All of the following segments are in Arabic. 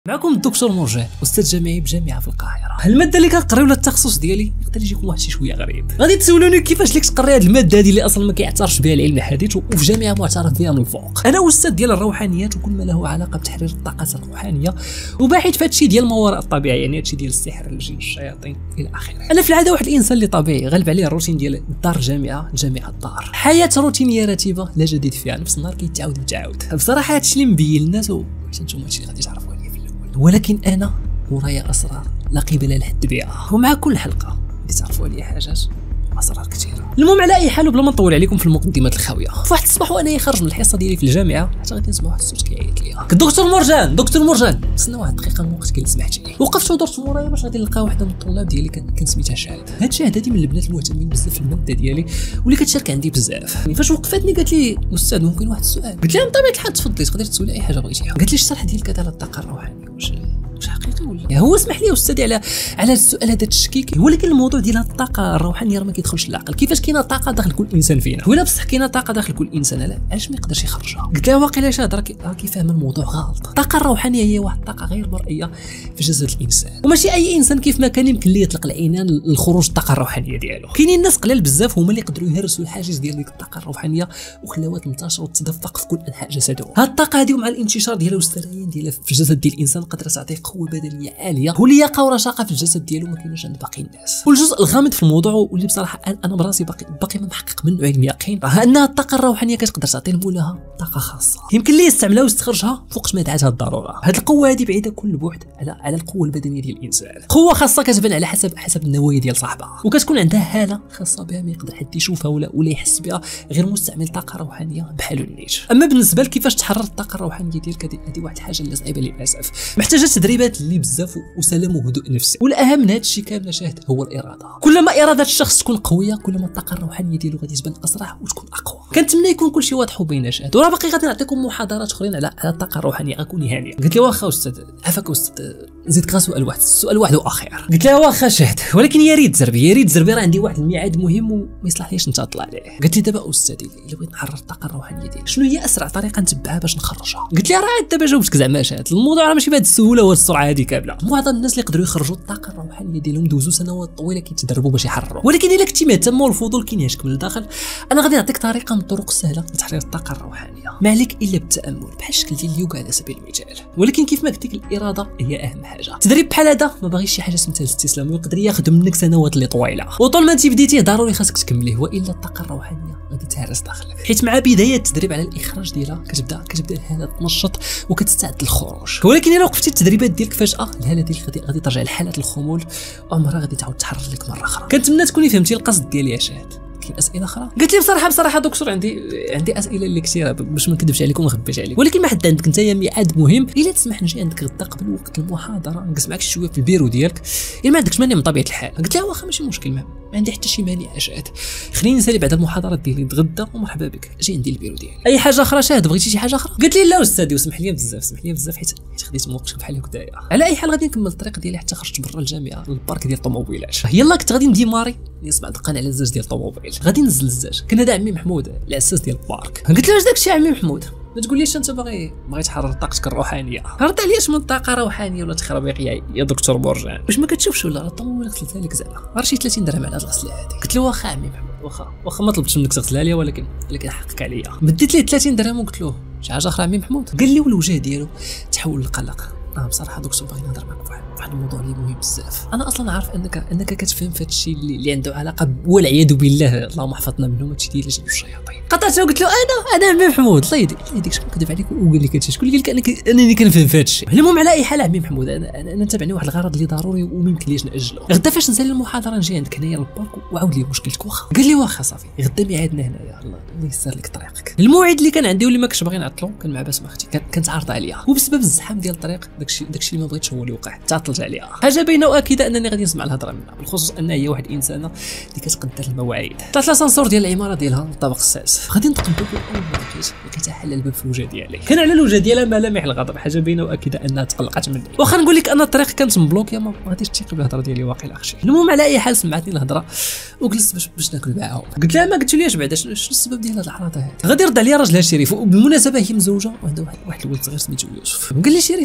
معكم الدكتور مرجان، استاذ جامعي بجامعه في القاهره. الماده اللي كنقري ولا التخصص ديالي يقدر يجيكم واحد شي شويه غريب. غادي تسولوني كيفاش ليك تقري هذه الماده هذه اللي اصلا ما كيعترفش بها العلم الحديث وفي جامعه معترف بها من الفوق. انا استاذ ديال الروحانيات وكل ما له علاقه بتحرير الطاقات الروحانيه وباحث في هادشي ديال الموارد الطبيعيه، يعني هادشي ديال السحر، الجن، الشياطين الى اخره. انا في العاده واحد الانسان اللي طبيعي غالب عليه الروتين ديال الدار الجامعه الدار، حياه روتينيه رتيبه لا جديد فيها، نفس النهار كيتعاود وتعاود. بصراحه هادشي اللي مبين للناس وحتى نتوما هادشي غادي تعرفوا عليه في الاول، ولكن انا ورايا اسرار لا قبل الحد بها، ومع كل حلقه اللي تعرفوا عليها حاجات واسرار كثيره. المهم على اي حال وبلا ما نطول عليكم في المقدمات الخاويه، في واحد الصباح وانا خارج من الحصه ديالي في الجامعه حتى غادي نسمع واحد الصوت كيعيط ليا: دكتور مرجان دكتور مرجان، استنى واحد الدقيقه من الوقت كي سمحتي لي. وقفت ودرت مورايا باش غادي نلقى واحده من الطلاب ديالي كان سميتها شاهد. هاد شاهد هادي من البنات المهتمين بزاف في الماده ديالي واللي كتشارك عندي بزاف. يعني فاش وقفتني قالت لي: استاذ ممكن واحد السؤال؟ قلت لها بطبيعه الحال تفضلي تقدري تسولي اي حاجه بغيتيها. قالت لي: الشرح ديالك هذا على الطاقه الروحانيه واش حقيقي ولا؟ هو اسمح لي استاذي على هذا السؤال هذا التشكيك، ولكن الموضوع ديال الطاقه الروحانيه راه ما كيدخلش للعقل. كيفاش كاينه طاقه داخل كل انسان فينا؟ ولا بصح كاينه طاقه داخل كل انسان، لا علاش ما يقدرش يخرجها؟ قلت لها: واقيلا شاد راكي فاهمه الموضوع غلط. الطاقه الروحانيه هي واحد الطاقه غير مرئيه في جسد الانسان، وماشي اي انسان كيف ما كان يمكن ليه يطلق العنان لخروج الطاقه الروحانيه ديالو. كاينين ناس قلال بزاف هما اللي يقدروا يهرسوا الحاجز ديال ديك الطاقه الروحانيه وخلاوها تنتشر وتتدفق في كل انحاء جسده. هاد الطاقه هذه ومع الانتشار ديالها والسريان ديالها في الجسد ديال الانسان قادره تعطيه قوه بدنيه عاليه ولياقه ورشاقه في الجسد ديالو ما كايناش عند باقي الناس. والجزء الغامض في الموضوع واللي بصراحه انا براسي باقي ما محقق منه علم يقين راه ان الطاقه الروحانيه كتقدر تعطي لمولاها طاقه خاصه يمكن ليه يستعملها ويستخرجها فوق ما دعاتها الضروره. هذه القوه هذه بعيده كل البعد على القوه البدنيه ديال الانسان، قوه خاصه كتبان على حسب النوايا ديال صاحبها، وكتكون عندها حاله خاصه بها ما يقدر حد يشوفها ولا يحس بها غير مستعمل طاقه روحانيه بحالو النيت. اما بالنسبه لكيفاش تحرر الطاقه الروحانيه ديالك هذه واحد الحاجه اللي صعيبه للاسف، محتاجه تدريبات اللي بزاف وسلام وهدوء نفسي. والاهم من هذا الشيء كامل شاهد هو الاراده. كل ما اراده الشخص تكون قويه كل ما الطاقه الروحانيه ديالو غادي تبان اسرع وتكون اقوى. كنتمنى يكون كل شيء واضح وبين شاهد، وراه باقي غادي نعطيكم محاضرات اخرين على الطاقه الروحانيه. غنكوني هانيه. قلت لي: واخا استاذ عافاك استاذ، نزيدك غير سؤال واحد واخير. قلت لها: واخا شاهد، ولكن يا ريت تزربي راه عندي واحد الميعاد مهم وما يصلحليش نتعطل عليه. قلت لي: دابا استاذي الا بغيت نحرر الطاقه الروحانيه ديالي شنو هي اسرع طريقه نتبعها باش نخرجها؟ قلت لها: راه دابا جاوبتك زعما شاهد، الموضوع راه ماشي بهذه السهوله والسرعه هذه كامله. معظم الناس اللي يقدروا يخرجوا الطاقه الروحانيه ديالهم دوزوا سنوات طويله كيتدربوا باش يحرروا، ولكن الا كنتي مهتم والفضول كينهشك من الداخل انا غادي نعطيك طريقه من الطرق السهله لتحرير الطاقه الروحانيه، ما عليك الا بالتامل بحال الشكل ديال اليوغا على سبيل المثال. ولكن كيف ما قلت لك الاراده هي اهم حاجه. تدريب بحال هذا ما باغيش شي حاجه سميتها الاستسلام ويقدر ياخذ منك سنوات اللي طويله، وطول ما انت بديتيه ضروري خاصك تكمليه والا الطاقه الروحانيه غادي تهرس داخلك، حيت مع بدايه التدريب على الاخراج ديالها كتبدا الهاله تنشط وكتستعد للخروج. ولكن الا وقفتي التدريبات ديالك فجاه الهاله ديالك غادي ترجع لحاله الخمول وعمرها غادي تعاود تحرر لك مره اخرى. كنتمنى تكوني فهمتي القصد ديالي يا شاهد. كاين اسئله اخرى؟ قلت لي: بصراحه دكتور عندي اسئله اللي كثيره باش ما نكذبش عليكم ونخبيش عليك، ولكن ما حد عندك انت ميعاد مهم الا تسمح نجي عندك غدا قبل وقت المحاضره نجلس معك شويه في البيرو ديالك الا ما عندكش مانع من طبيعه الحال. قلت لها: واخا ماشي مشكل، ما عندي حتى شي مانع شاهد، خليني نسالي بعد المحاضرات ديالي نتغدى ومرحبا بك اجي عندي البيرو ديالي. اي حاجه اخرى شاهد؟ بغيتي شي حاجه اخرى؟ قلت لي: لا استاذي وسمح لي بزاف حيت خديت موقف بحال هكايا. على اي حال غادي نكمل الطريق ديالي حتى خرجت برا الجامعه للبارك ديال الطوموبيلات. يلا كنت غادي نديماري نسمع دقان على الزاج ديال الطوموبيل، غادي ننزل الزاج كان هذا عمي محمود العساس ديال البارك. قلت له: واش داكشي عمي محمود؟ ما تقوليش انت باغي تحرر طاقتك الروحانيه؟ رد عليا: اش من طاقه روحانيه ولا تخربيق يا دكتور مرجان، واش ما كتشوفش ولا الطوموبيل غسلتها لك زعما غير شي 30 درهم على هاد الغسله هذه؟ قلت له: واخا عمي محمود واخا ما طلبتش منك تغسلها لي ولكن حقك عليا. بديت ليه 30 درهم وقلت له: شي حاجه اخرى عمي محمود؟ قال لي والوجه ديالو تحول للقلق. بصراحه دكتور باغي نهضر معك واحد الموضوع اللي مهم بزاف. انا اصلا عارف انك كتفهم في هذا الشيء اللي عنده علاقه والعياذ بالله اللهم احفظنا منهم هادشي ديال الجن والشياطين. قطعته وقلت له: انا عمي محمود الله يديك شكون كذب عليك وقال لك هادشي؟ شكون اللي قال لك انني كنفهم في هذا الشيء؟ المهم على اي حال عمي محمود انا تابعني واحد الغرض اللي ضروري وما يمكنليش ناجله. غدا فاش نسالي المحاضره نجي عندك هنايا للبارك وعاود لي مشكلتك. واخا؟ قال لي: واخا صافي غدا ميعادنا هنايا الله يسر لك طريقك. الموعد اللي كان عندي واللي ما كنتش باغي نعطلو كان مع باسم اختي كانت عارضه عليا وبسبب الزحام ديال الطريق داكشي اللي ما بغيتش هو اللي وقع تعطلت عليها. حاجه باينه واكيده انني غادي نسمع الهضره منها، بالخصوص انها هي واحد الانسانه اللي كتقدر المواعيد. طلعت لاسانسور ديال العماره ديالها الطابق السادس، غادي نتقبل اول ما لقيت حل الباب في الوجه ديالي، كان على الوجه ديالها ملامح الغضب. حاجه باينه واكيده انها تقلقت مني. واخا نقول لك ان الطريق كانت مبلوكيه ما غاديش تثيق بالهضره ديالي واقيلا اخشي. المهم على اي حال سمعتني الهضره وجلست باش ناكل معاهم. قلت لها: ما قلتليش بعدا شنو السبب ديال هذه الاعراض هذه؟ غادي يرد عليا راجلها شريف وبالمناسبه هي مزوجه وعندها واحد الولد صغير سميتو يوسف. قال لي: شريف ماشي بالضبط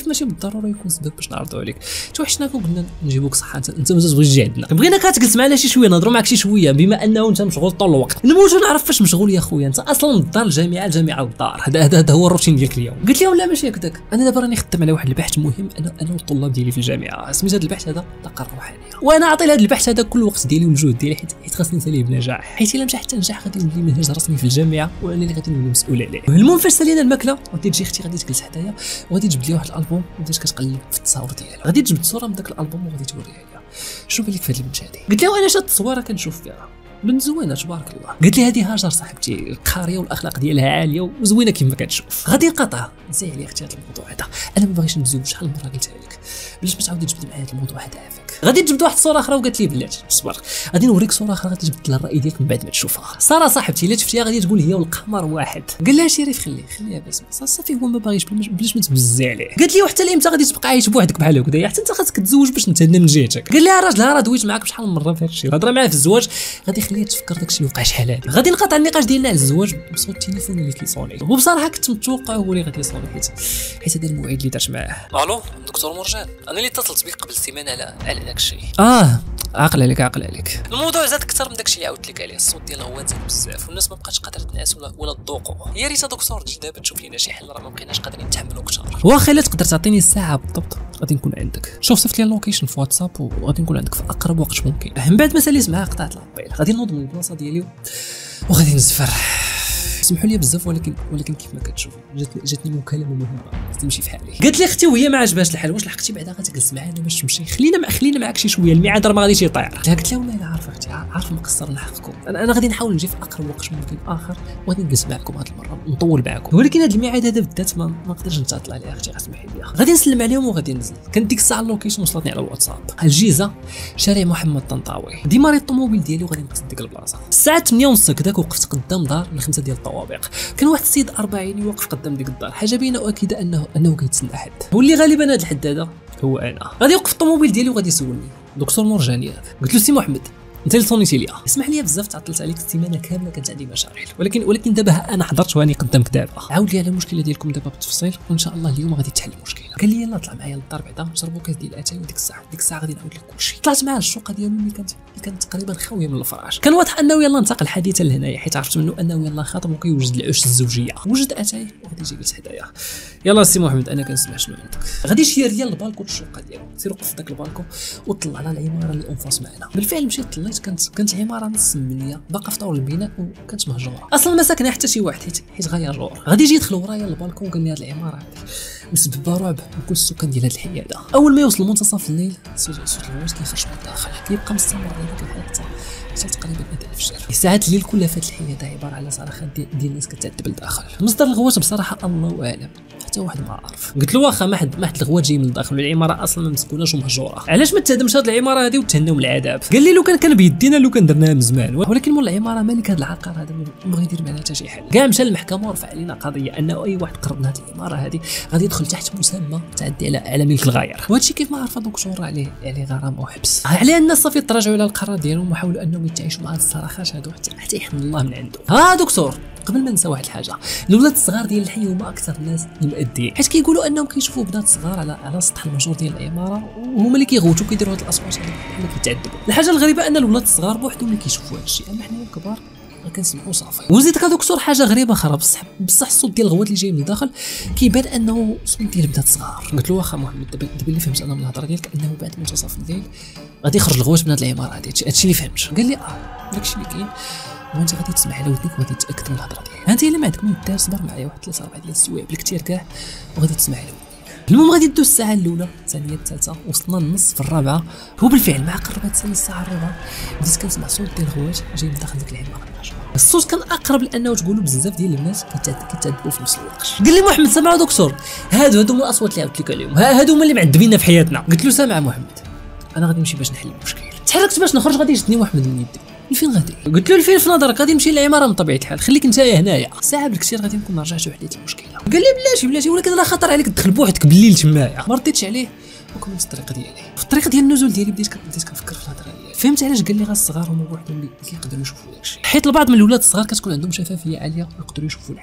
ضروري يكون سبب باش نعرضوا عليك. توحشنا كنا نجيبوك صح انت مازال تبغي تجي عندنا. بغيناك تجلس معنا شي شويه نهضروا معك شي شويه بما انه انت مشغول طول الوقت. نموت ونعرف فاش مشغول يا خويا. انت اصلا من الدار الجامعه للدار. هذا هو الروتين ديالك اليوم. قلت لهم لا ماشي هكذاك. انا دابا راني خدام على واحد البحث مهم انا والطلاب ديالي في الجامعه. سميت هذا البحث هذا طاقه روحانيه. وانا عاطي لهذا البحث هذا كل الوقت ديالي والجهد ديالي حيت خاصني نساليه بنجاح. حيت الا مشى حتى نجاح غادي نولي منهج رسمي في الجامعه وانا اللي غادي نولي مسؤول عليه. المهم فاش سالينا الماكله غادي تجي اختي غادي تجلس حدايا وغادي تجيب لي واحد الالبوم وبدات كتقلب في التصاور ديالها. غادي تجبد صوره من داك الالبوم وغادي توريها لي. شنو بالك في هذه البنت هذه؟ قلت لها انا شاد التصويره كنشوف فيها بنت زوينه تبارك الله. قالت لي هذه هاجر صاحبتي القاريه والاخلاق ديالها عاليه وزوينه كما كتشوف. غادي نقطع نسي عليا اختي هذا الموضوع هذا. انا ما باغيش نتزوج. شحال من مره قلتها لك بلاش ما تعاودي تجبد معايا هذا الموضوع هذا عافاك. غادي تجبد واحد الصوره اخرى وقالت لي بلاتي صبر غادي نوريك صوره اخرى غادي تجبد لها الراي ديالك من بعد ما تشوفها. ساره صاحبتي الا شفتيها غادي تقول هي والقمر واحد. قال لها شريف خليها بس صافي هو ما باغيش بلاش ما تبزي عليه. قالت لي وحتى امتى غادي تبقى عايش بوحدك بحال هكذا حتى انت خاصك تتزوج باش نتهنى من جهتك. قال لها راجلها راه دويت معاك بشحال من مره في هذا الشيء. الهضره معاه في الزواج غادي يخليها تفكر داكشي اللي وقع شحال هذه. غادي نقطع النقاش ديالنا على الزواج بصوت التليفون اللي كيصوني. وبصراحه كنت متوقع هو اللي غادي يصوني حيت هذا الموعد اللي درت معاه. الو دكتور مرجان انا اللي اتصلت بك قبل سيمانه على داك الشيء. عاقل عليك. الموضوع زاد اكثر من داك الشيء اللي عاودت لك عليه. الصوت ديالها هو زاد بزاف والناس ما بقاتش قادره تنعس ولا تذوقوا. يا ريت دكتور تجي دابا تشوف لينا شي حل راه ما بقيناش قادرين نتحملوا اكثر. واخا الا تقدر تعطيني الساعه بالضبط غادي نكون عندك. شوف صيفط لي اللوكيشن في واتساب وغادي نكون عندك في اقرب وقت ممكن. من بعد ما ساليت معاه قطعت الابيل. غادي نوض من البلاصه ديالي وغادي نزفر. سمحوا لي بزاف ولكن كيف ما كتشوفوا جاتني مكالمه مهمه تمشي في حالي. قالت لي اختي وهي ما عجبهاش الحال واش لحقتي بعدا غتجلس معانا باش تمشي خلينا معاك شي شويه الميعاد راه ما غاديش يطير. قلت لها والله الا عارفه اختي عارفه مقصر نحقكم. انا غادي نحاول نجي في اقرب وقت ممكن اخر وغادي نجلس معكم هذه المره نطول معكم ولكن هذا الميعاد هذا بالذات ما نقدرش نتعطل عليه اختي غتسمحي لي. غادي نسلم عليهم وغادي ننزل. كانت ديك الساعه اللوكيشن وصلتني على الواتساب. الجيزه شارع محمد الطنطاوي. ديماري الطوموبيل ديالي وغادي نقصد ديك البلاصه. الساعه 8:30 كذاك وقفت قدام دار من 5 ديال الطوابق. كان واحد السيد 40 واقف قدام ديك الدار. حاجه باينه واكيده انه كيتسنى حد واللي غالبا هذا الحد هذا هو انا. غادي يوقف الطوموبيل ديالي وغادي يسولني دكتور مرجان ياك. قلت له سي محمد انت اللي صونيتي ليا. اسمح لي بزاف تعطلت عليك السيمانه كامله كانت عندي مشاغل ولكن دابا انا حضرت واني قدامك دابا. عاود لي على المشكله ديالكم دابا بالتفصيل وان شاء الله اليوم غادي تحل المشكله. قال لي يلاه طلع معايا للدار بعدا نشربوا كاس ديال الاتاي وديك الساعه غادي نعاود لك كلشي. طلعت معاه الشقه ديالو اللي كانت تقريبا خاويه من الفراش. كان واضح انه يلاه انتقل الحديث لهنايا حيت عرفت منه انه يلاه خاطب وكيوجد العش الزوجيه. وجد اتاي وغادي يجي جلس حدايا. يلاه سي محمد انا كنسمع شنو عندك. غادي شي ريال البالكون الشقه ديالو. سير وقف في ذاك البالكون وطلع على العماره اللي انفاس معنا. بالفعل مشيت طليت كانت عماره نص مبنيه باقا في طور البناء وكانت مهجوره. اصلا ما ساكنها حتى شي واحد حيت غير غادي يجي يدخل ورايا للبالكون قال لي هذه العماره هذه مسببه رعب لكل السكان ديال هذه الحي هذا. اول ما يوصل منتصف الليل صوت الغوات كيخرج من الداخل كيبقى مستمر هذاك الحال حتى تقريبا بدا الفجر. ساعات الليل كلها فات الحي هذا عباره على صراخات ديال الناس كتعذب لداخل. مصدر الغوات بصراحه الله اعلم حتى واحد ما عارف. قلت له واخا ما حد الغوات جاي من الداخل والعماره اصلا ما مسكوناش ومهجوره علاش ما تهدمش هذه العماره هذه وتهناو من العذاب. قال لي لو كان بيدينا لو كان درناها من زمان ولكن مول العماره مالك هذا العقار هذا ما بغى يدير معنا حتى شي حل. كاع مشى للمحكمه ورفع علينا قضيه انه اي واحد قرب من هذه العماره هذه غادي يدخل تحت مسمى تعدي على ملك الغاير. وهذا الشيء كيف ما عرف دكتور عليه غرامه وحبس. على الناس صافي تراجعوا على القرار ديالهم وحاولوا انهم يتعايشوا مع هذه الصراخات هذو حتى يحمد الله من عنده. دكتور قبل ما ننسى واحد الحاجه الاولاد الصغار ديال الحي هما اكثر الناس المؤديين حيت كيقولوا انهم كيشوفوا بنات صغار على سطح المجور ديال العماره وهما اللي كيغوتوا كيديروا هاد الاصوات اللي كيتعذبوا. الحاجه الغريبه ان الاولاد الصغار بوحدهم اللي كيشوفوا هذا الشيء اما حنا الكبار ما كنسمعوا صافي. وزيد دكتور حاجه غريبه اخرى بصح الصوت ديال الغوات اللي جاي من الداخل كيبان انه صوت ديال بنات صغار. قلت له واخا محمد دابا اللي فهمت انا من الهضره ديالك انه بعد منتصف الليل غادي يخرج الغوات من هذه العماره هذه. هادشي اللي فهمت. قال لي داكشي اللي كاين وانت غادي تسمع على ودنك وغادي تاكد من الهضره ديالي. انت الا ما عندك ما دار صبر معايا واحد 3 4 ديال السوايع بالكثير كاع وغادي تسمع على ودنك. المهم غادي ندوز الساعه الاولى الثانيه الثالثه وصلنا للنص في الرابعه. هو بالفعل مع قربت تسالي الساعه الرابعه بديت كنسمع صوت ديال الغوات جاي من داخل ديك العماره. الصوت كان اقرب لانه تقولوا بزاف ديال الناس كيتعذبوا في نفس الوقت. قال لي محمد سمع دكتور هادو هما الاصوات اللي عاودت لك عليهم هادو هما اللي معذبيننا في حياتنا. قلت له سامع محمد انا غادي نمشي باش نحل المشكل. تحركت باش نخرج غادي يجدني محمد من يدي. فين غادي؟ قلت له الفين في نظرك غادي نمشي للعماره من طبيعه الحال خليك نتايا هنايا ساعه بالكثير غادي نكون رجعت وحديت المشكله. قال لي بلاتي ولكن راه خطر عليك تدخل بوحدك بالليل تمايا. ما رديتش عليه وكملت الطريق ديالي. في الطريق ديال النزول ديالي بديت كنفكر في الهضره ديالي. فهمت علاش قال لي غا الصغار هما بوحدهم اللي كيقدروا يشوفوا داكشي حيت البعض من الاولاد الصغار كتكون عندهم شفافيه عاليه ويقدروا يشوفوا العالم الاخر.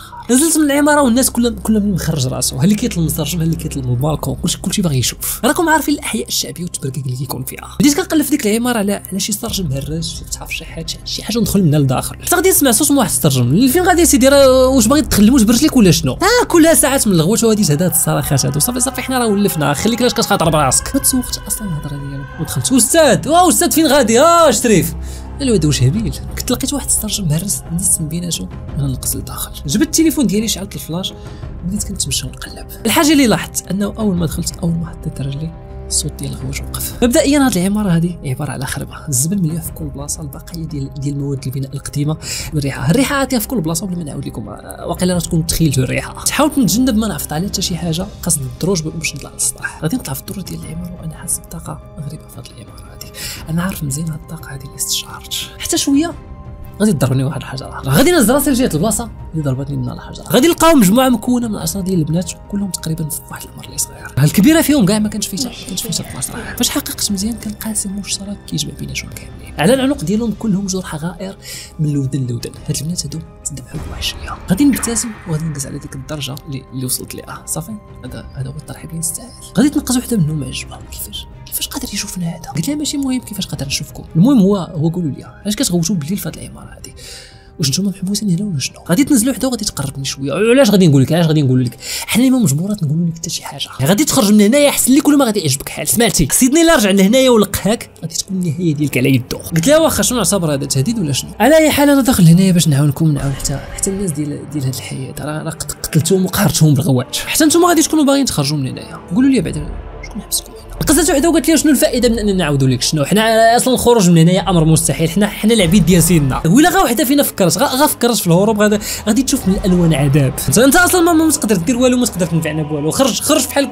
اخر. نزلت من العماره والناس كلهم مخرج راسو، ها اللي كيطلب المترجم، ها اللي كيطلب من البالكون، كلشي باغي يشوف. راكم عارفين الاحياء الشعبيه والتبركيك اللي كيكون فيها. بديت كنقلب في ديك العماره على شي سترجم مهرج، شي فتحه في شي حاجه ندخل منها لداخل. حتى غادي نسمع صوت واحد سترجم فين غادي سيدي، واش باغي تدخل الموت برجليك ولا شنو؟ كلها ساعات من الغوت وهادي هاد الصراخات هادو. صافي حنا راه ولفنا، خليك لاش كتخاطر براسك. ما تسوقتش اصلا الهضره ديالو ودخلت. استاذ فين غادي؟ شريف الواد واش هبيل. كنت لقيت واحد سترجم مهرس، دزت من بيناتو انا نقص لداخل. جبت التليفون ديالي، شعلت الفلاش، بديت كنتمشى ونقلب. الحاجه اللي لاحظت انه اول ما حطيت رجلي الصوت ديال الغوش وقف. مبدئيا هاد العماره هذه عباره على خربه، الزبل مليح في كل بلاصه، البقيه ديال مواد البناء القديمه. الريحه عاطيه في كل بلاصه، بلا ما نعاود لكم واقيلا تكون تخيلتوا الريحه. حاولت نتجنب ما نعفط على حتى شي حاجه، قصد الدروج باش نطلع للسطح. غادي نطلع في الدور ديال العماره وانا حاسس بطاقه غريبه في هاد العماره هذه. انا عارف مزيان هاد الطاقه هذه اللي استشعرت حتى شويه غادي تضربني واحد الحجره. غادي نهز راسي لجهه البلاصه اللي ضربتني منها الحجره. غادي نلقاو مجموعه مكونه من 10 ديال البنات، كلهم تقريبا في واحد العمر اللي صغير. الكبيره فيهم كاع ما كانش فيها البلاصه. فاش حققت مزيان كان قاسم مشترك كيجمع بيناتهم كاملين. على العنق ديالهم كلهم جرح غائر من اللودن. هاد البنات هادو تذبحوا بوحشيه. غادي نبتسم وغادي نقز على ديك الدرجه اللي وصلت ليها. صافي هذا هو الترحيب اللي نستاهل. غادي تنقز وحده منهم معجبه. كيفاش قادر يشوفنا هذا؟ قلت لها ماشي مهم كيفاش قادر نشوفكم، المهم هو قولوا لي علاش كتغوتوا بالليل في هذه العماره هذه؟ واش نتوما محبوسين هنا ولا شنو؟ غادي تنزلوا حدا وغادي تقربني شويه. علاش غادي نقول لك حنا ما مجبورات نقولوا لك حتى شي حاجه. غادي تخرج من هنايا احسن لك ولا ما غادي يعجبك حال. سمعتي سيدني الا رجع لهنايا ولقاك غادي تكون النهايه ديالك على يدو. قلت لها واخا شنو نعتبر هذا تهديد ولا شنو؟ على اي حال انا داخل هنايا باش نعاونكم، نعاون حتى الناس ديال هذه الحياه. راه قتلتهم وقهرتهم بالغوات. حتى نتوما غادي تكونوا باغيين تخرجوا من هنايا. قولوا لي بعدا شكون حبسكم؟ قصت وحده وقالت لي شنو الفائده من اننا نعاودوا لك شنو؟ حنا اصلا الخروج من هنايا امر مستحيل، حنا العبيد ديال سيدنا. ولا غا وحده فينا فكرت في الهروب غادي تشوف من الالوان عذاب. انت اصلا ما تقدر دير والو، ما تقدر تنفعنا بوالو. خرج بحال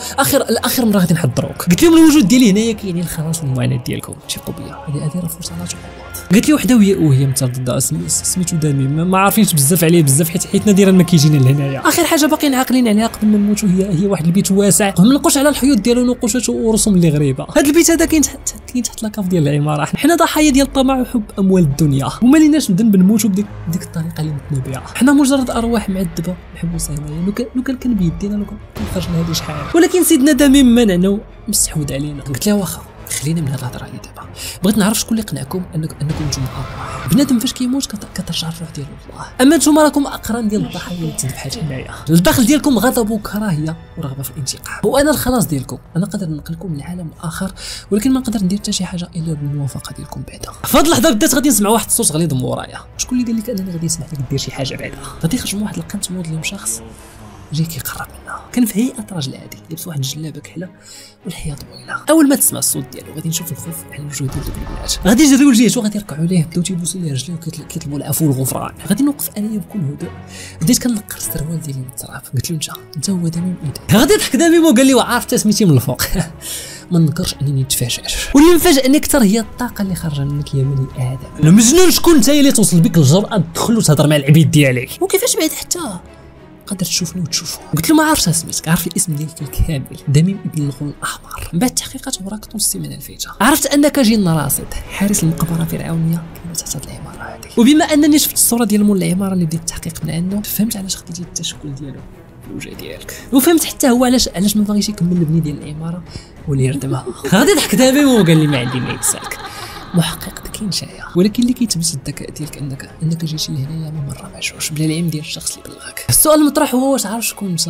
اخر مره غادي نحضروك. قلت لهم الوجود ديالي هنايا كيعني الخلاص والمعاناه ديالكم. تثقوا بيا، هذه راه فرصه لا تعوض. قالت لي وحده وهي متردده، سميتو دميم، ما عارفينش بزاف عليه حيت نادرا ما كيجينا لهنايا. اخر حاجه باقيين عاقلين عليها قبل ما نموتوا هي واحد البيت واسع، ما نلقوش على الحيوط ديالو نقوشات ورسوم اللي غريبه. هذا البيت هذا كاين تحت لاكاف ديال العماره. حنا ضحايا ديال الطمع وحب اموال الدنيا، وما ليناش ذنب نموتوا بديك الطريقه اللي متنا بها. حنا مجرد ارواح معذبه محبوسه هنايا. لو كان بيدينا لو كان خرجنا هذه شحال. ولكن سيدنا دميم منعنا ومستحوذ علينا. قلت لها واخا خلينا من هاد الهضره هذه دابا. بغيت نعرف شكون اللي قنعكم انكم نتوما ارواح. بنادم فاش كيموت كترجع الروح ديالو الله. اما نتوما راكم اقران ديال الضحايا اللي تذبحات هنايا. الداخل ديالكم غضب وكراهيه ورغبه في الانتقام، وانا الخلاص ديالكم. انا قادر ننقلكم للعالم الاخر، ولكن ما نقدر ندير حتى شي حاجه الا بالموافقه ديالكم بعدا. في هاد اللحظه بدات غادي نسمع واحد الصوت غليظ من ورايا. شكون اللي قال لك انني غادي نسمح لك دير شي حاجه بعدا؟ غادي يخرج من واحد القنت مظلم شخص جاي كيقرب منا. كان في هيئه راجل عادي لابس واحد الجلابه كحله والحياه طويله. اول ما تسمع الصوت ديالو غادي نشوف الخوف على الوجوه ديال دوك البنات. غادي يجريو لجهته وغادي يركعوا ليه، بداو تيبوسوا ليه رجليه وكيطلبوا العفو والغفران. غادي نوقف انايا بكل هدوء، بديت كنلقر السروال ديالي من التراب. قلت له انت هو دميم ايدك. غادي ضحك دميم وقال لي وعارف سميتي من الفوق. ما ننكرش انني نتفاجئ، واللي مفاجئني اكثر هي الطاقه اللي خارجه منك يا بني ادم. المجنون شكون انت اللي توصل بك الجرأه تدخل وتهضر مع العبيد ديالك؟ وكيفاش بعد حتى قادر تشوفني وتشوفه؟ قلت له ما عارفش سميتك، عارف الاسم ديالك الكامل دميم ابن الغول الاحمر. من بعد التحقيقات وراك نص السيمانه الفايته عرفت انك جن راصد حارس المقبره الفرعونيه كانت تحت العماره هذه. وبما انني شفت الصوره ديال مول العماره اللي بديت التحقيق من عنده، فهمت علاش خديتي التشكل ديالو الوجه ديالك، وفهمت حتى هو علاش ما باغيش يكمل البني ديال العماره واللي يردمها. غادي ضحك دابا وقال لي ما عندي ما يتسالك، محقق كاين شايع، ولكن اللي كيتمس الذكاء ديالك انك جيتي لهنايا من مره ما جوش بلا العلم ديال الشخص اللي بلغك. السؤال المطروح هو واش عارف شكون انت؟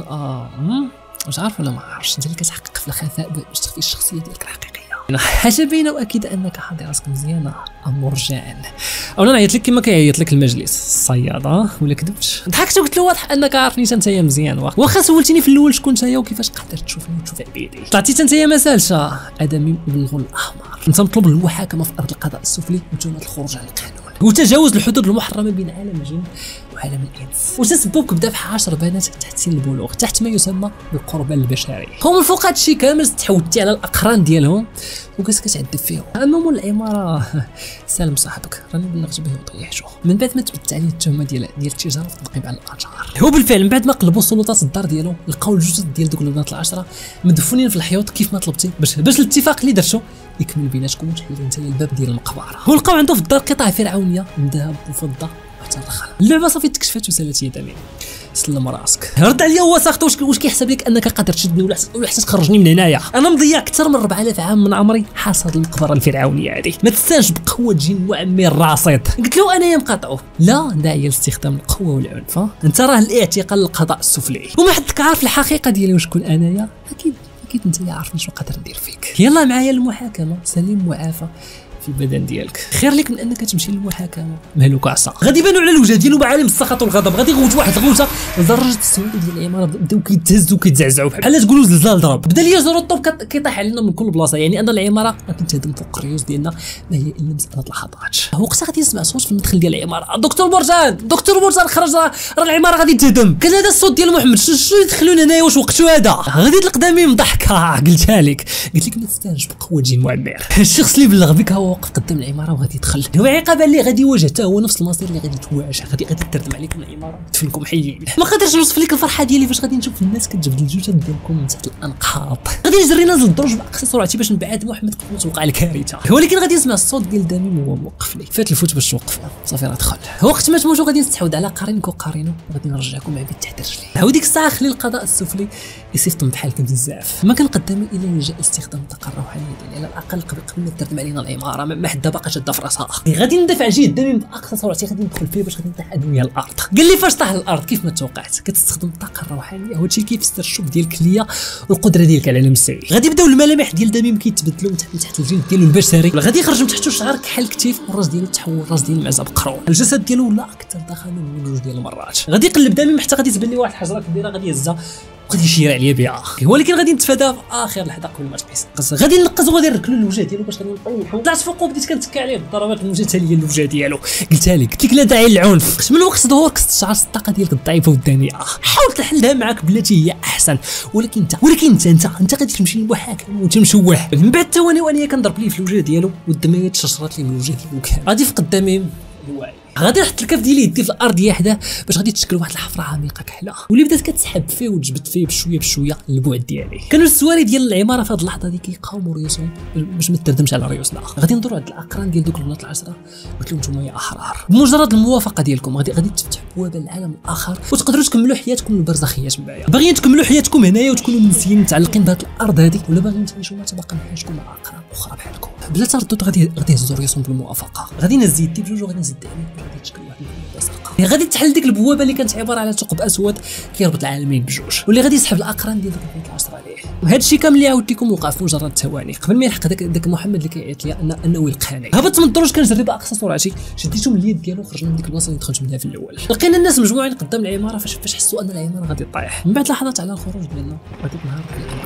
واش عارف ولا ما عارفش؟ انت اللي كتحقق في الخفاء باش تخفي الشخصيه ديالك الحقيقيه. حاجه باينه واكيده انك حاضي راسك مزيانه مرجان، او انا نعيط لك كما كيعيط لك المجلس الصياد ولا كذبت؟ ضحكت وقلت له واضح انك عارفني انت مزيان. واخا سولتيني في الاول شكون انت وكيفاش قدرت تشوفني وتشوف عبيدي، طلعتي انت ما سالش ادمي ابن الغول الاحمر. انت مطلوب المحاكمه في ارض القضاء السفلي وتهمه الخروج عن القانون وتجاوز الحدود المحرمه بين عالم الجن وعالم الانس، وتسببك بذبح 10 بنات تحت سن البلوغ تحت ما يسمى بالقربان البشري. ومن فوق هادشي كامل تعودتي على الاقران ديالهم وكاس كتعذب فيهم. اما مول العماره سالم صاحبك راني بلغت به وطيحته من بعد ما تبت عليه التهمه ديال التجاره في التنقيب على الاشجار. هو بالفعل من بعد ما قلبوا السلطات الدار ديالو لقاو الجثث ديال دوك البنات العشره مدفونين في الحيوط كيف ما طلبتي باش الاتفاق اللي درتو يكمل بيناتكم وتحل انت الباب ديال المقبره. ولقاو عنده في الدار قطع فرعونيه من ذهب وفضه حتى الاخر. اللعبه صافي تكشفات وسالت يا دمي. سلم راسك. رد عليا هو ساقط، واش كيحسب لك انك قادر تشدني ولا حتى تخرجني من هنايا؟ انا مضيع اكثر من 4000 عام من عمري حاصد المقبره الفرعونيه هذه، ما تستانش بقوه جن معمر راصد. قلت له انايا مقاطعه، لا داعي لاستخدام القوه والعنف. انت راه الاعتقال للقضاء السفلي، وما حدك عارف الحقيقه ديالي وشكون انايا. اكيد انت اللي عارفني شنو قادر ندير فيك. يلا معايا المحاكمه، سليم معافى في البدن ديالك. خير لك من انك تمشي للمحاكمه مهلوك عصا. غادي يبانوا على الوجه ديالو بعالم السخط والغضب، غادي يغوت واحد الغوته لدرجه السويد ديال العماره بداو كيتهزوا وكيتزعزعوا بحال تقولوا زلزال ضرب. بدا لي يجرو الطوب كيطيح علينا من كل بلاصه، يعني ان العماره غادي تهدم فوق الريوس ديالنا، ما هي الا مساله لحظات. وقتها غادي نسمع صوت في المدخل ديال العماره، دكتور مرجان خرج، راه العماره غادي تهدم. كان هذا الصوت ديال محمد، شنو يدخلونا هنايا؟ واش وقتو هذا؟ غادي تلق دمي مضحكه. قلتها لك ما تستاهلش بقوه جن معمر. الشخص اللي بلغ بك هو وقف قدام العماره وغادي يدخل، هو عقابا اللي غادي يواجه حتى هو نفس المصير اللي غادي تواجه. غادي تردم عليكم العماره تدفنكم حيين. ما قادرش نوصف لك الفرحه ديالي فاش غادي نشوف الناس كتجبد الجثث ديالكم من تحت الانقاض. غادي نجري نازل الدرج باقصى سرعتي باش نبعد محمد قبل ما توقع الكارثه، ولكن غادي نسمع الصوت ديال دميم وهو موقف لي. فات الفوت باش توقف، صافي راه دخل. وقت ما تموتوا غادي نستحوذ على قرينك وقرينه، وغادي نرجعكم عبيد تحت رجلي. وديك الساعه خلي القضاء السفلي يصيفطم بحالك بزاف. ما كان قدامي الا رجاء استخدام الطاقه الروحانيه ديالي على الاقل قبل ما تردم علينا العماره. ما حدا باقا شاده في راسها. غادي ندافع جيد دميم باقصى سرعتي، غادي ندخل فيه باش غادي نطيح ادويه الارض. قال لي فاش طاح الارض كيف ما توقعت كتستخدم الطاقه الروحانيه، هادشي كيفسر الشوف ديال الكليه والقدره ديالك على لمس السير. غادي يبداو الملامح ديال دميم كيتبدلوا من تحت الجلد ديالو البشري، غادي يخرج من تحته شعر كحل الكتيف، والراس ديالو تحول راس ديال المعزه بقرون. الجسد ديالو ولا اكثر ضخامه من جوج ديال المرات. غادي يقلب دميم حتى غادي تبان لي واحد الحجره كبيره غادي يهزها وغادي يشير عليا بها، ولكن غادي نتفاداها في اخر لحظه قبل ما تقيس. غادي نقز وغادي نركلو الوجه ديالو باش غادي نطيحو. طلعت فوق وبديت كنتكا عليه بالضربات المتتاليه للوجه ديالو. قلتها لك لا داعي للعنف. من وقت ظهور كتستشعر الطاقه ديالك الضعيفه والدنيئه. حاول تحلها معاك بلاتي هي احسن، ولكن انت غادي تمشي للمحاكمه وانت مشوه. من بعد ثواني وانا كنضرب ليه في الوجه ديالو والدميه تشرشرات لي من الوجه ديالو كامل. غادي يفقد دميم الوعي. غادي نحط الكف ديالي يدي في الارض يحده باش غادي تشكل واحد الحفره عميقه كحله، واللي بدات كتسحب فيه وتجبد فيه بشويه للبعد ديالي. كانوا السواري ديال العماره في هذه اللحظه هذه كيقاوموا ريوسهم باش ما تردمش على ريوسنا. غادي ندوروا عند الاقران ديال دوك البنات العشره، قلت لهم نتوما يا احرار، بمجرد الموافقه ديالكم غادي تفتح بوابه للعالم الاخر وتقدروا تكملوا حياتكم البرزخيات من بعد. باغيين تكملوا حياتكم هنايا وتكونوا منسيين متعلقين بهذه الارض هذه، ولا باغيين تعيشوا تبقى حياتكم مع اقران اخرى بحالكم بلا تردد. غادي يهزوا ريوسهم بالموافقه. غادي نهز يدي بجوج وغادي نزيد عليك غادي تشكل واحد غادي تحل ديك البوابه اللي كانت عباره على ثقب اسود كيربط العالمين بجوج، واللي غادي يسحب الاقران ديال ديك العصر عليه. وهذا الشيء كامل اللي عاودت لكم وقع في مجرد ثواني قبل ما يلحق داك محمد اللي كيعيط لي انه يلقاني. هبطت من الدرج كنجري باقصى سرعتي، شديته من اليد ديالو وخرجنا من ديك البلاصه اللي دخلت منها في الاول. لقينا الناس مجموعين قدام العماره فاش حسوا ان العماره غادي تطيح. من بعد لحظات على الخروج ديالنا غادي نهار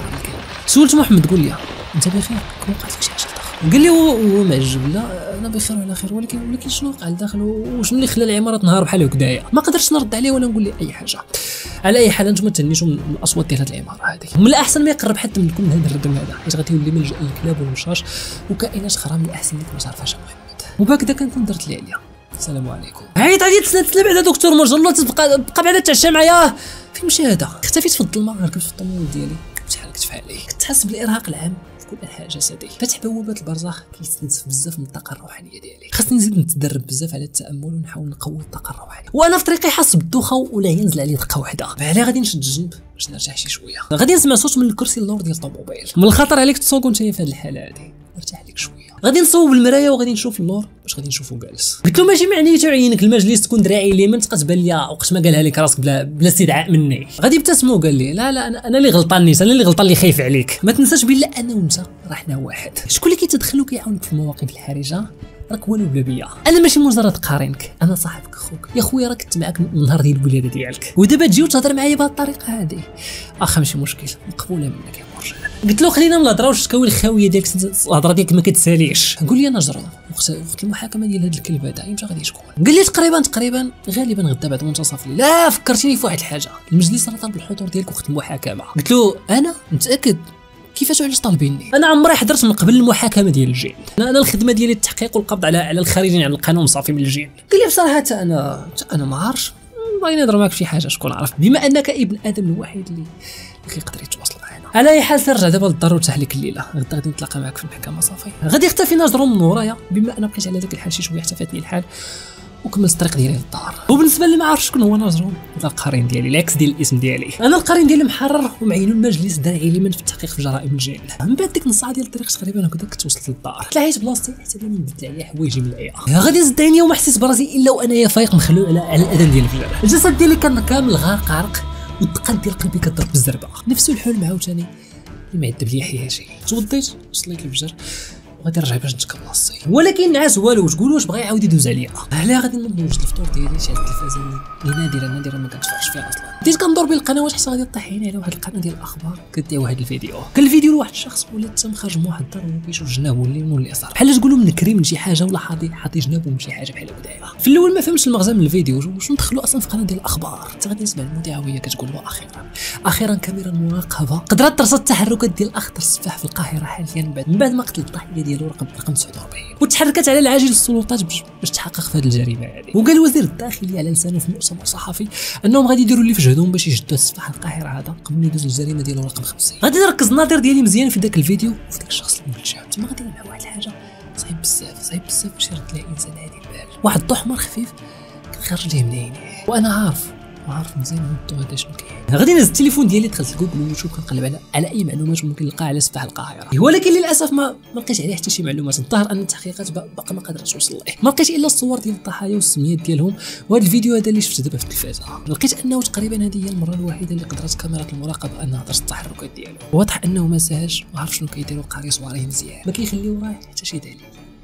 سولت محمد قول لي انت بخير؟ كون وقعت لك شي حاجه لداخل؟ قال لي هو معجب. لا انا بخير وعلى خير، ولكن شنو وقع لداخل وشنو اللي خلى العماره تنهار بحال هكذايا؟ ما قدرتش نرد عليه ولا نقول ليه اي حاجه. على اي حال انتم تهنيتوا من الاصوات ديال هذه العماره هذه. من الاحسن ما يقرب حتى منكم من هذا الردم هذا، حيت غادي يولي ملجا للكلاب والمشاش وكائنات اخرى من الاحسن لك ما تعرفهاش محمد. وبهكذا كنكون درت لي عليا. السلام عليكم. عيط عليا تسنى بعدا دكتور مرجان، ولا تبقى بعدا تعشى معايا. فين مشى هذا؟ اختفيت في الظلمه، ركبت في الطوموبيل ديالي شحال كنت فعلي. كنت حاسس بالارهاق العام في كل انحاء جسدي. فتح بوابات البرزخ كيستنزف بزاف من الطاقه الروحانيه ديالي. خاصني نزيد نتدرب بزاف على التامل ونحاول نقوي الطاقه الروحانيه. وانا في طريقي حاس بالدوخه ولا ينزل عليه دقه واحده. بعدا غادي نشد الجنب باش نرتاح شي شويه. غادي نسمع صوت من الكرسي اللور ديال الطوموبيل. من الخطر عليك تسوق وانت في هذه الحاله هذه، ارتاح لك شويه. غادي نصوب المرايه وغادي نشوف اللور باش غادي نشوفو جالس. قلت له ماشي معنيته عينك المجلس تكون دراعي اليمين تبقى تبان ليا وقت ما قالها لك راسك بلا استدعاء مني. غادي يبتسم وقال لي لا انا اللي غلطان، انا اللي غلطان اللي خايف عليك. ما تنساش بلا انا وانت راه حنا واحد. شكون اللي كيتدخل وكيعاونك في المواقف الحرجه؟ راك والو بلا بيا. انا ماشي مجرد قارنك، انا صاحبك اخوك يا خويا. راك كنت معاك من نهار ديال الولاده ديالك، ودابا تجي وتهضر معايا بهذه الطريقه هذه ماشي مشكل، مقبوله منك يا مرجان. قلت له خلينا من الهضره واش تكوي الخاويه ديالك، الهضره ديالك ما كتساليش. قول لي انا نجرب وقت المحاكمه ديال هذا الكلب هذا امتى غادي تكون؟ قال لي تقريبا غالبا غدا بعد منتصف الليل. لا فكرتيني في واحد الحاجه، المجلس راه طالب الحضور ديالك وقت المحاكمه. قلت له انا متاكد؟ كيفاش علاش طالبيني؟ انا عمري حضرت من قبل المحاكمه ديال الجن. انا الخدمه ديالي التحقيق والقبض على الخارجين عن القانون صافي من الجن. قال لي بصراحه انا ما عارفش، باغي نهضر معاك في شي حاجه شكون عارف، بما انك ابن ادم الوحيد اللي كيقدر يتواصل معنا. على اي حال سيرجع دابا للدار وتاح لك الليله، غدا غادي نتلاقى معاك في المحكمه صافي. غادي يختفي ناجر من ورايا بما انا بقيت على ذاك الحال شي شويه احتفاتني الحال وكملت الطريق ديالي للدار. وبالنسبه اللي ما عارفش شكون هو نجرهم، هذا القرين ديالي العكس ديال الاسم ديالي. انا القرين ديالي محرر ومعينو المجلس الدرعي لمن في التحقيق في جرائم الجن. من بعد ديك النص ساعه ديال الطريق تقريبا هكذا كنت وصلت للدار. تلاحيت بلاصتي حتى انا بدلت عليا حوايجي من العيا. غادي نزد عينيا وما حسيت براسي الا وانايا فايق مخلوع على الاذان ديال الفجر. الجسد ديالي كان كامل غارق والدقات ديال قلبي كضرب بالزربه. نفس الحلم عاوتاني اللي معذب ليا حياتي. توضيت وصليت للفجر وغادي نرجع باش نتكا بلاصتي، ولكن نعاس والو. تقولوا واش بغا يعاود يدوز عليا. هلا غادي نوض نوجد الفطور ديالي شي التلفازه اللي نادرا ما كنتفرجش فيها اصلا. بديت كندور بين القنوات حتى غادي طيح عيني على واحد القناه ديال الاخبار كدير واحد الفيديو. كان الفيديو لواحد الشخص ولا تم خارج من واحد الدار وهو كيشوف جنابو اليمين واليسار بحال تقولوا منكري من شي حاجه ولا حاطي جنابو من شي حاجه بحال هكذايا. في الاول ما فهمتش المغزى من الفيديو، شنو دخلوا اصلا في قناه ديال الاخبار. حتى غادي نسمع المذيعه وهي كتقول اخيرا كاميرا المراقبه قدرت ترصد التحركات ديال الاخ السفاح في القاهره حاليا من بعد ما قتل الضحيه ديالو رقم 49 وتحركت على العاجل السلطات باش تحقق في هذه الجريمه هذه. وقال وزير الداخليه على لسانه في مؤتمر صحفي انهم غادي يديروا اللي في جهدهم باش يجدوا السفاح القاهره هذا قبل ما يدوز الجريمه ديالو رقم 50. غادي نركز النظر ديالي مزيان في ذاك الفيديو وفي ذاك الشخص الملتحم. تما غادي نلمح واحد الحاجه صعيب بزاف باش يرد لها انسان عادي البال. واحد الضوء احمر خفيف كيخرج ليه من عينيه وانا عارف مزيان الضوء هذا شنو كاين. غادي نهز التليفون ديالي دخلت لجوجل ونشوف كنقلب على اي معلومات ممكن نلقاها على سفاح القاهره، ولكن للاسف ما لقيتش عليه حتى شي معلومات. الظاهر ان التحقيقات باقا ما قدرتش توصل ليه. ما لقيتش الا الصور ديال الضحايا والسميات ديالهم وهذا الفيديو هذا اللي شفت دابا في التلفازه. لقيت انه تقريبا هذه هي المره الوحيده اللي قدرت كاميرات المراقبه انها ترصد التحركات ديالو. واضح انه ما ساهاش ما عرف شنو كيديروا قاري صواريه مزيان ما كيخليو راه حتى شي دليل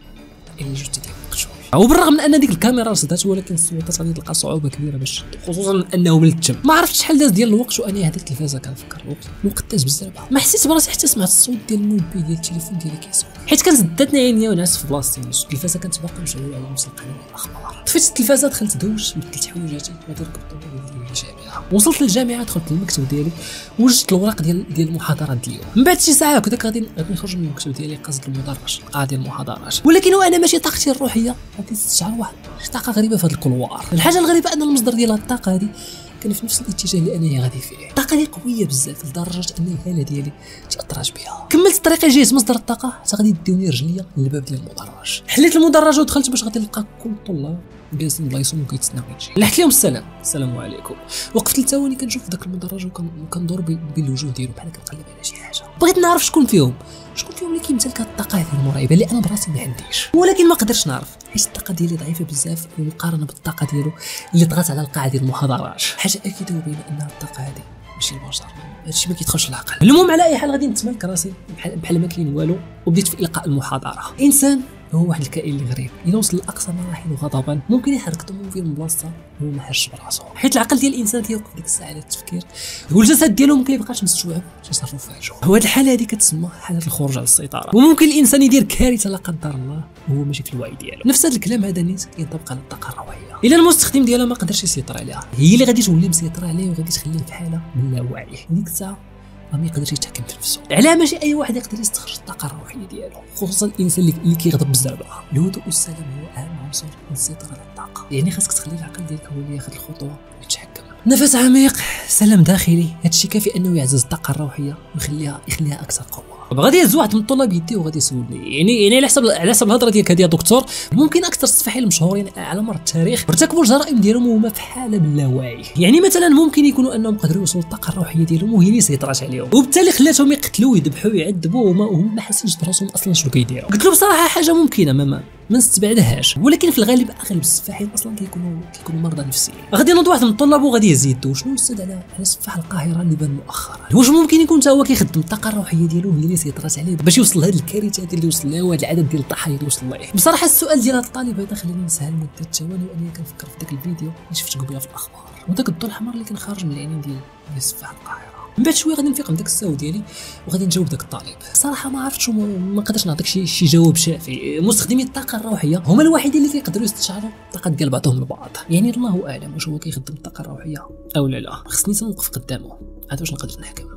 الا جوج ديال مقتول. وبالرغم من ان ديك الكاميرا رصدت ولكن السلطات غادي تلقى صعوبه كبيره باش خصوصا انه من التم. ما عرفتش شحال داز ديال الوقت وانا هذيك التلفازه كنفكر الوقت داز بزاف. ما حسيت براسي حتى سمعت الصوت ديال الموبيل ديال التليفون ديالي كيصوت حيت كنزدتني عينيا ونعس في بلاصتي. التلفازه كانت باقا مشعوله على نفس القناه ديال الاخبار. طفيت التلفازه دخلت دوش بدلت حوايجاتي غادي ركبت الطوموبيل ديالي الجامعه. وصلت للجامعه دخلت للمكتب ديالي وجدت الوراق ديال المحاضرات ديال اليوم. من بعد شي ساعه هكذاك غادي نخرج من المكتب ديالي قصد المدرج ديال المحاضرات، ولكن وانا ماشي طاقتي الروحيه غادي تستشعر واحد طاقه غريبه في هذا الكولوار. الحاجه الغريبه ان المصدر ديال هذه الطاقه هذه كان في نفس الاتجاه اللي انا غادي فيه. الطاقه دي قويه بزاف لدرجه ان الهاله ديالي تاثرت بها. كملت الطريق جهه مصدر الطاقه حتى غادي يديوني رجليا للباب ديال المدرج. حليت المدرج ودخلت باش غادي نلقى كل الطلاب جالسين بلايصهم وكيتسناو يجي. لحت لهم السلام عليكم. وقفت لثواني كنشوف ذاك المدرج وكندور بين الوجوه ديالو بحال كنقلب على شي حاجه. بغيت نعرف شكون فيهم اللي كيمتلك هاد الطاقه هذه المرعبه اللي انا براسي ما عنديش، ولكن ما قدرتش نعرف حيت الطاقه ديالي ضعيفه بزاف بالمقارنه بالطاقه ديالو اللي طغات على القاعه ديال المحاضرات. حاجه اكيده وبين ان الطاقه هذه ماشي البشر، هادشي ما كيدخلش العقل. المهم على اي حال غادي نتملك راسي بحال ما كاين والو وبديت في القاء المحاضره. انسان هو واحد الكائن اللي غريب الا وصل لاقصى مراحل غضبا ممكن يحرك الطوموبيل من بلاصتها وهو ما حرش براسو، حيت العقل ديال الانسان كيوقف ديك الساعه على التفكير والجسد ديالو ما كيبقاش مستوعب تصرفاته. وهاد الحاله هذه كتسمى حاله الخروج على السيطره، وممكن الانسان يدير كارثه لا قدر الله وهو ماشي في الوعي ديالو. نفس هذا الكلام هذا نيت كينطبق على الطاقه الروحيه. الا المستخدم ديالها ما قدرش يسيطر عليها هي اللي غادي تولي مسيطره عليه وغادي تخليه في حاله من اللاوعي. ديك الساعه ما يقدرش يتحكم في نفسه. علاه ماشي اي واحد يقدر يستخرج الطاقه الروحيه ديالو، خصوصا الانسان اللي كيغضب بزاف. الهدوء والسلام هو اهم عنصر للسيطره على الطاقه، يعني خاصك تخلي العقل ديالك هو اللي ياخذ الخطوه ويتحكم. نفس عميق، سلام داخلي، هادشي كافي انه يعزز الطاقه الروحيه ويخليها اكثر قوه. غادي يهز واحد من الطلاب يديه وغادي يسولني، يعني على حسب الهضره ديالك هذه يا دكتور، ممكن اكثر السفاحين المشهورين على مر التاريخ ارتكبوا الجرائم ديالهم وهما في حاله من اللاوعي. يعني مثلا ممكن يكونوا انهم قدروا يوصلوا للطاقه الروحيه ديالهم وهي اللي سيطرت عليهم وبالتالي خلاتهم يقتلوا ويذبحوا ويعذبوا وهم ما حاسينش براسهم اصلا شنو كيديروا. قلت له بصراحه حاجه ممكنه ما نستبعدهاش، ولكن في الغالب اغلب السفاحين اصلا كيكونوا مرضى نفسيين. غادي نوض واحد من الطلاب وغادي يزيدوا شنو يستند على سفاح القاهره اللي بان مؤخرا. واش ممكن يكون حتى هو كيخدم الطاقه الروحيه ديالو هي اللي سيطرت عليه باش يوصل لهاد الكارثه هذه اللي وصل لها وهاد العدد ديال الضحايا اللي وصل ليه؟ بصراحه السؤال ديال هاد الطالب هذا خلاني نسهل مده ثواني واني كنفكر في داك الفيديو اللي شفت قبيله في الاخبار وداك الضوء الاحمر اللي كان خارج من العينين ديال سفاح القاهره. من بعد شويه غادي نفيق من داك الساو ديالي وغادي نجاوب داك الطالب. صراحه ما عرفتش ما قدرتش نعطيك شي جواب شافي. مستخدمي الطاقه الروحيه هما الوحيدين اللي كيقدروا يستشعروا الطاقه ديال بعضهم البعض، يعني الله اعلم واش هو كيخدم الطاقه الروحيه او لا. خصني نوقف قدامه عاد واش نقدر نحكم.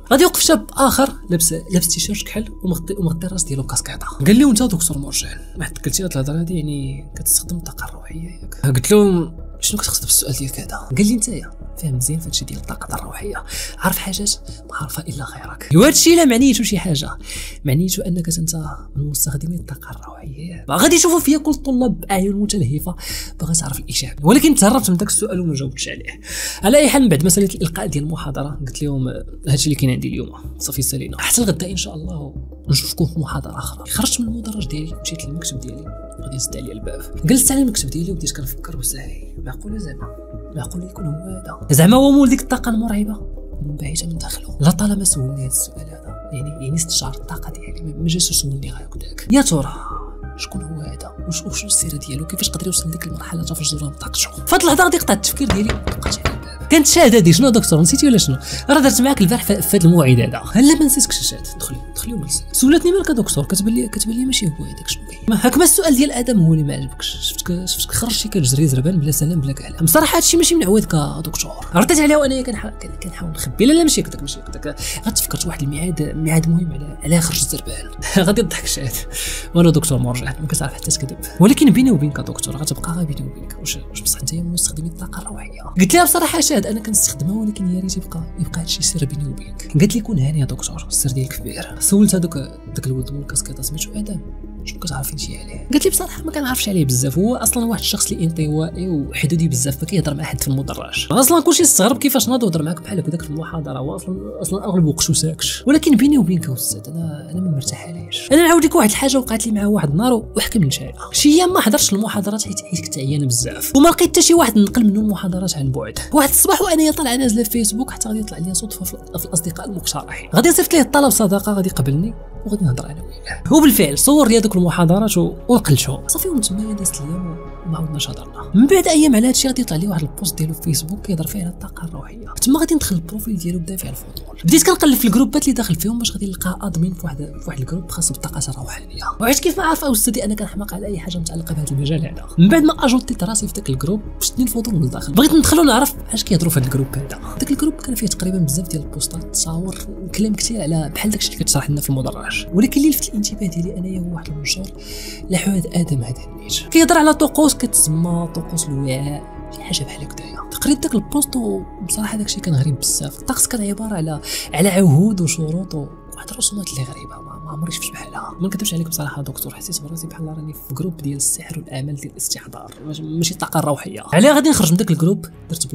غادي يوقف شاب اخر لابس تيشيرت كحل ومغطي الراس ديالو كاسكيطه. قال لي وانت دكتور مرجان ما حد قلتي هاد الهضره هادي يعني كتستخدم الطاقه الروحيه ياك؟ قلت لهم شنو كتقصد بالسؤال ديالك هذا؟ قال لي نتايا فاهم مزيان فهادشي ديال الطاقه الروحيه، عارف حاجات ما عارفها الا غيرك. وهادشي لا معنيتو شي حاجه، معنيتو انك انت من مستخدمين الطاقه الروحيه. غادي يشوفوا فيا كل الطلاب باعين متلهفه باغا تعرف الاجابه، ولكن تهربت من داك السؤال وما جاوبتش عليه. على اي حال من بعد مساله الالقاء ديال المحاضره قلت لهم هادشي اللي كاين عندي اليوم صافي سالينا حتى الغدا ان شاء الله ونشوفكم في محاضره اخرى. خرجت من المدرج ديالي مشيت للمكتب ديالي غادي يسد عليا الباب. جلست على المكتب ديالي وبديت كنفكر وساهي معقوله معقول يكون هو هذا زعما هو مول ديك الطاقه المرعبه منبعثه من داخله. لا طالما سولني هذا السؤال هذا يعني استشعر الطاقه ديالي ما جاش سولني غير هكذاك يا ترى شكون هو هذا وشنو السيره ديالو كيفاش قدر يوصل لديك المرحله حتى فاش زورها بطاقته. فهاد اللحظه غادي يقطع التفكير ديالي بقات على الباب. كانت شاهد هادي شنو دكتور نسيتي ولا شنو؟ راه درت معاك البارح في هذا الموعد هذا. لا ما نسيتكش شاد دخلي وجلس. سولتني مالك دكتور كتبان لي ماشي هو هذاك شنو كاين. هاك ما السؤال ديال ادم هو اللي ما عجبكش. شفتك خرجتي كتجري زربان بلا سلام بلا كلام. بصراحه هادشي ماشي من عوادك دكتور. رديت عليه وانا كنحاول نخبي. لا ماشي هكذاك غتفكرت واحد الميعاد مهم على خرج الزربان. غادي تضحك شاد وانا دكتور مرجان ما كتعرف حتى تكذب. ولكن بيني وبينك دكتور غتبقى غير بيني وبينك واش بصح انت مستخدمين الطاقه الروحيه؟ قلت لها بصراحه شاد انا كنستخدمها ولكن يا ريت يبقى هادشي سر بيني وبينك. قالت لي كون هاني يا دكتور السر ديالك كبير. سولت داك الولد من الكاسكيطه سميتو ادم شنو كتعرفي شي عليه؟ قالت لي بصراحه ما كنعرفش عليه بزاف. هو اصلا واحد الشخص اللي انطوائي وحدودي بزاف ما كيهضر مع حد في المدرج. اصلا كلشي استغرب كيفاش ناض وهضر معاك بحال هكاك في المحاضره. هو اصلا اغلب وقته ساكت. ولكن بيني وبينك استاذ انا ما مرتاحالاش. انا نعاود لك واحد الحاجه وقعت لي مع واحد النهار وحكم نشايا. شي ايام ما حضرتش المحاضرات حيت كنت عيانه بزاف وما لقيت حتى شي واحد نقل منه المحاضرات عن بعد. واحد الصباح وانا طالعه نازله في فيسبوك حتى غادي يطلع لي صدفه في الاصدقاء المقترحين. غادي نصيفط ليه الطلب صداقه غادي يقبلني وغادي نهضر انا وياه. وبالفعل صور لي هذوك المحاضرات ونقلتهم صافي ومن تما دازت الايام وما عاودناش هضرنا. من بعد ايام على هادشي غادي يطلع لي واحد البوست ديالو في فيسبوك كيهضر فيه على الطاقه الروحيه. تما غادي ندخل البروفيل ديالو بدا فيه الفضول. بديت كنقلب في الجروبات اللي داخل فيهم باش غادي نلقى ادمين في واحد الجروب خاص بالطاقه الروحانيه. وعرفت كيف ما عارفه استاذي انا كنحماق على اي حاجه متعلقه بهذا المجال هذا. من بعد ما اجوتيت راسي في ذاك الجروب شدني الفضول من الداخل بغيت ندخل ونعرف علاش كيهضروا في هذا الجروب هذا. ذاك الجروب كان فيه تقريبا بزاف ديال البوستات تصاور كلام كثير على بحال داكشي اللي كتشرح لنا في المدرج. ولكن اللي لفت الانتباه ديالي انايا هو واحد المنشور لحواد ادم هذا النيت كيهضر على طقوس كتسمى طقوس الوعاء شي حاجه بحال هكذايا. قريت داك البوست وبصراحه داكشي كان غريب بزاف. الطقس كان عباره على عهود وشروط واحد الرسومات اللي غريبه ما عمري شفت بحالها. ما نكذبش عليك بصراحه دكتور حسيت براسي بحال راني في جروب ديال السحر والاعمال ديال الاستحضار ماشي الطاقه الروحيه. علاه غادي نخرج من داك الجروب درت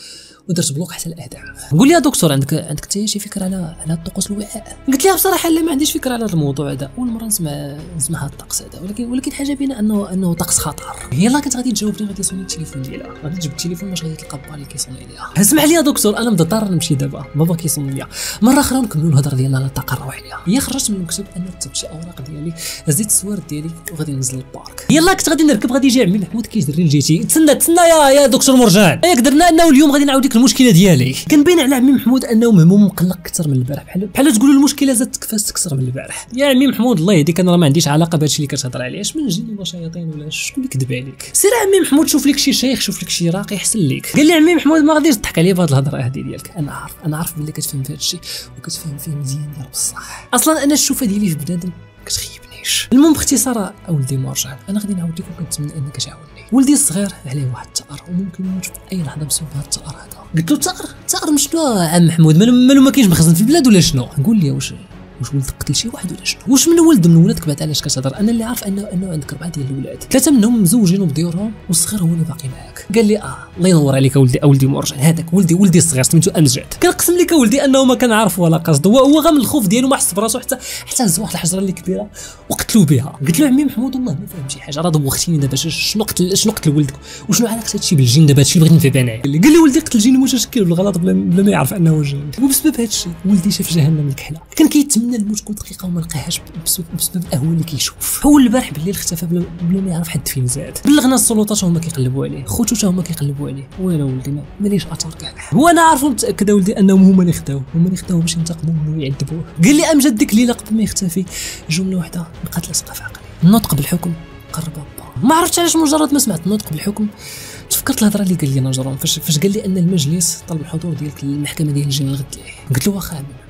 بلوك حتى الاهداف. قول لي يا دكتور عندك حتى شي فكره على الطقوس الوعاء؟ قلت لها بصراحه لا ما عنديش فكره على هذا الموضوع هذا. اول مره نسمع هذا الطقس هذا ولكن حاجه بينا انه طقس خطر. يلاه كنت غادي تجاوبني غادي يصوني التليفون ديالها غادي تجيب التليفون باش غادي تلقى با اللي كيصوني ليها. اسمح لي يا دكتور انا مضطر نمشي دابا بابا كيصون ليا. مره اخرى نكملوا الهضره ديالنا على الطاقه الروحيه. هي خرجت من المكتب انا كتبت شي اوراق ديالي هزيت السوارد ديالي وغادي ننزل للبارك. يلاه كنت غادي نركب غادي يجي عمي محمود كيجري لجيتي. تسنى يا دكتور مرجان ياك درنا انه اليوم غادي نعاود لك المشكله ديالي. كان باين على عمي محمود انه مهموم مقلق اكثر من البارح بحال تقولوا المشكله زادت كفاس تكثر من البارح. يا عمي محمود الله يهديك انا راه ما عنديش علاقه بهادشي اللي كتهضر عليه. اش من جن ولا شياطين ولا شكون اللي كذب عليك؟ سير عمي محمود شوف لك شي شيخ شوف لك شي راقي يحسن لك. قال لي عمي محمود ما غاديش تضحك عليا بهاد الهضره هذه ديالك. انا عارف بلي كتفهم في هادشي وكتفهم فيه مزيان ديال بصح. اصلا انا الشوفه ديالي في بنادم كتخيبنيش. المهم باختصار اولدي مرجان انا غادي نعاود لك وكنتمنى انك تعاوني. ولدي الصغير عليه واحد الثأر وممكن يموت في اي لحظه بسبب هذا الثأر هذا. قلت له ثأر شنو عم محمود مالو ما كاينش مخزن في البلاد ولا شنو؟ قول لي واش ولد قتل شي واحد ولا شنو؟ واش من ولد من ولادك بعد علاش كتهضر؟ انا اللي عارف انه عندك 4 ديال الولاد 3 منهم مزوجين وبديورهم والصغير هو اللي باقي معاك. قال لي الله ينور عليك اولدي مرجان هذاك ولدي الصغير سميتو امجد. كنقسم لك اولدي انه ما كان عارف ولا قصد هو غير من الخوف ديالو ما حس براسو حتى هز واحد الحجره اللي كبيره وقتلوا بها. قلت له عمي محمود والله ما فاهم شي حاجه راه دوختيني دابا شنو قتل ولدك وشنو علاقه هادشي بالجن دابا هادشي اللي بغيت نفهم انايا. قال لي ولدي قتل جن متشكل بالغلط بلا ما يعرف انه جن وبسبب هادشي ولدي شاف جهنم الكحله كان كيتمنى الموت كل دقيقه وما لقاهاش بسبب الاهوال اللي كيشوف. هو البارح بالليل اختفى بلا ما يعرف حد فين زاد. بلغنا السلطات هما كيقلبوا عليه خوتو حتى هما كيقلبوا عليه وانا ولدي ماليش اثر كاع. هو انا عارف متاكد ولدي انهم هما اللي خداوه باش ينتقموا منه ويعذبوه. قال لي امجد ديك الليله قبل ما يختفي جمله واحده بقات لاصقه في عقلي النطق بالحكم قرب با. ما عرفتش علاش مجرد ما سمعت النطق بالحكم تفكرت الهضره اللي قال لي نجرون فاش قال لي ان المجلس طلب الحضور ديالك للمحكمه ديال الجن الغد ليه. قلت له واخا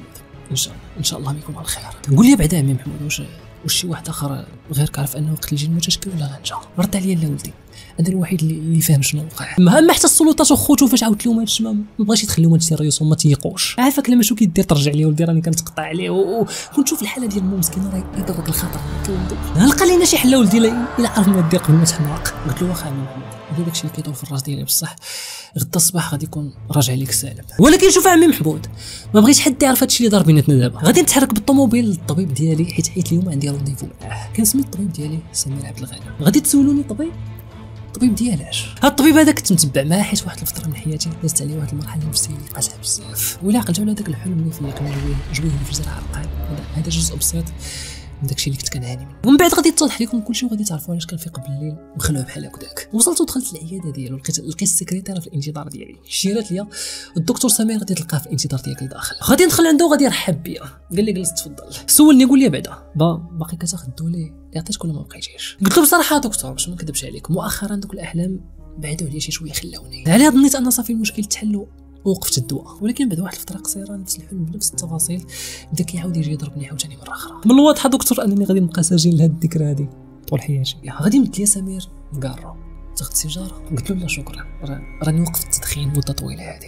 ان شاء الله ما يكون على الخير. قول لي بعدا عمي محمود، واش شي واحد اخر غيرك عارف انه قتل الجن متشكل ولا غنجا؟ رد عليا لا ولدي، انا الوحيد اللي فاهم شنو وقع. ما حتى السلطات وخوتو فاش عاودت لهم هادشي ما بغاش يتخليهم هادشي الرئيس وما تيقوش. عافاك لما شو كيدير ترجع ليه ولدي، راني كنتقطع عليه وكنت شوف الحاله ديال مو مسكين راه يضرك الخطر. لقى لينا شي حل ولدي الا عرف ما دير قبل ما تحماق. قلت له واخا عمي محمود هذا داكشي اللي كيدور في الراس ديالي بصح غدا الصباح غادي يكون راجع ليك سالم. ولكن شوف عمي محمود، ما بغيتش حد يعرف هادشي اللي دار بيناتنا دابا. غادي نتحرك بالطوموبيل للطبيب ديالي حيت اليوم عندي رونديفو معاه. كنسمي الطبيب ديالي سمير عبد الغني. غادي تسولوني الطبيب ديالاش؟ هاد الطبيب هذا كنت متبع معاه حيت واحد الفتره من حياتي دازت عليه واحد المرحله النفسيه اللي قاسيه بزاف، ولا عقلت على داك الحلم اللي فيقني جويه في الجزر عرقان. هذا جزء بسيط من داكشي اللي كنت كنعاني منه. ومن بعد غادي يتضح لكم كلشي وغادي تعرفوا علاش كنفيق بالليل مخلوع بحال هكاك. وصلت ودخلت العياده ديالو، لقيت السكرتيره في الانتظار ديالي. شيرات ليا الدكتور سمير غادي تلقاه في الانتظار ديالك لداخل. غادي ندخل عنده وغادي يرحب بيا. قال لي جلس تفضل. سولني قول لي بعدا باقي كتاخذ الدولي اللي عطيتك ولا ما بقيتيش؟ قلت له بصراحه دكتور باش ما نكذبش عليك مؤخرا دوك الاحلام بعدوا عليا شي شويه خلاوني. عليها ظنيت ان صافي المشكل تحل ووقفت الدواء، ولكن بعد واحد الفتره قصيره نفس الحلم بنفس التفاصيل بدا كيعاود يجي يضربني عاوتاني مره اخرى. من الواضح دكتور انني غادي نبقى سجين لهاد الذكرى هادي طول حياتي. غادي مد ليا سمير كارو تاخذ سيجاره. قلت له لا شكرا، راني وقفت التدخين مده طويله هادي.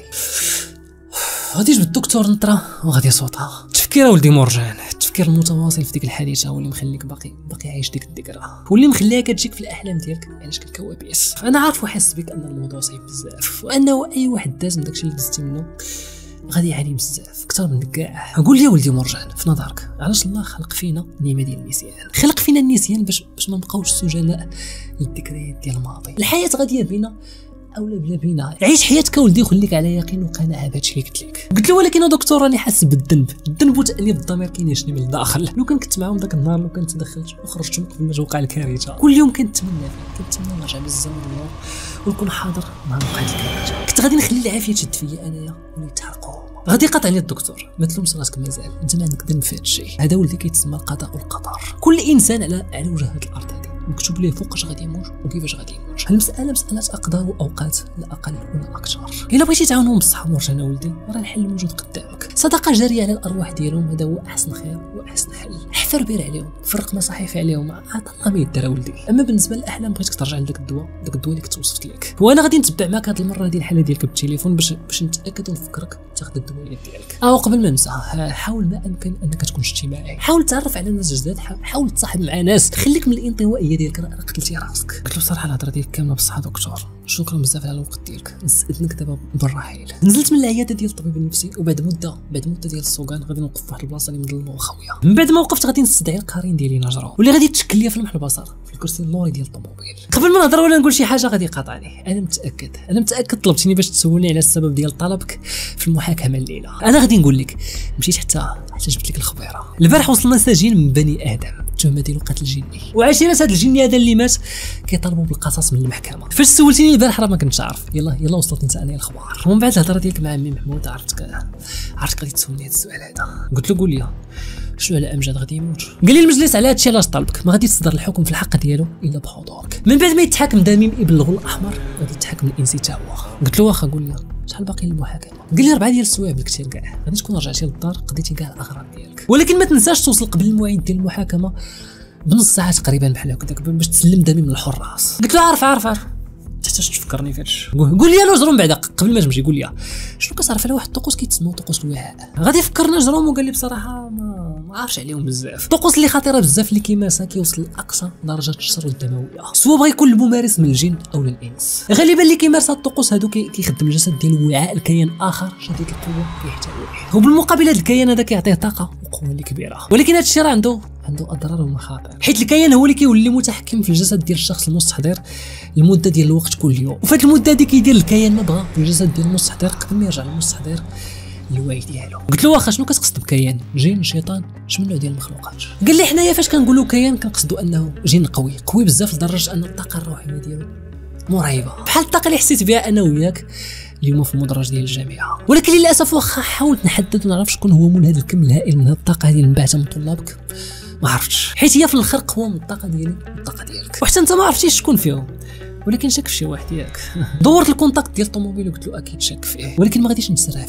غادي جبت الدكتور نطره وغادي صوتها. التفكير ولدي مرجان، التفكير المتواصل في ديك الحادثه هو اللي مخليك باقي عايش ديك الذكرى، واللي مخليها كتجيك في الاحلام ديالك علاش كالكوابيس. انا عارف وحاسس بك ان الموضوع صعيب بزاف، وانه اي واحد داز من داكشي اللي دزتي منه غادي يعاني بزاف اكثر منك كاع. قول لي ولدي مرجان، في نظرك علاش الله خلق فينا نعمه ديال النسيان؟ خلق فينا النسيان باش ما نبقاوش سجناء للذكريات ديال الماضي. الحياه غاديه بينا اولا بلا بينا. عيش حياتك ولدي وخليك على يقين وقناعه بهادشي اللي قلت لك. قلت له ولكن يا دكتور راني حاسس بالذنب وتانيب الضمير كينيشني من الداخل. لو كنت معاهم داك النهار، لو كنت دخلت وخرجت قبل ما توقع الكارثه. كل يوم كنتمنى نرجع بالزمن للور ونكون حاضر مع وقعت الكارثه. كنت غادي نخلي العافيه تشد فيا انايا ولا يتحرقوا. غادي قاطعني الدكتور، ما تلومش راسك مازال، انت ما عندك ذنب في هذا الشيء. هذا ولدي كيتسمى القضاء والقدر. كل انسان على وجه هذه الارض هذه مكتوب ليه فوقاش غادي يموت وكيفاش غادي يموت. المساله مساله اقدار واوقات، لا اقل ولا اكثر. الا بغيتي تعاونهم بصح مرجان ولدي راه الحل موجود قدامك. صدقه جاريه على الارواح ديالهم، هذا هو احسن خير واحسن حل. حفر بير عليهم، فرق مصاحف عليهم، عاد الله ما يدير ولدي. اما بالنسبه للاحلام بغيتك ترجع لذاك الدواء اللي كنت وصفت لك، وانا غادي نتبع معك هذه المره هذه الحاله ديالك بالتليفون باش نتاكد ونفكرك تاخذ الدواء ديالك. قبل ما ننسى، حاول ما امكن انك تكون اجتماعي، حاول تعرف على ناس جداد، حاول تصاحب مع ناس، خليك من الانطوائيه ديالك راه قتلتي راسك. قلت له بصراحه الهضره ديالك كامله بصح دكتور، شكرا بزاف على الوقت ديالك، نستاذنك دابا بالرحيل. نزلت من العياده ديال الطبيب النفسي، وبعد مده ديال السوقان غادي نوقف في واحد البلاصه اللي مظلمه وخاويه. من بعد ما وقفت غادي نستدعي القرين ديالي نجرو، واللي غادي يتشكل ليا في لمح البصر في الكرسي اللوري ديال الطوموبيل. قبل ما نهضر ولا نقول شي حاجه غادي يقاطعني. انا متاكد طلبتيني باش تسولني على السبب ديال طلبك في المحاكمه الليله. انا غادي نقول لك مشيت حتى جبت لك الخبيره. البارح وصلنا سجين من بني ادم التهمه ديالو قتل جني، وعشيرات هذا الجني هذا اللي مات كيطالبوا بالقصاص من المحكمه. فاش سولتيني البارح راه ما كنتش عارف. يلا وصلتني حتى انا الاخبار. ومن بعد الهضره ديالك مع عمي محمود عرفتك غادي تسولني هذا السؤال هذا. قلت له قول لي شنو على امجد غادي يموت؟ قال لي المجلس على هادشي علاش طالبك ما غادي تصدر الحكم في الحق ديالو الا بحضورك. من بعد ما يتحاكم دميم ابن الغول الاحمر غادي يتحاكم الانسي تا هو. قلت له واخا قول لي شحال باقي للمحاكمه؟ قال لي 4 ديال السوايع بالكثير كاع، غادي تكون رجعتي للدار قضيتي كاع الاغراض ديالك، ولكن ما تنساش توصل قبل الموعد ديال المحاكمه بنص ساعه تقريبا بحال هكاك باش تسلم دمي من الحراس. قلت له عارف تحتاج تفكرني في هادشي. قول لي نجرم بعدا قبل ما تمشي. قول لي شنو كتعرف على واحد الطقوس كيتسموا طقوس الوعاء؟ غادي فكرنا نجرم وقال لي بصراحه ما عارفش عليهم بزاف. الطقوس اللي خطيره بزاف اللي كيمارسها كيوصل لاقصى درجه الشر الدمويه، سواء بغى يكون الممارس من الجن او الانس. غالبا اللي كيمارس هاد الطقوس هادو كيخدم الجسد ديال الوعاء الكيان اخر شديد القوه كيحتويه، وبالمقابل هاد الكيان هذا كيعطيه طاقه وقوه اللي كبيره. ولكن هاد الشيء راه عنده اضرار ومخاطر، حيت الكيان هو اللي كيولي متحكم في الجسد ديال الشخص المستحضر لمده ديال الوقت كل يوم، وفي هاد المده دي كيدير الكيان ما بغى في الجسد ديال المستحضر قبل ما يرجع للمستحضر الوعي ديالو. قلت له واخا شنو كتقصد بكيان؟ جن، شيطان، شنو نوع ديال المخلوقات؟ قال لي حنايا فاش كنقولوا كيان كنقصدوا انه جن قوي بزاف لدرجه ان الطاقه الروحيه ديالو مرعبه، بحال الطاقه اللي حسيت بها انا وياك اليوم في المدرج ديال الجامعه. ولكن للاسف واخا حاولت نحدد ونعرف شكون هو من هذا الكم الهائل من هذه الطاقه هذه المنبعثه من طلابك، ما عرفتش، حيت هي في الاخر قوه من الطاقه ديالي والطاقه ديالك، وحتى انت ما عرفتيش شكون فيهم. ولكن شك في شي واحد ياك. دورت الكونتاكت ديال الطوموبيل وقلت له اكيد شك فيه، ولكن ما غاديش نسرع في الحكم عليه.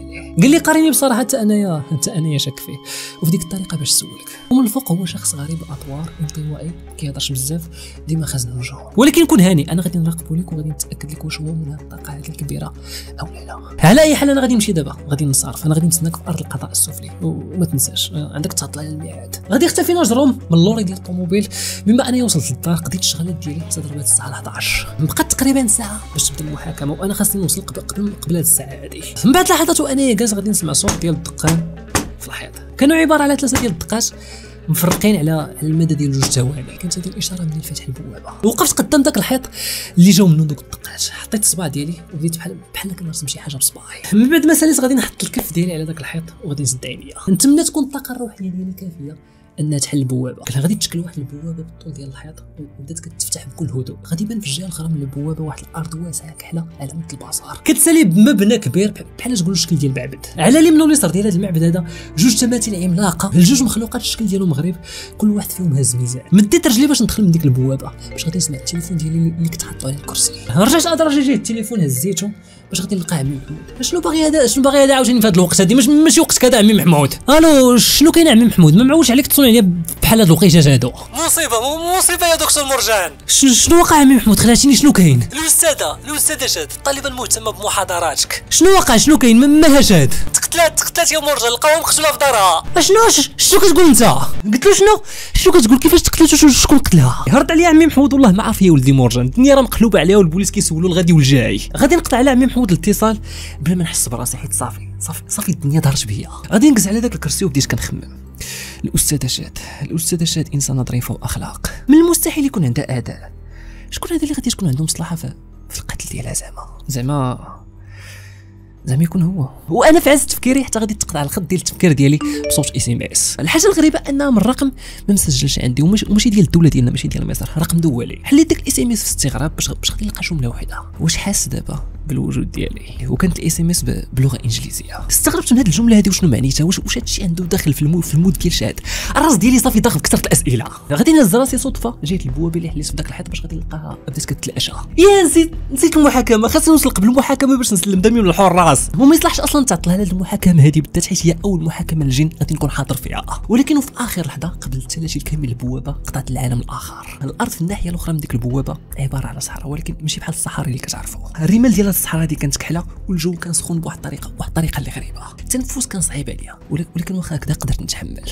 عليه. قال لي قاريني بصراحه حتى انايا شاك فيه، وفي ديك الطريقه باش نسولك. ومن الفوق هو شخص غريب الاطوار، انطوائي، كيهضرش بزاف، ديما خازن وجهه. ولكن كون هاني، انا غادي نراقبو ليك وغادي نتاكد لك واش هو من هاد الطاقه هذه الكبيره او لا. على اي حال انا غادي نمشي دابا، غادي نصرف، انا غادي نستناك في ارض القضاء السفلي، وما تنساش عندك تعطل على الميعاد. غادي يختفي نجروم من اللوري ديال الطوموبيل. بما انني وصلت للدار قضيت الشغلات ديالي حتى ضربات الساعه 11. بقات تقريبا ساعه باش تبدا المحاكمه، وانا خاصني نوصل قبل هاد الساعه هذه. من بعد لحظات وانا جالس غادي نسمع صوت ديال الدقان في الحيط. كانوا عباره على 3 ديال الدقات مفرقين على المدى ديال 2 توالي. كانت هذه الاشاره من فتح البوابه. وقفت قدام داك الحيط اللي جاو منه دوك الدقات، حطيت الصباع ديالي وبديت بحال كنرسم شي حاجه بصباعي. من بعد ما ساليت غادي نحط الكف ديالي على داك الحيط وغادي نسد عينيا. نتمنى تكون الطاقه الروحيه ديالي كافيه انها تحل البوابه. كان غادي تشكل واحد البوابه بالطول ديال الحيط وبدات كتفتح بكل هدوء. غادي يبان في الجهه الاخرى من البوابه واحد الارض واسعه كحله على مد البصر، كتسالي بمبنى كبير بحال تقول الشكل ديال المعبد. على اليمين واليسار ديال هذا المعبد هذا 2 تماثيل عملاقه، الجوج مخلوقات الشكل ديالهم غريب، كل واحد فيهم هاز ميزان. مديت رجلي باش ندخل من ديك البوابه باش غادي نسمع التليفون ديالي اللي كتحطو على الكرسي. رجعت ادراجي جاي التليفون هزيتو باش غادي نلقى عمي محمود. شنو باغي هذا عاوتاني في هذا الوقت هذه؟ ماشي وقت كذا عمي محمود. الو شنو كاين عمي محمود؟ ما معولش عليك تصوني عليا بحال هاد الوقيتات هادو. مصيبه يا دكتور مرجان. شنو وقع عمي محمود؟ خلاتيني شنو كاين؟ الاستاذه شاد الطالبه المهتمه بمحاضراتك. شنو وقع؟ شنو كاين؟ ما شاد تقتلات يا مرجان، لقاوها مقتوله في دارها. شنو كتقول انت؟ قلت له شنو كتقول؟ كيفاش تقتلت وشكون قتلها؟ هرد عليا عمي محمود والله ما عارف يا ولدي مرجان، الدنيا راه مقلوبه عليها والبوليس كيسولوا الغادي والجاي. غادي نقطع على عمي محمود الاتصال بلا ما نحس براسي، حيت صافي الدنيا دارت بيا. غادي نقز على داك الكرسي وبديت كنخمم. الاستاذه شاد انسانه ظريفه واخلاق، من المستحيل يكون عندها اداء. شكون هذا اللي غادي تكون عنده مصلحه في القتل ديالها؟ زعما يكون هو. وانا في عز تفكيري حتى غادي تقطع الخط ديال التفكير ديالي بصوت SMS. الحاجه الغريبه انها من رقم ما مسجلش عندي وماشي ديال الدوله ديالنا، ماشي ديال مصر، رقم دولي. حليت داك SMS في استغراب باش غادي نلقى جمله وحده. واش حاس دابا بالوجود ديالي؟ وكانت SMS بلغه انجليزيه. استغربت من هذه الجمله هذه وشنو معنيتها. واش هذا الشيء عنده داخل في المود ديال شاد؟ الراس ديالي صافي داخل بكثره الاسئله. غادي نهز راسي صدفه جيت البوابه اللي حليت في داك الحيط باش غادي نلقاها بدات كتلاشى. يا نسيت المحاكمه، خاصني نوصل قبل المحاكمه باش نسلم دمي من الحراس. وما يصلحش اصلا تعطل هذه المحاكمه هذه بالذات حيت هي اول محاكمه للجن غادي نكون حاضر فيها. ولكن في اخر لحظه قبل التلاشي الكامل البوابه قطعت العالم الاخر. الارض في الناحيه الاخرى من ديك البوابه عباره على صحراء، ولكن ماشي بحال الصحراء اللي كتعرفوا. الرمال ديال الصحراء هذه كانت كحله والجو كان سخون بواحد الطريقه اللي غريبه. التنفس كان صعيب عليا، ولكن واخا هكذا قدرت نتحمل.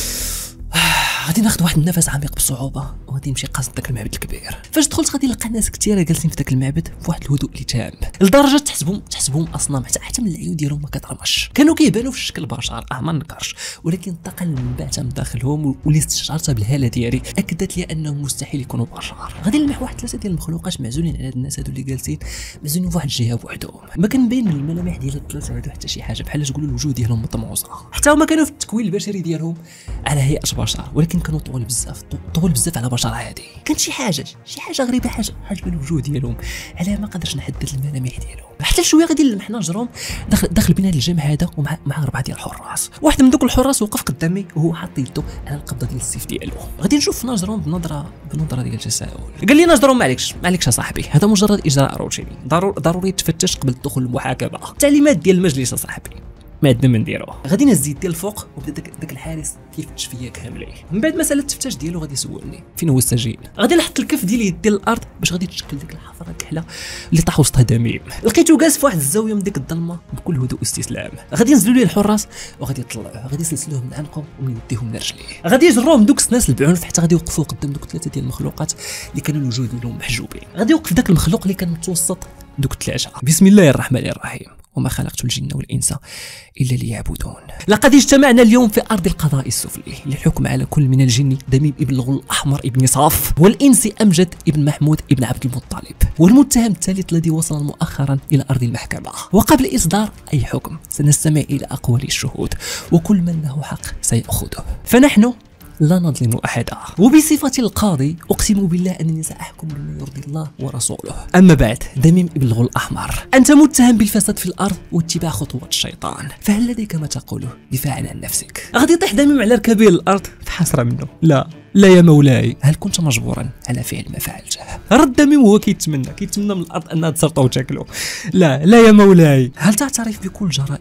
غادي ناخذ واحد النفس عميق بصعوبه وغادي نمشي قاصد داك المعبد الكبير. فاش دخلت غادي نلقى ناس كثيره جالسين في داك المعبد في واحد الهدوء اللي تام، لدرجه تحسبهم اصنام، حتى من العيون ديالهم ما كترمش. كانوا كيبانوا في شكل بشر ما نكرش، ولكن الطاقه المنبعثه من داخلهم واللي استشعرتها بالهاله ديالي اكدت لي انهم مستحيل يكونوا بشر. غادي نلمح واحد 3 ديال المخلوقات معزولين على هاد الناس هادو اللي جالسين، معزولين في واحد الجهه بوحدهم. ما كان باين من الملامح ديال الثلاثه هادو حتى شي حاجه، بحال تقولوا الوجوه ديالهم مطموسه. حتى هما كانوا في التكوين البشري ديالهم على هيئه بشر، ولكن كانوا طوال بزاف على بشر عادي. كانت شي حاجه غريبه، حاجه بالوجوه ديالهم على ما قدرش نحدد الملامح ديالهم. حتى شويه غادي نلمحنا نجروم داخل بنا الجامع هذا ومع 4 ديال الحراس. واحد من دوك الحراس وقف قدامي وهو حاط يده على القبضه ديال السيف ديالو. غادي نشوف نجروم بنظره ديال التساؤل. قال لي نجروم معليكش يا صاحبي، هذا مجرد اجراء روتيني ضروري تفتش قبل الدخول للمحاكمه. التعليمات ديال المجلس يا صاحبي ما عندنا ما نديرو. غادي نهز يدي الفوق وبدا داك الحارس كيفتش فيا كاملين. من بعد ما سالت التفتاش ديالو غادي يسولني فين هو السجين. غادي نحط الكف ديالي يدي للارض باش غادي تشكل ديك الحفره الكحله اللي طاح وسطها دميم. لقيتو جالس في واحد الزاويه من ديك الظلمه بكل هدوء واستسلام. غادي ينزلوا ليه الحراس وغادي يطلعوه، غادي يسلسلوه من عنقه ومن يديهم لرجليه. غادي يجروهم دوك الناس البعنف حتى غادي يوقفوا قدام دوك 3 ديال المخلوقات اللي كانوا الوجوه ديالهم محجوبين. غادي يوقف داك المخلوق اللي كان متوسط دوك 3. بسم الله الرحمن الرحيم، وما خلقت الجن والإنس إلا ليعبدون. لقد اجتمعنا اليوم في أرض القضاء السفلي للحكم على كل من الجن دميم ابن الغول الأحمر ابن صاف، والإنس أمجد ابن محمود ابن عبد المطلب، والمتهم الثالث الذي وصل مؤخرا إلى أرض المحكمة. وقبل إصدار أي حكم سنستمع إلى أقوال الشهود، وكل من له حق سيأخذه. فنحن لا نظلم أحدا، وبصفتي القاضي أقسم بالله أنني سأحكم بما يرضي الله ورسوله. أما بعد دميم ابن الغول الأحمر، أنت متهم بالفساد في الأرض واتباع خطوات الشيطان، فهل لديك ما تقوله دفاعا عن نفسك؟ غادي يطيح دميم على ركبه الأرض في حسرة منه. لا يا مولاي، هل كنت مجبورا على فعل ما فعلته؟ رد دميم وهو كيتمنى من الأرض أنها تسرطه وتاكله. لا يا مولاي، هل تعترف بكل جرائم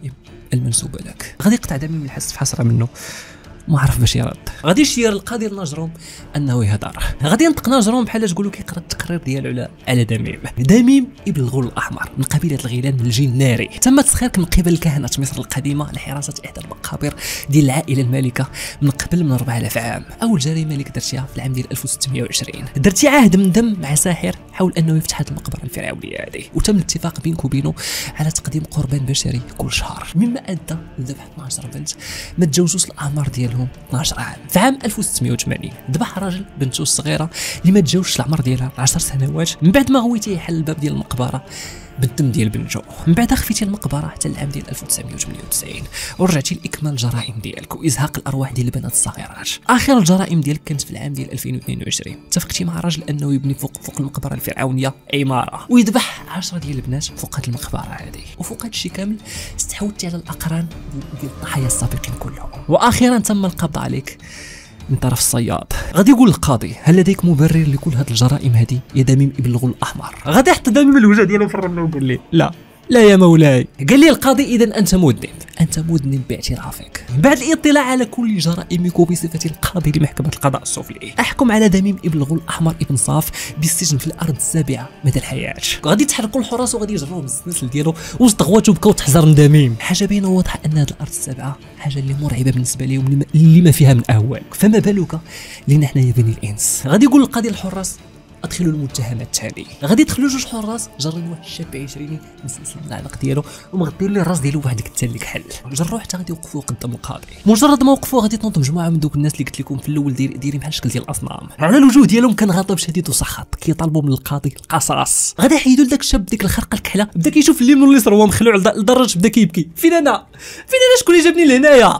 المنسوبه لك. غادي يقطع دمي من الحس في حسره منه، ما عرف باش يرد. غادي يشير القاضي لنجروم انه يهضر. غادي ينطق نجروم بحال تقولوا كيقرا التقرير ديالو على دميم ابن الغول الاحمر من قبيله الغيلان من الجن الناري. تم تسخيرك من قبل كهنه مصر القديمه لحراسه احدى المقابر ديال العائله المالكه من قبل من 4000 عام. اول جريمه اللي درتيها في العام ديال 1620 درتي عهد من دم مع ساحر حاول انه يفتح هذه المقبره الفرعونيه هذه، وتم الاتفاق بينك وبينه على تقديم قربان بشري كل شهر، مما ادى لذبح 12 بنت ما تجاوزوش الاعمار ديالهم 12 عام. في عام 1680 ذبح راجل بنته الصغيره اللي ما تجاوزش العمر ديالها 10 سنوات. من بعد ما غويتيه حل الباب ديال المقبره بالدم ديال بنته، من بعد خفيتي المقبره حتى العام ديال 1998 ورجعتي لاكمال الجرائم ديالك وازهاق الارواح ديال البنات الصغيرات. اخر الجرائم ديالك كانت في العام ديال 2022 اتفقتي مع راجل انه يبني فوق المقبره الفرعونيه عماره ويذبح 10 ديال البنات فوق هذه المقبره هذه. وفوق هذا الشيء كامل استحوذتي على الاقران ديال الضحايا السابقين كلهم. واخيرا تم القبض عليك من طرف الصياد. غادي يقول القاضي هل لديك مبرر لكل هذه الجرائم هذه يا دميم ابن الغول الاحمر؟ غادي يحط دميم الوجه ديالو في الرمله ويقول لي لا يا مولاي. قال لي القاضي اذا انت مذنب باعترافك. بعد الاطلاع على كل جرائمك وبصفتي القاضي لمحكمه القضاء السفلي احكم على دميم ابن الغول الاحمر ابن صاف بالسجن في الارض السابعه مدى الحياه. غادي يتحركوا الحراس وغادي يجروه بالسلسل ديالو وسط غواتو بكاو تحزر من دميم. حاجه بينه واضحه ان هذه الارض السابعه حاجه اللي مرعبه بالنسبه لهم اللي ما فيها من اهوال، فما بالك لينا حنا يا بني الانس. غادي يقول القاضي للحراس ادخلوا المتهم التالي. غادي يدخلوا جوج حراس جارين واحد الشاب 20 مسلسل العنق ديالو ومغطيين له الراس ديالو بواحد التالي كحل. جروه حتى غادي يوقفوا قدام القاضي. مجرد ما وقفوا غادي تنوض مجموعه من دوك الناس اللي قلت لكم في الاول دايرين بحال الشكل ديال الاصنام. على الوجوه ديالهم كان غضب شديد وسخط كيطالبوا من القاضي القصاص. غادي يحيدوا لذاك الشاب ديك الخرقه الكحله بدا كيشوف اليمين واليسار وهو مخلوع لدرجه بدا كيبكي. فين انا شكون اللي جابني لهنايا؟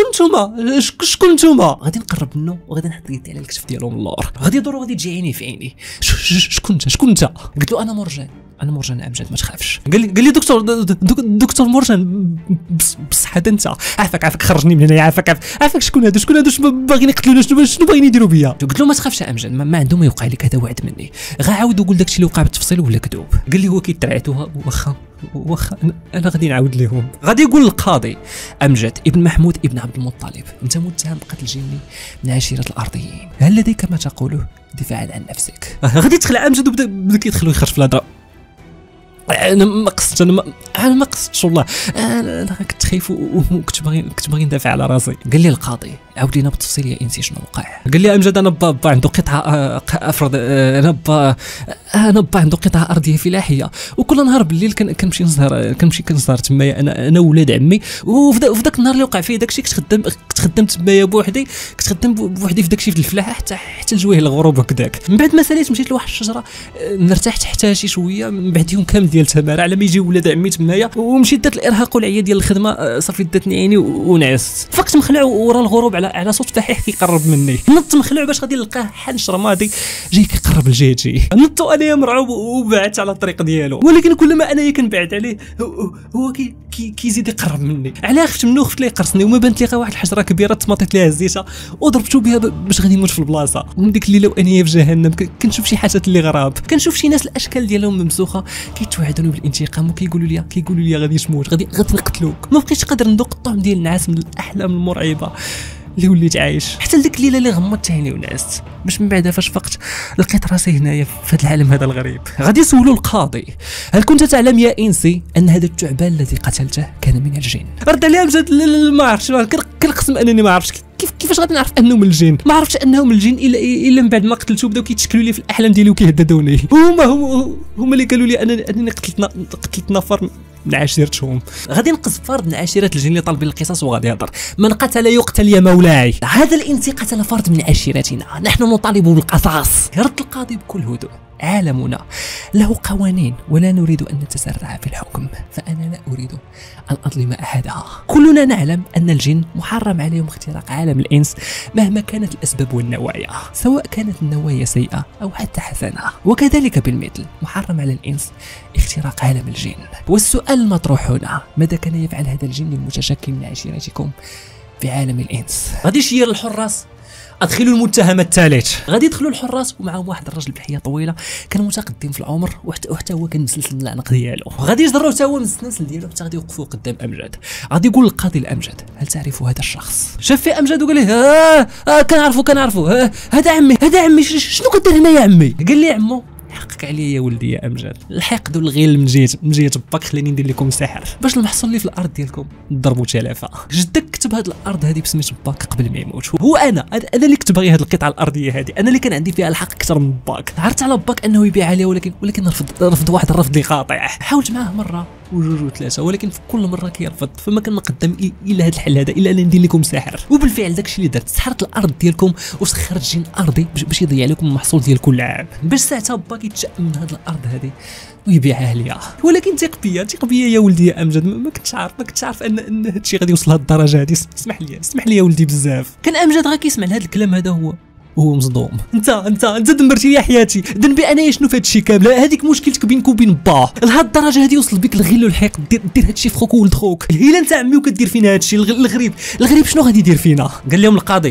شكون نتوما؟ غادي نقرب منه وغادي نحط يدي على الكتف ديالو من اللور. غادي يدور وغادي تجي عيني في عيني. شكون انت؟ قلت له انا مرجان امجد ما تخافش. قال لي دكتور مرجان بصح هذا انت عافاك خرجني من هنا عافاك شكون هادو باغيين يقتلونا شنو باغيين يديروا بيا؟ قلت له ما تخافش يا امجد ما عنده ما يوقع لك هذا وعد مني غا عاود وقول داكشي اللي وقع بالتفصيل ولا كذوب. قال لي هو كيترعتوها واخا انا غادي نعاود لهم. غادي يقول القاضي امجد ابن محمود ابن عبد المطلب انت متهم بقتل جني من عشيره الارضيين، هل لديك ما تقوله دفاعا عن نفسك؟ غادي يدخل امجد وبدا كيدخل ويخرج في الهضره. انا ما قصدتش والله انا كنت خايف وكنت باغي ندافع على راسي. قال لي القاضي عاود لينا بالتفصيل يا انسي شنو وقع. قال لي امجد انا با عنده قطعه افرض انا با عنده قطعه ارضيه فلاحيه وكل نهار بالليل كنمشي كنسهر تمايا انا وولاد عمي. وفي ذاك النهار اللي وقع فيه داكشي كنت خدام تمايا بوحدي في داكشي في الفلاحه حتى الجويه الغروب هكذاك. من بعد ما ساليت مشيت لواحد الشجره نرتاح تحتها شي شويه. من بعد يوم كامل ديال تماره على ما يجي ولاد عمي تمايا ومشيت درت الارهاق والعيا ديال الخدمه صافي داتني عيني ونعست. فقت مخلوع ورا الغروب على صوت فحيح كيقرب مني. نط مخلوع باش غادي نلقاه حنش رمادي جاي كيقرب لجهتي. نط انا مرعوب وبعدت على الطريق ديالو، ولكن كل ما انايا كنبعد عليه هو كيزيد يقرب مني. علاه خفت منه خفت ليه يقرصني وما بانت لي غير واحد الحجره كبيره تماطيت ليها الزيته وضربته بها باش غادي يموت في البلاصه. ومن ديك الليله وانايا في جهنم كنشوف شي حاجات اللي غراب. كنشوف شي ناس الاشكال ديالهم ممسوخه كيتوعدوني بالانتقام وكيقولوا لي غادي تموت غادي نقتلوك. ما بقيتش قادر ندوق الطعم ديال النعاس من الاحلام المرعبه اللي وليت عايش حتى لديك الليله اللي غمضت عيني ونعست. باش من بعدها فاش فقت لقيت راسي هنايا في هذا العالم هذا الغريب. غادي يسولوا القاضي هل كنت تعلم يا انسي ان هذا الثعبان الذي قتلته كان من الجن؟ رد عليه امجد ما عرفتش كنقسم انني ما عرفتش كيفاش غادي نعرف انه من الجن. ما عرفتش انه من الجن الا من بعد ما قتلته بداو كيتشكلوا لي في الاحلام ديالي وكيهددوني. هما اللي قالوا لي انني قتلت نفر من عشيرتهم. غادي نقص فرد من عشيره الجن اللي طالبين القصاص وغادي يهضر. من قتل يقتل يا مولاي. هذا الانسي قتل فرد من عشيرتنا نحن نطالب بالقصاص. يرد القاضي بكل هدوء عالمنا له قوانين ولا نريد أن نتسرع في الحكم، فأنا لا أريد أن أظلم أحدها. كلنا نعلم أن الجن محرم عليهم اختراق عالم الإنس مهما كانت الأسباب والنوايا، سواء كانت النوايا سيئة أو حتى حسنة، وكذلك بالمثل محرم على الإنس اختراق عالم الجن. والسؤال المطروح هنا، ماذا كان يفعل هذا الجن المتشكل من عشيرتكم في عالم الإنس؟ غادي يشير الحراس ادخلوا المتهم الثالث. غادي يدخلوا الحراس ومعهم واحد الراجل بحيه طويله كان متقدم في العمر وحتى هو كان مسلسل من العنق ديالو. غادي يجروا حتى هو من السلسل ديالو حتى غادي يوقفوا قدام امجد. غادي يقول القاضي لامجد هل تعرف هذا الشخص؟ شاف في امجد وقال له كنعرفو هذا عمي شنو كدير هنا يا عمي؟ قال لي عمو حقك عليا يا ولدي يا امجد، الحقد والغيل من جهه باك خليني ندير لكم سحر باش المحصول اللي في الارض ديالكم ضربوا تلافه. جدك كتب هاد الارض هذه بسميت باك قبل ما يموت، هو انا اللي كنت باغي هاد القطعه الارضيه هذه، انا اللي كان عندي فيها الحق اكثر من باك. عرضت على باك انه يبيعها لي ولكن رفض واحد الرفض اللي قاطع. حاولت معاه مره وجوج وثلاثه ولكن في كل مره كيرفض، فما كان مقدم الا هذا الحل هذا الا انا ندير لكم سحر. وبالفعل داكشي اللي درت، سحرت الارض ديالكم وسخرت جن ارضي باش يضيع لكم المحصول ديال كل عام، باش ساعتها باك يتشائم من هاد الارض هذه ويبيعها ليا. ولكن ثق بيا يا ولدي يا امجد، ما كنتش عارف ان هادشي غادي يوصل لهاد الدرجه هذه. اسمح لي يا ولدي بزاف. كان امجد غا كيسمع لهاد الكلام هذا هو مصدوم. انت دمرتي لي حياتي، ذنبي انايا شنو في هادشي كامل؟ هذيك مشكلتك بينك وبين باه، لهاد الدرجه هذه وصل بك الغل والحقد دير هادشي في خوك وولد خوك. الهيله نتاع عمي وكدير فينا هادشي. الغريب شنو غادي يدير فينا؟ قال لهم القاضي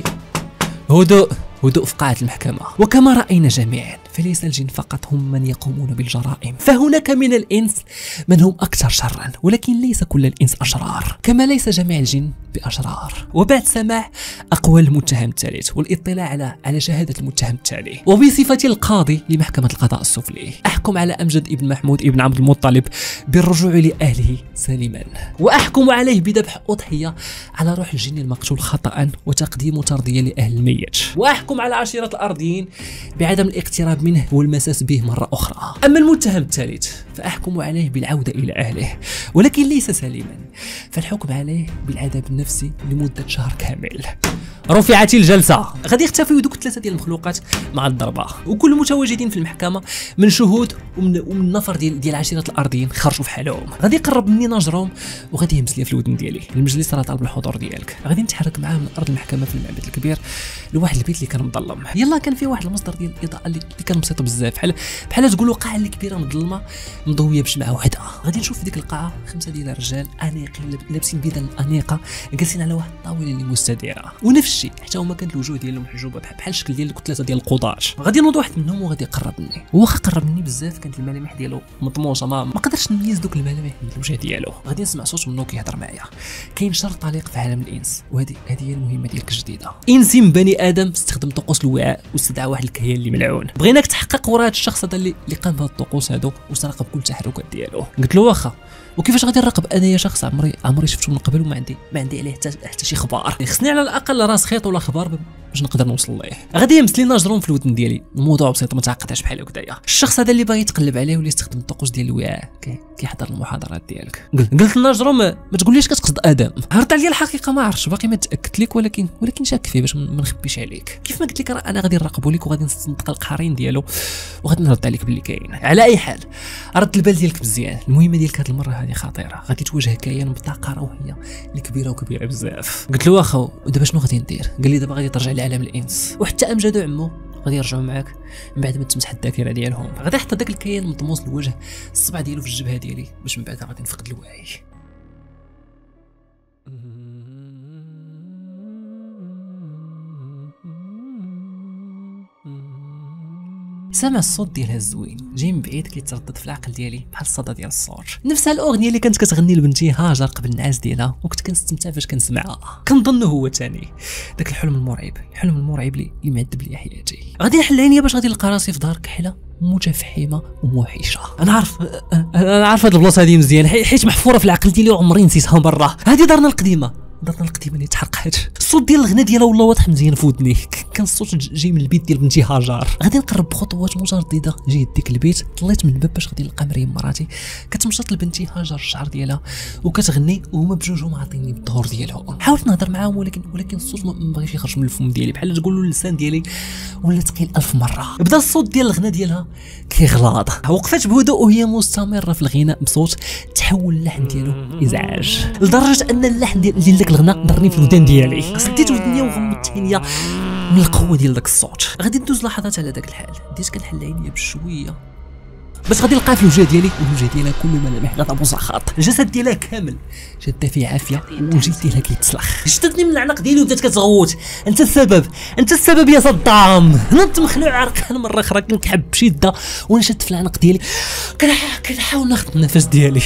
هدوء في قاعة المحكمة. وكما رأينا جميعا فليس الجن فقط هم من يقومون بالجرائم، فهناك من الإنس من هم أكثر شرا، ولكن ليس كل الإنس أشرار، كما ليس جميع الجن بأشرار. وبعد سماع أقوال المتهم الثالث والاطلاع على شهادة المتهم التالي، وبصفتي القاضي لمحكمة القضاء السفلي أحكم على أمجد ابن محمود ابن عبد المطلب بالرجوع لأهله سالما، وأحكم عليه بذبح أضحية على روح الجن المقتول خطأ وتقديم ترضية لأهل الميت، وأحكم على عشيرة الأرضيين بعدم الاقتراب منه والمساس به مرة أخرى. أما المتهم الثالث فأحكم عليه بالعودة إلى أهله ولكن ليس سليما، فالحكم عليه بالعذاب النفسي لمدة شهر كامل. رفعت الجلسة. غادي يختفيو دوك الثلاثة ديال المخلوقات مع الضربة، وكل المتواجدين في المحكمة من شهود ومن نفر ديال عشيرة الأرضيين خرجوا في حالهم. غادي يقرب مني ناجرهم وغادي يهمس لي في الودن ديالي المجلس راه طالب الحضور ديالك. غادي نتحرك معاه من أرض المحكمة في المعبد الكبير لواحد البيت اللي كان مظلم. يلا كان فيه واحد المصدر ديال الإضاءة اللي كان بسيط بزاف، بحال تقولوا قاعة اللي كبيرة مظلمة مضوية بشمعة واحدة. غادي نشوف في ديك القاعة 5 ديال الرجال انيقين لابسين بدل انيقة جالسين على واحد الطاولة اللي مستديرة، ونفس الشيء حتى هما كانت الوجوه ديالهم محجوبة بحال الشكل ديال ثلاثة ديال القضاة. غادي نوض واحد منهم وغادي يقرب مني، واخا قرب مني بزاف كانت الملامح ديالو مطموسة، ما قدرتش نميز دوك الملامح من الوجه ديالو. غادي نسمع صوت منو كيهضر معايا. كاين شر طليق في عالم الانس، وهذه هي المهمة ديالك الجديدة. انسي بني ادم استخدم طقوس الوعاء واستدعى واحد الكيان اللي ملعون. بغيناك تحقق ورا هذا الشخص هذا اللي قام بهاد الطقوس هادو وسرق بكل التحركات ديالو. قلت له واخا، وكيفاش غادي نراقب انايا شخص عمري شفتو من قبل وما عندي عليه حتى شي خبار؟ خصني على الاقل راس خيط ولا خبار باش نقدر نوصل ليه. غادي يمس لي ناجرون في الودن ديالي. الموضوع بسيط ما تعقدهاش بحال هكذايا. الشخص هذا اللي باغي يتقلب عليه واللي يستخدم الطقوس ديال الوعاء كيحضر المحاضرات ديالك. قلت للناجرون ما تقوليش كتقصد ادم. عرضت عليا الحقيقه ما عرفتش باقي ما تاكدت لك، ولكن شاك فيه باش ما نخبيش عليك. كيف ما قلت لك انا غادي نراقبو لك وغادي نستنطق القرين ديالو وغادي نرد عليك باللي كاين. على اي حال رد البال ديالك مزيان، المهمه ديالك هذه المره هذه خطيره، غادي تواجه كيان بطاقه روحيه اللي كبيره بزاف. قلت له واخا ودابا شنو غادي ندير؟ قال لي دابا غادي ترجع لعالم الانس، وحتى امجد وعمو غادي يرجعوا معاك من بعد ما تمسح الذاكره ديالهم. غادي يحط داك الكيان مطموس للوجه الصبع ديالو في الجبهه ديالي باش من بعد غادي نفقد الوعي. سامع الصوت ديالها الزوين جاي من بعيد كيتردد في العقل ديالي بحال الصدى ديال الصوت، نفس الاغنيه اللي كانت كتغني لبنتي هاجر قبل النعاس ديالها وكنت كنستمتع فاش كنسمعها. كنظن هو ثاني داك الحلم المرعب اللي معذب لي حياتي. غادي نحل عينيا باش غادي نلقى راسي في دار كحله متفحمه وموحشه. انا عارف هاد البلاصه هادي مزيان حيت محفوره في العقل ديالي وعمري نسيتها مره. هادي دارنا القديمه اللي تحرقات. الصوت ديال الغنى ديالها والله واضح مزيان في ودني. كان الصوت جاي من البيت ديال بنتي هاجر. غادي نقرب بخطوات متردده جاي ديك البيت. طليت من الباب باش غادي نلقى مريم مراتي كتمشط لبنتي هاجر الشعر ديالها وكتغني وهما بجوجهم عاطيني بالظهور ديالهم. حاولت نهضر معاهم ولكن الصوت ما بغاش يخرج من الفم ديالي، بحال تقولوا اللسان ديالي ولا ثقيل 1000 مره. بدا الصوت ديال الغنى ديالها كيغلاض. وقفت بهدوء وهي مستمره في الغناء بصوت تحول اللحن ديالو ازعاج لدرجه ان اللحن ديال داك الغناء ضرني في الودان ديالي. سديت ودنيا وغمضت عينيا من القوه ديال داك الصوت. غادي ندوز لحظات على داك الحال. بديت كنحل عينيا بشويه باش غادي نلقاها في الوجه ديالي، والوجه ديالها كل ملامح غضب وسخط، الجسد ديالها كامل شاده فيه عافيه، والجلد ديالها كيتسلخ. شدتني من العنق ديالي وبدات كتغوت. انت السبب يا صدام. نط مخلوع عرقان مره اخرى كنكحب بشده وانا شاد في العنق ديالي، كنحاول ناخذ النفس ديالي.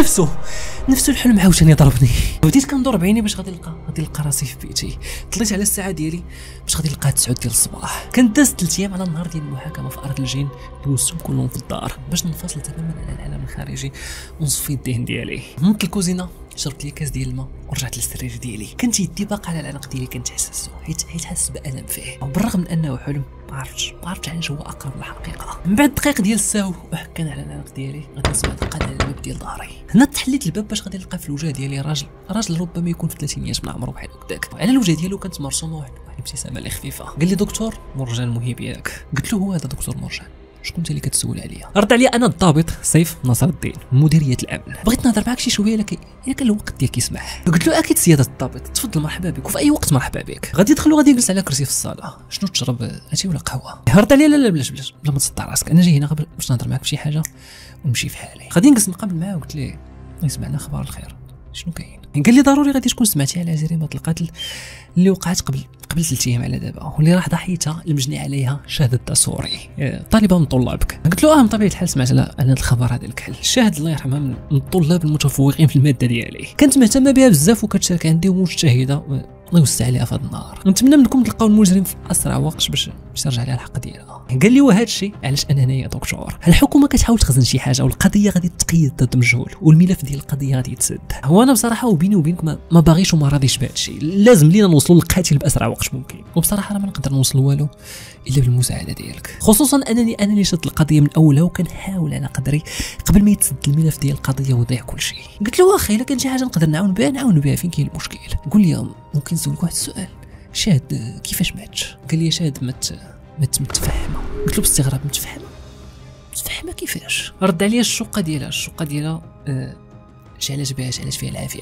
نفسه الحلم عاوتاني ضربني. بديت كندور بعيني باش غادي نلقى راسي في بيتي. طليت على الساعه ديالي باش غادي نلقاها 9 ديال الصباح. كنت دازت 3 ايام على النهار ديال المحاكمه في ارض الجين، دوزتهم كلهم في الدار باش ننفصل تماما عن العالم الخارجي ونصفي الذهن ديالي. نمت الكوزينه، شربت لي كاس ديال الماء ورجعت للسرير ديالي. كانت يدي باقا على العنق ديالي، كنت حاسسو حيت حاسس بالم فيه، وبالرغم من انه حلم ما عرفتش علاش هو اقرب للحقيقه. من بعد دقائق ديال الساو وحكان على العنق ديالي، غادي نسمع دقات على الباب ديال داري. هنا تحليت الباب باش غادي نلقى في الوجه ديالي راجل ربما يكون في الثلاثينيات من عمره بحال هكاك. على الوجه ديالو كانت مرسومه واحد الابتسامه اللي خفيفه. قال لي دكتور مرجان مهيب ياك؟ قلت له هو هذا دكتور مرجان، شكون انت اللي كتسول عليا؟ رد عليا انا الضابط سيف نصر الدين من مديريه الامن، بغيت نهضر معاك شي شويه الا كان الوقت ديالك يسمح. قلت له اكيد سياده الضابط، تفضل مرحبا بك وفي اي وقت مرحبا بك. غادي يدخل وغادي يجلس على كرسي في الصاله. شنو تشرب، اتاي ولا قهوه؟ رد عليا لا بلاش بلا ما تصدع راسك، انا جاي هنا باش نهضر معاك بشي حاجه ونمشي في حالي. غادي نجلس نقابل معاه وقلت ليه الله يسمعنا اخبار الخير، شنو كاين؟ قال لي ضروري غادي تكون سمعتي على جريمه القتل اللي وقعت قبل 3 ايام على دابا، واللي راح ضحيتها المجني عليها شاهد الدسوري، طالبه من طلابك. قلت له من طبيعه الحال سمعت على هذا الخبر هذا الكحل. الشاهد الله يرحمها من الطلاب المتفوقين في الماده ديالي، كانت مهتمه بها بزاف وكتشارك عندي ومجتهده، الله يوسع عليها في هذا النهار. نتمنى منكم تلقاو المجرم في اسرع وقت باش ترجع لها الحق ديالها. قال لي وهذا الشيء علاش انا هنا يا دكتور؟ الحكومه كتحاول تخزن شي حاجه والقضيه غادي تقيد ضد مجهول، والملف ديال القضيه غادي يتسد. هو انا بصراحه وبيني وبينك ما باغيش وما راضيش بهذا الشيء، لازم لينا نوصلوا للقاتل باسرع وقت ممكن، وبصراحه انا ما نقدر نوصل والو الا بالمساعده ديالك، خصوصا انني انا اللي شدت القضيه من اولها وكنحاول على قدري قبل ما يتسد الملف ديال القضيه ويضيع كل شيء. قلت له واخا الا كان شي حاجه نقدر نعاون بها فين كاين المشكل؟ قول لي ممكن نسولك واحد السؤال، شاهد كيفاش مات؟ قال لي شاهد مات متفحمه. قلت له باستغراب متفحمه كيفاش؟ رد عليا الشقه ديالها شعلات فيها العافيه.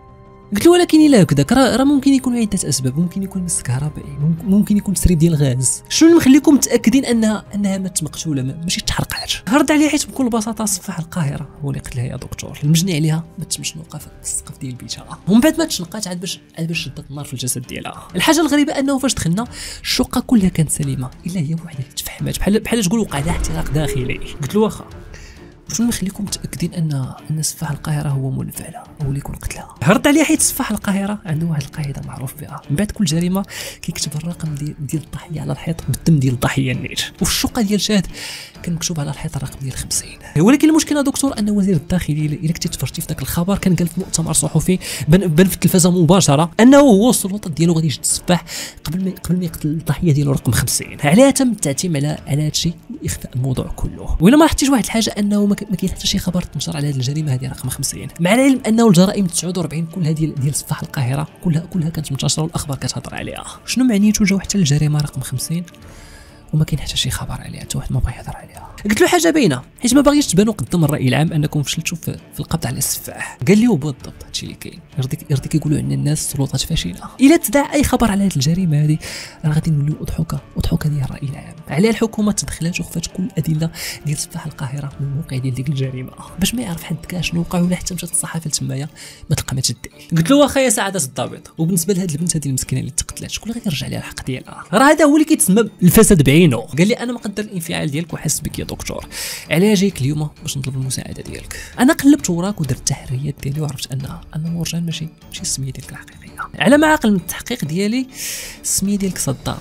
قلت له ولكن الا هكذاك راه ممكن يكون عده اسباب، ممكن يكون مس كهربائي، ممكن يكون تسريب ديال الغاز. شنو اللي مخليكم متاكدين انها مات مقتوله ماشي تحرقات؟ رد عليه حيت بكل بساطه صفاح القاهره هو اللي قتلها يا دكتور، المجني عليها مات مشنوقه في السقف ديال بيتها، ومن بعد ما تشنقات عاد باش شدت النار في الجسد ديالها. الحاجه الغريبه انه فاش دخلنا الشقه كلها كانت سليمه الا هي وحده اللي تفحمات بحال تقول وقع لها احتراق داخلي. قلت له واخا شنو يخليكم متاكدين ان سفاح القاهره هو مول الفعل هو اللي يكون قتلها؟ هرد عليه حيت سفاح القاهره عنده واحد القاعده معروف بها، من بعد كل جريمه كيكتب الرقم ديال الضحيه على الحيط بالدم ديال الضحيه النيت، وفي الشقه ديال شاهد كان مكتوب على الحيط الرقم ديال 50. ولكن المشكله يا دكتور ان وزير الداخليه الا كنتي تفرجتي في ذاك الخبر كان قال في مؤتمر صحفي بان في التلفزه مباشره انه هو السلطات ديالو غادي يجد السفاح قبل ما يقتل الضحيه ديالو رقم 50. عليها تم التعتيم على هذا الشيء واخفاء الموضوع كله. وإلا ما لاحظتيش واحد الحاجه انه ما كاين حتى شي خبر تنشر على هذه الجريمه هذه رقم 50، مع العلم انه الجرائم 49 كلها ديال سفاح القاهره كلها كانت منتشره والاخبار كتهضر عليها. شنو معنيته جاو حتى الجريمه رقم 50 وما كاين حتى شي خبر عليها، حتى واحد ما بغى يهضر عليها؟ قلت له حاجه باينه حيت ما باغيش تبانوا قدام الراي العام انكم فشلتوا في القبض على السفاح. قال لي بالضبط هادشي اللي كاين، يرضيك يقولوا عندنا الناس سلطات فاشله. الا تداعى اي خبر على هذه الجريمه هذه راه غادي نوليو اضحوكه ديال الراي العام. على الحكومه تدخلات وخفات كل الادله ديال سفاح القاهره من الموقع ديال ديك الجريمه باش ما يعرف حد كاع شنو وقع، ولا حتى مشات الصحافه لتمايا ما تلقى ما تدعي. قلت له واخا يا سعاده الضابط، وبالنسبه لهاد البنت هذه المسكينه اللي تقتلات شكون غادي يرجع لها الحق ديالها؟ راه هذا هو اللي كيتسمى الفساد بعينه. قال لي انا مقدر الانفعال ديالك وحاسس بك يا دكتور، علاه جايك اليوم باش نطلب المساعده ديالك. انا قلبت وراك ودرت التحريات ديالي وعرفت ان مرجان ماشي السميه ديالك الحقيقيه. على ما عقل من التحقيق ديالي السميه ديالك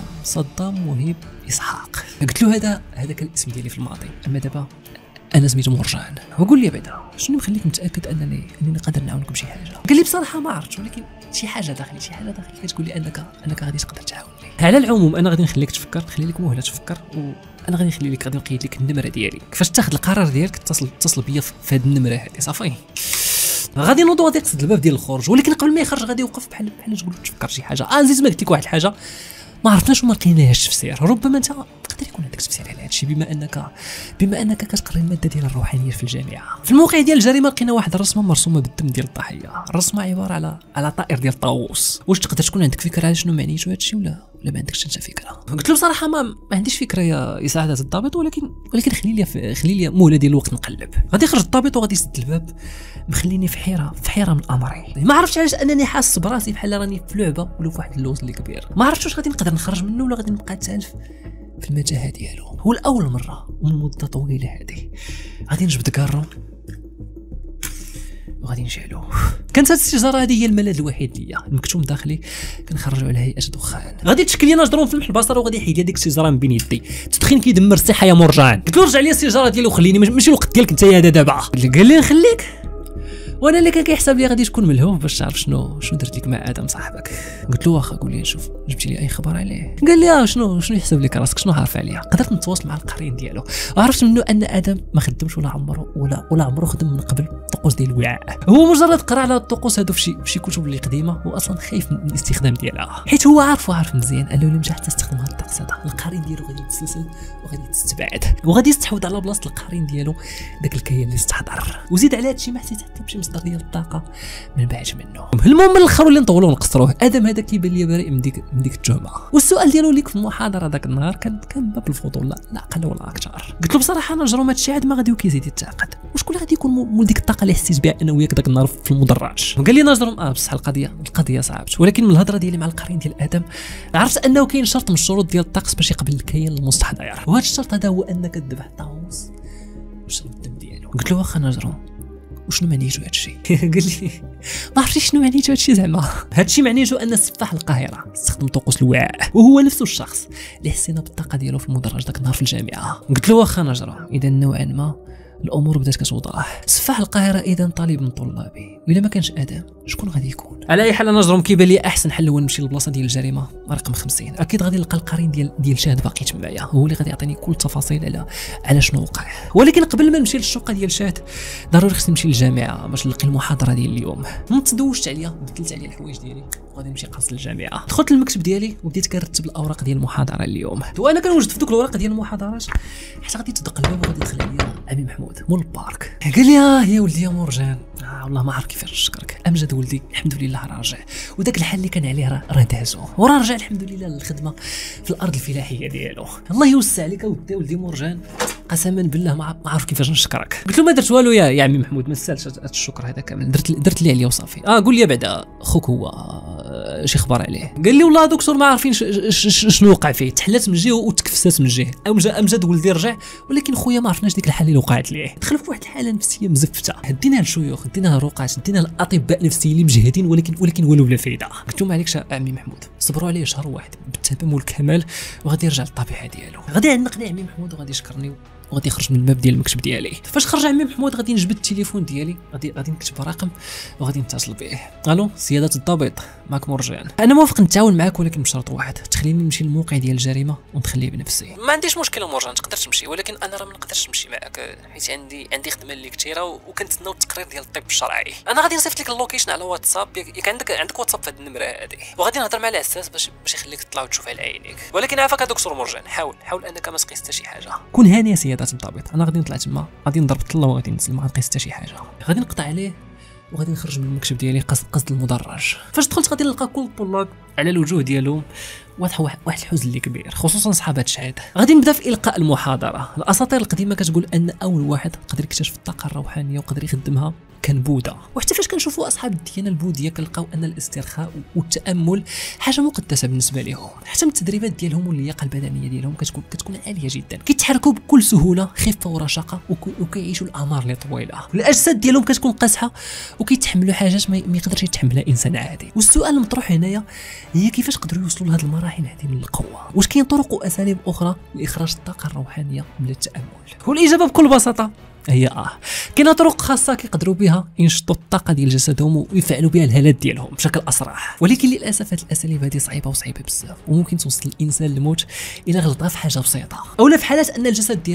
صدام مهيب اسحاق. قلت له هذا كان الاسم ديالي في الماضي، اما دابا انا سميتو مرجان. وقول لي بعدا شنو مخليك متاكد انني قادر نعاونك بشي حاجه؟ قال لي بصراحه ما عرفتش، ولكن شي حاجه داخلي كتقول لي انك غادي تقدر تعاوني. على العموم انا غادي نخليك تفكر، نخلي لك مهله تفكر، وانا غادي نقيد لك النمره ديالي. كيفاش تاخذ القرار ديالك اتصل بيا في هذه النمره هذه صافي. غادي نوضو غادي يقصد الباب ديال الخروج، ولكن قبل ما يخرج غادي يوقف بحال تقول تفكر شي حاجه. نزيد ما قلت لك واحد الحاجه ما عرفناش وما لقيناهاش تفسير، ربما انت تقدر يكون عندك تفسير على هادشي بما انك كتقري الماده ديال الروحانيات في الجامعه. في الموقع ديال الجريمه لقينا واحد الرسمه مرسومه بالدم ديال الضحيه. الرسمه عباره على طائر ديال الطاووس. واش تقدر تكون عندك فكره على شنو معنيتو هادشي ولا ما عندكش انت فكره؟ قلت له بصراحه ما عنديش فكره يا سعاده الضابط، ولكن خلي لي مهله ديال الوقت نقلب. غادي يخرج الضابط وغادي يسد الباب، مخليني في حيره من امري. ما عرفتش علاش انني حاسس براسي بحال راني في لعبه ولا في واحد اللوز اللي كبير. ما عرفتش واش غادي نقدر نخرج منه ولا غادي نبقى تالف في المتاهه ديالو. هو الاول مره ومن مده طويله هذه غادي نجبد كارو وغادي نشعلو. كانت هاد السيجاره هذه هي الملاذ الوحيد ليا، المكتوم داخلي كنخرجوا على هيئه دخان. غادي تشكل لي نجرون في البصر وغادي يحيد لي ديك السيجاره من بين يدي. التدخين كيدمر الصحه يا مرجان. قلت له رجع لي السيجاره ديالي وخليني، ماشي الوقت ديالك انت هذا دابا. قال لي نخليك، وانا اللي كان كيحسب لي غادي تكون ملهوف باش تعرف شنو درت لك مع ادم صاحبك. قلت له واخا قول لي شوف جبتي لي اي خبر عليه؟ قال لي شنو يحسب لك راسك، شنو عارف عليا؟ قدرت نتواصل مع القرين ديالو وعرفت منه ان ادم ما خدمش ولا عمره خدم من قبل الطقوس ديال الوعاء. هو مجرد قرا على الطقوس هادو في شي كتب اللي قديمه، واصلا خايف من الاستخدام ديالها حيت هو عارف مزيان انه الا مشى حتى استخدم هاد الطقس هذا القرين ديالو غادي يتسلسل وغادي تستبعد وغادي يستحوذ على بلاصه القرين ديالو داك الكيان اللي استحضر. وزيد على هادشي ما حسيت حتى بشي مصدر ديال الطاقه من بعد منه. المهم الاخر اللي نطولوا ونقصروه، ادم هذا كيبان لي بريء من ديك التهمه. والسؤال ديالو ليك في المحاضره ذاك النهار كان باب الفضول، لا اقل ولا اكثر. قلت له بصراحه انا نجرم هادشي عاد ما غادي كيزيد يتعقد. وشكون غادي يكون مول ديك الطاقه اللي حسيت بها انا وياك ذاك النهار في المدرج؟ قال لي نجرم بصح القضيه صعبت، ولكن من الهضره ديالي مع القرين ديال ادم عرفت انه كاين شرط من الشروط ديال الطقس باش يقبل الكيان المستحضر، وهذا الشرط هذا هو انك تذبح الطاووس وتشرب الدم ديالو. قلت له واخا نجرم وشنو معنيتو هادشي؟ قال لي ما عرفتش شنو معنيتو هادشي زعما. هادشي معنيتو ان سفاح القاهره استخدم طقوس الوعاء وهو نفسه الشخص اللي حسينا بالطاقه ديالو في المدرج داك النهار في الجامعه. قلت له واخا نجرم اذا نوعا ما الامور بدات كتوضح. سفاح القاهره اذا طالب من طلابي، والا ما كانش ادم شكون غادي يكون؟ على اي حال انا نجرم كيبان لي احسن حل هو نمشي للبلاصه ديال الجريمه رقم 50. اكيد غادي نلقى القرين ديال شاد باقي تمايا، هو اللي غادي يعطيني كل التفاصيل على شنو وقع. ولكن قبل ما نمشي للشقه ديال شاد ضروري خصني نمشي للجامعه باش نلقي المحاضره ديال اليوم. تدوشت عليا بدلت عليا الحوايج ديالي وغادي نمشي قاصد للجامعه. دخلت للمكتب ديالي وبديت كنرتب الاوراق ديال المحاضره اليوم، وانا كنوجد في دوك الاوراق ديال المحاضرات حتى غادي تدق الباب وغادي يدخل عليا امين محمود مول البارك. قال لي يا ولدي يا مرجان والله ما عارف كيفاش نشكرك. امجد ولدي الحمد لله راجع، وداك الحال اللي كان عليه راه دازو وراه رجع الحمد لله للخدمه في الارض الفلاحيه ديالو. الله يوسع عليك ولدي مرجان، قسما بالله ما عارف كيفاش نشكرك. قلت له ما درت والو يا عمي محمود، ما سالش هذا الشكر هذا كامل، درت اللي عليا وصافي. قول لي بعدا خوك هو شي خبر عليه؟ قال لي والله دكتور ما عارفين شنو وقع فيه، تحلات من جهه وتكفسات من جهه. امجد ولدي رجع، ولكن خويا ما عرفناش ديك الحاله اللي وقعت ليه. دخل في واحد الحاله نفسيه مزفته، ديناها للشيوخ، ديناها للرقاة، ديناها الاطباء النفسيين اللي مجهدين، ولكن والو بلا فايده. قلت له معليكش عمي محمود، صبروا عليه شهر واحد بالتمام والكمال وغادي يرجع للطبيعه ديالو. غادي يعنقني عمي محمود وغادي يشكرني وغادي يخرج من الباب ديال المكتب ديالي. فاش خرج عمي محمود غادي نجبد التليفون ديالي، غادي نكتب رقم وغادي نتصل به. الو سياده الضابط، معك مرجان، انا موافق نتعاون معاك ولكن بشرط واحد، تخليني نمشي للموقع ديال الجريمه ونتخلي بنفسي. ما عنديش مشكله مرجان، تقدر تمشي، ولكن انا راه ما نقدرش نمشي معاك حيت عندي خدمه اللي كثيره وكنتسناو التقرير ديال الطب الشرعي. انا غادي نصيفط لك اللوكيشن على واتساب، ياك عندك واتساب في هذه النمره هذه، وغادي نهضر مع العساس باش يخليك تطلع وتشوف على عينيك. ولكن عافاك دكتور مرجان، حاول انك ما تقيس حتى شي حاجه. كون هاني يا سياده الضابط، انا غادي نطلع تما، غادي نضرب الطله وغادي ننزل، ما غنقيس حتى شي حاجه. غادي نقطع عليه وغادي نخرج من المكتب ديالي قصد المدرج. فاش دخلت غادي نلقى كل الطلاب على الوجوه ديالهم واضح واحد الحزن اللي كبير، خصوصا صحابات شهاد. غادي نبدا في القاء المحاضره. الاساطير القديمه كتقول ان اول واحد قدر يكتشف الطاقه الروحانيه وقدر يخدمها كان بوذا. وحتى فاش كنشوفوا اصحاب الديانه البوذيه كنلقاو ان الاسترخاء والتامل حاجه مقدسه بالنسبه لهم. حتى من التدريبات ديالهم واللياقه البدنيه ديالهم كتكون عاليه جدا، كيتحركوا بكل سهوله خفه ورشاقه وكيعيشوا الاعمار اللي طويله. الاجساد ديالهم كتكون قاصحه وكيتحملوا حاجات ما يقدرش يتحملها انسان عادي. والسؤال المطروح هنايا هي كيفاش قدروا يوصلوا لهذه المراحل هذه من القوه؟ واش كاين طرق واساليب اخرى لاخراج الطاقه الروحانيه من التامل؟ والاجابه بكل بساطه هي كاينه طرق خاصه كيقدروا بها ينشطوا الطاقه ديال جسدهم ويفعلوا بها الهالات ديالهم بشكل اسرع. ولكن للاسف هذه الاساليب هذه صعيبه بزاف، وممكن توصل الانسان للموت الا غلطها في حاجه بسيطه، اولا في حالات ان الجسد ديالو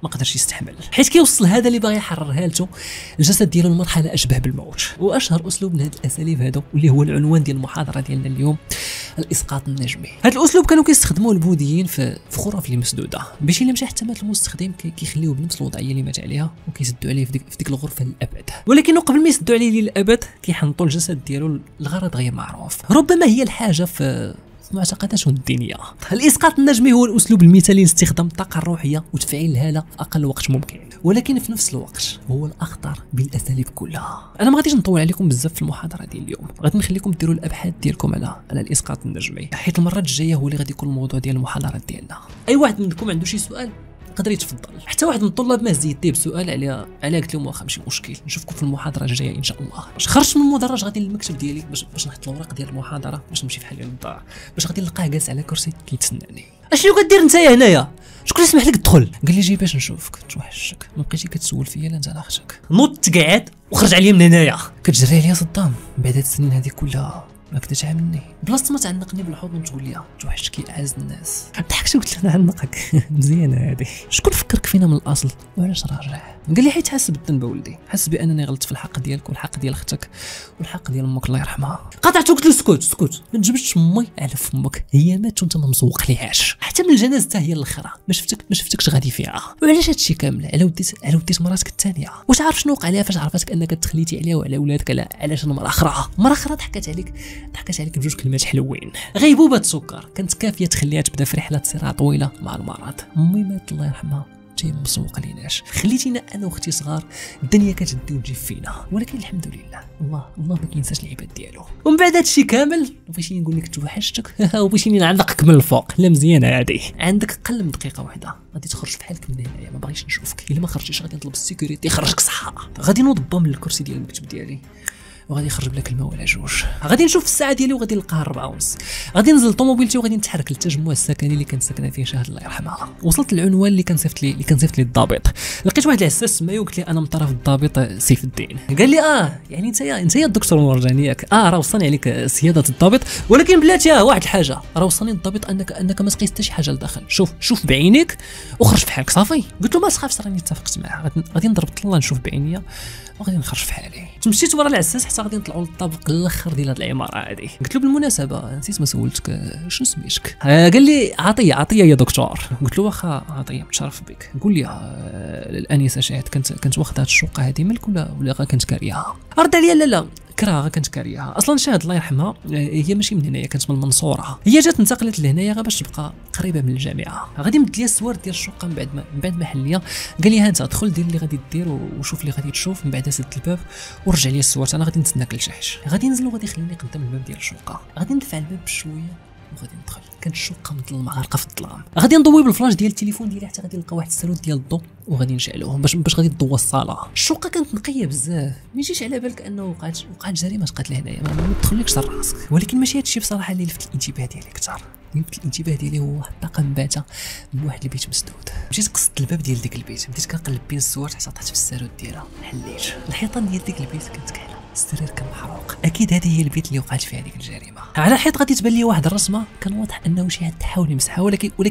ما قدرش يستحمل، حيت كيوصل هذا اللي باغي يحررها لته الجسد ديالو لمرحله اشبه بالموت. واشهر اسلوب من هاد الاساليب هادو واللي هو العنوان ديال المحاضره ديالنا اليوم الاسقاط النجمي. هذا الاسلوب كانوا كيستخدموه البوذيين في خرافه المسدوده باش الا مشى حتى مات المستخدم كيخليوه بنفس الوضعيه اللي مات عليها وكيسدوا عليه في ديك الغرفه للابد. ولكن قبل ما يسدوا عليه للابد كيحنطوا الجسد ديالو لغرض غير معروف، ربما هي الحاجه في معتقداتهم الدينيه. الاسقاط النجمي هو الاسلوب المثالي لاستخدام الطاقه الروحيه وتفعيل الهاله في اقل وقت ممكن، ولكن في نفس الوقت هو الاخطر بالاساليب كلها. انا ما غاديش نطول عليكم بزاف في المحاضره ديال اليوم، غادي نخليكم ديروا الابحاث ديالكم على الاسقاط النجمي، حيت المرات الجايه هو اللي غادي يكون الموضوع ديال المحاضرات ديالنا. اي واحد منكم عنده شي سؤال يقدر يتفضل. حتى واحد من الطلاب ما زيد بسؤال على قلت لهم واخا ماشي مشكل، نشوفكم في المحاضره الجايه ان شاء الله. باش خرجت من المدرج غادي للمكتب ديالي باش نحط الوراق ديال المحاضره باش نمشي بحال للدار، باش غادي نلقاه جالس على كرسي كيتسناني. اشنو كدير نتايا هنايا؟ شكون اللي سمح لك تدخل؟ قال لي جي باش نشوفك. توحشك، ما بقيتي كتسول فيا لا انت لا اختك. نوض تقعد وخرج عليا من هنايا. كتجري عليا صدام بعد هاد السنين هذه كلها ما كنتش عاملني بلاصه ما تعنقني بالحضن وتقول لي توحشك يا اعز الناس. ضحكت وقلت له انا عنقك. مزيانه هذه. شكون فكرك فينا من الاصل وعلاش راجع؟ قال لي حيت حاسس بالذنب ولدي، حاسس بانني غلطت في الحق ديالك والحق ديال اختك والحق ديال امك الله يرحمها. قطعته قلت له اسكت ما تجبدش امي على فمك، هي مات وانت ما مسوق ليهاش حتى من الجنازه حتى هي الاخرى ما شفتكش غادي فيها. وعلاش هادشي كامل؟ على وديت مراتك الثانيه. واش عارف شنو وقع ليها فاش عرفتك انك تخليتي عليها وعلى ولادك علاش مرة اخرى ضحكت عليك بجوج كلمات حلوين. غيبوبه سكر كانت كافيه تخليها تبدا في رحله صراع طويله مع المرض. امي مات الله يرحمها جاي مسوق ليناش، خليتينا انا واختي صغار الدنيا كتدي وتجي فينا، ولكن الحمد لله الله ما كينساش العباد ديالو. ومن بعد هادشي كامل بغيتيني نقول لك توحشتك وبغيتيني نعلقك من الفوق. لا مزيانه هادي، عندك قل من دقيقه واحده غادي تخرج بحالك من هنايا، ما باغيش نشوفك. الا ما خرجتيش غادي نطلب السيكوريتي يخرجك صحه. غادي نوض من الكرسي ديال المكتب ديالي وغادي يخرج بلا كلمه ولا جوج. غادي نشوف الساعه ديالي وغادي نلقاها 4:30. غادي ننزل طوموبيلتي وغادي نتحرك للتجمع السكني اللي كانت ساكنه فيه شهد الله يرحمها. وصلت للعنوان اللي كان صيفط لي الضابط. لقيت واحد العساس سمايو قلت لي انا من طرف الضابط سيف الدين. قال لي يعني انت الدكتور مرجاني ياك؟ راه وصلني عليك سياده الضابط، ولكن بلاتي واحد الحاجه، راه وصلني الضابط انك ما تقيس حتى شي حاجه لداخل. شوف بعينيك وخرج في حالك صافي. قلت له ما تخافش راني اتفقت معاه، غادي نضرب طله نشوف بعينيا وغادي نخرج في حالي. تمشيت ورا العساس حتى غادي نطلعوا للطابق الاخر ديال هذه العماره هذه. قلت له بالمناسبه نسيت ما سولتك شنو سميتك؟ قال لي عطيه يا دكتور. قلت له واخا عطيه متشرف بك. قول لي الانسه شاهد كانت واخده هذه الشقه هذه ملك ولا كانت كاريها؟ رد عليا لا كراها كانت كاريها. اصلا شاهد الله يرحمها هي ماشي من هنايا، كانت من المنصوره. هي جات انتقلت لهنايا غير باش تبقى قريبه من الجامعه. غادي مد لي الصور ديال الشقه من بعد ما حليا. قال لي ها انت دخل دير اللي غادي دير وشوف اللي غادي تشوف. من بعد سد الباب ورجع لي الصور. انا غادي نتسناك لتحت. غادي ننزل وغادي يخليني قدام الباب ديال الشقه. غادي ندفع الباب بشويه وغادي ندخل. كانت الشقه مظلمه غارقه في الظلام. غادي نضوي بالفلاش ديال التليفون ديالي حتى غادي نلقى واحد السالوت ديال الضوء وغادي نشعلوه باش غادي تضوى الصاله. الشقه كانت نقيه بزاف، ما يجيش على بالك انه وقعت جريمه قتل هنايا، ما تدخلكش لراسك. ولكن ماشي هادشي بصراحه اللي لفت الانتباه ديالي اكثر. الانتباه ديالي هو واحد الطاقه مباته من واحد البيت مسدود. مشيت قصدت الباب ديال ديك البيت، بديت كنقلب بين الصور حتى طحت في السالوت ديالها. حليت الحيطان ديال ديك البيت كانت كحله، السرير كان محروق. اكيد هذه هي البيت اللي وقعت فيها ديك الجريمه. على الحيط غادي تبان لي واحد الرسمه كان واضح انه شي حد حاول يمسحها،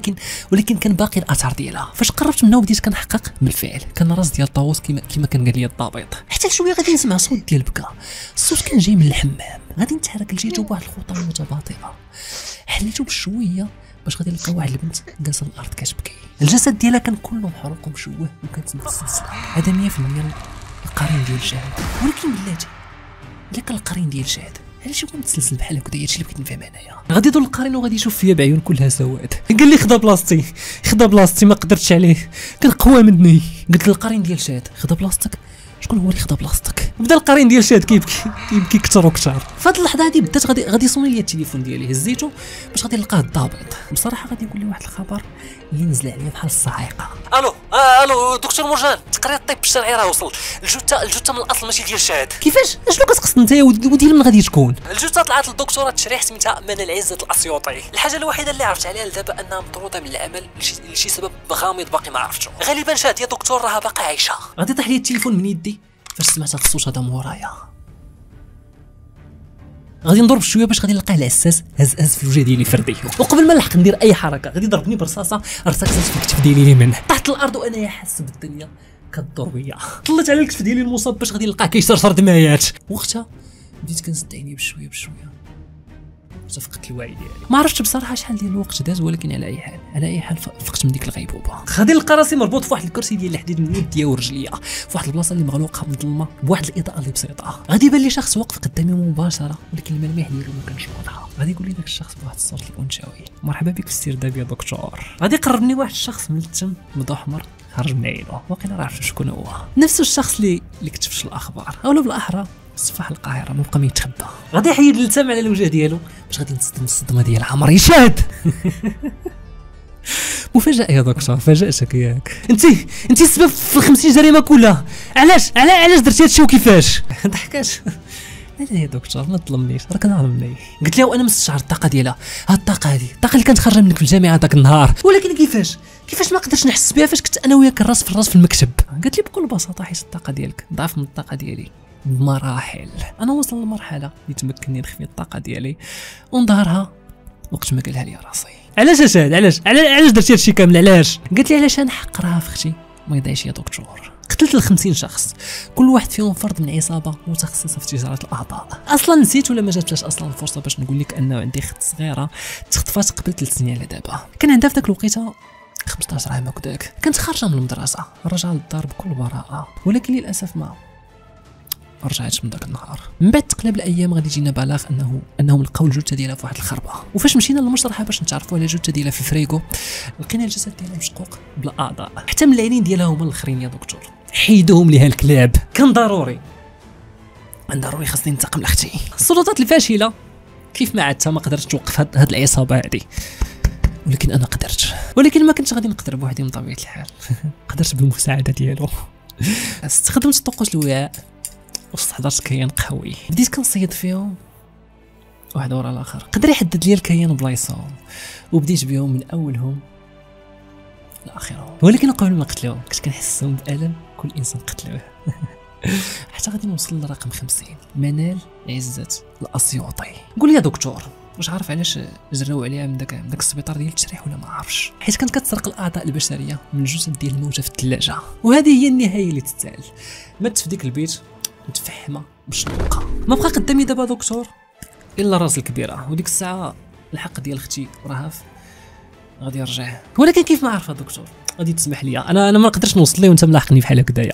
ولكن كان باقي الاثار ديالها. فاش قربت منها وبديت كنحقق بالفعل كان راس ديال طاووس كما كان قال لي الضابط. حتى شويه غادي نسمع صوت ديال البكا. الصوت كان جاي من الحمام. غادي نتحرك لجيته بواحد الخطوه متباطئه. حليته بشويه باش غادي نلقى واحد البنت جالسه على الارض كتبكي. الجسد ديالها كان كله محروق ومشوه وكانت متسلسله. هذا 100% القرين ديال شاهد. ولكن بلاتي الا كان القرين ديال شاهد علاش يكون متسلسل بحال هكا؟ هادشي اللي بغيت نفهم انايا. غادي يدور القرين وغادي يشوف فيا بعيون كلها سواد. قال لي خدا بلاصتي ما قدرتش عليه، كان قوى مني. قلت له القرين ديال شاهد خدا بلاصتك؟ شكون هو اللي خدا بلاصتك؟ بدا القرين ديال شاهد كيبكي كثر وكثر. فهاد اللحظه هادي بدات غادي يصوني لي التليفون ديالي. هزيته باش غادي نلقاه الضابط. بصراحه غادي نقول لي واحد الخبر اللي نزل عليا بحال الصاعقه. الو دكتور مرجان، تقرير الطب الشرعي راه وصل. الجثه من الاصل ماشي ديال شاهد. كيفاش؟ اشنو كتقصد انت وديال من غادي تكون؟ الجثه طلعت للدكتوره التشريح سميتها منال عزت الاسيوطي. الحاجه الوحيده اللي عرفت عليها دابا انها مطروده من العمل لشي سبب غامض باقي ما عرفتو. غالبا شاهد يا دكتور راها باقا عايشه. غادي طيح لي التليفون من يدي فاش سمعت هاد الصوت هذا مورايا. غادي نضرب شويه باش غادي نلقاه العساس هز في الوجه ديالي فردي، وقبل ما نلحق ندير اي حركه غادي ضربني برصاصه ارتكزت في الكتف ديالي اليمين تحت الارض، وانا حاسس بالدنيا كدور بيا. طلعت على الكتف ديالي المصاب باش غادي نلقاه كيشرشر دمايات. وقتها بديت كنسد عيني بشويه بشويه حتى فقدت الوعي ديالي. ما عرفتش بصراحه شحال ديال الوقت داز، ولكن على اي حال فقت من ديك الغيبوبه. غادي نلقى راسي مربوط في واحد الكرسي ديال الحديد من يديا ورجليا في واحد البلاصه اللي مغلوقه مظلمه بواحد الاضاءه اللي بسيطه. غادي يبان لي شخص واقف قدامي مباشره، ولكن الملامح ديالو ما كانش واضحه. غادي يقول لي داك الشخص بواحد الصوت الانثوي: مرحبا بك في السرداب يا دكتور. غادي يقربني واحد الشخص ملتم مضو احمر خرج من عينه، واقيلا راه عرفت شكون هو. نفس الشخص اللي كتب في الاخبار، اولا بالاحرى صفاح القاهره ما بقى ميتخبى. غادي يحيد اللتام على الوجه ديالو باش غادي نصدم الصدمه ديال عمر يشاد. مفاجاه يا دكتور، فاجاتك ياك؟ انت السبب في 50 جريمه كلها. علاش درتي هادشي وكيفاش؟ ضحكات. لا يا دكتور ما تظلمنيش، راك ظالمني. قلت لها وانا مستشعر الطاقه ديالها، هاد الطاقه اللي كانت خارجه منك في الجامعه داك النهار، ولكن كيفاش ما قدرتش نحس بها فاش كنت انا وياك الراس في الراس في المكتب؟ قالت لي بكل بساطه حيت الطاقه ديالك ضعف من الطاقه ديالي بمراحل. انا وصل للمرحله اللي تمكنني نخفي الطاقه ديالي ونظهرها وقت ما قالها لي راسي. علاش اشهد؟ علاش درتي هادشي كامل؟ علاش؟ قالت لي علاش نحق راه في اختي ما يضيعش يا دكتور. قتلت 50 شخص، كل واحد فيهم فرد من عصابه متخصصه في تجاره الاعضاء. اصلا نسيت ولا ما جاتلاش اصلا الفرصه باش نقول لك انه عندي اخت صغيره تخطفات قبل 3 سنين على دابا. كان عندها في ذاك الوقيته 15 عام هكذاك، كانت خارجه من المدرسه رجع للدار بكل براءه، ولكن للاسف ما رجعتش من ذاك النهار. من بعد تقلب الايام غادي يجينا بلاغ انهم لقاو الجثه ديالها في واحد الخربه، وفاش مشينا للمشرحه باش نتعرفوا على الجثه ديالها في الفريكو لقينا الجسد ديالها مشقوق بلا اعضاء، حتى من العينين ديالها هما الاخرين يا دكتور. حيدوهم ليها الكلاب. كان ضروري خاصني ننتقم لاختي. السلطات الفاشله كيف ما عادتها ما قدرتش توقف هاد العصابه هادي، ولكن انا قدرت، ولكن ما كنتش غادي نقدر بوحدي من طبيعه الحال. قدرت بالمساعده ديالو. استخدمت طقوس الوعاء واستحضرت كيان قوي، بديت كنصيد فيهم واحد ورا الاخر، قدر يحدد لي الكيان بلايصهم، وبديت بهم من اولهم لاخرهم. ولكن قبل ما قتلوهم كنت كنحسهم بالم كل انسان قتلوه. حتى غادي نوصل لرقم 50، منال عزت الاسيوطي. قول يا دكتور واش عارف علاش جراو عليها من داك السبيطار ديال التشريح ولا ما عارفش؟ حيت كانت كتسرق الاعضاء البشريه من الجثث ديال الموتى في الثلاجه، وهذه هي النهايه اللي تتسال. مات في ديك البيت متفحمه مشنوقه. ما بقى قدامي دابا دكتور الا راس الكبيره، وديك الساعه الحق ديال اختي رهف غادي يرجع، ولكن كيف ما عارفه دكتور غادي تسمح لي، انا ما نقدرش نوصل ليه وانت ملاحقني بحال هكذايا.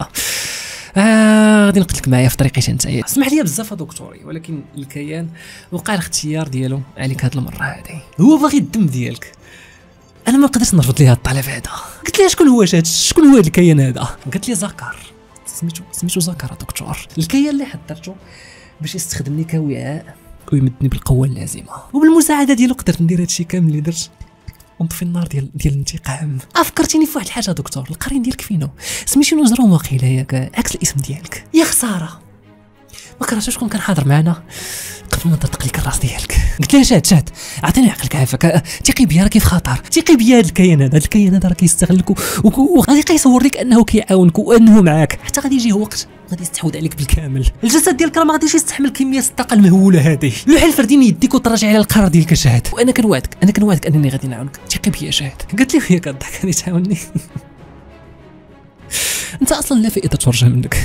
غادي نقتلك معايا في طريقي نتايا. اسمح لي بزاف دكتوري، ولكن الكيان وقع الاختيار ديالو عليك هاد المره هادي، هو باغي الدم ديالك. انا ما نقدرش نرفض ليه هاد الطلب هذا. قلت لها شكون هو هاد الكيان هذا؟ قالت لي زكر، سميتو زكر دكتور. الكيان اللي حضرته باش يستخدمني كوعاء ويمدني بالقوه اللازمه، وبالمساعده ديالو قدرت ندير هادشي كامل اللي درت ونطفي النار ديال الانتقام. فكرتيني في واحد الحاجه دكتور، القرين ديالك فينو؟ سميتو نجروم واقيلا ياك، عكس الاسم ديالك. يا خساره ما كرهتش شكون كان حاضر معنا قبل ما تطلق لك الراس ديالك. قلت لها شاد عطيني عقلك عافاك، ثقي بيا راه كيف خطر، ثقي بيا. هذا الكيان هذا راه كيستغلك وغادي يصور لك انه كيعاونك وانه معاك، حتى غادي يجي وقت غادي يستحوذ عليك بالكامل. الجسد ديالك راه ما غاديش يستحمل كميه الطاقه المهوله هذه. لوح الفردي من يديك وتراجع على القرار ديالك شاهد، وانا كنوعدك انني غادي نعاونك، ثقي بيا شاهد. قالت لي وهي كضحك غادي تعاوني. انت اصلا لا فائده ترجع منك.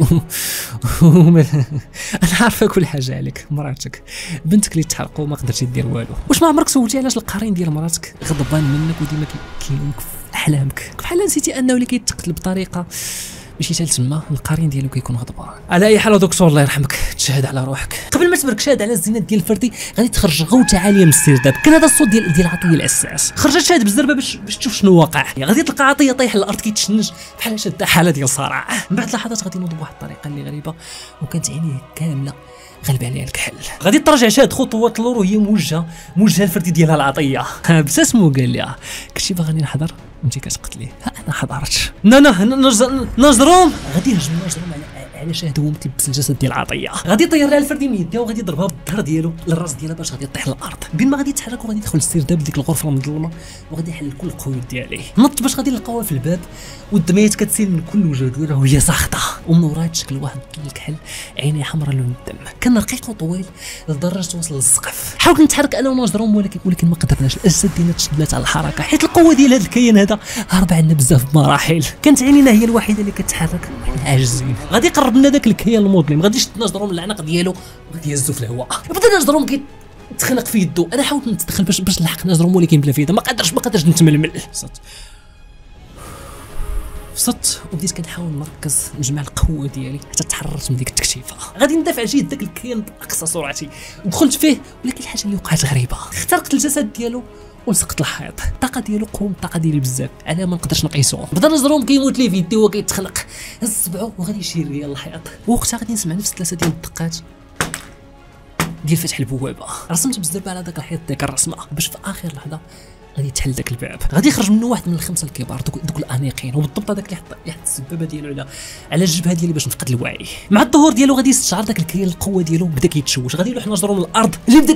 انا عارفه كل حاجه عليك، مراتك بنتك اللي تحرقوا ما قدرتي دير والو. واش ما عمرك سولتي علاش القرين ديال مراتك غضبان منك وديما كيلومك في احلامك؟ بحال نسيتي انه اللي كيتقتل بطريقه ماشي حتى تما القرين ديالو كيكون غضبان. على اي حال دكتور الله يرحمك، تشهد على روحك. قبل ما تبرك شهد على الزينات ديال الفردي غادي تخرج غوته عاليه من السرداب. كان هذا الصوت ديال عطيه العساس. خرجت شهد بالزربه باش تشوف شنو واقع. غادي تلقى عطيه طايح على الارض كيتشنج بحال شاد حاله ديال صرع. من بعد لحظات غادي ينوض بواحد الطريقه اللي غريبه، وكانت عينيه كامله غلب عليها الكحل. غادي ترجع شاد خطوات لور وهي موجهه الفردي ديالها العطيه. ابتسموا قال لها كنتي باغاني نحضر وانت كتقتلي. انا حضرت. نجروم غادي نهجم على على شاهد هو متلبس الجسد ديال عطيه. غادي يطير لها الفردي من يديها وغادي يضربها بالظهر ديالو للراس ديالها باش غادي يطيح للارض. بين ما غادي يتحرك وغادي يدخل السرداب ديك الغرفه المظلمه وغادي يحل كل القيود ديالي. نط باش غادي نلقاوها في الباب والدميات كتسيل من كل وجه ديالها وهي ساخطه ومن وراها تشكل واحد الكحل عينيه حمراء لون الدم. كان رقيق وطويل لدرجه توصل للسقف. حاولت نتحرك انا ونجرهم ولكن ما قدرناش. الاجساد ديالنا تشدلات على الحركه حيت القوه ديال هذا الكيان هذا هرب عندنا بزاف بمراحل. كانت عينينا هي الوحيده اللي كتحرك وحنا عاجزين. غادي يقرب لنا داك الكيان المظلم غادي يشد نجرهم من العنق ديالو وغادي يهزو في الهواء. بدا نجرهم كيتخنق في يدو. انا حاولت نتدخل باش نلحق نجرهم ولكن بلا فايده. ما قدرتش نتململ. فصت وبديت كنحاول نركز نجمع القوه ديالي حتى تحررت من ديك التكتيفه. غادي ندافع جيد داك الكيان باقصى سرعتي ودخلت فيه ولكن الحاجه اللي وقعت غريبه. اخترقت الجسد ديالو ولصقت الحيط. الطاقه ديالو قوه الطاقه ديالي بزاف على ما نقدرش نقيسو. بدا نجرهم كيموت لي في يدي وهو كيتخنق. هز صبعو وغادي يشير ليا الحيط ووقتها غادي نسمع نفس 3 ديال الدقات ديال فتح البوابه. رسمت بالزربه على داك الحيط ديك الرسمه باش في اخر لحظه غادي يتحل داك الباب. غادي يخرج منه واحد من الخمسه الكبار دوك الانيقين وبالضبط هذاك اللي حط السبابه ديالو على الجبهه ديالي باش نفقد الوعي. مع الظهور ديالو غادي يستشعر داك الكيان القوه ديالو بدا كيتشوش. غادي يلوح نجرو من الارض اللي بدا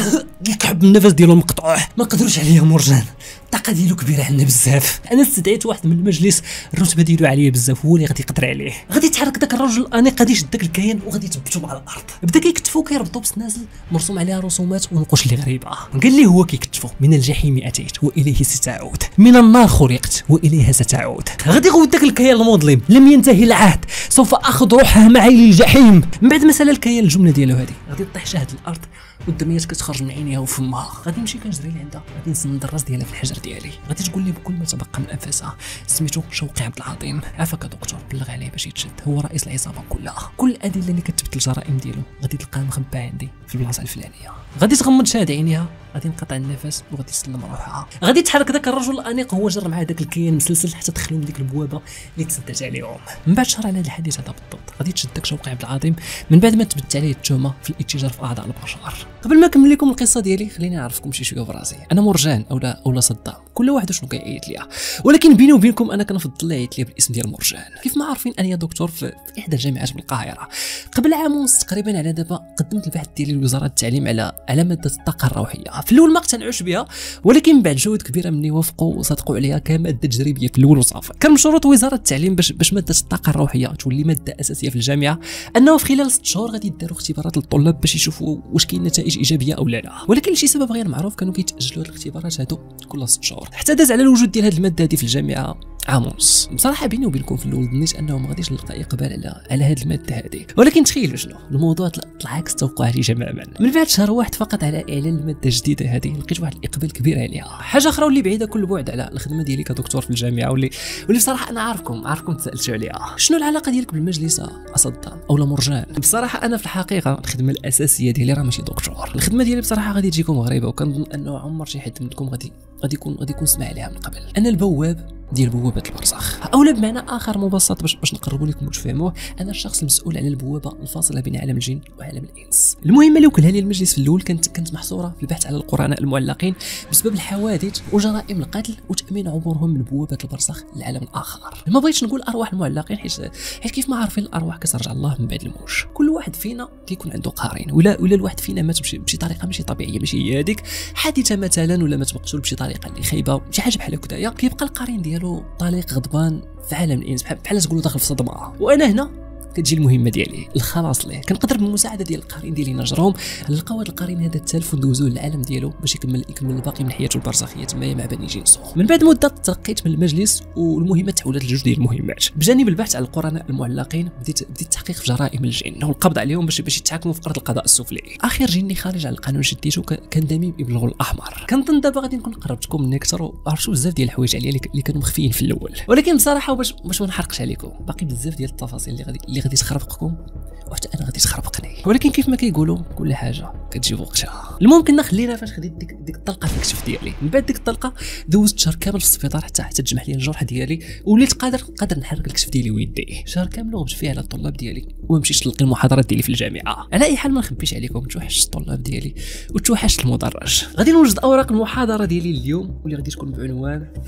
كيكحب النفس ديالو مقطوع. ما قدروش عليا مرجان. الطاقه ديالو كبيره عندنا بزاف. انا استدعيت واحد من المجلس الرتبه ديالو عاليه بزاف هو اللي غادي يقدر عليه. غادي يتحرك داك الرجل الانيق غادي يشد داك الكيان وغادي يثبتو على الارض. بدا كيكتفو كيربطو بسناسل مرسوم عليها رسومات ونقوش اللي غريبه. قال لي هو كيكتفو من الجحيم اتيت واليه ستعود من النار خلقت واليها ستعود. غادي يغوت داك الكيان المظلم. لم ينتهي العهد سوف اخذ روحها معي للجحيم. من بعد ما سال الكيان الجمله ديالو هذه غادي يطيح شاهد الارض والدميات كتخرج من عينيها وفمها. غادي نمشي كنجري لعندها غادي نسند الراس ديالها في الحجر ديالي. غادي تقول لي بكل ما تبقى من انفاسها سميتو شوقي عبد العظيم. عافاك دكتور بلغ عليه باش يتشد. هو رئيس العصابه كلها. كل الادله اللي كتثبت الجرائم ديالو غادي تلقاها مخباه عندي في البلاصه الفلانيه. غادي تغمض شاهد عينيها غادي انقطع النفس وغادي تسلم روحها. غادي يتحرك داك الرجل الانيق هو جر معاه داك الكيان مسلسل حتى دخلوا لديك البوابه اللي تسدات عليهم. من بعد شهر على هذا الحديث هذا بالضبط غادي تشد داك شوقي عبد العظيم من بعد ما تبت عليه التهمه في الاتجار في اعضاء البشر. قبل ما نكمل لكم القصه ديالي خليني نعرفكم شي شويه براسي. انا مرجان اولا صدام كل واحد شنو كيعيط ليا ولكن بيني وبينكم انا كنفضل يعيط ليا بالاسم ديال مرجان. كيف ما عارفين انا دكتور في احدى الجامعات بالقاهره. قبل عام ونص تقريبا على دابا قدمت البحث ديالي لوزاره التعليم على ماده الطاقه الروحيه. في الاول ما اقتنعوش بها ولكن بعد جهود كبيره مني وافقوا وصدقوا عليها كماده تجريبيه في الاول وصافي. كان من شروط وزاره التعليم باش ماده الطاقه الروحيه تولي ماده اساسيه في الجامعه انه في خلال 6 شهور غادي يداروا اختبارات للطلاب باش يشوفوا واش كاين نتائج ايجابيه او لا. ولكن لشي سبب غير معروف كانوا كيتاجلوا هاد الاختبارات هادو كل 6 شهور حتى داز على الوجود ديال هاد الماده هادي في الجامعه عام ونص. بصراحه بيني وبينكم في الاول ظنيت انه ما غاديش نلقى اقبال على هاد الماده هادي ولكن تخيلوا شنو الموضوع طلع عكس توقعاتي تماما. من بعد شهر واحد فقط على اعلان الماده الجديده هذه لقيت واحد الاقبال كبير عليها. حاجه اخرى واللي بعيده كل بعد على الخدمه ديالي كدكتور في الجامعه واللي بصراحه انا عارفكم تسالتوا عليها. شنو العلاقه ديالك بالمجلس صدام اولا مرجان؟ بصراحه انا في الحقيقه الخدمه الاساسيه ديالي راه ماشي دكتور. الخدمه ديالي بصراحه غادي تجيكم غريبه وكنظن انه عمر شي حد منكم غادي يكون سمع عليها من قبل. انا البواب ديال بوابه البرزخ اولا بمعنى اخر مبسط باش نقربوا لكم وتفهموه. انا الشخص المسؤول على البوابه الفاصله بين عالم الجن وعالم الانس. المهمه اللي وكلها لي المجلس في الاول كانت محصوره في البحث على القرناء المعلقين بسبب الحوادث وجرائم القتل وتامين عبورهم من بوابه البرزخ للعالم الاخر. ما بغيتش نقول ارواح المعلقين حيت كيف ما عارفين الارواح كترجع الله من بعد الموت. كل واحد فينا كيكون عنده قارين ولا الواحد فينا مات بشي طريقه ماشي طبيعيه ماشي هي هذيك حادثه مثلا ولا مات مقتول بشي طريقه اللي خايبه شي حاجه بحال هكذايا. كيبقى القرين ديالو طليق غضبان في عالم الانس بحال تقولوا داخل في صدمه. وانا هنا كتجي المهمه ديالي الخلاص ليه. كنقدر بالمساعده ديال القارين ديالي نجرهم نلقاو هذا القارين هذا التالف وندوزوه للعالم ديالو باش يكمل الباقي من حياته البرزخيه تمايا مع بني جنسو. من بعد مده ترقيت من المجلس والمهمه تحولت لجوج ديال المهمات. بجانب البحث على القرناء المعلقين بديت التحقيق في جرائم الجن والقبض عليهم باش يتحاكموا في ارض القضاء السفلي. اخر جني خارج على القانون شديته كان دميم ابن الغول الاحمر. كنظن دابا غادي نكون قربتكم مني اكثر وعرفتوا بزاف ديال الحوايج عليا اللي كانوا مخفيين في الاول. ولكن بصراحه باش ما نحرقش عليكم باقي بزاف ديال التفاصيل اللي غادي تخربقكم وحتى انا غادي تخربقني. ولكن كيف ما كيقولوا كل حاجه كتجي وقتها. المهم كنا خلينا فاش خديت ديك الطلقه في الكتف ديالي. من بعد ديك الطلقه دوزت شهر كامل في السبيطار حتى تجمع لي الجرح ديالي وليت قادر نحرك الكتف ديالي ويدي. شهر كامل غبت فيه على الطلاب ديالي وما مشيتش نلقي المحاضرات ديالي في الجامعه. على اي حال ما نخبيش عليكم توحشت الطلاب ديالي وتوحشت المدرج. غادي نوجد اوراق المحاضره ديالي اليوم واللي غادي تكون بعنوان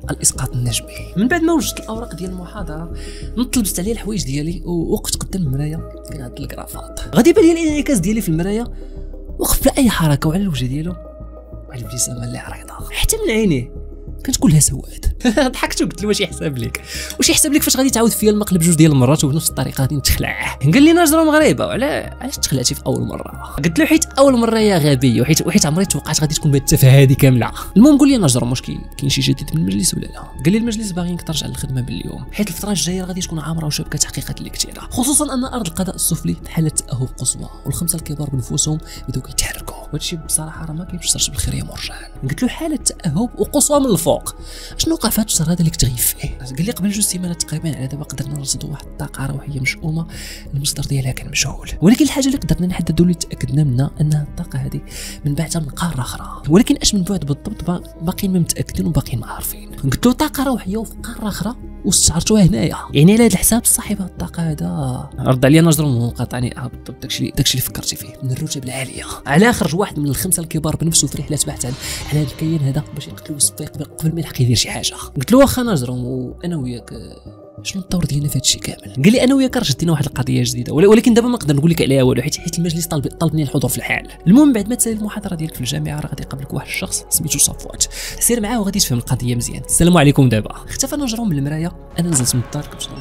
الاسقاط النجمي. من بعد ما وجدت الاوراق ديال المحاضره نط لبست عليا الحوايج ديالي ووقفت قدام المرايه كنعد الكرافات. غادي يبان لي الانعكاس ديالي في المرايه وقف بلا اي حركه، وعلى الوجه ديالو واحد الابتسامه اللي عريضه حتى من عينيه كانت كلها سواد. ضحكت وقلت له واش يحسب لك فاش غادي تعاود فيا المقلب جوج ديال المرات وبنفس الطريقه غادي نتخلع. قال لي نجرة مغربه علاش تخلعتي في اول مره؟ قلت له حيت اول مره يا غبي وحيت عمري توقعت غادي تكون بهذه التفاهه هذه كامله. المهم قول لي نجرة واش كاين شي جديد من المجلس ولا لا؟ قال لي المجلس باغيينك ترجع للخدمه باليوم حيت الفتره الجايه غادي تكون عامره وشابكه تحقيقات اللي كثيره، خصوصا ان ارض القضاء السفلي حالت تاهب قصوى والخمسه الكبار بنفوسهم بداو كيتحركوا، وهذا الشيء بصراحه راه ما كيبشرش بالخير يا مرجان. قلت له حاله تاهب وقصوى من الفوق، شنو وقع في هذا الشهر هذا اللي كتغيب فيه؟ قال لي قبل 2 سيمانات تقريبا على دابا قدرنا نرصدوا واحد الطاقه روحيه مشؤومه المصدر ديالها كان مجهول، ولكن الحاجه اللي قدرنا نحددوا اللي تاكدنا منها انها الطاقه هذه منبعثه من قاره اخرى، ولكن اش من بعد بالضبط باقيين ما متاكدين وباقيين ما عارفين. قلت له طاقه روحيه وفي قاره اخرى واستشعرتوها هنايا، يعني على هذا الحساب صاحب الطاقه هذا رد عليا نجر وقاطعني بالضبط داكشي اللي فكرتي فيه من الرتب العاليه. على خرج واحد من الخمسه الكبار بنفسه في رحله بحث على هذا الكيان هذا باش يقتلوا الصفيق قبل ما يلحق يدير شي حاجه. قلت له واخا نجرم وانا وياك شنو الدور ديالنا في هذا الشيء كامل؟ قال لي انا وياك راه شدينا واحد القضيه جديده ولكن دابا ما نقدر نقول لك عليها والو حيت المجلس طلبني الحضور في الحال. المهم بعد ما تسالي المحاضره ديالك في الجامعه راه غادي يقابلك واحد الشخص سميتو صفوات، سير معاه وغادي تفهم القضيه مزيان. السلام عليكم. دابا اختفى نجرم من المرايه، انا نزلت من الدار كنت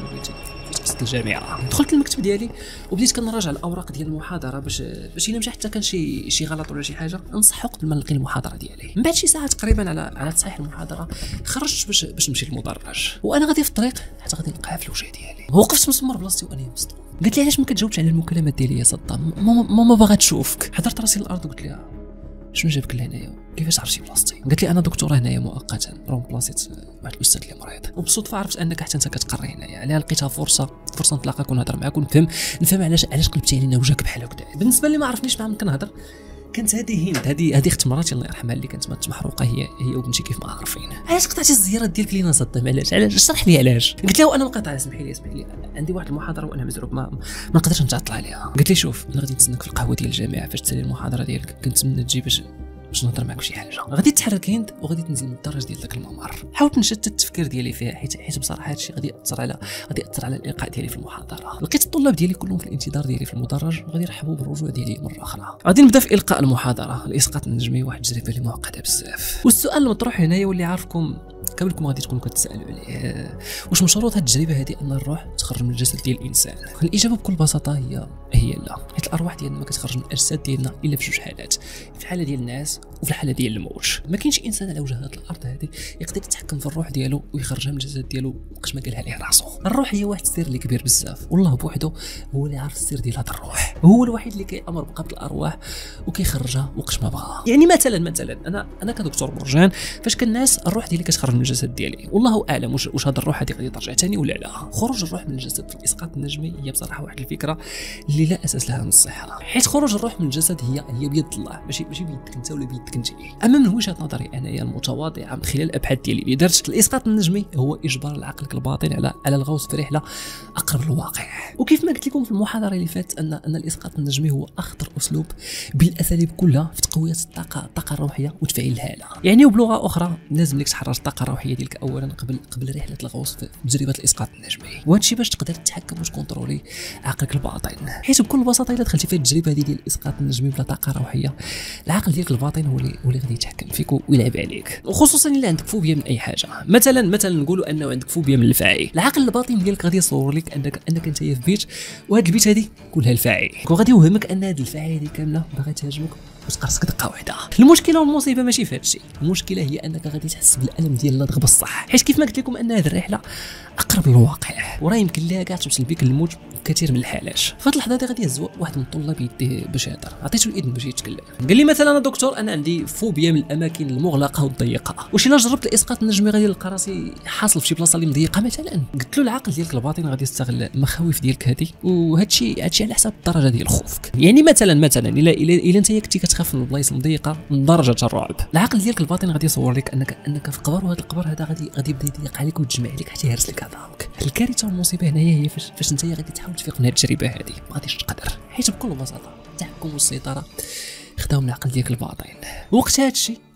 في الجامعه، دخلت المكتب ديالي وبديت كنراجع الاوراق ديال المحاضره باش الا مشى حتى كان شي غلط ولا شي حاجه نصحو قبل ما نلقي المحاضره ديالي. من بعد شي ساعه تقريبا على تصحيح المحاضره خرجت باش نمشي للمدرج، وانا غادي في الطريق حتى غادي نلقاها في الوجه ديالي. وقفت مسمر بلاصتي وانا مصدوم. قالت لي علاش ما كتجاوبش على المكالمات ديالي يا صدام؟ ماما باغا تشوفك. حضرت راسي للارض وقلت لها شنو جابك لهنايا؟ كيفاش عرفتي بلاصتي؟ قالت لي انا دكتوره هنايا مؤقتا رومبلاسيت واحد الاستاذ اللي مريض، وبالصدفه عرفت انك حتى انت كتقري هنايا، عليها لقيتها فرصه نتلاقاك ونهضر معاك ونفهم علاش قلبتي علينا وجهك بحال هكذا. بالنسبه لي ما عرفنيش مع من كنهضر كانت هذه هند، هذه اخت مراتي الله يرحمها اللي كانت مات محروقه هي وبنتي كيف ما عارفين. علاش قطعتي الزيارات ديالك لينا صدام؟ علاش اشرح لي علاش. قلت لها وانا مقاطعه اسمحي لي عندي واحد المحاضره وانا مزروب ما نقدرش نتعطل عليها. قالت لي شوف انا غادي نتسناك في القهوه ديال الجامعه فاش تسالي المحاضره ديالك، كنتمنى تجي باش نهضر معك شي حاجه. غادي تحرك هند وغادي تنزل من الدرج ديال داك الممر. حاولت نشتت التفكير ديالي فيها حيت بصراحه هذا الشيء غادي ياثر على الالقاء ديالي في المحاضره. لقيت الطلاب ديالي كلهم في الانتظار ديالي في المدرج وغادي يرحبوا بالرجوع ديالي مره اخرى. غادي نبدا في القاء المحاضره. الاسقاط النجمي واحد التجربه اللي معقده بزاف، والسؤال المطروح هنايا واللي عارفكم كاملكم غادي تكونوا كتسالوا عليه، واش من شروط هذه التجربه هذه ان الروح تخرج من الجسد ديال الانسان؟ الاجابه بكل بساطه هي لا، حيت الارواح ديالنا ما كتخرج من الاجساد ديالنا الا في 2 حالات، في الحاله ديال الناس وفي الحاله ديال الموت. ما كاينش انسان على وجه هذه الارض هذه يقدر يتحكم في الروح ديالو ويخرجها من الجسد ديالو وقاش ما قالها ليه راسو. الروح هي واحد السر اللي كبير بزاف، والله بوحده هو اللي عارف السر ديال هذه الروح، هو الوحيد اللي كيامر بقبض الارواح وكيخرجها وقاش ما بغا. يعني مثلا انا كدكتور مرجان فاش كنعس الروح ديالي كتخرج من الجسد ديالي، والله اعلم واش هذه الروح هذه غادي ترجع ثاني ولا لا. خروج الروح من الجسد في الاسقاط النجمي هي بصراحه واحد الفكره اللي لا اساس لها من الصحه، حيت خروج الروح من الجسد هي بيد الله، ماشي بيدك انت ولا بيدك انت. اما من وجهه نظري انايا المتواضعه من خلال الابحاث ديالي اللي درت، الاسقاط النجمي هو اجبار العقل الباطن على الغوص في رحله اقرب للواقع. وكيف ما قلت لكم في المحاضره اللي فاتت ان الاسقاط النجمي هو اخطر اسلوب بالاساليب كلها في تقويه الطاقه الروحيه وتفعيل الهاله. يعني وبلغه اخرى لازم لك تحرر الطاقه الروحيه ديالك اولا قبل رحله الغوص في تجربه الاسقاط النجمي، وهذا الشيء باش تقدر تتحكم وتكونترولي عقلك الباطن. حيت بكل بساطه الا دخلتي في التجربه هذه ديال الاسقاط النجمي بلا طاقه روحيه، العقل ديالك الباطن هو اللي غادي يتحكم فيك ويلعب عليك، وخصوصا الا عندك فوبيا من اي حاجه. مثلا نقولوا انه عندك فوبيا من الفاعي، العقل الباطن ديالك غادي يصور لك انك انت في بيت وهاد البيت هذه كلها الفاعي، وغادي يوهمك ان هاد الفاعي هذه كامله باغا تهاجمك وتقرصك دقه واحده. المشكله والمصيبه ماشي في هذا الشيء، المشكله هي انك غادي تحس بالالم ديال اللدغ بصح، حيت كيف ما قلت لكم ان هذه الرحله اقرب للواقع وراه يمكن لها كاع توصل بك الموت كثير من الحالات. في هذه اللحظه غادي يهز واحد من الطلاب يديه باش يهضر، عطيته الاذن باش يتكلم. قال لي مثلا انا دكتور انا عندي فوبيا من الاماكن المغلقه والضيقه، واش الا جربت الاسقاط النجمي غادي نلقى راسي حاصل في شي بلاصه اللي مضيقه مثلا؟ قلت له العقل ديالك الباطن غادي يستغل المخاوف ديالك هذه، وهذا الشيء على حساب الدرجه ديال خوفك. يعني مثلا الا انت كنتي كتخاف من البلايص المضيقه من درجه الرعب، العقل ديالك الباطن غادي يصور لك انك في قبر، وهذا القبر هذا غادي يبدا يضيق عليك ويتجمع عليك حتى يهرس لك عظامك. الكارثه والمصيبه هنايا هي فاش انت غادي تحاول تفيق من هذه التجربه هذه، ما غاديش تقدر، حيت بكل بساطه التحكم والسيطره خداو من العقل ديالك الباطن. وقت هذا الشيء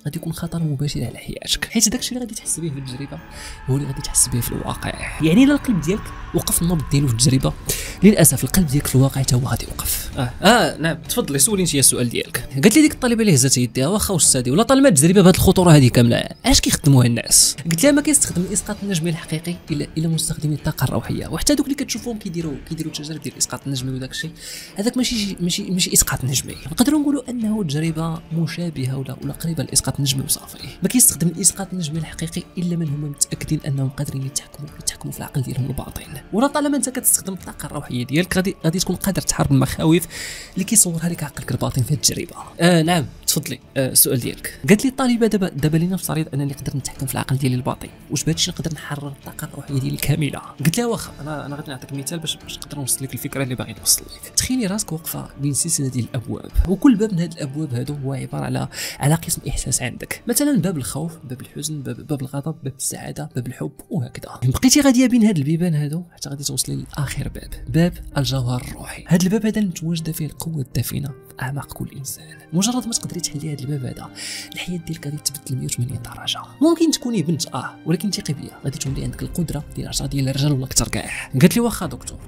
غادي يكون خطر مباشر على حياتك، حيت داكشي اللي غادي تحس به في التجربه هو اللي غادي تحس به في الواقع. يعني الا القلب ديالك وقف النبض ديالو في التجربه، للاسف القلب ديالك في الواقع حتى هو غادي يوقف. نعم تفضلي سولي انت السؤال ديالك. قالت لي ديك الطالبه اللي هزات يديها واخا استاذي ولا طالما التجربه بهذه الخطوره هذه كامله علاش كيخدموها الناس؟ قلت لها ما كيستخدم الاسقاط النجمي الحقيقي الا مستخدمين الطاقه الروحيه، وحتى دوك اللي كتشوفوهم كيديروا تجارب ديال الاسقاط النجمي وداك الشيء هذاك ماشي اسقاط نجمي. نقدروا نقولوا انه تجربه مشابهه ولا قريبه للاسقاط النجمي وصافي. ما كيستخدم الاسقاط النجمي الحقيقي الا من هما متاكدين انهم قادرين يتحكموا في العقل ديالهم الباطن. ولا طالما انت كتستخدم الطاقه الروحيه ديالك غادي تكون قادر تحارب المخاوف اللي كيصورها لك عقلك الباطن في التجربه. نعم تفضلي السؤال ديالك. قالت لي الطالبه دابا لنفترض انني نقدر نتحكم في العقل ديالي الباطن، واش بهذا الشيء نقدر نحرر الطاقه الروحيه ديالي كامله؟ قلت لها واخا انا غادي نعطيك مثال باش نقدر نوصل لك الفكره اللي باغي نوصل لك. تخيلي راسك واقفه بين سلسله ديال الابواب، وكل باب من هاد الابواب هادو هو عباره على قسم احساس عندك، مثلا باب الخوف، باب الحزن، باب الغضب، باب السعاده، باب الحب وهكذا. بقيتي غاديه بين هاد البيبان هادو حتى غادي توصلي لاخر باب الجوهر الروحي. هاد الباب هذا متواجده فيه القوه الدافنه في اعماق كل انسان. مجرد ما تقدري تحلي هاد الباب هذا الحياه ديالك غادي تبدل 180 درجه. ممكن تكوني بنت ولكن ثقي بيا غادي تولي عندك القدره ديال 10 ديال الرجال ولا اكثر كاع. قالت لي واخا دكتور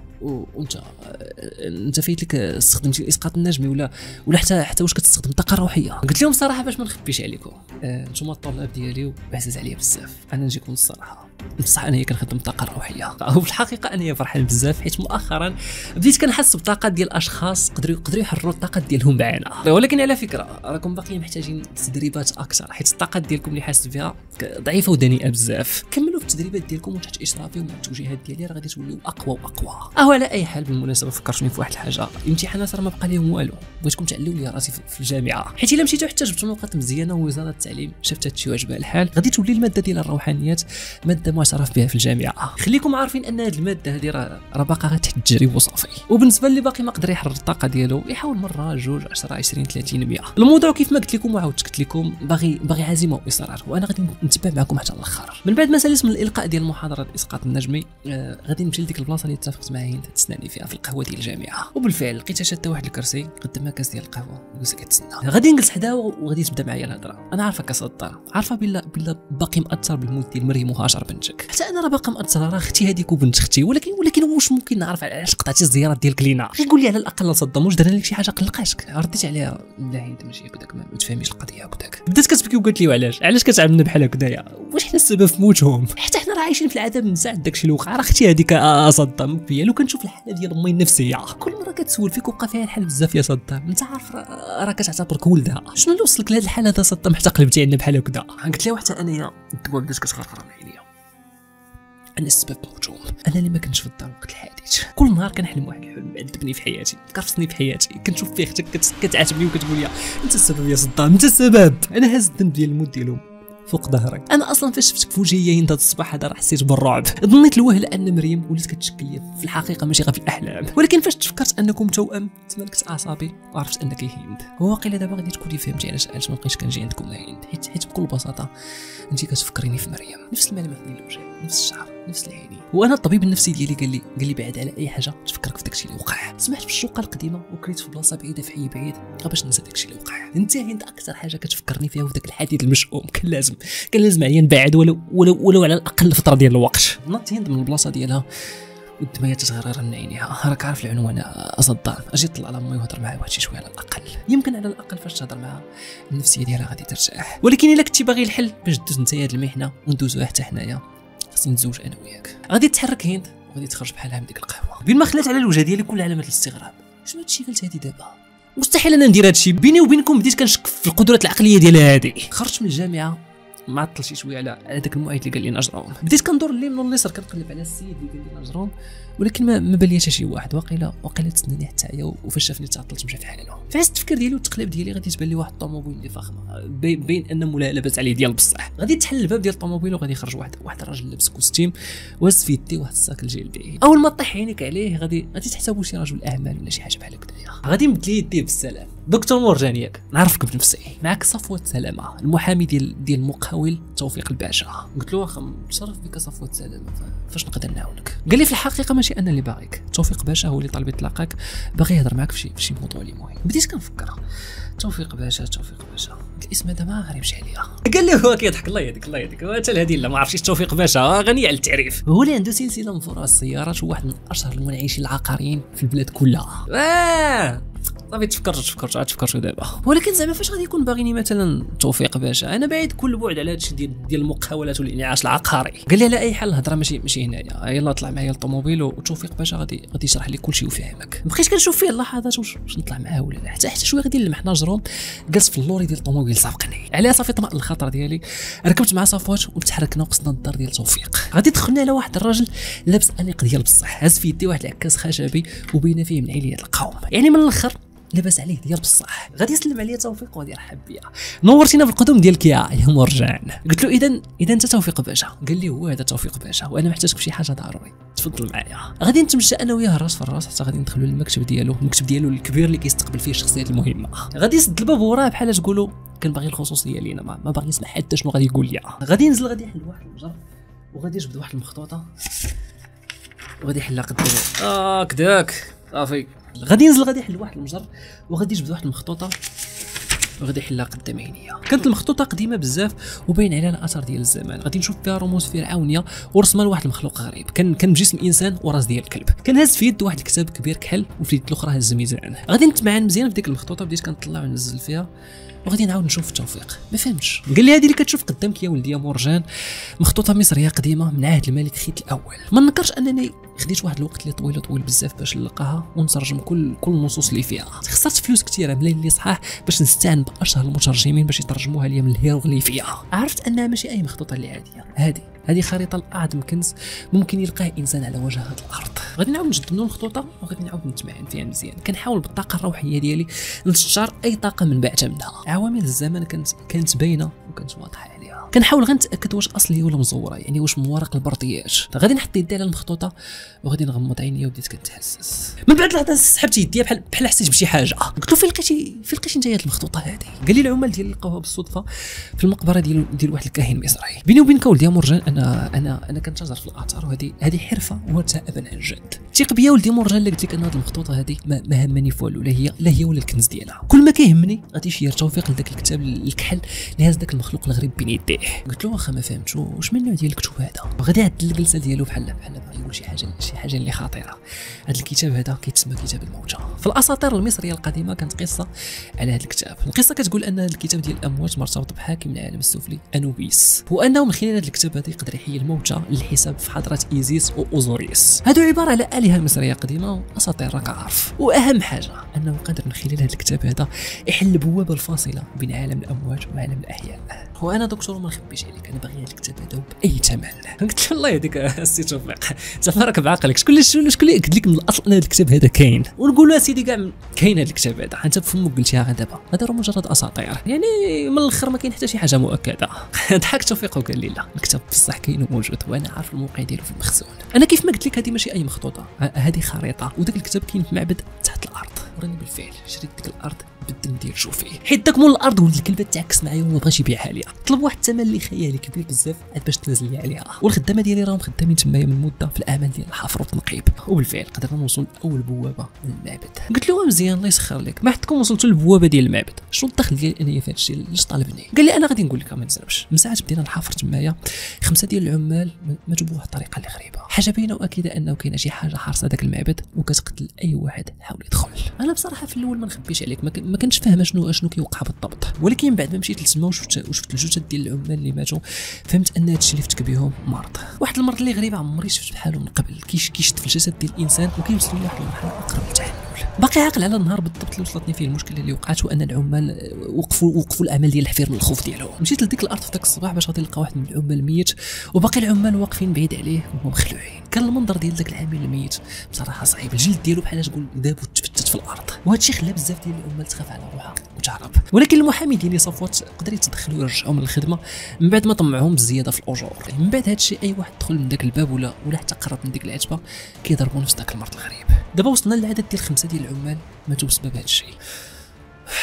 وانت فايت لك استخدمتي الاسقاط النجمي ولا حتى واش كتستخدم الطاقه الروحيه؟ قلت لهم صراحه باش ما نخبيش عليكم نتوما الطلاب ديالي وعزاز عليا بزاف، انا نجيكم الصراحه بصح انايا كنخدم الطاقه الروحيه. وفي الحقيقه انايا فرحان بزاف حيت مؤخرا بديت كنحس بطاقات ديال اشخاص قدروا يحرروا الطاقات ديالهم معنا. ولكن على فكره راكم باقيين محتاجين تدريبات اكثر حيت الطاقات ديالكم اللي حاسس بها ضعيفه ودنيئه بزاف. كملوا في التدريبات ديالكم وتحت اشرافي ومع التوجيهات ديالي راه غادي توليو اقوى واقوى. على اي حال بالمناسبه فكرتوني في واحد الحاجه، الامتحانات راه ما بقى لهم والو، بغيتكم تعلوا لي راسي في الجامعه حيت الا مشيتوا حتى جبتوا نقاط مزيانه ووزاره التعليم شافت هادشي وعجبها الحال غادي تولي الماده ديال الروحانيات ماده معترف بها في الجامعه. خليكم عارفين ان هذه الماده هذه راه باقا غير تحت التجريب وصافي. وبالنسبه اللي باقي ما قدر يحرر الطاقه ديالو يحاول مره 2 10 20 30 100. الموضوع كيف ما قلت لكم وعاودت قلت لكم باغي عزيمه واصرار، وانا غادي نتبع معكم حتى الاخر. من بعد ما ساليت من الالقاء ديال المحاضره الاسقاط النجمي غادي نمشي لديك البلاصه اللي اتفقت مع هند تسناني فيها في القهوه ديال الجامعه. وبالفعل لقيتها شاده واحد الكرسي قدامها كاس ديال القهوه وجلست كتسنى. غادي نجلس حداها وغادي تبدا معايا الهضره. انا عارفه كصدام، عارفه بلا باقي مأثر بالموت ديال مريم وهاجر بنتك، حتى انا راه باقي مأثر راه اختي هذيك وبنت اختي. ولكن واش ممكن نعرف علاش قطعتي الزيارات ديالك لينا؟ غير قول لي على الاقل صدام واش درنا لك شي حاجه قلقاتك؟ رديت عليها لا هند ماشي هكذاك، ما تفهميش القضيه هكذاك. بدات كتبكي وقالت لي علاش كتعاملنا بحال هكذايا؟ واش حنا السبب في موتهم؟ حتى حنا راه عايشين في العذاب من ساعه داكشي اللي وقع. راه اختي هذيك صدام مكبيه لو كنشوف الحاله ديال امي النفسيه كل مره كتسول فيك وبقى فيها الحال بزاف يا صدام. انت عارف راه كتعتبرك ولدها. شنو اللي وصلك لهاد الحاله هذا صدام حتى قلبتي عندنا بحال هكذا؟ قلت لها حتى انايا الدموع بدات كتغرغر من عينيا. انا السبب موتهم، انا اللي ما كنتش في الدار وقت الحادث. كل نهار كنحلم واحد الحلم عذبني في حياتي كرفصني في حياتي. كنشوف فيه اختك كتعاتبني وكتقول لي انت السبب يا صدام، انت السبب. انا هاز الذنب ديال الموت ديالهم فوق ظهرك. انا اصلا فاش شفتك في وجهي هند هذا الصباح هذا راه حسيت بالرعب. ظنيت الوهله ان مريم ولات كتشكل لي في الحقيقه ماشي غير في الاحلام. ولكن فاش تفكرت انكم توأم تملكت اعصابي وعرفت انك هند. واقيلا دابا غادي تكوني فهمتي علاش ما بقيتش كنجي عندكم هند، حيت بكل بساطه انت كتفكريني في مريم. نفس الملامح ديال الوجه، نفس الشعر، نفس العينين. وانا الطبيب النفسي ديالي قال لي بعد على اي حاجه تفكرك في داكشي اللي وقع. سمعت بالشوقه القديمه وكريت في بلاصه بعيده في حي بعيد باش ننسى داكشي اللي وقع. انت هند اكثر حاجه كتفكرني فيها في داك الحديث المشؤوم. كان لازم عليا نبعد ولو على الاقل فتره ديال الوقت. نطت هند من البلاصه ديالها والدميه تتغرر من عينيها. راك عارف العنوان اصدان. اجي طلع على امي وهضر معها واحد شويه على الاقل. يمكن على الاقل فاش تهضر معها النفسيه ديالها غادي ترتاح. ولكن الا كنتي باغي الحل باش دوز نتا هاد المحنه وندوزوها حتى حنايا خصني نتزوج انا وياك. غادي تحرك هند وغادي تخرج بحالها من ديك القهوه. بين ما خلات على الوجه ديالي كل علامات الاستغراب. شنو هادشي قلت هادي دابا؟ مستحيل انا ندير هادشي. بيني وبينكم بديت كنشك في القدرات العقليه ديالها هادي. خرجت من الجامعه معطل شي شويه على داك المعيد اللي قال لي نجرهم. بديت كندور اليمين واليسار كنقلب على السيد اللي قال لي نجرهم، ولكن ما بان لي حتى شي واحد. واقيلا تسناني حتى هي وفاش شافني تعطلت مشى في حاله. في عز التفكير ديالي والتقليب ديالي غادي تبان لي واحد الطوموبيل اللي فخمه بين ان مولاها لاباس عليه ديال بصح. غادي تحل الباب ديال الطوموبيل وغادي يخرج واحد الراجل لابس كوستيم وهز في يديه واحد الساك الجلدي. اول ما طيح عينيك عليه غادي تحسبوا شي رجل اعمال ولا شي حاجه بحال هكذايا. غادي مد لي يديه بالسلام. دكتور مرجان ياك نعرفك بنفسي. معك صفوة سلامه المحامي ديال المقاول توفيق الباشا. قلت له واخا متشرف بك صفوة سلامه فاش نقدر نعاونك؟ قال لي في الحقيقه ماشي انا اللي باغيك، توفيق باشا هو اللي طالب يتلاقاك باغي يهضر معاك في شي موضوع اللي مهم. بديت كنفكر توفيق باشا الاسم هذا ما غريبش عليا. قال لي هو كيضحك الله يهديك الله يهديك، هو حتى هذه لا ما عرفتش توفيق باشا غني على التعريف. هو اللي عنده سلسله من فروع السيارات وواحد من اشهر المنعشين العقاريين في البلاد كلها. صافي تفكرت دابا. ولكن زعما فاش غادي يكون باغيني مثلا توفيق باشا؟ انا بعيد كل بعد على هادشي ديال المقاولات والانعاش العقاري. قال لي على اي حال الهضره ماشي هنايا، يلا طلع معايا للطوموبيل وتوفيق باشا غادي يشرح لي كلشي ويفهمك. بقيت كنشوف فيه اللحظات واش نطلع معاه ولا لا، حتى شويه غادي نلمح جروم جالس في اللوري ديال الطوموبيل سابقني عليها. صافي طمأ الخطر ديالي، ركبت مع صفوات وتحركنا وقصنا الدار ديال توفيق. غادي دخلنا على واحد الراجل لابس انيق ديال بصح، هز في يدي واحد العكاز خشبي وبين فيه من عليات القوم، يعني من الاخر لاباس عليه ديال بصح. غادي يسلم عليا توفيق وغادي يرحب بيا. نورتينا في القدوم ديالك يا مرجان. قلت له اذا انت توفيق باشا؟ قال لي هو هذا توفيق باشا وانا محتاجك في شي حاجه ضروري، تفضل معايا. غادي نتمشى انا وياه راس في الراس حتى غادي ندخلوا للمكتب ديالو، المكتب ديالو الكبير اللي كيستقبل فيه الشخصيات المهمه. غادي يسد الباب وراه بحال تقولوا كان باغي الخصوصيه لينا، ما باغي يسمع حتى شنو غادي يقول لي. غادي ينزل غادي يحل واحد المجر وغادي يجبد واحد المخطوطه وغادي يحلها قدامه كداك صافي. غادي ينزل غادي يحل واحد المجر وغادي يجبد واحد المخطوطه وغادي يحلها قدام عينيا. كانت المخطوطه قديمه بزاف وباين عليها الاثر ديال الزمان. غادي نشوف فيها رموز فرعونيه ورسمه لواحد المخلوق غريب، كان بجسم انسان وراس ديال الكلب. كان هاز في يد واحد الكتاب كبير كحل وفي اليد الاخرى هاز ميزان. غادي نتمعن مزيان في ديك المخطوطه، بديت كنطلع وننزل فيها وغادي نعاود نشوف التوفيق. ما فهمتش. قال لي هذه اللي كتشوف قدامك يا ولدي يا مرجان مخطوطه مصريه قديمه من عهد الملك خيت الاول. ما نكرش انني خديت واحد الوقت اللي طويل بزاف باش نلقاها ونترجم كل النصوص اللي فيها. خسرت فلوس كثيره ملي اللي صحاح باش نستعن باشهر المترجمين باش يترجموها لي من الهيروغليفيه. عرفت انها ماشي اي مخطوطه اللي عاديه، هذه خريطه لاعظم كنز ممكن يلقاه انسان على وجه هذه الارض. غادي نعاود نجد منو المخطوطه وغادي نعاود نتمعن فيها مزيان. كنحاول بالطاقه الروحيه ديالي نستشعر اي طاقه من بعتها منها. عوامل الزمن كانت باينه وكانت واضحه عليها. كنحاول غير نتاكد واش اصليه ولا مزوره، يعني واش من ورق البرطيات. غادي نحط يدي على المخطوطه وغادي نغمض عيني وبديت كنتحسس. من بعد لحظه سحبت يدي بحال حسيت بشي حاجه. قلت له فين لقيتي انت هاد المخطوطه هذه؟ قال لي العمال ديالي لقاوها بالصدفه في المقبره ديال واحد الكاهن مصري. بيني وبينك ولدي يا مرجان انا كنتاجر في الاثار وهذه حرفه ورثها ابا عن جد. ثيق بيا ولدي مرجان اللي قلت لك ان هذه المخطوطه هذه ما همني في والو، لا هي ولا الكنز ديالها. كل ما كيهمني غادي يشير توفيق لذاك الكتاب الكحل اللي هاز داك المخلوق الغريب بين يديه. قلت له واخا ما فهمتش واش من النوع ديال الكتب هذا. وغادي يعدل الجلسه ديالو بحال باغي يقول شي حاجه اللي خطيره. هذا الكتاب هذا كيتسمى كتاب الموتى. في الاساطير المصريه القديمه كانت قصه على هذا الكتاب. القصه كتقول ان هذا الكتاب ديال الاموات مرتبط بحاكم العالم السفلي انوبيس، وانه من خلال هذا الكتاب هذا يقدر يحيي الموتى للحساب في حضره ايزيس واوزوريس. هادو عباره على الهه مصريه قديمه واساطير راك عارف. واهم حاجه انه قادر من خلال هذا الكتاب هذا يحل البوابه الفاصله بين عالم الاموات وعالم الاحياء. وانا دكتور ما نخبيش عليك، انا باغي هذا الكتاب هذا باي ثمن. قلت له الله يهديك السي توفيق، انت راك بعقلك. شكون اللي قلت لك من الاصل ان هذا الكتاب هذا كاين؟ ونقول له سيدي كاع كاين هذا الكتاب هذا، انت بفمك قلتيها غير دابا، هذا راه مجرد اساطير، يعني من الاخر ما كاين حتى شي حاجه مؤكده. ضحك توفيق وقال لي لا الكتاب بصح كاين وموجود وانا عارف الموقع ديالو في المخزون. انا كيف ما قلت لك هذه ماشي اي مخطوطه، هذه خريطه، وداك الكتاب كاين في معبد تحت الارض. وراني بالفعل شريت ديك الارض بالدم ديال شوفي، حيت داك مول الارض ولد الكلبه تعكس معايا وما بغاش يبيعها ليا. طلب واحد الثمن اللي خيالي كبير بزاف عاد باش تنزل لي عليها. والخدامه ديالي راهم خدامين تمايا من مده في الاعمال ديال الحفر والتنقيب. وبالفعل قدرنا نوصل لاول بوابه للمعبد. قلت له مزيان الله يسخر لك، ما حدكم وصلتوا للبوابه ديال المعبد، شنو الدخل ديالي انايا في هذا الشيء اللي طالبني؟ قال لي انا غادي نقول لك ما تزربش. من ساعه بدينا الحفر تمايا 5 ديال العمال ماتوا بواحد الطريقه اللي غريبه. حاجه باينه واكيده انه كاينه شي حاجه حارسه داك المعبد وكتقتل اي واحد حاول يدخل. انا بصراحه في الاول ما نخبيش عليك ما كنتش فاهمه شنو كيوقع بالضبط، ولكن بعد ما مشيت لتما وشفت الجثث ديال العمال اللي ماتوا فهمت ان هادشي اللي فتك بهم مرض، واحد المرض اللي غريب عمري شفت بحاله من قبل. كيشد في الجسد ديال الانسان وكيوصل لواحد المرحله اقرب للتحلل. باقي عاقل على النهار بالضبط اللي وصلتني فيه المشكله اللي وقعت، وان العمال وقفوا الاعمال ديال الحفير من الخوف ديالهم. مشيت لديك الارض في ذاك الصباح باش غادي نلقى واحد من العمال ميت وباقي العمال واقفين بعيد عليه وهم مخلوعين. كان المنظر ديال ذاك العامل الميت بصراحه صعيب، الجلد ديالو بحال تقول داب وتفتت في الارض، وهذا الشيء خلى بزاف ديال العمال تخاف على روحها وتهرب. ولكن المحامي ديالي صفوت قدر يتدخل ويرجعهم من الخدمه من بعد ما طمعهم بزياده في الاجور. من بعد هذا الشيء اي واحد دخل من ذاك الباب ولا حتى قرب من ديك العتبه كيضربوا نفس ذاك المرض الغريب. دابا وصلنا للعدد ديال 5 ديال العمال ماتوا بسبب هذا الشيء.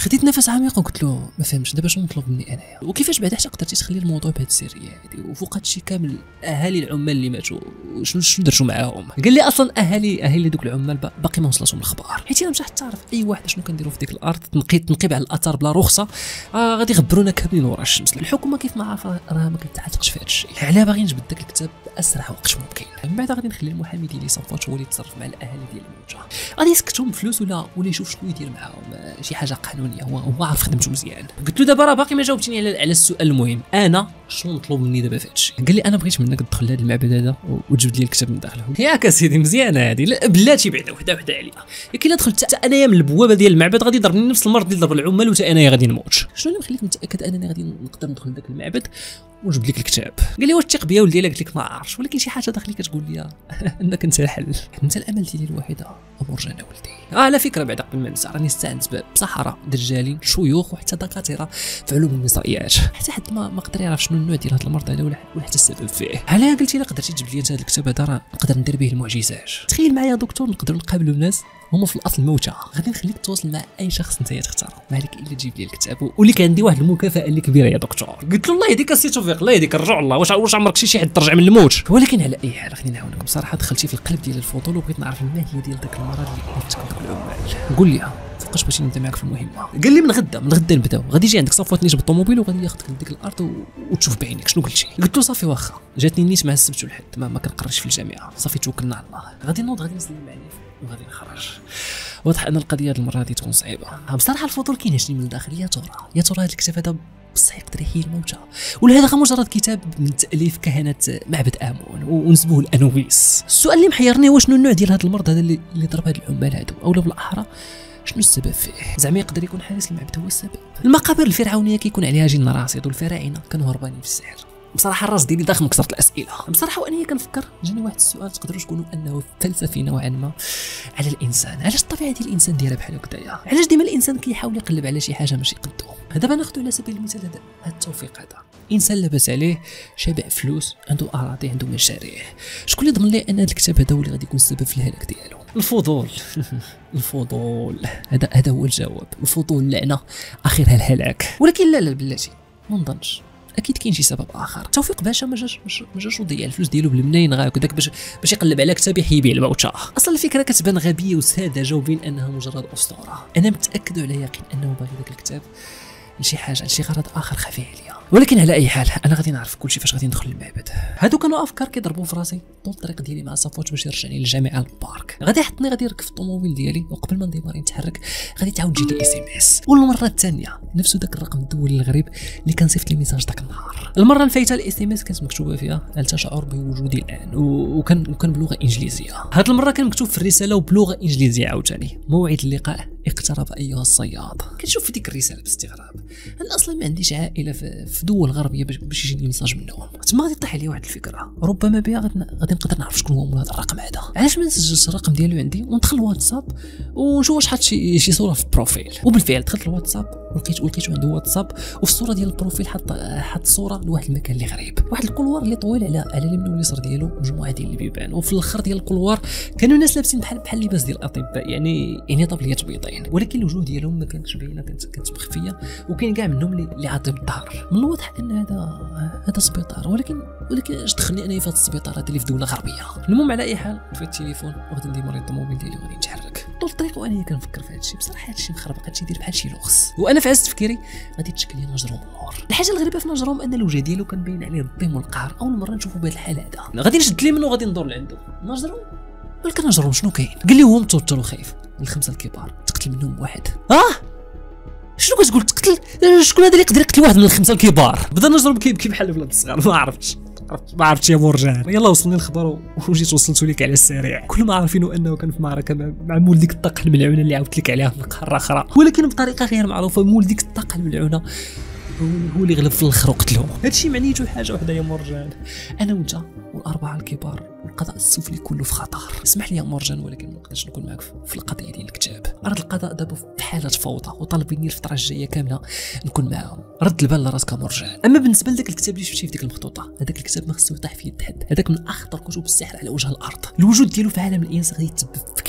خديت نفس عميق وقلت له ما فهمتش دابا شنو مطلوب مني انايا، وكيفاش بعدا حتى قدرتي تخلي الموضوع بهذه السريه هذه، وفوق هادشي كامل اهالي العمال اللي ماتوا شنو درتوا معاهم؟ قال لي اصلا اهالي دوك العمال باقي ما وصلتهم الخبر، حيت انا مش تعرف اي واحد شنو كنديروا في ديك الارض، تنقيب على الاثار بلا رخصه، غادي يغبرونا كاملين ورا الشمس. الحكومه كيف ما عارفه راه ما كتعاتقش في هذا الشيء، علاه باغي نجبد داك الكتاب باسرع وقت ممكن. من بعد غادي نخلي المحامي ديالي صفوت هو اللي يتصرف مع الاهالي ديال الموتى، غادي يسكتهم فلوس ولا يشوف شنو يدير معاهم، شي حاجه قانونيه، هو عارف خدمته مزيان. قلت له دابا راه باقي ما جاوبتيني على السؤال المهم، انا شنو مطلوب مني دابا في هذا الشيء؟ قال لي انا بغيت منك تدخل لهذا المعبد هذا وتجبد لي الكتاب من داخله. ياك اسيدي مزيانه هذه، لا بلاتي بعدا وحده عليا، لكن دخلت حتى انايا من البوابه ديال المعبد غادي يضربني نفس المرض اللي ضرب العمال وتا انايا غادي نموت. شنو اللي مخليك متاكد انني غادي نقدر ندخل لذاك المعبد ونجبد لك الكتاب؟ قال لي واش تثق بيا ولدي؟ قلت لك ما عارفش، ولكن شي حاجه داخلي كتقول لي انك انت الحل، انت الامل ديالي الوحيده مرجانه ولدي. على فكره بعد قبل ما ننسى راني استعنت بصحراء دجالين شيوخ وحتى دكاتره في علوم المصريات، حتى حد ما قدر يعرف شنو النوع ديال هذا المرض هذا ولا حتى السبب فيه. علاه قلتي الا قدرتي تجيب لي هذا الكتاب هذا راه نقدر ندير به المعجزات. تخيل معايا دكتور نقدروا نقابلوا ناس هما في الاصل موتى، غادي نخليك تواصل مع اي شخص انت تختار، ما عليك الا تجيب لي الكتاب، ولي كان عندي واحد المكافاه اللي كبيره يا دكتور. قلت له الله يهديك السي توفيق، الله يهديك رجع الله، واش عمرك شي حد ترجع من الموت؟ ولكن على اي حال خليني نعاونكم، بصراحه دخلتي في القلب ديال الفضول وبغيت نعرف الماهيه ديال داك المرض اللي تكون دوك العمال. قول لي فوقاش بغيتي نبدا معاك في المهمه؟ قال لي من غدا نبداو، غادي يجي عندك صفوات نيت بالطوموبيل وغادي ياخذك لديك الارض وتشوف بعينك شنو قلتي. قلت له صافي واخا، جاتني نيت مع السبت والحد ما كنقررش في الجامعه، صافي توكلنا على الله، غادي نوض غادي نسلم عليه وغادي نخرج. واضح ان القضيه هذه المره غادي تكون صعيبه. بصراحه الفضول كينهشني من الداخل، يا ترى هذا الكتاب هذا بصح يقدر يحيي الموتى ولا هذا غير مجرد كتاب من تاليف كهنه معبد امون ونسبوه لانوبيس؟ السؤال اللي محيرني هو شنو النوع ديال هذا المرض هذا اللي ضرب هاد العمال هادو، اولا بالاحرى شنو السبب فيه؟ زعما يقدر يكون حارس المعبد هو السبب؟ المقابر الفرعونيه كيكون عليها جن راصد، والفراعنه كانوا هربانين في السحر. بصراحه الراس ديالي ضخم كثرة الاسئله. بصراحه وانا كنفكر جاني واحد السؤال تقدروا تقولوا انه فلسفي نوعا ما على الانسان، علاش الطبيعه ديال الانسان دايره بحال هكذايا؟ علاش ديما الانسان كيحاول يقلب على شي حاجه ماشي قدو؟ دابا ناخذ على سبيل المثال هذا التوفيق هذا، انسان لاباس عليه، شابع فلوس، عنده اراضي، عنده مشاريع، شكون اللي ضمن ليه ان هذا الكتاب هذا هو اللي غادي يكون السبب في الهلاك ديالو؟ الفضول. الفضول هذا هو الجواب. الفضول لعنه اخرها الهلاك. ولكن لا بلاتي ما نظنش، اكيد كاين شي سبب اخر. توفيق باشا ما جاش وضيع الفلوس ديالو بالمنين غا هكذاك باش يقلب على كتاب يحيي به الموتى. اصلا الفكره كتبان غبيه وساذجه وبين انها مجرد اسطوره. انا متاكد على يقين انه باغي ذاك الكتاب لشي حاجه، لشي غرض اخر خفي عليا. ولكن على اي حال انا غادي نعرف كلشي فاش غادي ندخل للمعبد. هادو كانوا افكار كيضربوا في راسي طول الطريق ديالي مع صفوت باش يرجعني للجامعه البارك. غادي يحطني غادي يركب في الطوموبيل ديالي، وقبل ما نديماري نتحرك غادي تعاود تجي لي SMS، والمره الثانيه نفسه داك الرقم الدولي الغريب اللي كان صيفط لي ميساج داك النهار. المره الفايته SMS كانت مكتوبه فيها هل تشعر بوجودي الان، وكان بلغه انجليزيه. هاد المره كان مكتوب في الرساله وبلغه انجليزيه عاوتاني، موعد اللقاء اقترب ايها الصياد. كنشوف في ديك الرساله باستغراب، انا اصلا ما عنديش عائله في دول غربيه باش يجيني ميساج منهم. تما غادي طيح عليا واحد الفكره، ربما بها غادي نقدر نعرف شكون هو مول هذا الرقم هذا. علاش ما نسجلش الرقم ديالو عندي وندخل الواتساب ونشوف واش حط شي صوره في البروفيل. وبالفعل دخلت الواتساب ولقيتو عنده واتساب، وفي الصوره ديال البروفيل حط صوره لواحد المكان اللي غريب، واحد الكولوار اللي طويل على اليمين واليسار ديالو مجموعه ديال البيبان، وفي الاخر ديال الكولوار كانوا ناس لابسين بحال اللباس ديال الاطباء، يعني طبليات بيضين، ولكن الوجوه ديالهم ما كانتش باينه، كانت مخفيه، وكاين كاع منهم اللي عاطيهم الظهر. من الواضح ان هذا سبيطار، ولكن اش دخلني انا في هذا السبيطار هذا اللي في دوله غربيه؟ المهم على اي حال طفيت التليفون وغادي نديماري الطوموبيل ديالي وغادي نتحرك طول الطريق وانا كنفكر في هذا الشيء. بصراحه هذا الشيء مخربق، هذا الشيء يدير بحال شي لغز، وانا في عز تفكيري غادي تشكل لي نجرهم النور. الحاجه الغريبه في نجرهم ان الوجه ديالو كان باين عليه الظلم والقهر، اول مره نشوفه بهذا الحال هذا. غادي نشد ليه منه وغادي ندور لعنده. نجرهم ولكن نجرهم شنو كاين؟ قال لي هو متوتر وخايف. الخمسه الكبار تقتل منهم واحد. شنو كتقول تقتل؟ شكون هذا اللي يقدر يقتل واحد من الخمسه الكبار؟ بدا نجرب كيف بحال الولاد الصغار. ما عرفتش يا مرجان. يلا وصلني الخبر وجيت وصلت لك على السريع. كل ما عارفينه انه كان في معركه مع مول ديك الطاقه الملعونه اللي عاودت لك عليها في قاره اخرى، ولكن بطريقه غير معروفه. مول ديك الطاقه الملعونه هو اللي غلب في الاخر وقتلهم. هادشي معنيته حاجه وحده يا مرجان، انا وانت والاربعه الكبار القضاء السفلي كله في خطر. اسمح لي يا مرجان، ولكن ما نقدرش نكون معك في القضيه ديال الكتاب. ارض القضاء دابا في حاله فوضى، وطالب مني الفتره الجايه كامله نكون معاهم. رد البال لراسك مرجان. اما بالنسبه لذاك الكتاب اللي شفتيه في ديك المخطوطه، هذاك الكتاب ما خصو يطيح في يد حد. هذاك من اخطر كتب السحر على وجه الارض. الوجود ديالو في عالم الانس غادي يتسبب في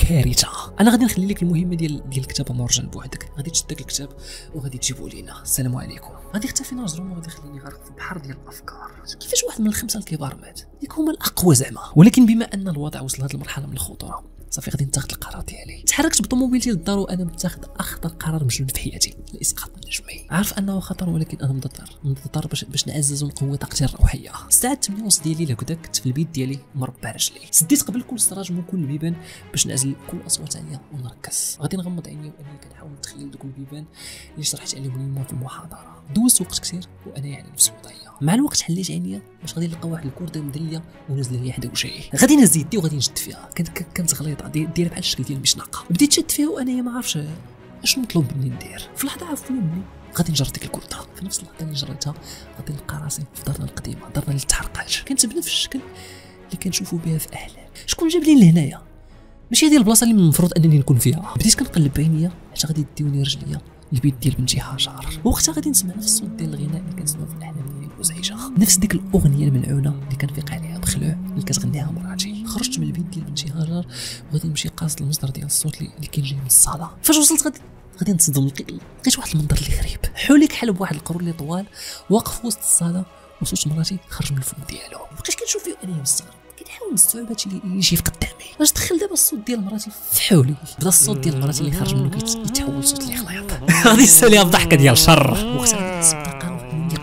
كارثه. انا غادي نخلي لك المهمه ديال الكتابه مرجان بوحدك، غادي تشد داك الكتاب وغادي تجيبوا لينا. السلام عليكم. غادي يختفي ناجرون وغادي يخليني غارق في بحر ديال الافكار. كيفاش واحد من الخمسه الكبار مات؟ ياك هما الاقوى زعما. ولكن بما ان الوضع وصل لهذه المرحله من الخطوره، صافي غادي نتاخذ القرار ديالي. تحركت بطوموبيلتي للدار وانا متاخذ اخطر قرار مجنون في حياتي، الاسقاط النجمي. عارف انه خطر ولكن انا مضطر باش نعزز ونقوي طاقتي الروحيه. الساعه 8:30 ديالي لهكذا كنت في البيت ديالي مربع رجلي، سديت قبل كل سراج من كل البيبان باش نعزل كل اصوات عاليه ونركز. غادي نغمض عيني واني كنحاول نتخيل دوك البيبان اللي شرحت عليهم اليوم في المحاضره. دوزت وقت كثير وانا يعني نفس الوضعيه. مع الوقت حليت عينيا باش غادي نلقى واحد الكورده مدليه ونازله لي حدا وجهي. غادي نهز يدي وغادي نشد فيها، كانت غليظه دايره بحال الشكل ديال المشنقه. بديت شد فيها وانا ما عارفش اشنو مطلوب مني ندير. في لحظه عفوا مني غادي نجر ديك الكورده. في نفس اللحظه اللي جريتها غادي نلقى راسي في دارنا القديمه، دارنا اللي تحرقات. كانت بنفس الشكل اللي كنشوفوا بها في احلام. شكون جاب لي لهنايا؟ ماشي هذه البلاصه اللي المفروض انني نكون فيها. بديت كنقلب بعينيا حتى غادي يديوني رجليا البيت ديال بنتي هاجر. وقتها غادي نسمع نفس الصوت ديال الغناء اللي كنسمعو في الاحلام ديالي المزعجه، نفس ديك الاغنيه الملعونه اللي كنفيق عليها بخلوع اللي كتغنيها مراتي. خرجت من البيت ديال بنتي هاجر وغادي نمشي قاصد المصدر ديال الصوت اللي كاين جاي من الصاله. فاش وصلت غادي نتصدم، لقيت واحد المنظر اللي غريب. حولي كحل بواحد القرور اللي طوال واقف وسط الصاله وصوت مراتي خرج من الفم ديالو. بقيت كنشوف فيه انا مستغرب، كنحاول نستوعب هادشي اللي يجي في قدامي. باش دخل دابا الصوت ديال مراتي في حولي، بدا الصوت ديال مراتي اللي خرج منه كيتحول صوت اللي خلايط. غادي نساليها بضحكه ديال الشر. وقتها غادي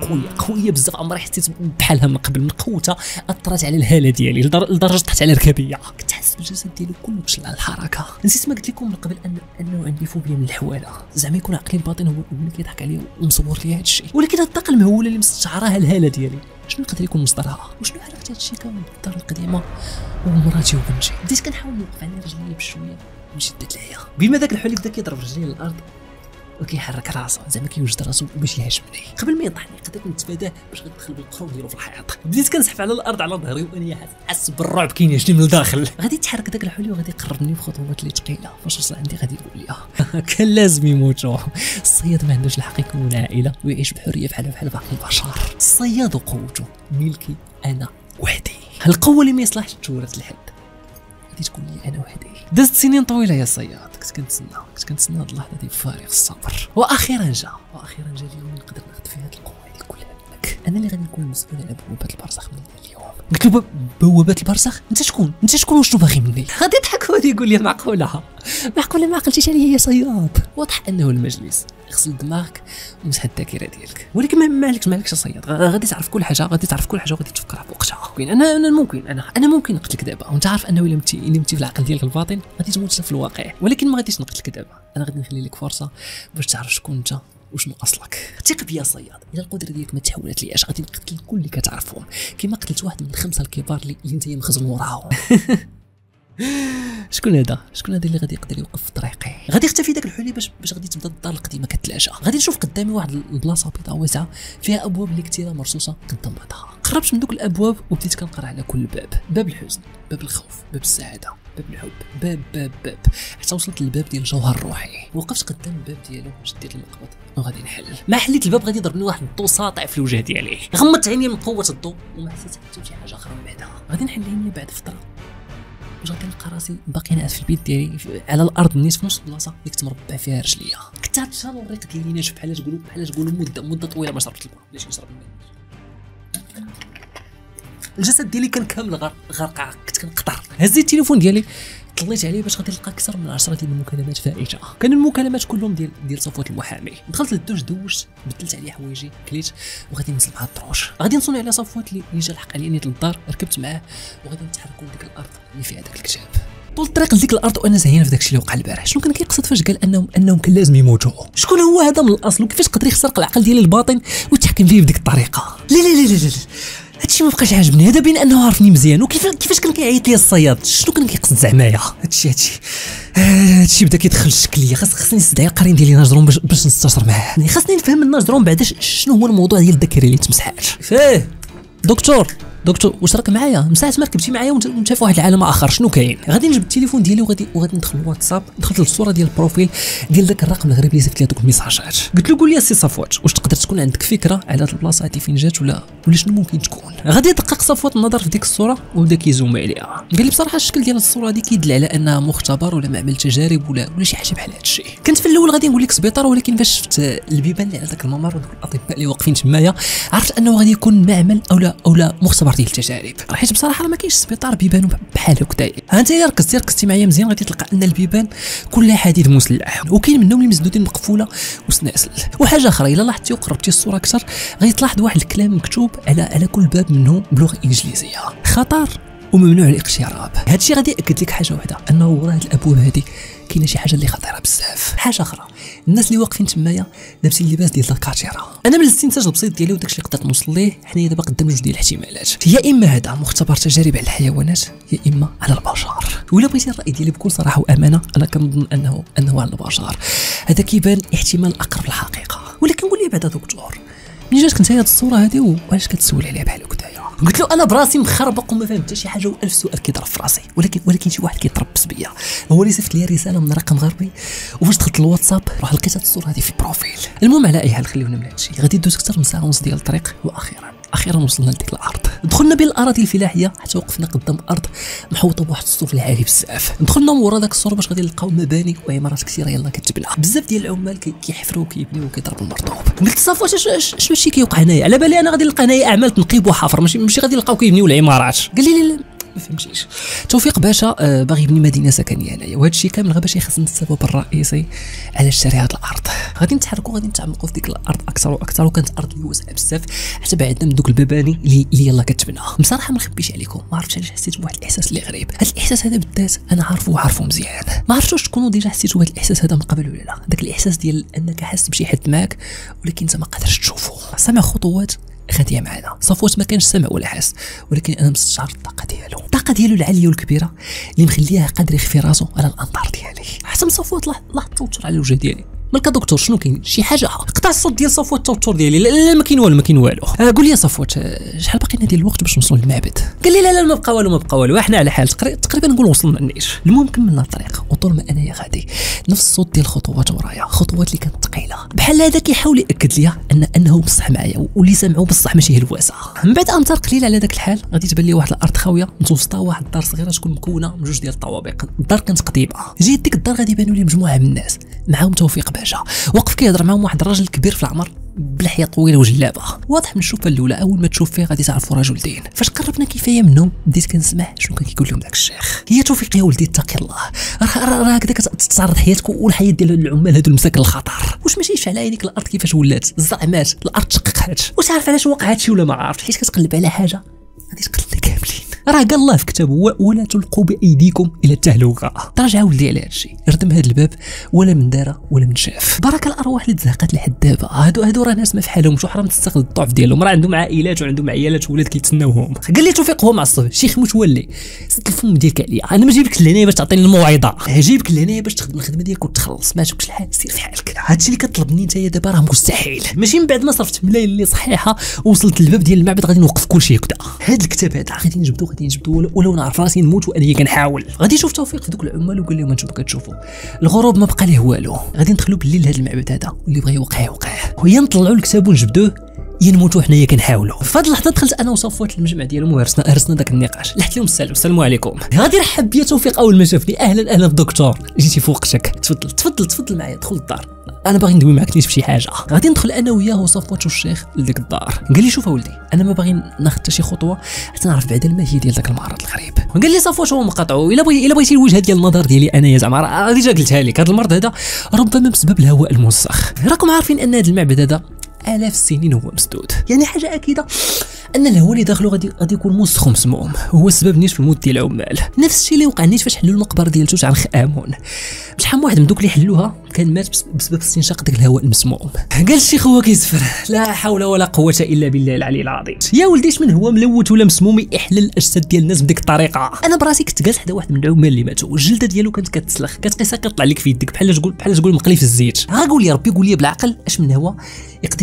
قويه بزاف، عمري حسيت بحالها من قبل، من قوتها اثرت على الهاله ديالي لدرجه طحت على ركبيه. كنت حاسس بالجسد ديالو كله بشل على الحركه. نسيت ما قلت لكم من قبل انه عندي فوبيا من الحواله، زعما يكون عقلي الباطن هو اللي كيضحك عليا ومصور لي هذا الشيء. ولكن هاد الطاقه المهوله اللي مستشعرها الهاله ديالي شنو يقدر يكون مصدرها؟ وشنو علاقه هذا الشيء كامل بالدار القديمه ومراتي وبنتي؟ بديت كنحاول نوقف على رجلي بشويه وشدت ليا. بما ذاك الحليف بدا كيضرب رجلي للارض وكيحرك راسو زعما كيوجد راسو باش يهاجمني. قبل ما يطيحني قدرت نتفاداه باش غندخل بالقرو ديالو في الحيط. بديت كنسحف على الارض على ظهري وانا حاسس بالرعب كينهشني من الداخل. غادي يتحرك داك الحلي وغادي يقربني بخطوات اللي ثقيله. فاش وصل عندي غادي يقول لي كان لازم يموتوا. الصياد ما عندوش الحق يكون عائله ويعيش بحريه بحال باقي البشر. الصياد وقوته ملكي انا وحدي. القوه اللي ما يصلحش تورث لحد، غادي تكون لي انا وحدي. دازت سنين طويله يا صياد، كنت كنتسنى هاد اللحظه دي بفارغ الصبر. واخيرا جا اليوم اللي نقدر ناخذ فيه هاد القوه هادي كلها منك. انا اللي غادي نكون مسؤول على بوابات البرزخ من اليوم. قلت له بوابات البرزخ؟ انت شكون وشنو باغي مني؟ غادي يضحك وغادي يقول لي معقوله ما عقلتيش عليا يا صياد. واضح انه المجلس يغسل دماغك ومسح الذاكره ديالك. ولكن ما عليكش صياد، غادي تعرف كل حاجه وغادي تفكرها بوقتها. انا ممكن نقتلك دابا، وانت عارف انه الا متي في العقل ديالك الباطن غادي تموت في الواقع. ولكن ما غاديش نقتلك دابا، انا غادي نخلي لك فرصه باش تعرف شكون انت وشنو اصلك. ثق بيا صياد، الا القدره ديالك ما تحولت لياش غادي نقتل كل اللي كتعرفهم كما قتلت واحد من الخمسه الكبار اللي انت مخزون وراهم. شكون هذا اللي غادي يقدر يوقف في طريقي؟ غادي يختفي داك الحلي باش غادي تبدا الدار القديمه كتلاشى. غادي نشوف قدامي واحد البلاصه بيضاء واسعه فيها ابواب اللي كثيره مرصوصه كنطمطها. قربت من دوك الابواب وبديت كنقرا على كل باب الحزن، باب الخوف، باب السعاده، باب الحب، باب حتى وصلت للباب ديال الجوهر الروحي. وقفت قدام الباب ديالو، شديت المقبض وغادي نحل. ما حليت الباب غادي يضربني واحد الضوء ساطع في الوجه ديالي. غمضت عيني من قوه الضوء وما حسيت حتى بشي حاجه اخرى من بعدها. غادي نحل عيني بعد فتره باش غادي نلقى راسي باقي ناعس في البيت ديالي على الارض نيت في نص البلاصه اللي كنت مربع فيها رجليا. كنت عرفت شنو الريق ديالي ناشف بحال تقولوا مده طويله ما شربت الماء. علاش نشرب الماء؟ الجسد ديالي كان كامل غرقع، كنت كنقطر. هزيت التليفون ديالي طليت عليه باش غادي نلقى اكثر من 10 ديال المكالمات فائته. كان المكالمات كلهم ديال صفوة المحامي. دخلت للدوش، دوشت، بدلت عليه حوايجي، كليت وغادي ننزل مع الدروش. غادي نصوني على صفوة اللي جا لحق عليا نيت للدار. ركبت معاه وغادي نتحركوا لديك الارض اللي فيها داك الكتاب. طول الطريق لديك الارض وانا زهيان في داكشي اللي وقع البارح. شنو كان كيقصد فاش قال انهم كان لازم يموتوا؟ شكون هو هذا من الاصل وكيفاش قدر يخترق العقل ديالي الباطن ويتحكم فيه بديك الطريقه؟ لا هادشي ما بقاش عاجبني. هذا بين انه عارفني مزيان وكيفاش كان كيعيط لي الصياد. شنو كان كيقصد زعمايا؟ هادشي بدا كيدخل الشكليه. خاصني نستدعي القرين ديالي ناجرون باش نستشر معاه. خاصني نفهم من ناجرون بعدا شنو هو الموضوع ديال الذاكره اللي تمسحات. فيه دكتور دكتور واش راك معايا من ساعه ما ركبتي معايا وانت في واحد العالم اخر شنو كاين؟ غادي نجبد التليفون ديالي وغادي ندخل الواتساب، دخلت للصوره ديال البروفيل ديال داك الرقم الغريب اللي زدت لي دوك الميساجات. قلت له قول لي السي صفوات واش تقدر تكون عندك فكره على هاد البلاصه هادي فين جات ولا شنو ممكن تكون؟ غادي يدقق صفوات النظر في ديك الصوره وبدا كيزوم عليها. قال لي بصراحه الشكل ديال الصوره هادي كيدل على انها مختبر ولا معمل تجارب ولا شي حاجه بحال هاد الشيء. كنت في الاول غادي نقول لك سبيطار، ولكن فاش شفت البيبان اللي على داك الممر ودوك الاطباء اللي واقفين تمايا عرفت انه غادي يكون معمل اولا مختبر ديال التجارب. حيت بصراحه ما كاينش سبيطار بيبانو بحال هكا. ها انت الا ركزتي معايا مزيان غادي تلقى ان البيبان كلها حديد مسلح، وكاين منهم اللي مسدودين مقفوله وسناسل. وحاجه اخرى الا لاحظتي وقربتي الصوره اكثر غادي تلاحظ واحد الكلام مكتوب على كل باب منهم بلغه انجليزيه: خطر وممنوع الاقتراب. هذا الشيء غادي ياكد لك حاجه واحده، انه وراء هاد الابواب هذه كاينه شي حاجه اللي خطيره بزاف. حاجه اخرى، الناس اللي واقفين تمايا لابسين اللباس ديال الكاتيرا. انا من الاستنتاج البسيط ديالي وداكشي اللي قدرت نوصل ليه حنايا دابا قدام جوج ديال الاحتمالات: يا اما هذا مختبر تجارب على الحيوانات يا اما على البشر. ولا بغيتي الراي ديالي بكل صراحه وامانه انا كنظن انه على البشر. هذا كيبان احتمال اقرب للحقيقه. ولكن قول لي بعدا دكتور، منين جاتك انت هاد الصوره هذه وعلاش كتسول عليها بحال هكايا؟ قلت له انا براسي مخربق وما فهمت حتى شي حاجه والف سؤال كيضرب في راسي، ولكن شي واحد كيتربص بيا. هو اللي صيفط لي رساله من رقم غربي، وفاش دخلت الواتساب راه لقيت هاد الصوره هذه في البروفيل. المهم على اي حال خليونا من هادشي. غادي دوز اكثر من ساعه ونص ديال الطريق واخيرا وصلنا لديك الارض. دخلنا بين الاراضي الفلاحيه حتى وقفنا قدام ارض محوطه بواحد السور العالي بزاف. دخلنا مورا داك السور باش غادي نلقاو مباني وعمارات كثيره يلاه كتبنى. بزاف ديال العمال كيحفروا وكيبنيو وكيضربوا المرطوب. قلت صافي شنو هادشي كيوقع هنايا؟ على بالي انا غادي نلقى هنايا اعمال تنقيب وحفر، ماشي غادي نلقاو كيبنيو العمارات. قال لي لا ما فهمتيش. توفيق باشا باغي يبني مدينه سكنيه هنايا، وهذا الشيء كامل باش يخزن السبب الرئيسي على شراء هذه الارض. غادي نتحركوا غادي نتعمقوا في ديك الارض اكثر واكثر، وكانت ارض اللي واسعه بزاف حتى بعدنا من دوك المباني اللي يلاه كتبنى. بصراحه ما نخبيش عليكم، ما عرفتش علاش حسيت بواحد الاحساس اللي غريب. هذا الاحساس هذا بالذات انا عارفه مزيان. ما عرفتش واش تكونوا ديجا حسيتوا بهذا الاحساس هذا من قبل ولا لا. داك الاحساس ديال انك حاسس بشي حد معاك ولكن انت ما قادرش تشوفه. سامع خطوات غاديه معنا. صفوت ما كانش سامع ولا حاس، ولكن انا مستشعر الطاقه ديالو العاليه والكبيره اللي مخليها قادر يخفي راسو على الانظار ديالي. حتى من صفوت لاحظ التوتر على الوجه ديالي. مالك دكتور شنو كاين؟ شي حاجه؟ قطع الصوت ديال صفوت. التوتر ديالي لا ما كاين والو. قول لي صفوت شحال باقي لنا ديال الوقت باش نوصلوا للمعبد؟ قال لي لا ما بقى والو احنا على حال تقريبا نقول وصلنا النيش. المهم كملنا الطريق، وطول ما انايا غادي نفس الصوت ديال الخطوات ورايا، خطوات اللي كانت ثقيله بحال هذا كيحاول ياكد لي انه بصح معايا واللي سامعو بصح ماشي هلواسه. من بعد امتار قليله على ذاك الحال غادي تبان لي واحد الارض خاويه متوسطه واحد الدار صغيره تكون مكونه من جوج ديال الطوابق. الدار كانت قضيبه. جيت ديك الدار غادي يبانوا لي مجموعه من الناس معاهم توفيق باشا وقف كيهضر معاهم واحد الراجل كبير في العمر بلحيه طويله وجلابه. واضح من الشوفه الاولى اول ما تشوف فيه غادي تعرفوا رجل دين. فاش قربنا كفايه منهم بديت كنسمع شنو كان كيقول لهم داك الشيخ: هي توفيق يا ولدي اتقي الله، راه هكذا كتعرض حياتك والحياه ديال العمال هادو المساكن الخطر. واش ما شايفش على عينيك الارض كيفاش ولات؟ الزعمات الارض تشققات. واش عارف علاش وقع هادشي ولا ما عارف؟ حيت كتقلب على حاجه غادي تقلبنا كاملين. راه قال الله في كتابه: ولا تلقوا بايديكم الى التهلكه. تراجع ولدي على هادشي، ردم هذا الباب ولا من داره ولا من شاف. بركه الارواح اللي تزهقت لحد دابا. هادو راه ناس ما فحالهمش وحرام تستغل الضعف ديالهم. راه عندهم عائلات وعندهم عيالات وولاد كيتسناوهم. قال لي توفيق هو معصب شيخ متولي، سد الفم ديالك عليا. انا ما جايبكش لهنايا باش تعطيني الموعظه، جايبك لهنايا باش تخدم الخدمه ديالك وتخلص. ما عجبكش الحال سير في حالك. هادشي اللي كطلب مني نتايا دابا راه مستحيل. ماشي من بعد ما صرفت ملايين اللي صحيحه ووصلت للباب ديال المعبد غادي نوقف كلشي هكذا. هاد الكتاب هذا غادي نجبدو ولو نعرف راسي نموت وانا كنحاول. غادي نشوف توفيق في دوك العمال وقال لهم انتم كتشوفوا الغروب ما بقى ليه والو. غادي ندخلوا بالليل لهذا المعبد هذا واللي بغى يوقع ويا نطلعوا الكتاب ونجبدوه يا نموتوا حنايا كنحاولوا. في هذه اللحظه دخلت انا وصفوات المجمع ديالهم وهرسنا داك النقاش. لحت لهم السلام عليكم. غادي رحب بيا توفيق اول ما شافني: اهلا بالدكتور، جيتي في وقتك، تفضل معايا دخل الدار، انا باغي ندوي معاك نيت بشي حاجه. غادي ندخل انا وياه وصفوات والشيخ لديك الدار. قال لي: شوف ولدي انا ما باغي ناخذ حتى شي خطوه حتى نعرف بعدا الماهيه ديال داك المرض الغريب. قال لي صفوات هو مقاطعو: الا بغيتي الوجهه ديال النظر ديالي انايا زعما غادي جا قلتها لك، هذا المرض هذا ربما بسبب الهواء الموسخ. راكم عارفين ان هذا المعبد هذا آلاف السنين هو مسدود، يعني حاجه اكيده ان الهواء اللي داخله غادي يكون موسخ ومسموم، هو السبب نيت في الموت ديال العمال. نفس الشيء اللي وقع نيت فاش حلوا المقبره ديال توت عنخ امون. شحال من واحد من دوك اللي حلوها كان مات بسبب استنشاق داك الهواء المسموم. قال الشيخ هو كيزفر: لا حول ولا قوه الا بالله العلي العظيم. يا ولدي من هو ملوث ولا مسموم يحلل الاجساد ديال الناس بديك الطريقه؟ انا براسي كنت جالس حدا واحد من العمال اللي ماتوا، الجلده ديالو كانت كتسلخ، كتقيسها كطلع لك في يدك بحال تقول في الزيت. ها قول لي ربي قول لي بالعقل اش من هو يقدر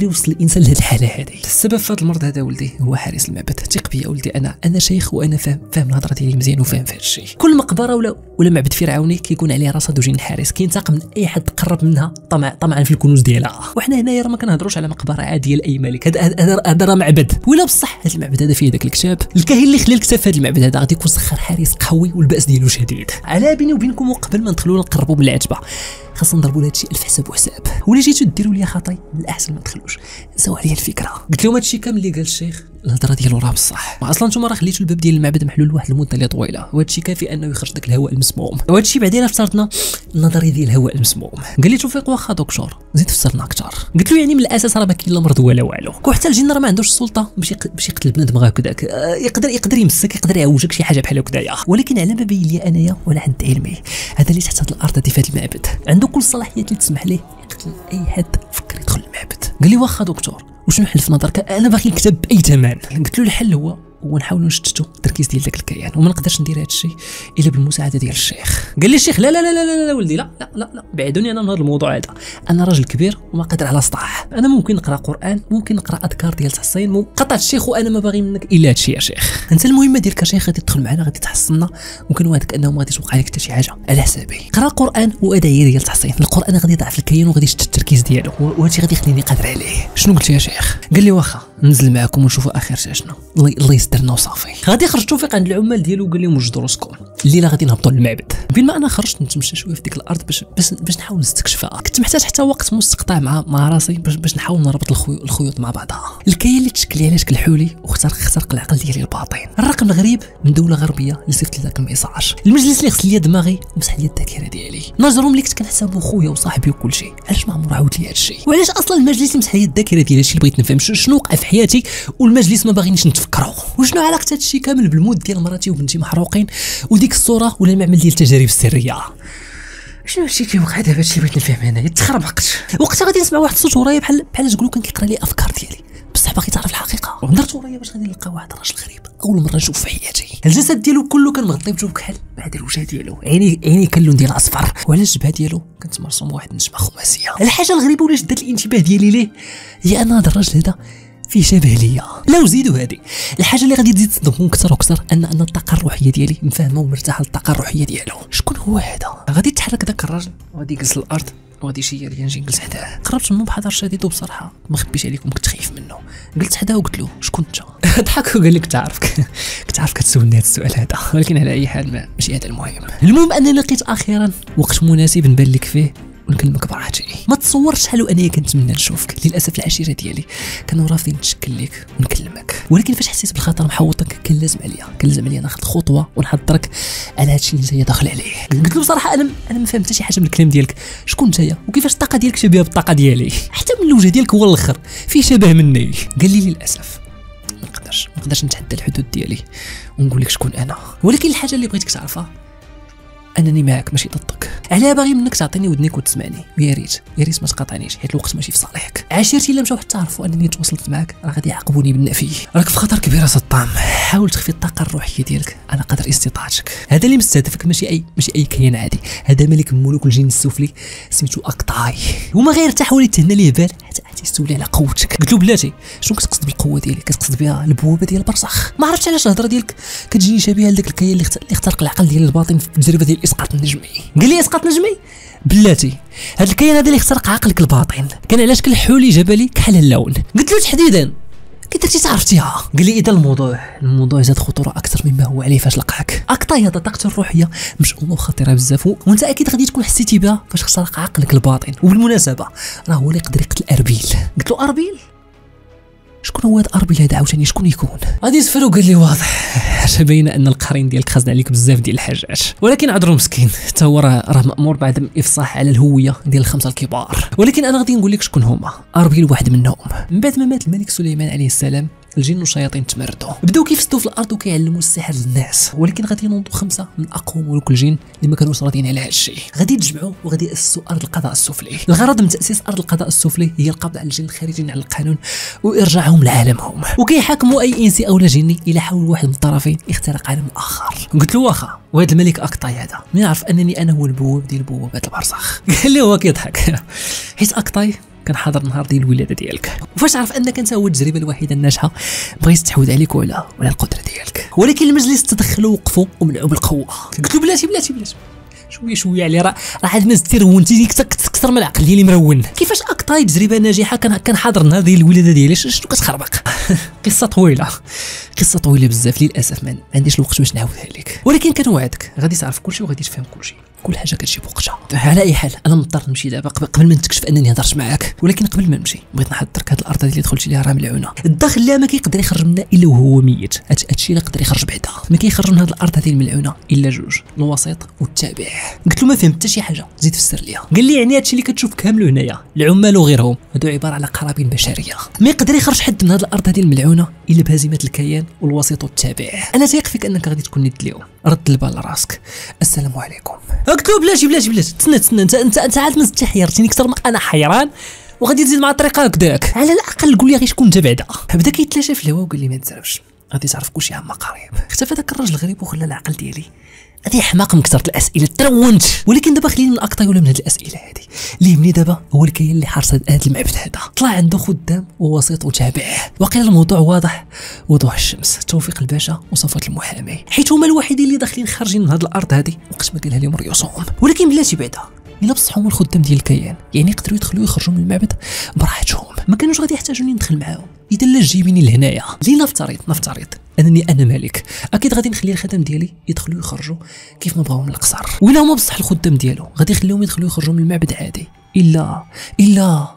يوصل الانسان لهذه الحاله هذه. السبب في هذا المرض هذا ولدي هو حارس المعبد. ثق بيا ولدي، انا شيخ وانا فاهم الهضره ديالي مزيان وفاهم في هذا الشيء. كل مقبره ولا معبد فرعوني كيكون عليه رصد وجين الحارس كينتقم من اي حد تقرب منها طمعا في الكنوز ديالها. وحنا هنايا راه ما كنهضروش على مقبره عاديه لاي ملك، هذا راه معبد. ولا بصح هذا المعبد هذا فيه داك الكتاب، الكاهن اللي خلى الكتاب في هذا المعبد هذا غادي يكون سخر حارس قوي والباس ديالو شديد. على بيني وبينكم وقبل ما ندخلوا نقربوا بالعتبه خاصنا نضربوا لهادشي الف حساب وحساب. ولا جيتو ديروا لي خطاي من الاحسن ما تدخلوش، نساو عليا الفكره. قلت لهم هادشي كامل اللي قال الشيخ الهضره ديالو راه بصح. اصلا نتوما راه خليتوا الباب ديال المعبد محلول لواحد المده اللي طويله، وهادشي كافي انه يخرج داك الهواء المسموم. وهادشي بعدين افترضنا النظريه ديال الهواء المسموم. قال لي توفيق واخا دكتور زيد فسرنا اكثر. قلت له يعني من الاساس راه ما كاين لا مرض ولا والو، وحتى الجن راه ما عندوش السلطه باش يقتل بنادم هكذاك. يقدر يمسك، يقدر يعوجك شي حاجه بحال هكذايا، ولكن على ما بين لي انايا ولا حد علمي هذا اللي تحت هذه الارض هذه في هذا المعبد عنده كل الصلاحيات اللي تسمح ليه يقتل اي حد فكر يدخل المعبد. قال لي واخا دكتور وشنو الحل في نظرك؟ انا باغي الكتاب باي ثمن. قلت له الحل هو نحاولوا نشتتوا التركيز ديال داك الكيان، وما نقدرش ندير هذا الشيء الا بالمساعده ديال الشيخ. قال لي الشيخ لا لا لا لا لا ولدي، لا لا لا, لا. بعدوني انا من هذا الموضوع هذا. انا راجل كبير وما قادر على سطاح. انا ممكن نقرا قران، ممكن نقرا اذكار ديال تحصين، قطع الشيخ، وانا ما باغي منك الا هذا الشيء يا شيخ. انت المهمه ديالك يا شيخ غادي تدخل معنا، غادي تحصلنا، وكنوعدك انه ما غاديش توقع لك حتى شي حاجه على حسابي. قرا قران وادعيه ديال تحصين. القران غادي يضعف الكيان وغادي يشتت التركيز ديالو، وهذا الشيء غادي يخليني قادر عليه. شنو قلت يا شيخ؟ قال لي واخا ننزل معكم ونشوفوا اخر شنو. الله يسترنا وصافي. غادي خرج توفيق عند العمال ديالو وقال لهم وجدوا راسكم الليله غادي نهبطوا للمعبد. بين ما انا خرجت نتمشى شويه في ديك الارض باش نحاول نستكشفها. كنت محتاج حتى وقت مستقطع مع راسي باش نحاول نربط الخيوط مع بعضها. الكيان اللي تشكل لي على شكل حولي واخترق العقل ديالي الباطن. الرقم الغريب من دوله غربيه اللي صيفط لي ذاك الميساج. المجلس اللي غسل لي دماغي ومسح لي الذاكره ديالي. نجرهم اللي كنت كنحسبو خويا وصاحبي وكل شيء، علاش ما عمره عاود لي هذا الشيء؟ وعلاش اصلا المجلس اللي مسح لي الذاكره ديالي هادشي اللي بغيت نفهم شنو وقع في حياتي والمجلس ما باغينيش نتفكروا؟ وشنو علاقه هذا الشيء كامل بالموت ديال مراتي وبنتي محروقين وديك الصوره ولا المعمل ديال التجارب السريه؟ شنو هادشي كيوقع دابا؟ هادشي اللي بغيت نفهم هنايا. تخربقت وقتها غادي نسمع واحد الصوت ورايا بحال تقولوا كان كيقرا لي افكار ديالي، بصح باغي تعرف الحقيقه. وهضرت ورايا باش غادي نلقى واحد الراجل غريب اول مره نشوف في حياتي. الجسد ديالو كله كان مغطي بجو كحل ما عدا الوجه ديالو، عيني كان لون ديال اصفر، وعلى الجبهه ديالو كانت مرسومه واحد النجمه خماسيه. الحاجه الغريبه ولا شدت الانتباه ديالي ليه هي ان هذا الراجل هذا فيه شبه ليا. لا وزيدوا هذه الحاجه اللي غادي تزيد تصدمكم اكثر واكثر ان الطاقه الروحيه ديالي مفاهمه ومرتاحه للطاقه الروحيه ديالو. شكون هو هذا؟ غادي يتحرك ذاك الراجل وغادي يجلس الارض وغادي شي ليا نجي نجلس حداه. قربت منه بحذر شديد وبصراحه ما خبيش عليكم كنت خايف منه. قلت حداه وقلت له شكون انت؟ ضحك وقال لي كنت عارفك كتسولني هذا السؤال هذا، ولكن على اي حال ماشي هذا المهم انني لقيت اخيرا وقت مناسب نبان لك فيه ونكلمك براحتي. ما تصورش شحال وانا كنتمنى نشوفك. للاسف العشيره ديالي كانوا رافضين نتشكل لك ونكلمك، ولكن فاش حسيت بالخطر محوطك كان لازم عليا ناخذ خطوه ونحضرك على هادشي اللي جاي داخل عليه. قلت له بصراحه انا ما فهمت حتى شي حاجه من الكلام ديالك. شكون نتايا وكيفاش الطاقه ديالك شبيهه بالطاقه ديالي؟ حتى من الوجه ديالك هو الاخر فيه شبه مني. قال لي للاسف ما نقدرش نتعدى الحدود ديالي ونقول لك شكون انا، ولكن الحاجه اللي بغيتك تعرفها انني معك ماشي ضدك. علاه باغي منك تعطيني ودنيك وتسمعني، ويا ريت ما تقاطعنيش حيت الوقت ماشي في صالحك. عشيرتي الا مشاو حتى عرفوا انني تواصلت معك راه غادي يعاقبوني بالنفي. راك في خطر كبير يا سطام. حاول تخفي الطاقه الروحيه ديالك على قدر استطاعتك. هذا اللي مستهدفك ماشي اي كيان عادي، هذا ملك ملوك الجن السفلي سميتو اكطاي، وما غير حتى حاول يتهنى ليه بال حتى يستولي على قوتك. قلت له بلاتي شنو كتقصد بالقوه ديالي؟ كتقصد بها البوابه ديال البرزخ؟ ما عرفتش علاش الهضره ديالك كتجيني شبيهه لذاك الكيان اللي اخترق العقل ديال الباطن في التجربه ديال اسقاط النجمي. قال لي اسقاط نجمي؟ بلاتي هذا الكيان هذا اللي اخترق عقلك الباطن كان على شكل حولي جبلي كحل اللون. قلت له تحديدا كي درتي تعرفتيها؟ قال لي اذا الموضوع زاد خطوره اكثر مما هو عليه فاش لقاك. اكطاي هذا طاقته الروحيه مشؤومه وخطيره بزاف، وانت اكيد غادي تكون حسيتي بها فاش اخترق عقلك الباطن. وبالمناسبه راه هو اللي يقدر يقتل اربيل. قلت له اربيل؟ شكون هو هذا اربيل هذا عاوتاني؟ شكون يكون؟ غادي يسفر وقال لي واضح باينه ان القرين ديالك خزن عليك بزاف ديال الحاجات، ولكن عذرو مسكين حتى هو راه مامور بعد الافصاح على الهويه ديال الخمسه الكبار. ولكن انا غادي نقول لك شكون هما. اربيل واحد منهم. من بعد ما مات الملك سليمان عليه السلام الجن والشياطين تمردوا، بداو كيفسدوا في الارض وكيعلموا السحر للناس، ولكن غادي ينوضوا 5 من اقوى ملوك الجن اللي ما كانوش راضيين على هذا الشيء. غادي يتجمعوا وغادي ياسسوا ارض القضاء السفلي. الغرض من تاسيس ارض القضاء السفلي هي القبض على الجن الخارجين على القانون وارجاعهم لعالمهم، وكيحاكموا اي انسي او جني الى حاول واحد من الطرفين اختراق عالم اخر. قلت له واخا وهذا الملك اكطاي هذا من يعرف انني انا هو البواب ديال بوابات البرزخ؟ قال لي هو كيضحك حيت اكطاي كان حاضر النهار ديال الولاده ديالك. وفاش عرف انك انت هو التجربه الوحيده الناجحه بغيت تعود عليك ولا القدره ديالك. ولكن المجلس تدخلوا وقفوا ومنعوا بالقوه. قلت له بلاتي شويه عليه راه عاد ما زدتي رونتي اكثر من العقل ديالي مرون. كيفاش اكطاي تجربه ناجحه كان حاضر النهار ديال الولاده ديالي شنو كتخربق. قصه طويله بزاف للاسف ما عنديش الوقت باش نعاودها لك، ولكن كنوعدك غادي تعرف كلشي وغادي تفهم كلشي. كل حاجه كتجي بوقتها. على اي حال انا مضطر نمشي دابا قبل ما نتكشف انني هضرت معاك، ولكن قبل ما نمشي بغيت نحضرك هاد الارض اللي دخلتي ليها راه ملعونه. الداخل لا ما كيقدر يخرج منها الا وهو ميت. هادشي اللي يقدر يخرج بعدا. ما كيخرج من هاد الارض هذه الملعونه الا جوج، الوسيط والتابع. قلت له ما فهمت حتى شي حاجه، زيد فسر ليا. قال لي يعني هادشي اللي كتشوف كامل هنايا العمال وغيرهم هادو عباره على قرابين بشريه. ما يقدر يخرج حد من هاد الارض هذه الملعونه الا بهزيمه الكيان والوسيط والتابع. انا تايق فيك انك غادي تكون ند اليوم. رد البال لراسك. السلام عليكم. قلت له بلاتي تسنى انت عاد مازلتي حيرتيني اكثر ما انا حيران وغادي تزيد مع الطريقه هكذاك. على الاقل قول لي غير شكون انت بعدا. بدا كيتلاشى في الهواء وقال لي ما تزربش غادي تعرف كلشي عما قريب. اختفى داك الراجل غريب وخلى العقل ديالي هادي حماق من كثرة الاسئله ترونت. ولكن دابا خلينا من اكثر ولا من هاد الاسئله هادي. اللي يهمني دابا هو الكيان اللي حارس هاد المعبد هذا. طلع عنده خدام ووسيط وتابع. وقيل الموضوع واضح وضوح الشمس. توفيق الباشا وصفوت المحامي، حيت هما الوحيدين اللي داخلين خارجين من هاد الارض هذه وقت ما قالها لهم ريوسهم. ولكن بلاتي بعدا الا بصح هما الخدام ديال الكيان يعني يقدروا يدخلوا ويخرجوا من المعبد براحتهم، ما كانوش غادي يحتاجوني ندخل معاهم. اذا لا جيبيني لهنايا لينا نفترض انني انا مالك، اكيد غادي نخلي الخدم ديالي يدخلوا ويخرجوا كيف ما بغاو من القصر. ولا هما بصح الخدام ديالو غادي يخليهم يدخلوا ويخرجوا من المعبد عادي. الا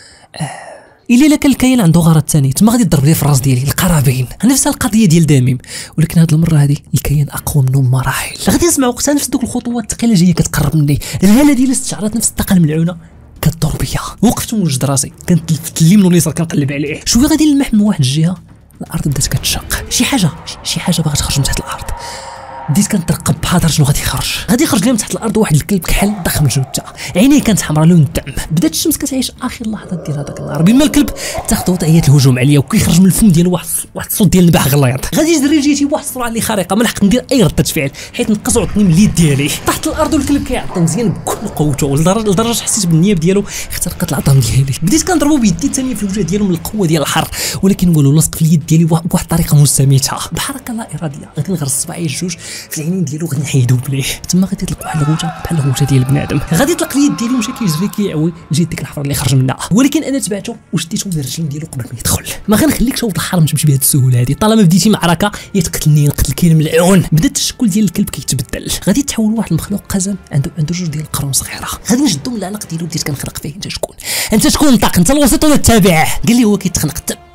كان الكيان عنده غرض ثاني تما غادي يضرب لي في الراس ديالي القرابين. نفس القضيه ديال داميم، ولكن هاد المره هذه الكيان اقوى منهم بمراحل. غادي نسمع وقتها نفس دوك الخطوات الثقيله جايه كتقرب مني. الهاله ديال استشعرت نفس الطاقه الملعونه كدور بيا. وقفت ووجد راسي كنتلفت اليمين واليسار كنقلب عليه. شويه غادي نلمح من واحد الجهه الارض بدات كتشق. شي حاجه باغا تخرج من تحت الارض. بديت كنترقب بحذر شنو غادي يخرج لي من تحت الارض واحد الكلب كحل ضخم الجثه، عينيه كانت حمراء لون الدم. بدات الشمس كتعيش اخر لحظات ديال هذاك النهار بين ما الكلب تاخذ وضعيه الهجوم عليا وكيخرج من الفم ديالو واحد الصوت ديال النباح غليظ. غادي يجري جيتي بواحد السرعه اللي خارقه، ما لحقت ندير اي رده فعل حيت نقص وعطني من اليد ديالي تحت الارض والكلب كيعطي مزيان بكل قوته لدرجه حسيت بالنياب ديالو اخترقت العظام ديالي. بديت كنضربو بيدي الثانيه في الوجه ديالو من القوه ديال الحر، ولكن والو لصق في اليد ديالي بواحد الطريقه مستميته بحركه لا اراديه. غادي نغرس صباعي الجوج في العينين ديالو نحيدو بليه. تما غادي يطلق واحد الغوته بحال الغوته ديال بنادم. غادي يطلق اليد ديالو مشى كيجري كيعوي جيت ديك الحفره اللي خرج منها، ولكن انا تبعته وشديته من الرجلين ديالو قبل ما يدخل. ما غنخليكش ولد الحرام تمشي بهذه السهوله هذه. طالما بديتي معركه يتقتلني نقتل كاين ملعون. بدا التشكل ديال الكلب كيتبدل، غادي يتحول لواحد المخلوق قزم عنده جوج ديال القرون صغيره. غادي نشدو من العنق ديالو بديت كنخرق فيه. انت شكون طاق؟ انت الوسيط ولا التابع؟ قال لي هو كيتخنق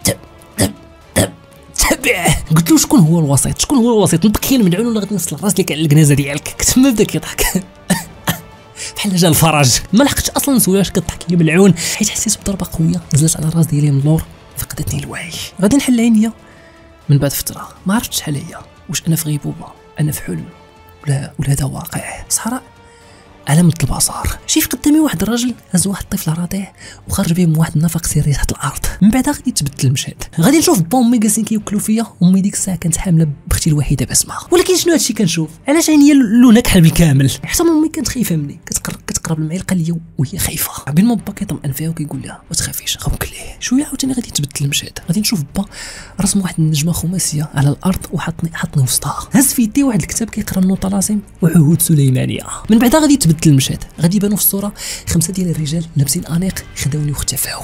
تابع. قلت له شكون هو الوسيط؟ مبكين ملعون ولا غادي نوصل الراس لك على الكنازه ديالك؟ كنت ما بدا كيضحك بحال جا الفرج. ما لحقتش اصلا نسول واش كضحك يا ملعون حيت حسيت بضربه قويه نزلت على الراس ديالي من اللور فقدتني الوعي. غادي نحل عينيا من بعد فتره ما عرفتش شحال هي، واش انا في غيبوبه انا في حلم ولا هذا واقع. صحراء على مد البصر شايف قدامي واحد الراجل هز واحد الطفل رضيع وخرج به من واحد النفق سري تحت الارض. من بعد غادي يتبدل المشهد، غادي نشوف با امي جالسين كيوكلوا فيا. امي ديك الساعه كانت حامله باختي الوحيده بسمه. ولكن شنو هادشي كنشوف؟ علاش عينيا لونها كحل بالكامل؟ حتى امي كانت خايفه مني كتقرب المعلقه ليا وهي خايفه. بين ما با كيطمئن فيها وكيقول لها ما تخافيش غنوكل ليه. شويه عاوتاني غادي يتبدل المشهد، غادي نشوف با رسم واحد النجمه خماسيه على الارض وحطني وسطها. هز في يدي واحد الكتاب كيقرا النوطلاسم وعهود سليمانيه. من بعد غادي يتبدل المشهد، غادي يبانوا في الصوره 5 ديال الرجال لابسين انيق خداوني واختفاو.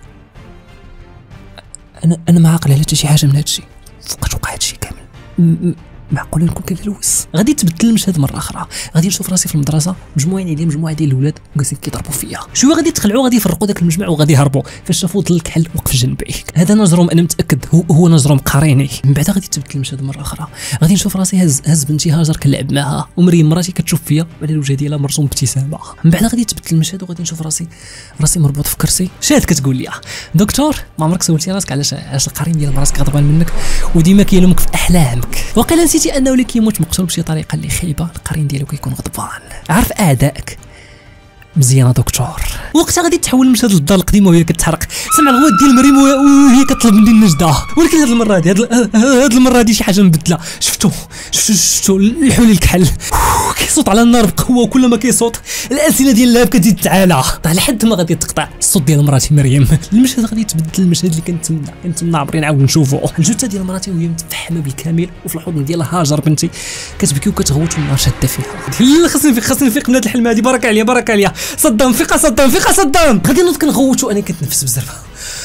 انا ما عاقل على حتى شي حاجه من هادشي. فوقاش وقع هادشي كامل؟ معقول نكون كنلوث؟ غادي تبدل المشهد مره اخرى، غادي نشوف راسي في المدرسه مجموعه ديال الاولاد جالسين كيضربوا فيا. شويه غادي يتخلعوا غادي يفرقوا داك المجمع وغادي يهربوا. فاش شافوا ظل الكحل وقف جنبي، هذا نجرهم انا متاكد هو نجرهم قريني. من بعد غادي تبدل المشهد مره اخرى، غادي نشوف راسي هز بنتي هاجر كنلعب معاها ومريم مراتي كتشوف فيا وعلى الوجه ديالها مرسوم ابتسامه. من بعد غادي تبدل المشهد وغادي نشوف راسي مربوط في كرسي. شاد كتقول لي دكتور ما عمرك سولتي راسك علاش القرين ديال مراتك غضبان منك وديما كيلومك في احلامك؟ وقيلا نسيتي انه اللي كيموت مقتول بشي طريقه اللي خايبه القرين ديالو كيكون غضبان. عارف اعدائك مزيانه دكتور. وقتها غادي تحول المشهد للدار القديمه وهي كتحرق. سمع الغوات ديال مريم وهي كطلب مني النجده. ولكن هاد المره هادي شي حاجه مبدله. شفتو الحولي الكحل كيصوت على النار بقوه، وكل ما كيصوت الالسنه ديال اللهب كتزيد تعالى لحد ما غادي تقطع الصوت ديال مراتي مريم. المشهد غادي يتبدل المشهد اللي كنتمنى عمري نعاود نشوفو. الجثه ديال مراتي وهي متفحمه بالكامل، وفي الحضن ديالها هاجر بنتي كتبكي وكتغوت والنار شاده فيها. خاصني نفيق من هاد الحلمه هادي. بارك عليا صدام، فيقه صدام. غادي نوض كنغوت وانا كنتنفس بزاف.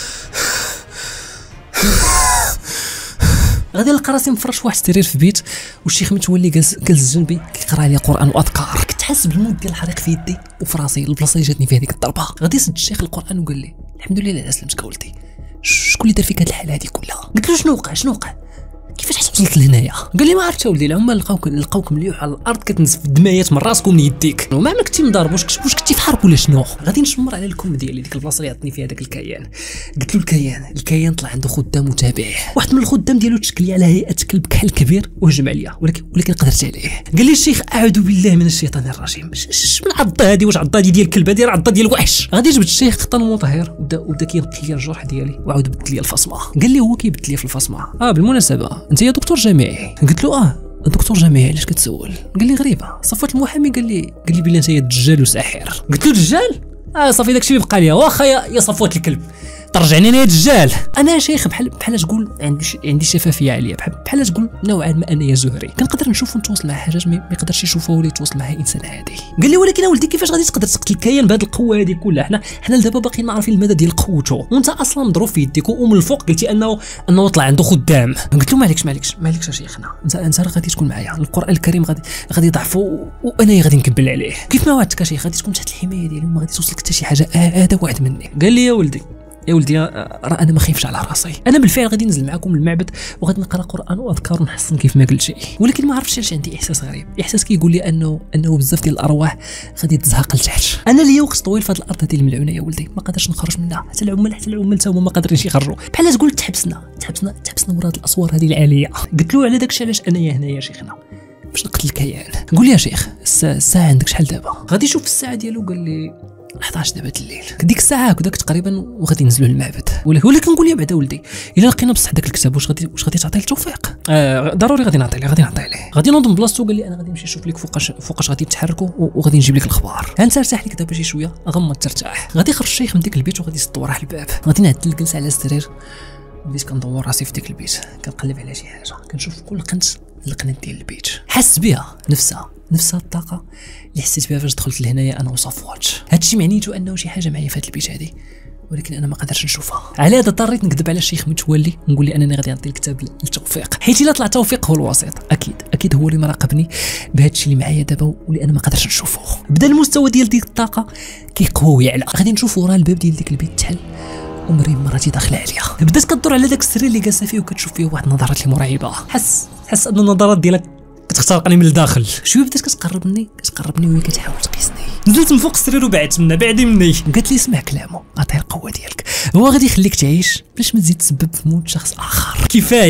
غادي نلقى راسي مفرش في واحد السرير في بيت، والشيخ متولي جالس جنبي كيقرا عليا قران واذكار. كنت حاسس بالمود ديال الحريق في يدي وفي راسي، البلاصه اللي جاتني فيها ديك الضربه. غادي يسد الشيخ القران وقال لي الحمد لله على سلامتك ولدي، شكون اللي دار فيك هاد الحاله هادي كلها؟ قلت له شنو وقع كيفاش وصلت لهنايا؟ قال لي ما عرفتش ولدي، العمال لقاوك مليوح على الارض كتنزف الدمايات من راسك ومن يديك. وما كنتي مضارب، واش كنتي في حرب ولا شنو؟ غادي نشمر على الكم ديالي ديك البلاصه اللي عطني فيها داك الكيان. قلت له الكيان طلع عنده خدام متابع، واحد من الخدام ديالو تشكل لي على هيئه كلب كحل كبير وهجم عليا، ولكن قدرت عليه. قال لي الشيخ اعوذ بالله من الشيطان الرجيم. من عضه هذه؟ واش عضه ديال الكلب؟ هذه عضه ديال الوحش. غادي جبت الشيخ قطن مطهر وبدا كيبدل لي الجرح ديالي وعاود بدل لي الفصمه. قال لي هو كيبدل لي في الفصمه. بالمناسبه انت يا دكتور جامعي؟ قلت له دكتور جامعي علاش كتسول؟ قال لي غريبه. صفوت المحامي قال لي بلي انت دجال وساحر. قلت له دجال؟ صافي داكشي اللي بقى ليا، واخا يا صفوت الكلب ترجعني انا دجال. انا شيخ بحال تقول عندي شفافيه عاليه، بحال تقول نوعا ما انا يا زهري كنقدر نشوف ونتواصل مع حاجات ما يقدرش يشوفها ولا يتواصل معها انسان عادي. قال لي ولكن ولدي كيفاش غادي تقدر تقتل الكيان بهذه القوه هذه كلها؟ حنا دابا باقيين ما عارفين المدى ديال قوته، وانت اصلا مضروب في يديك ومن الفوق قلتي انه طلع عنده خدام. قلت له مالكش يا شيخنا، انت راه غادي تكون معايا، القران الكريم غادي يضعف وانا غادي نكبل عليه كيف ما وعدتك يا شيخ. غادي تكون تحت الحمايه ديالي وما غادي توصلك حتى شي حاجه، هذا وعد مني. قال لي يا ولدي راه انا ما خايفش على راسي، انا بالفعل غادي ننزل معكم للمعبد وغادي نقرا قران واذكار ونحصن كيف ما قلتي. ولكن ما عرفتش علاش عندي احساس غريب، احساس كيقول لي انه بزاف ديال الارواح غادي تزهق لتحت. انا ليا وقت طويل في هذه الارض هذه الملعونه يا ولدي، ما قادرش نخرج منها. حتى العمال حتى هما ما قادرينش يخرجوا، بحال تقول تحبسنا ورا هذه الاسوار هذه العاليه. قلت له على داكشي علاش انايا هنا يا شيخنا باش نقتل الكيان. قول لي يا شيخ الساعه عندك شحال دابا؟ غادي يشوف الساعه ديالو قال لي 11 دابا الليل. ديك الساعه هكذاك تقريبا وغادي ننزلوا للمعبد. ولكن قول لي بعدا ولدي الا لقينا بصح داك الكتاب واش غادي تعطيه التوفيق؟ ضروري غادي نعطي ليه. غادي نوض من بلاصتو قال لي انا غادي نمشي نشوف لك فوقاش غادي نتحركوا وغادي نجيب لك الاخبار. انت ارتاح لك دابا شي شويه، غمض ترتاح. غادي يخرج الشيخ من ديك البيت وغادي يسد وراه الباب. غادي نعدل الجلسه على السرير، بديت كندور راسي في ديك البيت كنقلب على شي حاجه، كنشوف كل القنت ديال البيت. حس بها نفسها الطاقه اللي حسيت بها فاش دخلت لهنايا انا وصفوات. هادشي معنيته انه شي حاجه معايا في هاد البيت هادي، ولكن انا ما قادرش نشوفها. على هذا اضطريت نكذب على الشيخ متولي ونقول لي انني غادي نعطي الكتاب للتوفيق، حيت الا طلع توفيق هو الوسيط اكيد هو اللي مراقبني بهذا الشيء اللي معايا دابا واللي انا ما قادرش نشوفه. بدا المستوى ديال ديك الطاقه كيقوى ويعلى. غادي نشوفوا ورا الباب ديال ديك البيت تحل ومريم مراتي داخله عليا. بدات كدور على داك السرير اللي جالسه فيه وكتشوف فيه واحد النظرات اللي مرعبه. حس ان النظرات ديالك كتخترقني من الداخل. شويه بدات كتقربني وهي كتحاول تقيسني. نزلت من فوق السرير وبعدت منها، بعدي مني. قالت لي اسمع كلامه، عطيه القوه ديالك، هو غادي يخليك تعيش باش ما تزيد تسبب في موت شخص اخر.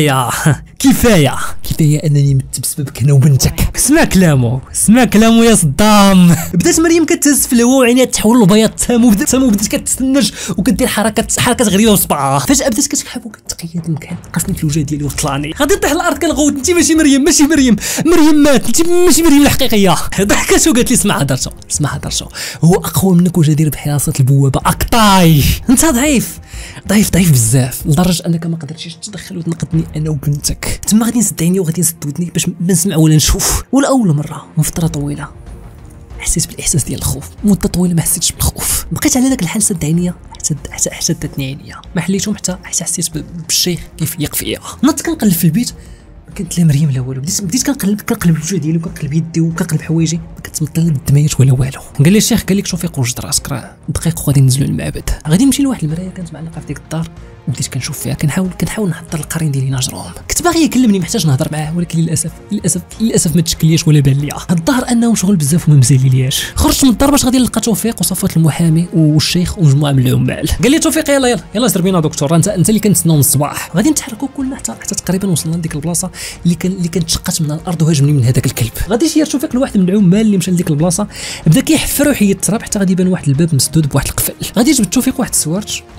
كفايه انني مت بسببك انا وبنتك. اسمع كلامه يا صدام. بدات مريم كتهز في الهواء وعينيها تحول للبياض تام وبدات كتستنج وكدير حركات غريبه بصبعها. فجاه بدات كتحب وكتقيد المكان، قصني في الوجه ديالي وطلعني. غادي نطيح الارض كنغوت. انت ماشي مريم مات، انت ماشي مريم الحقيقيه. ضحكت وقالت لي اسمع هضرتو هو اقوى منك وجدير بحراسه البوابه اقطاي. انت ضعيف بزاف لدرجه انك ما قدرتيش تدخل وتنقذني انا وبنتك. تما غادي نسد عيني وغادي نسد ودني باش ما نسمع ولا نشوف. ولاول مره من فتره طويله حسيت بالاحساس ديال الخوف. مده طويله ما حسيتش بالخوف، بقيت على داك الحال سد عينيا حتى داتني عينيا، ما حليتهم حتى حسيت بالشيخ كيف يق فيا. نط كنقلب في البيت كانت لا مريم لا والو. بديت كنقلب الوجه ديالي وكنقلب يدي وكنقلب حوايجي، ما كتمطل لا الدمايات ولا والو. قال لي الشيخ قال لك شوفي وجد راسك، راه دقيق وغادي ننزلوا للمعبد. غادي نمشي لواحد المرايه كانت معلقه في ديك الدار وبديت كنشوف فيها، كنحاول نحضر القرين ديالي نجرهم. كنت باغي يكلمني محتاج نهضر معاه، ولكن للاسف ما تشكليش ولا بان ليا. الظاهر انه مشغول بزاف وما مزاليلياش. خرجت من الدار باش غادي نلقى توفيق وصفوت المحامي والشيخ ومجموعه من العمال. قال لي توفيق يلا سير بينا دكتور، انت اللي كنتسناو من الصباح. غادي نتحركوا كلنا حتى تقريبا وصلنا لديك البلاصه اللي كانت شقات من الارض وهاجمني من هذاك الكلب. غادي يشير توفيق لواحد من العمال اللي مشى لديك البلاصه، بدا كيحفر ويحيد التراب حتى غادي يبان واحد الباب مسدود بواحد القفل. غادي يجبد توفيق واحد السوارت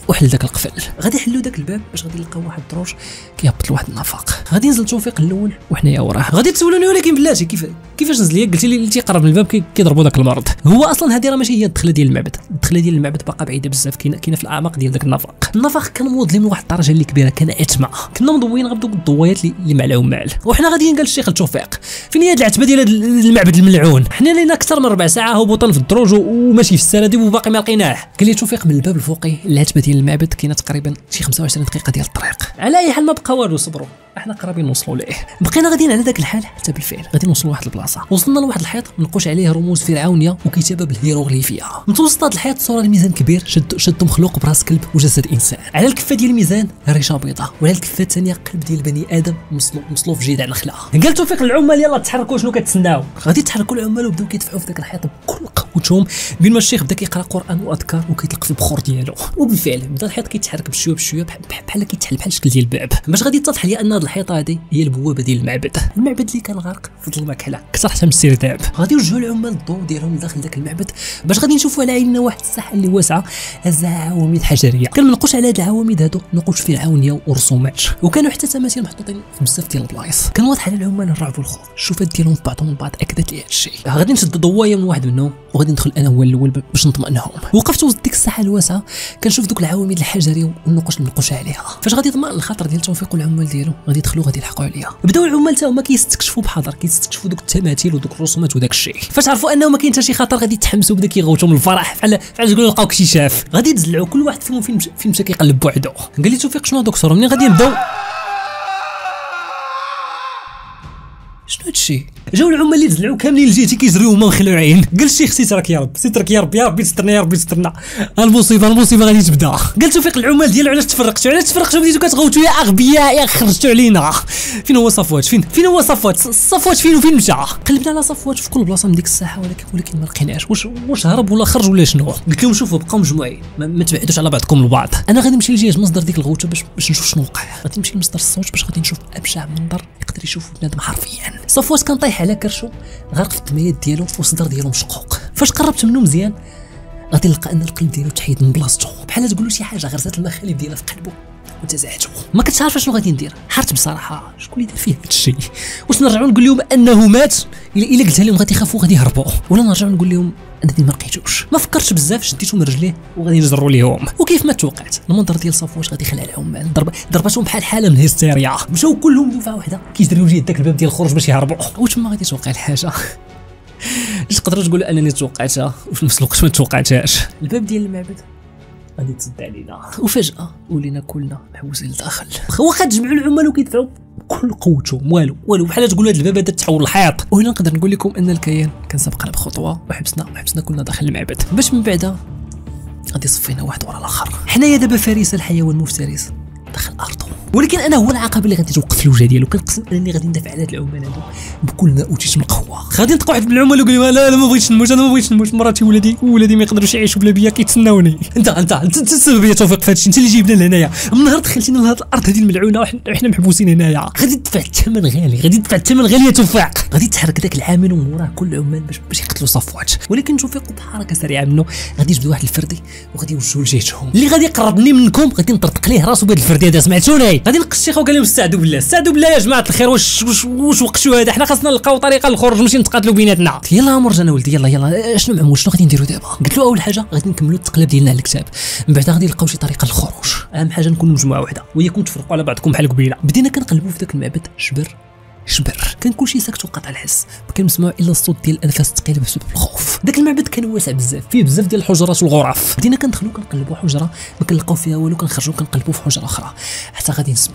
وحل داك القفل. غادي يحلوا داك الباب باش غادي يلقاو واحد الدروج كيهبط لواحد النفق. غادي ينزل توفيق الاول وحنايا وراه. غادي تسولوني ولكن بلاتي كيفاش نزل ليا؟ قلتي لي اللي تيقرب من الباب كيضربوا داك المرض. هو اصلا هذه راه ماشي هي الدخله ديال المعبد. الدخله ديال المعبد باقا بعيده بزاف، كاينه في الاعماق ديال داك النفق. النفق كان موظلين لواحد الدرجه اللي كبيره، كان عتمه، كنا مضويين غير بدوك الضويات اللي ما عليهم مال. وحنا غاديين قال الشيخ توفيق فين هي العتبه ديال المعبد الملعون؟ حنا لينا اكثر من ربع ساعه هبوطا في الدروج وماشي في السراديب وباقي ما لقيناه. قال لي توفيق من الباب الفوقي العتبه ديال المعبد كاينه تقريبا شي 25 دقيقه ديال الطريق. على اي حال ما بقى والو، صبروا احنا قرابين نوصلوا ليه. بقينا غاديين على ذاك الحال حتى بالفعل غادي نوصلوا لواحد البلاصه. وصلنا لواحد الحيط منقوش عليه رموز فرعونيه وكتابه بالهيروغليفيه. متوسط هذا الحيط صوره الميزان كبير شد مخلوق براس كلب وجسد انسان. على الكفه ديال الميزان ريشه بيضاء، وعلى الكفه الثانيه قلب ديال بني ادم مصلو في جذع نخله. قال توفيق للعمال يلا تحركوا، شنو كتسناو؟ غادي يتحركوا العمال وبداو كيدفعوا في ذاك الحيط بكل قوتهم بين ما الشيخ بدا كيقرا قران واذكار وكيطلق في البخور ديالو. وبالفعل بدا الحيط كيتحرك بشويه بحال كيتحل بحال الشكل ديال الباب، باش غادي يتضح لي ان هذه الحيطه هذه هي البوابه ديال المعبد اللي كان غارق في الظلمه كحله كثر حتى من السرداب. غادي يوجهوا العمال الضوء ديالهم لداخل ذاك المعبد باش غادي نشوفوا على عيننا واحد الساحه اللي واسعه عواميد حجريه. كنمنقوش على هاد العواميد هادو نقوش فرعونيه ورسومات، وكانوا حتى تماثيل محطوطين في بزاف ديال البلايص. كان واضح على العمال الرعب والخوف. الشوفات ديالهم بعضهم البعض اكدت لي هذا الشيء. غادي نشد ضوايه من واحد منهم وغادي ندخل انا هو الاول باش نطمئنهم. وقفت وسط ديك الساحه الواسعه كنشوف دوك العواميد الحجريه والنقوش المنقوش عليها. فاش غادي يطمئن الخاطر ديال توفيق والعمال ديالو غادي يدخلوا غادي يلحقوا عليا. بداو العمال حتى هما كيستكشفوا بحذر، كيستكشفوا دوك التماثيل ودوك الرسومات وداك الشيء. فاش عرفوا انه ما كاين حتى شي خطر غادي يتحمسوا بدا كيغوتوا من الفرح بحال تقولوا لقاو اكتشاف. غادي يتزلعوا كل واحد فيهم فين مشى كيقلب بوحدو. قال لي توفيق شنو دكتور منين غادي نبداو؟ شنو هادشي؟ جاو العمال اللي تزلعوا كاملين لجهتي كيجريو هما مخلوعين. قال الشيخ سترك يا رب، سترك يا رب، يا ربي تسترنا، يا ربي تسترنا، المصيبه غادي تبدا. قال توفيق العمال ديالو علاش تفرقتوا بديتو كتغوتوا يا اغبياء يا خرجتوا علينا. فين هو صفوات؟ فين هو صفوات فين مشى؟ قلبنا على صفوات في كل بلاصه من ديك الساحه ولكن ما لقيناش. واش هرب ولا خرج ولا شنو؟ قلت لهم شوفوا بقاو مجموعين ما تبعدوش على بعضكم البعض. انا غادي نمشي لجهه مصدر ديك الغوته باش نشوف شنو وقع. غادي نمشي لمصدر الصوت باش غادي نشوف ابشع منظر يقدر يشوفه بنادم حرفيا. صفوات كان طايح على كرشو غارق في الدميات ديالو والصدر ديالو مشقوق. فاش قربت منه مزيان غادي نلقى ان القلب ديالو تحيد من بلاصتو بحال تقولوا شي حاجه غرزات المخالب ديالها في قلبه وتزعجو. ما كنتش عارفه شنو غادي ندير. حارت بصراحه شكون اللي دار فيه هذا الشيء؟ واش نرجعوا نقول لهم انه مات الا قلتها لهم غادي يخافوا غادي يهربوا، ولا نرجعوا نقول لهم انني ما لقيتوش؟ ما فكرتش بزاف، شديتو من رجليه وغادي نجروا ليهم. وكيف ما توقعت المنظر ديال صفوات غادي يخلع العمال، ضربتهم بحال حاله من الهستيريا، مشاو كلهم دفعه واحده كيجريو لجهه داك الباب ديال الخروج باش يهربوا. وتما غادي توقع الحاجه اللي تقدروا تقولوا انني توقعتها وفي نفس الوقت ما توقعتهاش. الباب ديال المعبد غادي تسد علينا وفجاه ولينا كلنا محوسين لداخل. واخا تجمعوا العمال وكيدفعوا بكل قوتهم والو بحال تقولوا هذا الباب هذا تحول الحيط. وهنا نقدر نقول لكم ان الكيان كان سبقنا بخطوه وحبسنا كلنا داخل المعبد باش من بعدها غادي يصفينا واحد ورا الاخر. حنايا دابا فريسه الحيوان المفترس داخل ارضه، ولكن انا هو العقبه اللي غادي توقف الوجه ديالو. كنقسم انني غادي ندافع على هاد العمال هادو بكل ما اوتيت من قوه. غادي نلقى واحد من العمال ويقول لي لا ما بغيتش نموت، انا ما بغيتش نموت، مراتي ولادي ما يقدروش يعيشوا بلا بيا كيتسناوني. انت السبب يا توفيق في هادشي، انت اللي جايبنا لهنايا. من نهار دخلتينا لهاد الارض هذه الملعونه وحنا محبوسين هنايا. غادي تدفع الثمن غالي، يا توفيق. غادي تحرك داك العامل ومن وراه كل العمال باش يقتلوا صفوات، ولكن توفيق بحركه سريعه منه غادي يجبد واحد الفردي وغادي يوجهوا لجهتهم. اللي غادي يقربني منكم غادي نطرطق ليه راسو بهذا الفردي هذا، سمعتوني؟ غادي نلقى الشيخ وقال لهم استعذوا بالله يا جماعه الخير، واش وقتوا هذا؟ حنا خاصنا نلقاو طريقه للخروج ماشي نتقاتلوا بيناتنا. يلا مرجان ولدي يلا شنو معمول شنو غادي نديروا دابا؟ قلت له اول حاجه غادي نكملوا التقلاب ديالنا على الكتاب، من بعد غادي نلقاو شي طريقه للخروج. اهم حاجه نكونوا مجموعه واحده وياكم تفرقوا على بعضكم بحال قبيله. بدينا كنقلبوا في ذاك المعبد شبر كان كلشي ساكت وقطع الحس، ما كان مسموع الا الصوت ديال الانفاس الثقيله بسبب الخوف. داك المعبد كان واسع بزاف، فيه بزاف ديال الحجرات والغرف. بدينا كندخلوا كنقلبوا حجره ما كنلقاو فيها والو، كنخرجوا كنقلبوا في حجره اخرى حتى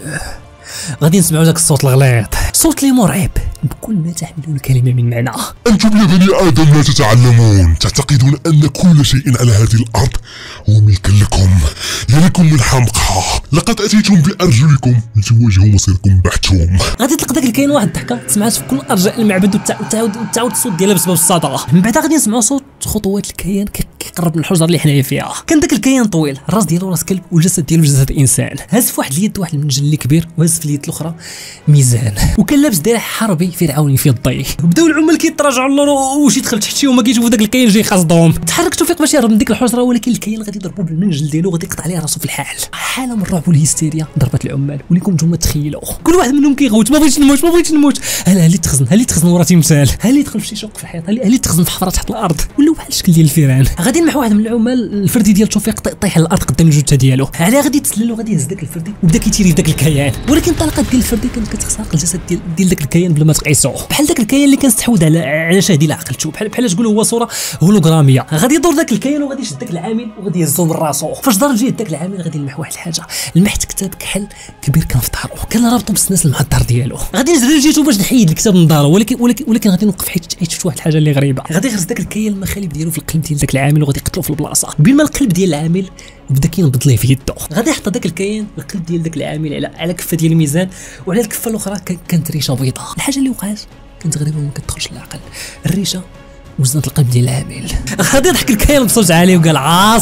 غادي نسمعوا داك الصوت الغليظ، صوت اللي مرعب بكل ما تحمله الكلمه من معنى. انتم يا بني ادم لا تتعلمون، تعتقدون ان كل شيء على هذه الارض هو ملك لكم، يا لكم من حمقى، لقد اتيتم بارجلكم لتواجهوا مصيركم بحتم. غادي تلقى داك الكاين واحد الضحكه تسمعات في كل ارجاء المعبد وتعاود الصوت ديالها بسبب الصدى. من بعد غادي نسمعوا صوت خطوات الكيان كيقرب من الحجره اللي حنايا فيها. كان داك الكيان طويل، الراس ديالو راس كلب والجسد ديالو جسد انسان. هز في واحد اليد واحد المنجل اللي كبير وهز في اليد الاخرى ميزان، وكان لابس درع حربي فرعوني في الضي. بداو العمال كيتراجعوا للور وشي دخل تحت شي وما كيشوفوا داك الكيان جاي خاصدهم. تحرك توفيق باش يهرب من ديك الحجره، ولكن الكيان غادي يضربو بالمنجل ديالو غادي يقطع عليه راسو في الحال. حاله من الرعب والهستيريا ضربت العمال، وليكم نتوما تخيلوا كل واحد منهم كيغوت ما بغيتش نموت ما بغيتش نموت. ها اللي تخزن ها اللي تخزن ورا تمثال، ها اللي دخل في شي شوك في الحيط، ها اللي تخزن في حفره تحت الارض، ولاو بحال الشكل ديال الفيران. غادي نمح واحد من العمال الفردي ديال توفيق طيح على الارض قدام الجثه ديالو، علاه غادي يتسلل وغادي يهز داك الفردي وبدا كيتيري في داك الكيان. ولكن الطلقات ديال الفردي كانت كتخترق الجسد ديال داك الكيان بلا ما تقيسوه، بحال داك الكيان اللي كان استحوذ على شهد عقلته، بحال تقولوا هو صوره هولوغراميه. غادي يدور داك الكيان وغادي يشد داك العامل وغادي يهزو من راسو. فاش دار جهه داك العامل غادي يلمح واحد الحاجه، لمحت كتاب كحل كبير كان في ظهره، كان رابطو بالسناس المعطر ديالو. غادي نزل لجيتو باش نحيد الكتاب من دارو، ولكن غادي نوقف حيت شفت واحد الحاجه اللي غريبه. غادي يغرس داك الكيان المخالب ديالو في القلب ديال داك العامل وغادي يقتلو في البلاصه. بين ما القلب ديال العامل بدا كينبض ليه في يده، غادي يحط داك الكيان القلب ديال داك العامل على كفه ديال الميزان، وعلى الكفه الاخرى كانت ريشه بيضاء. الحاجه اللي وقعت كانت غريبه وما كتدخلش للعقل، الريشه وزنت القلب ديال العامل. غادي يضحك الكيان بصوت عالي وقال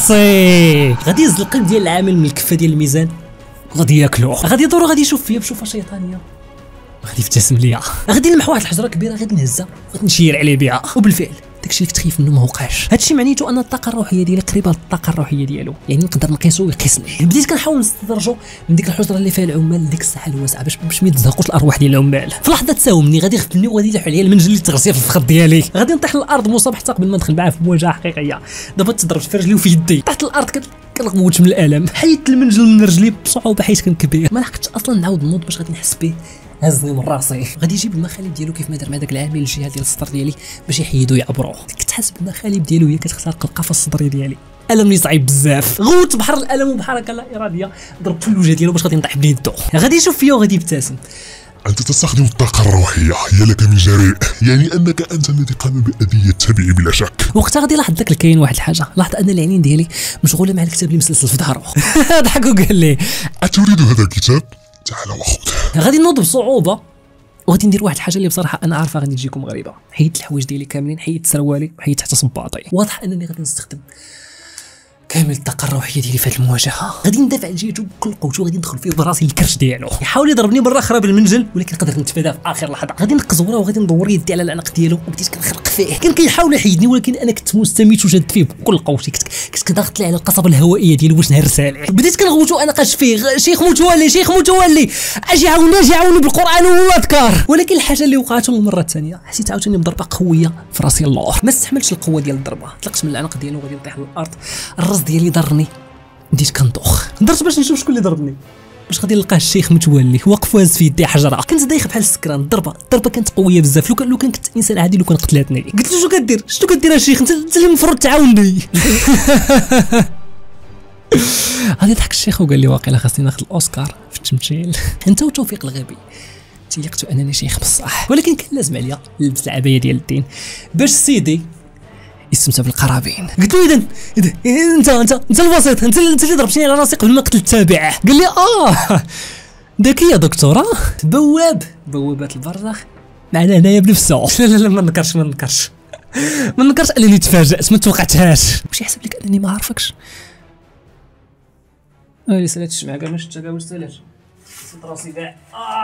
عاصي. غادي يهز القلب ديال العامل من الكفه ديال الميزان وغادي ياكلو. غادي يدور غادي يشوف فيا بشوفه شيطانيه، غادي يبتسم ليا. غادي نلمح واحد الحجره كبيره غادي نهزها وغادي نشير عليه بها، وبالفعل داكشي اللي كنت خايف منه ما وقعش. هادشي معنيته ان الطاقه الروحيه ديالي قريبه للطاقه الروحيه ديالو، يعني نقدر نقيسو ويقيسني. بديت كنحاول نستدرجو من ديك الحجره اللي فيها العمال لديك الساحه الواسعه باش ما يتزهقوش الارواح ديال العمال. في لحظه تساومني غادي يغفلني وغادي يلوح عليا المنجل اللي تغرسيه في الفخذ ديالي. غادي نطيح للارض مصاب حتى قبل ما ندخل معاه في مواجهه حقيقيه. دابا تضربت في رجلي وفي يدي تحت الارض كنغوت من الالم. حيدت المنجل من رجلي بصعوبه حيت كان كبير، ما لحقتش اصلا نعاود نوض باش غادي نحس به. هزني من راسي. غادي يجيب المخالب ديالو كيف ما دار مع داك العامل الجهه ديال السطر ديالي باش يحيدو يعبرو. كنت حاسب المخالب ديالو هي كتخترق القفص الصدري ديالي، الم اللي صعيب بزاف. غوت بحر الالم وبحركه لا اراديه ضربت في الوجه ديالو باش غادي نطيح بيدو. غادي يشوف فيا وغادي يبتسم. أنت تستخدم الطاقة الروحية، هي لك من جريء، يعني أنك أنت الذي قام بأذية تبعي بلا شك. وقتها غادي لاحظ داك الكاين واحد الحاجه، لاحظ ان العينين ديالي مشغوله مع الكتاب اللي مسلسل في ظهره. ضحك وقال لي أتريد هذا الكتاب؟ تعال وخذ. غادي نوض بصعوبه وغادي ندير واحد الحاجه اللي بصراحه انا عارفه غادي تجيكم غريبه. حيدت الحوايج ديالي كاملين، حيدت سروالي وحيدت حتى صباطي. واضح انني غادي نستخدم كامل الطاقه الروحيه ديالي في هذه المواجهه. غادي ندافع على جهته بكل قوته وغادي ندخل فيه براسي الكرش ديالو. يحاول يضربني مره اخرى بالمنجل ولكن قدرت نتفاداه في اخر لحظه. غادي نقز وراه وغادي ندور يدي على العنق ديالو وبديت كنخرق فيه. كان كيحاول يحيدني ولكن انا كنت مستميت وشاد فيه بكل قوتي. كنت كضغط ليه على القصبه الهوائيه ديالو باش نهرس عليه. بديت كنغوتو انا قاش فيه شيخ متولي شيخ متولي اجي عاوني بالقران والاذكار. ولكن الحاجه اللي وقعت المره الثانيه حسيت عاوتاني بضربه قويه في راسي اللور. ما استحملتش القوه ديال الضربه، طلقت من العنق ديالو وغادي نطيح للارض. الراس ديالي ضرني، بديت كنطوخ. درت باش نشوف شكون اللي ضربني، باش غادي نلقاه الشيخ متولي واقف واز في يدي حجره. كنت دايخ بحال السكران. الضربه كانت قويه بزاف. لو كان كنت انسان عادي لو كان قتلاتني. قلت له شنو كدير الشيخ؟ انت اللي المفروض تعاوني. غادي ضحك الشيخ وقال لي واقيلا خاصني ناخذ الاوسكار في التمثيل. انت وتوفيق الغبي تيقتوا انني شيخ بصح، ولكن كان لازم عليا نلبس العبايه ديال الدين باش سيدي يستمتع بالقرابين. قلت له اذا انت الوسيط، انت اللي ضربتني على راسي قبل ما قتلت التابع. قال لي ذكي يا دكتوره. بوابات البرزخ معنا هنايا بنفسه. لا ما نكرش انني تفاجأت، ما توقعتهاش. واش يحسب لك انني ما عارفكش؟ لي سالات الشمعة كاع ما شفتها كاع واش سالات صد راسي كاع.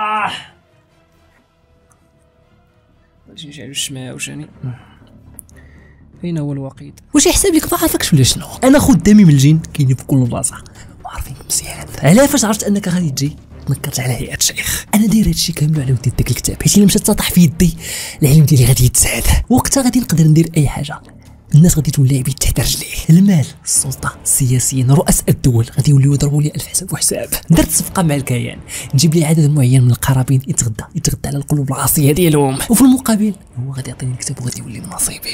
غادي نجي على الشمعة وشاني. أين هو الوقيت؟ واش يحسب لك ما عارفكش ولا شنو؟ أنا خدامي من الجن كاينين في كل بلاصة وعارفينك مزيان. علاه فاش عرفت أنك غادي تجي تنكرت على هيئة الشيخ. أنا داير هادشي كامل على ود داك الكتاب، حيت إلا مشات تطيح في يدي العلم ديالي غادي يتزاد. وقتها غادي نقدر ندير أي حاجة. الناس غادي تولي عبيد تحت رجليه. المال، السلطه، السياسيين، رؤساء الدول غادي يوليو يضربوا لي 1000 حساب وحساب. درت صفقه مع الكيان نجيب لي عدد معين من القرابين يتغدى على القلوب العاصيه ديالهم، وفي المقابل هو غادي يعطيني الكتاب وغادي يولي من نصيبي.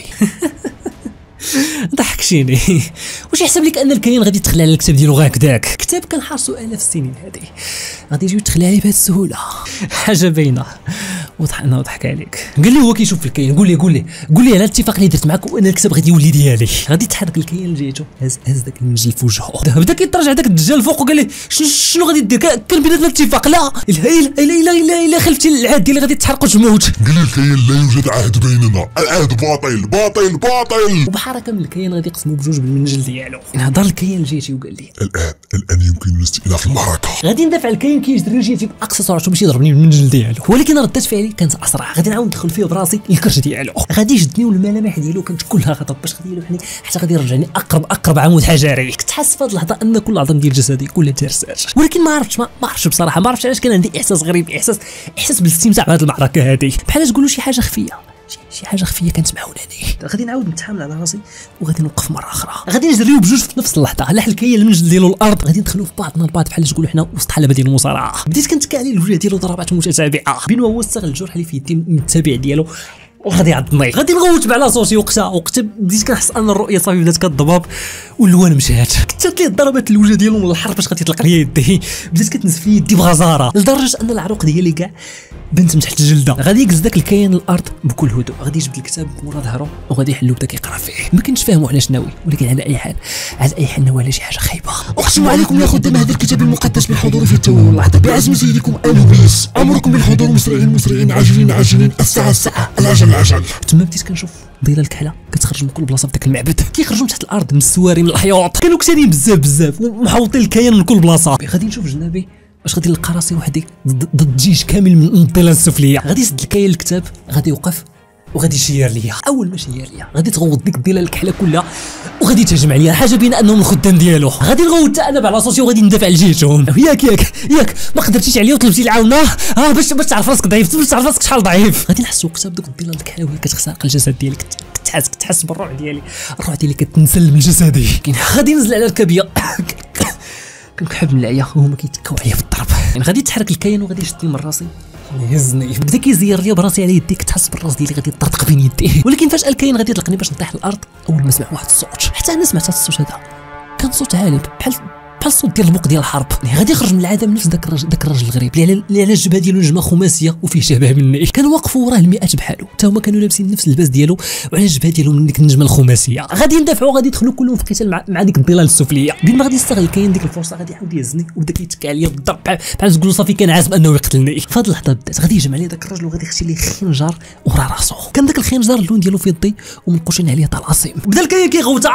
ضحكتيني. واش يحسب لك ان الكيان غادي يتخلى على الكتاب ديالو غير هكذاك؟ كتاب كان حارسو الاف السنين هذه غادي يجيو يتخلى عليه بهذه السهوله؟ حاجه باينه. انا وضحك عليك. قال لي هو كيشوف في الكاين. قول لي على الاتفاق اللي درت معك وانا الكتاب غادي يولي ديالي. غادي تحرك الكاين اللي جيتو هز داك المنجل في وجهه. بدا كيترجع داك الدجال فوق وقال لي شنو غادي دير؟ كان بيناتنا اتفاق. لا الا خلفتي العهد ديالي غادي تحرق وتموت. قال لي الكاين لا يوجد عهد بيننا، العهد باطل. وبحركه من الكاين غادي يقسموا بجوج بالمنجل ديالو. نهضر الكاين لجيتي وقال لي الان يمكن الاستئناف المعركه. غادي ندافع الكاين كيجري لجيتي باقصى سرعته باش يضربني بالمنجل ديالو، ولكن ردات فعلي كانت اسرع. غادي نعاود ندخل فيه براسي الكرش ديالو. غادي يشدني والملامح ديالو كانت كلها غضب باش غادي يلوحني حتى غادي يرجعني اقرب عمود حجري. كنت حاس في هذه اللحظه ان كل عظم ديال جسدي كلها ترسات، ولكن ما عرفتش بصراحه، ما عرفتش علاش كان عندي احساس غريب، احساس بالاستمتاع بهذه المعركه هذه، بحال تقولوا شي حاجه خفيه كانت معاوناني. غادي نعاود نتحامل على راسي وغادي نوقف مره اخرى. غادي نجريو بجوج في نفس اللحظه. لاح الكاين المنجل ديالو الارض، غادي ندخلوا في بعضنا البعض بحال تقولوا حنا وسط حلبه ديال المصارعه. بديت كنتكالي الوجه ديالو ضربات متتابعه بين هو استغل الجرح اللي في يدي من التابع ديالو وغادي يعضني. غادي نغوت على صوتي وقتها بديت كنحس ان الرؤيه صافي بدات كتضباب واللوان مشات. كثرت ليه ضربات الوجه ديالو من الحر باش غادي يطلق لي يدي. بدات كتنزف لي يدي بغزاره لدرجه ان العروق ديالي كاع بنت من تحت الجلده. غادي يجلس داك الكاين الارض بكل هدوء. غادي يجبد الكتاب مورا ظهره وغادي يحلو بدا كيقرا فيه. ما كنتش فاهمو علاش ناوي، ولكن على اي حال ناوي على شي حاجه خايبه. اقسم عليكم يا خدام هذا الكتاب المقدس بالحضور في التو واللحظه بعزم سيدكم انوبيس، امركم بالحضور مسرعين عاجلين الساعه العجل. تما بديت كنشوف ظلال الكحله كتخرج من كل بلاصه في ذاك المعبد، كيخرجوا من تحت الارض من السواري من الحيوط، كانوا كثيرين بزاف ومحوطين الكيان من كل بلاصه. غادي نشوف جنابي واش غادي نلقى راسي وحدي ضد جيش كامل من الظلال السفليه. غادي يسد الكاين الكتاب، غادي يوقف وغادي يشير ليا. اول ما شير ليا غادي تغوض ديك الظلال الكحله كلها وغادي تهجم عليا. حاجه بين انهم الخدام ديالو. غادي نغوت انا على صوتي وغادي ندافع لجيتهم. ياك ما قدرتيش عليا وطلبتي العاونه باش تعرف راسك ضعيف، باش تعرف راسك شحال ضعيف. غادي نحس وقتها بدوك الظلال الكحله وهي كتخترق الجسد ديالي. كتحس بالروح ديالي كتنسل من جسدي. غادي ننزل على ركبيه كنكحب من العيا وهما كيتكاو عليا في الضرب. غادي يتحرك الكاين وغادي يشدني من راسي يهزني. بدا كيزير ليا براسي على يدي. كتحس بالراس ديالي غادي يطرطق بين يديه، ولكن فجاه الكاين غادي يطلقني باش نطيح الارض. اول ما سمع واحد الصوت، حتى انا سمعت هذا الصوت هذا، كان صوت عالي بحال الصوت ديال البوق ديال الحرب. غادي يخرج من العدم نفس داك الراجل الغريب اللي على الجبهه ديالو نجمه خماسيه وفيه شبه مني. كانوا واقفوا وراه المئات بحالو، حتى هما كانوا لابسين نفس اللباس ديالو وعلى الجبهه ديالهم من ديك النجمه الخماسيه. غادي ندافعوا، غادي يدخلوا كلهم في قتال مع ديك الظلال السفليه. بين ما غادي يستغل كاين ديك الفرصه غادي يحاول يهزني وبدا كيتكى عليا بالضرب بحال تقولوا صافي كان عازم انه يقتلني. في هذه اللحظه بدات غادي يهجم عليا داك الراجل وغادي يخشي ليه خنجر ورا راسو. كان داك الخنجر اللون ديالو في يدي ومنقوشين عليه طلاسم. بدا الكاين كيغوت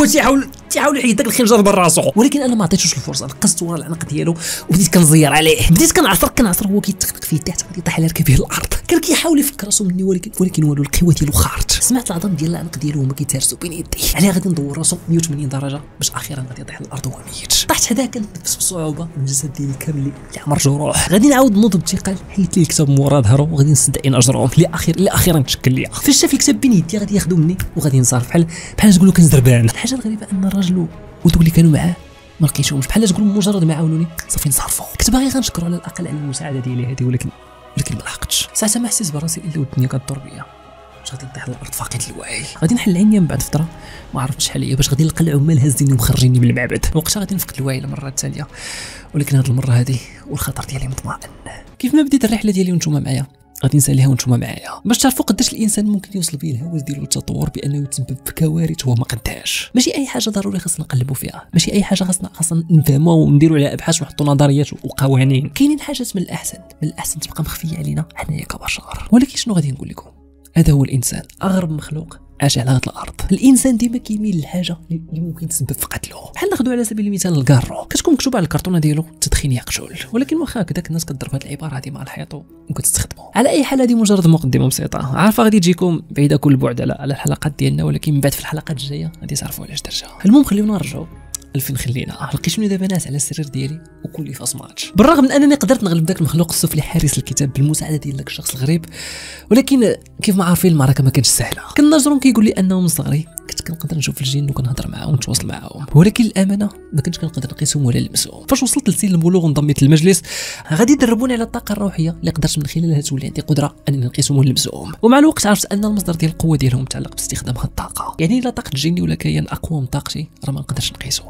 تيحاول يحيد داك الخنجر من راسو، ولكن انا ما عطيتوش الفرصه. نقصت ورا العنق ديالو وبديت كنزير عليه. بديت كنعصر هو كيتخنق فيه تحت غادي يطيح على ركبيه الارض. كان كيحاول يفك راسو مني ولكن والو، القوه ديالو خارج. سمعت العظام ديال العنق ديالو هما كيتهرسوا بين يدي. عليه غادي ندور راسو 180 درجه باش اخيرا غادي يطيح الارض وهو ميت. طحت حدا كنتنفس بصعوبه من الجسد ديالي كامل اللي عمر جروح. غادي نعاود نوض بثقل، حيت لي الكتاب مورا ظهرو وغادي نسد عين اجرهم اللي اخيرا تشكل ليا. فاش شاف الكتاب بين يدي غادي ياخذو مني وغادي نصرف بحال تقولوا كنزربان. الحاجه الغريبه ان الراجل ودوك اللي كانوا معاه ما لقيتهمش، بحال تقول مجرد ما عاونوني صافي نصرفوا. كنت باغي غنشكرو على الاقل على المساعده ديالي هذه، ولكن ما لحقتش. ساعتها ما حسيت براسي الا والدنيا كدور بيا، باش غادي نطيح الارض فاقد الوعي. غادي نحل عينيا من بعد فتره ما عرفتش شحال هي باش غادي نلقى العمال هازيني ومخرجيني من المعبد. وقتها غادي نفقد الوعي للمره الثانيه، ولكن هذه المره هذه والخطر ديالي مطمئن. كيف ما بديت الرحله ديالي وانتم معايا غادي نساليها وانتم معايا باش تعرفوا قداش الانسان ممكن يوصل به الهوس ديالو للتطور بانه يتسبب في كوارث هو ما قداش. ماشي اي حاجه ضروري خاصنا نقلبوا فيها، ماشي اي حاجه خاصنا نفهموها ونديروا عليها ابحاث ونحطوا نظريات وقوانين. كاينين حاجات من الاحسن تبقى مخفيه علينا حنايا كبشر. ولكن شنو غادي نقول لكم، هذا هو الانسان، اغرب مخلوق عاش على هذه الارض. الانسان ديما كيميل للحاجه اللي ممكن تسبب في قتله. بحال ناخذوا على سبيل المثال الكارو، كتكون مكتوبه على الكرتونه ديالو التدخين يقتل، ولكن واخا هكذاك الناس كتضرب هذه العباره هذه مع الحيط وكتستخدموا. على اي حال هذه مجرد مقدمه بسيطه، عارفه غادي تجيكم بعيده كل البعد على الحلقات ديالنا، ولكن من بعد في الحلقات الجايه غادي تعرفوا علاش درتها. المهم خلينا نرجعوا فين خلينا. لقيت مني دابا ناس على السرير ديالي وكل فاس ماتش، بالرغم من انني قدرت نغلب ذاك المخلوق السفلي حارس الكتاب بالمساعده ديال ذاك الشخص الغريب، ولكن كيف ما عارفين المعركه ما كانتش سهله. كان نجرهم كيقول لي انه من صغري كنت كنقدر نشوف الجن وكنهضر معاهم ونتواصل معاهم، ولكن الامانه ما كنتش كنقدر نقيسهم ولا نلمسهم. فاش وصلت لسن البلوغ وانضميت للمجلس غادي يدربوني على الطاقه الروحيه اللي قدرت من خلالها تولي عندي قدره انني نقيسهم ونلمسهم. ومع الوقت عرفت ان المصدر ديال القوه ديالهم متعلق باستخدام هاد الطاقه. يعني الا طاقه جني ولا كيان اقوى من طاقتي راه ما نقدرش نقيسه.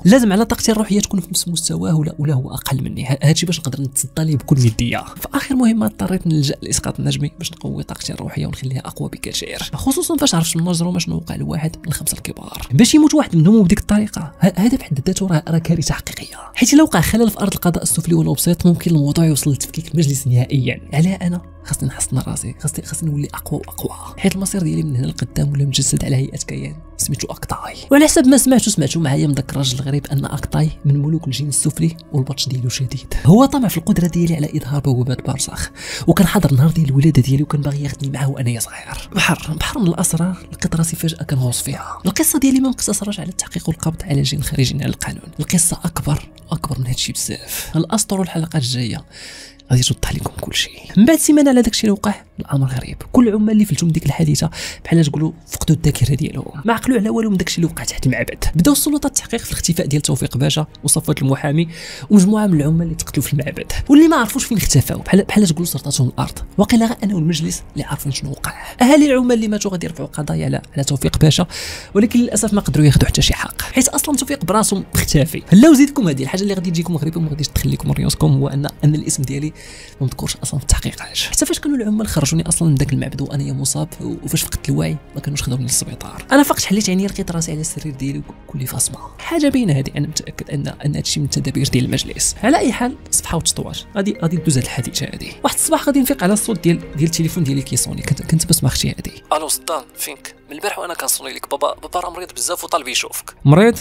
لازم على طاقتي الروحيه تكون في نفس مستواه ولا هو اقل مني. هادشي باش نقدر نتصدى ليه بكل جديه. في اخر مهمه اضطريت نلجا لاسقاط النجمي باش نقوي طاقتي الروحيه ونخليها اقوى بكثير، خصوصا فاش عرفت من نجرو شنو وقع لواحد من الخمسه الكبار. باش يموت واحد منهم بديك الطريقه هذا بحد ذاته راه كارثه حقيقيه، حيت لو وقع خلل في ارض القضاء السفلي ولو بسيط ممكن الموضوع يوصل لتفكيك المجلس نهائيا. عليها انا خاصني نحصن راسي، خاصني نولي اقوى واقوى، حيت المصير ديالي من هنا لقدام ولا مجسد على هيئه كيان سميتو اكتاي. وعلى حسب ما سمعتوا معايا من ذاك الراجل الغريب ان اكتاي من ملوك الجين السفلي والبطش ديالو شديد. هو طمع في القدره ديالي على اظهار بوابات برزخ، وكان حاضر نهار ديال الولاده ديالي وكان باغي ياخذني معاه وانا صغير. بحر من الاسرار لقيت راسي فجاه كنغوص فيها. القصه ديالي ما مقتصراش على التحقيق والقبض على جين خارجين على القانون، القصه اكبر من هادشي بزاف. الاسطر والحلقات الجايه غادي توضح لكم كل شيء. من بعد سيمانه على داكشي اللي وقع الامر غريب، كل العمال اللي فلتوا من ديك الحادثه بحال تقولوا فقدوا الذاكره ديالهم، ما عقلوا على والو من داكشي اللي وقع تحت المعبد. بداو السلطات التحقيق في الاختفاء ديال توفيق باشا وصفوت المحامي ومجموعه من العمال اللي تقتلوا في المعبد واللي ما عرفوش فين اختفاو، بحال تقولوا سرطاتهم الارض. واقيلا غير انا والمجلس اللي عارفين شنو وقع. اهالي العمال اللي ماتوا غادي يرفعوا قضايا على توفيق باشا، ولكن للاسف ما قدروا ياخذوا حتى شي حق، حيت اصلا توفيق براسهم مختفي. لا وزيدكم هذه الحاجه اللي غادي تجيكم غريبه وما غاديش تخليكم ريوسكم، هو ان الاسم ديالي ما مذكورش اصلا في التحقيقات. حتى فاش كانوا العمال خرجوني اصلا من ذاك المعبد وانا مصاب، وفاش فقدت الوعي ما كانوش خداوني للسبيطار. انا فقت حليت عيني لقيت راسي على السرير ديالي كلي فاصمه. حاجه باينه هذه، انا متاكد ان هادشي من التدابير ديال المجلس. على اي حال صفحه وتطواج غادي ندوز هاد الحديثه هذه. واحد الصباح غادي نفيق على الصوت ديال التليفون ديالي كيصوني. كنت بس ما اختي هذه. الو صدام فينك؟ من البارح وانا كنصوني لك. بابا راه مريض بزاف وطالب يشوفك. مريض؟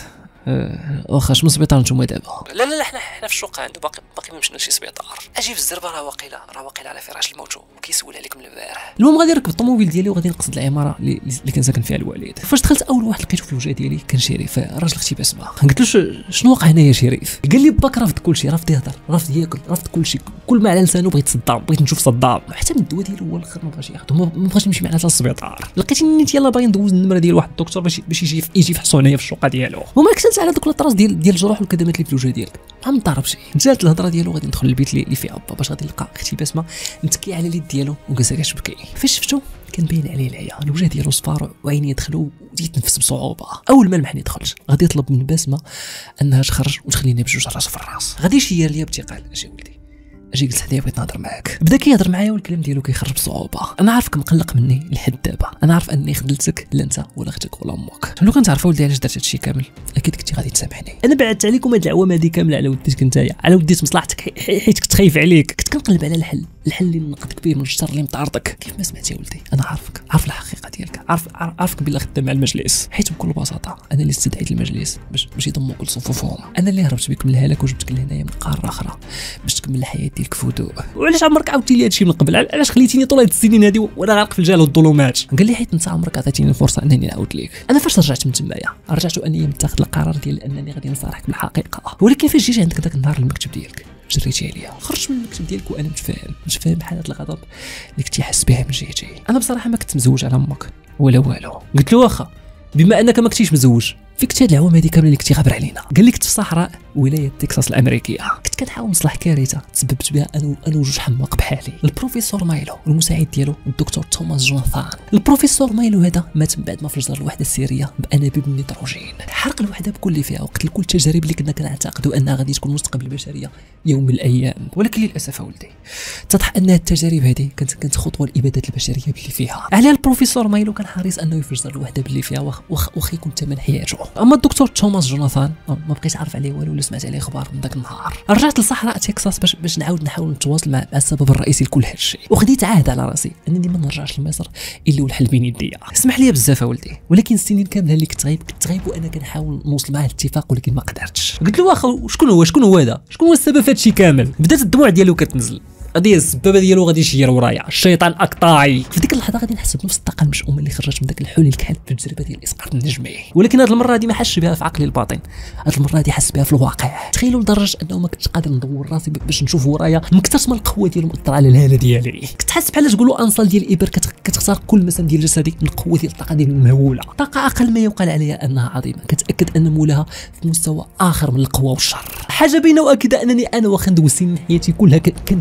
واخا شنو السبيطار نتوما دابا؟ لا حنا في الشقه عنده، باقي ما مشينا لشي سبيطار. اجي في الزربه راه واقيلا على فراش الموت وكيسول عليك من البارح. المهم غادي نركب الطوموبيل ديالي وغادي نقصد العماره اللي كان ساكن فيها الوالد. فاش دخلت اول واحد لقيته في الوجه ديالي كان شريف، راجل اختي بسمه. قلت له شنو وقع هنا يا شريف؟ قال لي باك رافض كل شيء، رافض يهضر، رافض ياكل، رافض كل شيء، كل ما على لسانه بغيت صدام، بغيت نشوف صدام. حتى من الدواء ديالو هو الاخر ما بغاش ياخذ، ما بغاش نمشي معاه للسبيطار. لقيتني نيت يلاه باغي ندوز النمره ديال واحد الدكتور باش يجي يفحصوا هنايا في الشقه ديالو. وما كنتش على دوك الطراس ديال الجروح والكدمات اللي في الوجه ديالك، ما مضربش. نزلت الهضره ديالو غادي ندخل للبيت اللي فيه با باش غادي نلقى اختي بسمه متكي على اليد ديالو وجالسه كتبكي. فاش شفتو كان باين عليه العيا، الوجه ديالو صفار وعينيه دخلوا ويتنفس بصعوبه. اول ما لمحني دخلت غادي يطلب من بسمه انها تخرج وتخليني بجوج راس في الراس. غادي يشير ليا بثقل. اجي ولدي، اجي جلس حدايا بغيت نهضر معاك. بدا كيهضر معايا والكلام ديالو كيخرج بصعوبه. انا عارفك مقلق مني لحد دابا، انا عارف اني خذلتك لا انت ولا اختك ولا امك. لو كنت عارفه ولدي علاش درت هادشي كامل اكيد كنتي غادي تسامحني. انا بعدت عليكم هاد العوام هادي كامله على وديتك نتايا، على وديت مصلحتك، حيت كنت خايف عليك. كنت كنقلب على الحل اللي نقدك به من الشر اللي مطاردك. كيف ما سمعتي يا ولدي، انا عارف الحقيقه ديالك، عارفك بلا خدام مع المجلس، حيت بكل بساطه انا اللي استدعيت المجلس باش يضموك لصفوفهم. انا اللي هربت بك من الهلاك وجبتك لهنايا من قاره اخرى باش تكمل الحياه ديالك في هدوء. وعلاش عمرك عاودتي لي هادشي من قبل؟ علاش خليتيني طول هاد السنين هادي وانا غارق في الجهل والظلمات؟ قال لي حيت انت عمرك عطيتيني الفرصه انني نعاود ليك. انا فاش رجعت من تمايا رجعت انني متاخذ القرار ديال انني غادي نصارحك بالحقيقه، ولكن فاش جيت عندك داك النهار المكتب ديالك جريتي عليا، خرجت من المكتب ديالك وانا متفاهم حاله الغضب اللي كنتي حاس بها من جهتي. انا بصراحه ما كنت مزوج على امك ولا والو. قلت له واخا بما انك ما كنتيش مزوج فيك هاد العوام هادي كامله اللي كنتي غابر علينا. قال لي كنت في صحراء ولايه تكساس الامريكيه، كنت كنحاول نصلح كارثه تسببت بها انا وجوج حماق بحالي، البروفيسور مايلو والمساعد ديالو الدكتور توماس جوناثان. البروفيسور مايلو هذا مات من بعد ما فجر الوحده السريه بانابيب النيتروجين، حرق الوحده بكل اللي فيها وقتل كل التجارب اللي كنا كنعتقدوا انها غادي تكون مستقبل البشريه يوم من الايام. ولكن للاسف ولدي اتضح ان التجارب هذه كانت خطوه لاباده البشريه باللي فيها. على البروفيسور مايلو كان حريص انه يفجر الوحده باللي فيها واخا يكون ثمن حياته. اما الدكتور توماس جوناثان ما بقيت عارف عليه والو ولا سمعت عليه اخبار من ذاك النهار. رجعت لصحراء تكساس باش نحاول نتواصل مع السبب الرئيسي لكل هادشي، وخديت عهد على راسي انني ما نرجعش لمصر الا والحل بين يديا. اسمح لي بزاف ولدي، ولكن السنين كامله اللي كنت غايب وانا كنحاول نوصل معاه لاتفاق ولكن ما قدرتش. قلت له واخا شكون هو هذا؟ شكون هو السبب في هادشي كامل؟ بدات الدموع ديالو كتنزل. غادي السبابه ديالو غادي يشير ورايا الشيطان اكطاي. في ديك اللحظه غادي نحس بنفس الطاقه المشؤومه اللي خرجت من داك الحلول الكحل في التجربه ديال اسقاط النجمي، ولكن هذه المره هذه ما حسش بها في عقلي الباطن، هذه المره هذه حس بها في الواقع. تخيلوا لدرجه انه ما كنتش قادر ندور راسي باش نشوف ورايا من كثر ما القوه ديالو مأثره على الهاله ديالي. كنت حاسس بحال تقولوا انصال ديال الابر كتختار كل مسام ديال جسدي من قوه ديال الطاقه ديال المهوله، طاقه اقل ما يقال عليها انها عظيمه، كتاكد ان مولاها في مستوى اخر من القوه والشر. حاجه باينه واكده انني انا واخا ندوز سنين حياتي كلها كنتدرب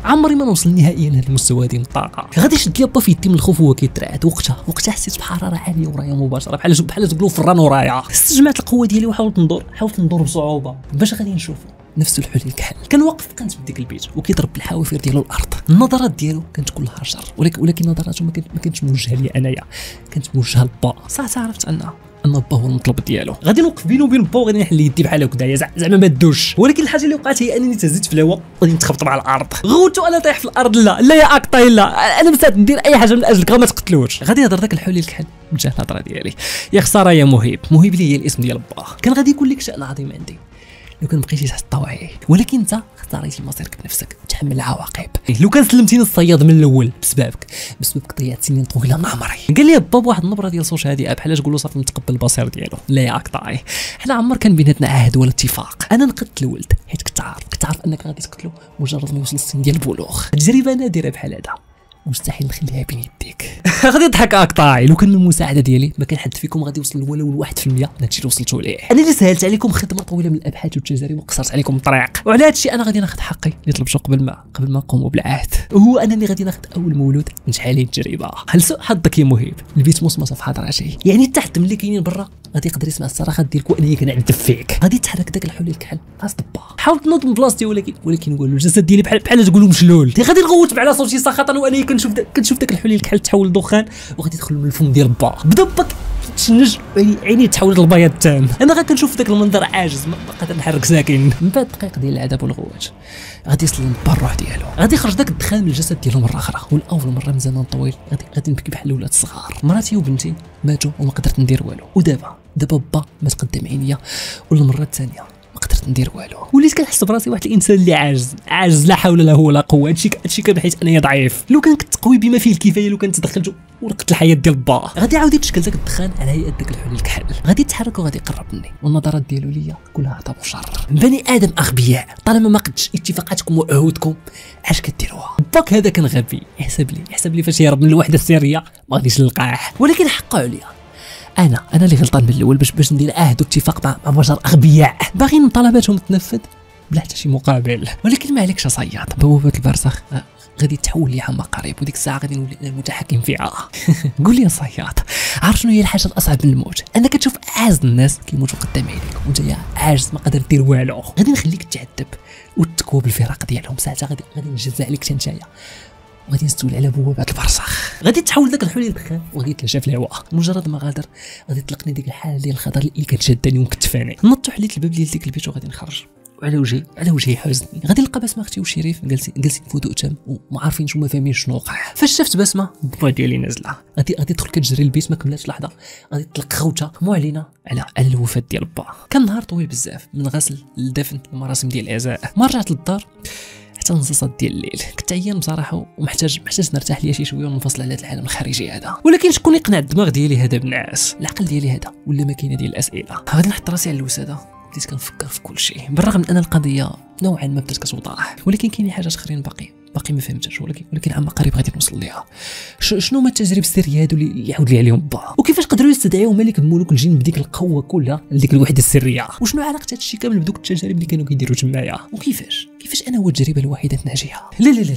عمري ما نوصل نهائيا لهذا المستوى هذه من الطاقه. غادي شد لي با في يدي من الخوف وهو كيترعد. وقتها حسيت بحراره عاليه ورايا مباشره بحال تقولوا فران ورايا. استجمعت القوه ديالي وحاولت ندور بصعوبه باش غادي نشوفو نفس الحلول الكحل. كان واقف كنت بديك البيت وكيضرب بالحوافر ديالو الارض. النظرات ديالو كانت كلها شر، ولكن نظراته ما كانتش موجهه لي انايا، كانت موجهه لبا. صح عرفت ان با هو المطلب ديالو. غادي نوقف بينه وبين با وغادي نحل يدي بحال هكذايا زعما ما دوش. ولكن الحاجه اللي وقعت هي انني تهزيت في الهواء وغادي نتخبط مع الارض. غوتو انا طايح في الارض. لا يا اكطاي، لا انا مستعد ندير اي حاجه من اجلك ما تقتلوش. غادي نهضر داك الحلول الكحل وجه الهضره ديالي. يا خساره يا مهيب اللي هي الاسم ديال با. كان غادي يكون لك شأن عظيم عندي لو كان بقيتي تحت الطواعي، ولكن انت اختاريتي مصيرك بنفسك تحمل العواقب. لو كان سلمتيني الصياد من الاول بسببك ضيعت سنين طويله من عمري. قال لي با بواحد النبره ديال صوت هادئه بحال تقول له صافي متقبل البصير ديالو. لا يا اقطاعي، حنا عمر كان بيناتنا عهد ولا اتفاق. انا نقتل الولد حيت كنت عارف انك غادي تقتلو مجرد ما يوصل السن ديال البلوغ. تجربه نادره بحال هذا مستحيل نخليها بين يديك. غادي يضحك اقطاعي. لو كان المساعده ديالي ما كان حد فيكم غادي يوصل ولو 1% من هادشي اللي وصلتوا ليه. انا اللي سهلت عليكم خدمه طويله من الابحاث والتجارب وقصرت عليكم الطريق، وعلى هادشي انا غادي ناخذ حقي اللي طلبته قبل ما نقوموا بالعهد، وهو انني غادي ناخذ اول مولود نجح عليه التجربه. هل سوء حظك يا مهيب البيت مصمصه في حضراتي، يعني تحت ملي كاينين برا غادي يقدر يسمع الصراخات ديالك وانني كنعذب فيك. غادي تحرك داك الحلول الكحل راس دبا. حاولت تنوض من بلاصتي ولكن والو الجسد ديالي بحال تقولوا مشلول. غادي نغوت على صوتي سخطا وانني كنشوف داك الحلول الكحل تحول لدخان وغادي يدخل من الفم ديال با. بدا با تشنج عيني تحولت للبياض التام. انا غير كنشوف داك المنظر عاجز ما قادر نحرك ساكن. من بعد دقائق ديال العذاب والغوات غادي يصل لبا الروح ديالو. غادي يخرج داك الدخان من الجسد ديالو مره اخرى، والاول مره من زمان طويل غادي نبكي بحال الاولاد الصغار. مراتي وبنتي ماتوا وما قدرت ندير والو، ودابا با مات قدام عينيا والمره الثانيه ما قدرت ندير والو. وليت كنحس براسي واحد الانسان اللي عاجز لا حول له ولا قوه. هادشي كان حيت انا ضعيف. لو كان كنت قوي بما فيه الكفايه، لو كنت دخلت ورقت الحياه ديال با، غادي يعاود يتشكل داك الدخان على هيئه داك الحلول الكحل. غادي يتحرك وغادي يقرب مني، والنظرات ديالو ليا كلها عطب وشر. بني ادم اغبياء، طالما ما قدش اتفاقاتكم وعهودكم علاش كديروها؟ باك هذا كان غبي. يحسب لي فاش يهرب من الوحده السريه ما غاديش نلقاه. ولكن حقه عليا انا اللي غلطان من الاول باش ندير عهد واتفاق مع بشر اغبياء باغيين طلباتهم تنفذ بلا حتى شي مقابل. ولكن ما عليكش صياد، بوابه البرزخ غادي تحول لي عما قريب، وديك الساعه غادي نولي انا المتحكم فيها. قول لي يا صياد، عارف شنو هي الحاجه الاصعب من الموت؟ انك تشوف اعز الناس كيموتوا قدام عينيك وانت يا عاجز ما قادر دير والو. غادي نخليك تعذب وتكوى بالفراق ديالهم. ساعتها غادي نجزع عليك حتى نتايا وغادي نستولي على بوابه البرزخ. غادي تحول داك الحلول الدخان وغادي يتلاشى في الهواء. مجرد ما غادر غادي تطلقني ديك الحاله ديال الخطر اللي كانت شاداني ومكتفاني. نطو حليت الباب ديال ديك البيت وغادي نخرج، وعلى وجهي حزني. غادي نلقى بسمه اختي وشريف جالسين في هدوء تام وما عارفينش وما فاهمين شنو وقع. فاش شفت بسمه با ديالي نازله غادي تدخل كتجري البيت، ما كملاتش لحظه غادي تطلق خوته معلنه على الوفاه ديال با. كان نهار طويل بزاف من غسل للدفن ومراسم ديال العزاء. ما رجعت للدار حتى نص ديال الليل. كنت عيان بصراحه ومحتاج نرتاح ليا شي شويه وننفصل على هذا العالم الخارجي هذا. ولكن شكون يقنع الدماغ ديالي هذا بالناس؟ العقل ديالي هذا ولا ماكينه ديال الاسئله. غادي نحط راسي على الوساده، بديت كنفكر في كل شيء بالرغم من ان القضيه نوعا ما بدات كتوضح، ولكن كاين حاجات اخرين باقي ما فهمتش. ولكن عما قريب غادي نوصل ليها. شنو هما التجارب السريه هادو اللي يعاود لي عليهم با، وكيفاش قدروا يستدعيو ملك ملوك الجن بديك القوه كلها لديك الوحده السريه، وشنو علاقه هذا الشيء كامل بدوك التجارب اللي كانوا كيديروا تمايا، وكيفاش انا هو التجربه الوحيده الناجحه. لا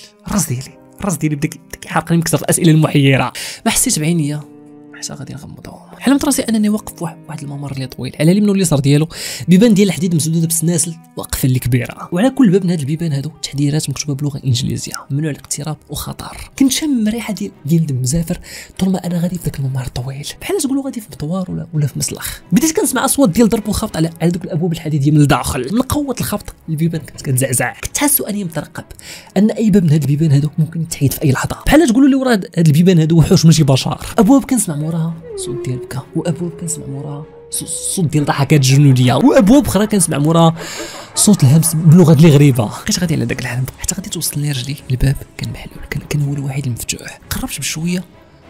الراس ديالي بدا كيحرقني من كثر الاسئله المحيره. ما حسيت بعينيا حتى غادي نغمضهم. حلمت راسي انني واقف في واحد الممر اللي طويل، على اليمين واليسار ديالو بيبان ديال الحديد مسدوده بسناسل واقفه اللي كبيره، وعلى كل باب من هاد البيبان هادو تحذيرات مكتوبه بلغه انجليزيه: ممنوع الاقتراب وخطر. كنت شام ريحه ديال دم زافر طول ما انا غادي في ذاك الممر الطويل، بحال تقولوا غادي في مطوار ولا في مسلخ. بديت كنسمع اصوات ديال ضرب وخبط على دوك الابواب الحديديه من الداخل. من قوه الخبط البيبان كانت كتزعزع. كنت حاسس اني مترقب ان اي باب من هاد البيبان هادو ممكن يتحيد في اي لحظه، بحال تقولوا لي ورا هاد البيبان هادو وحوش ماشي بشر. ابواب كنسمع موراها صوت ديال بكا، وابواب كنسمع موراها صوت ديال ضحكات جنوديه، وابواب اخرى كنسمع موراها صوت الهمس بلغه اللي غريبه. بقيت غادي على داك العالم حتى غادي توصلني رجلي الباب كان محلول، كان هو الوحيد المفتوح. قربت بشويه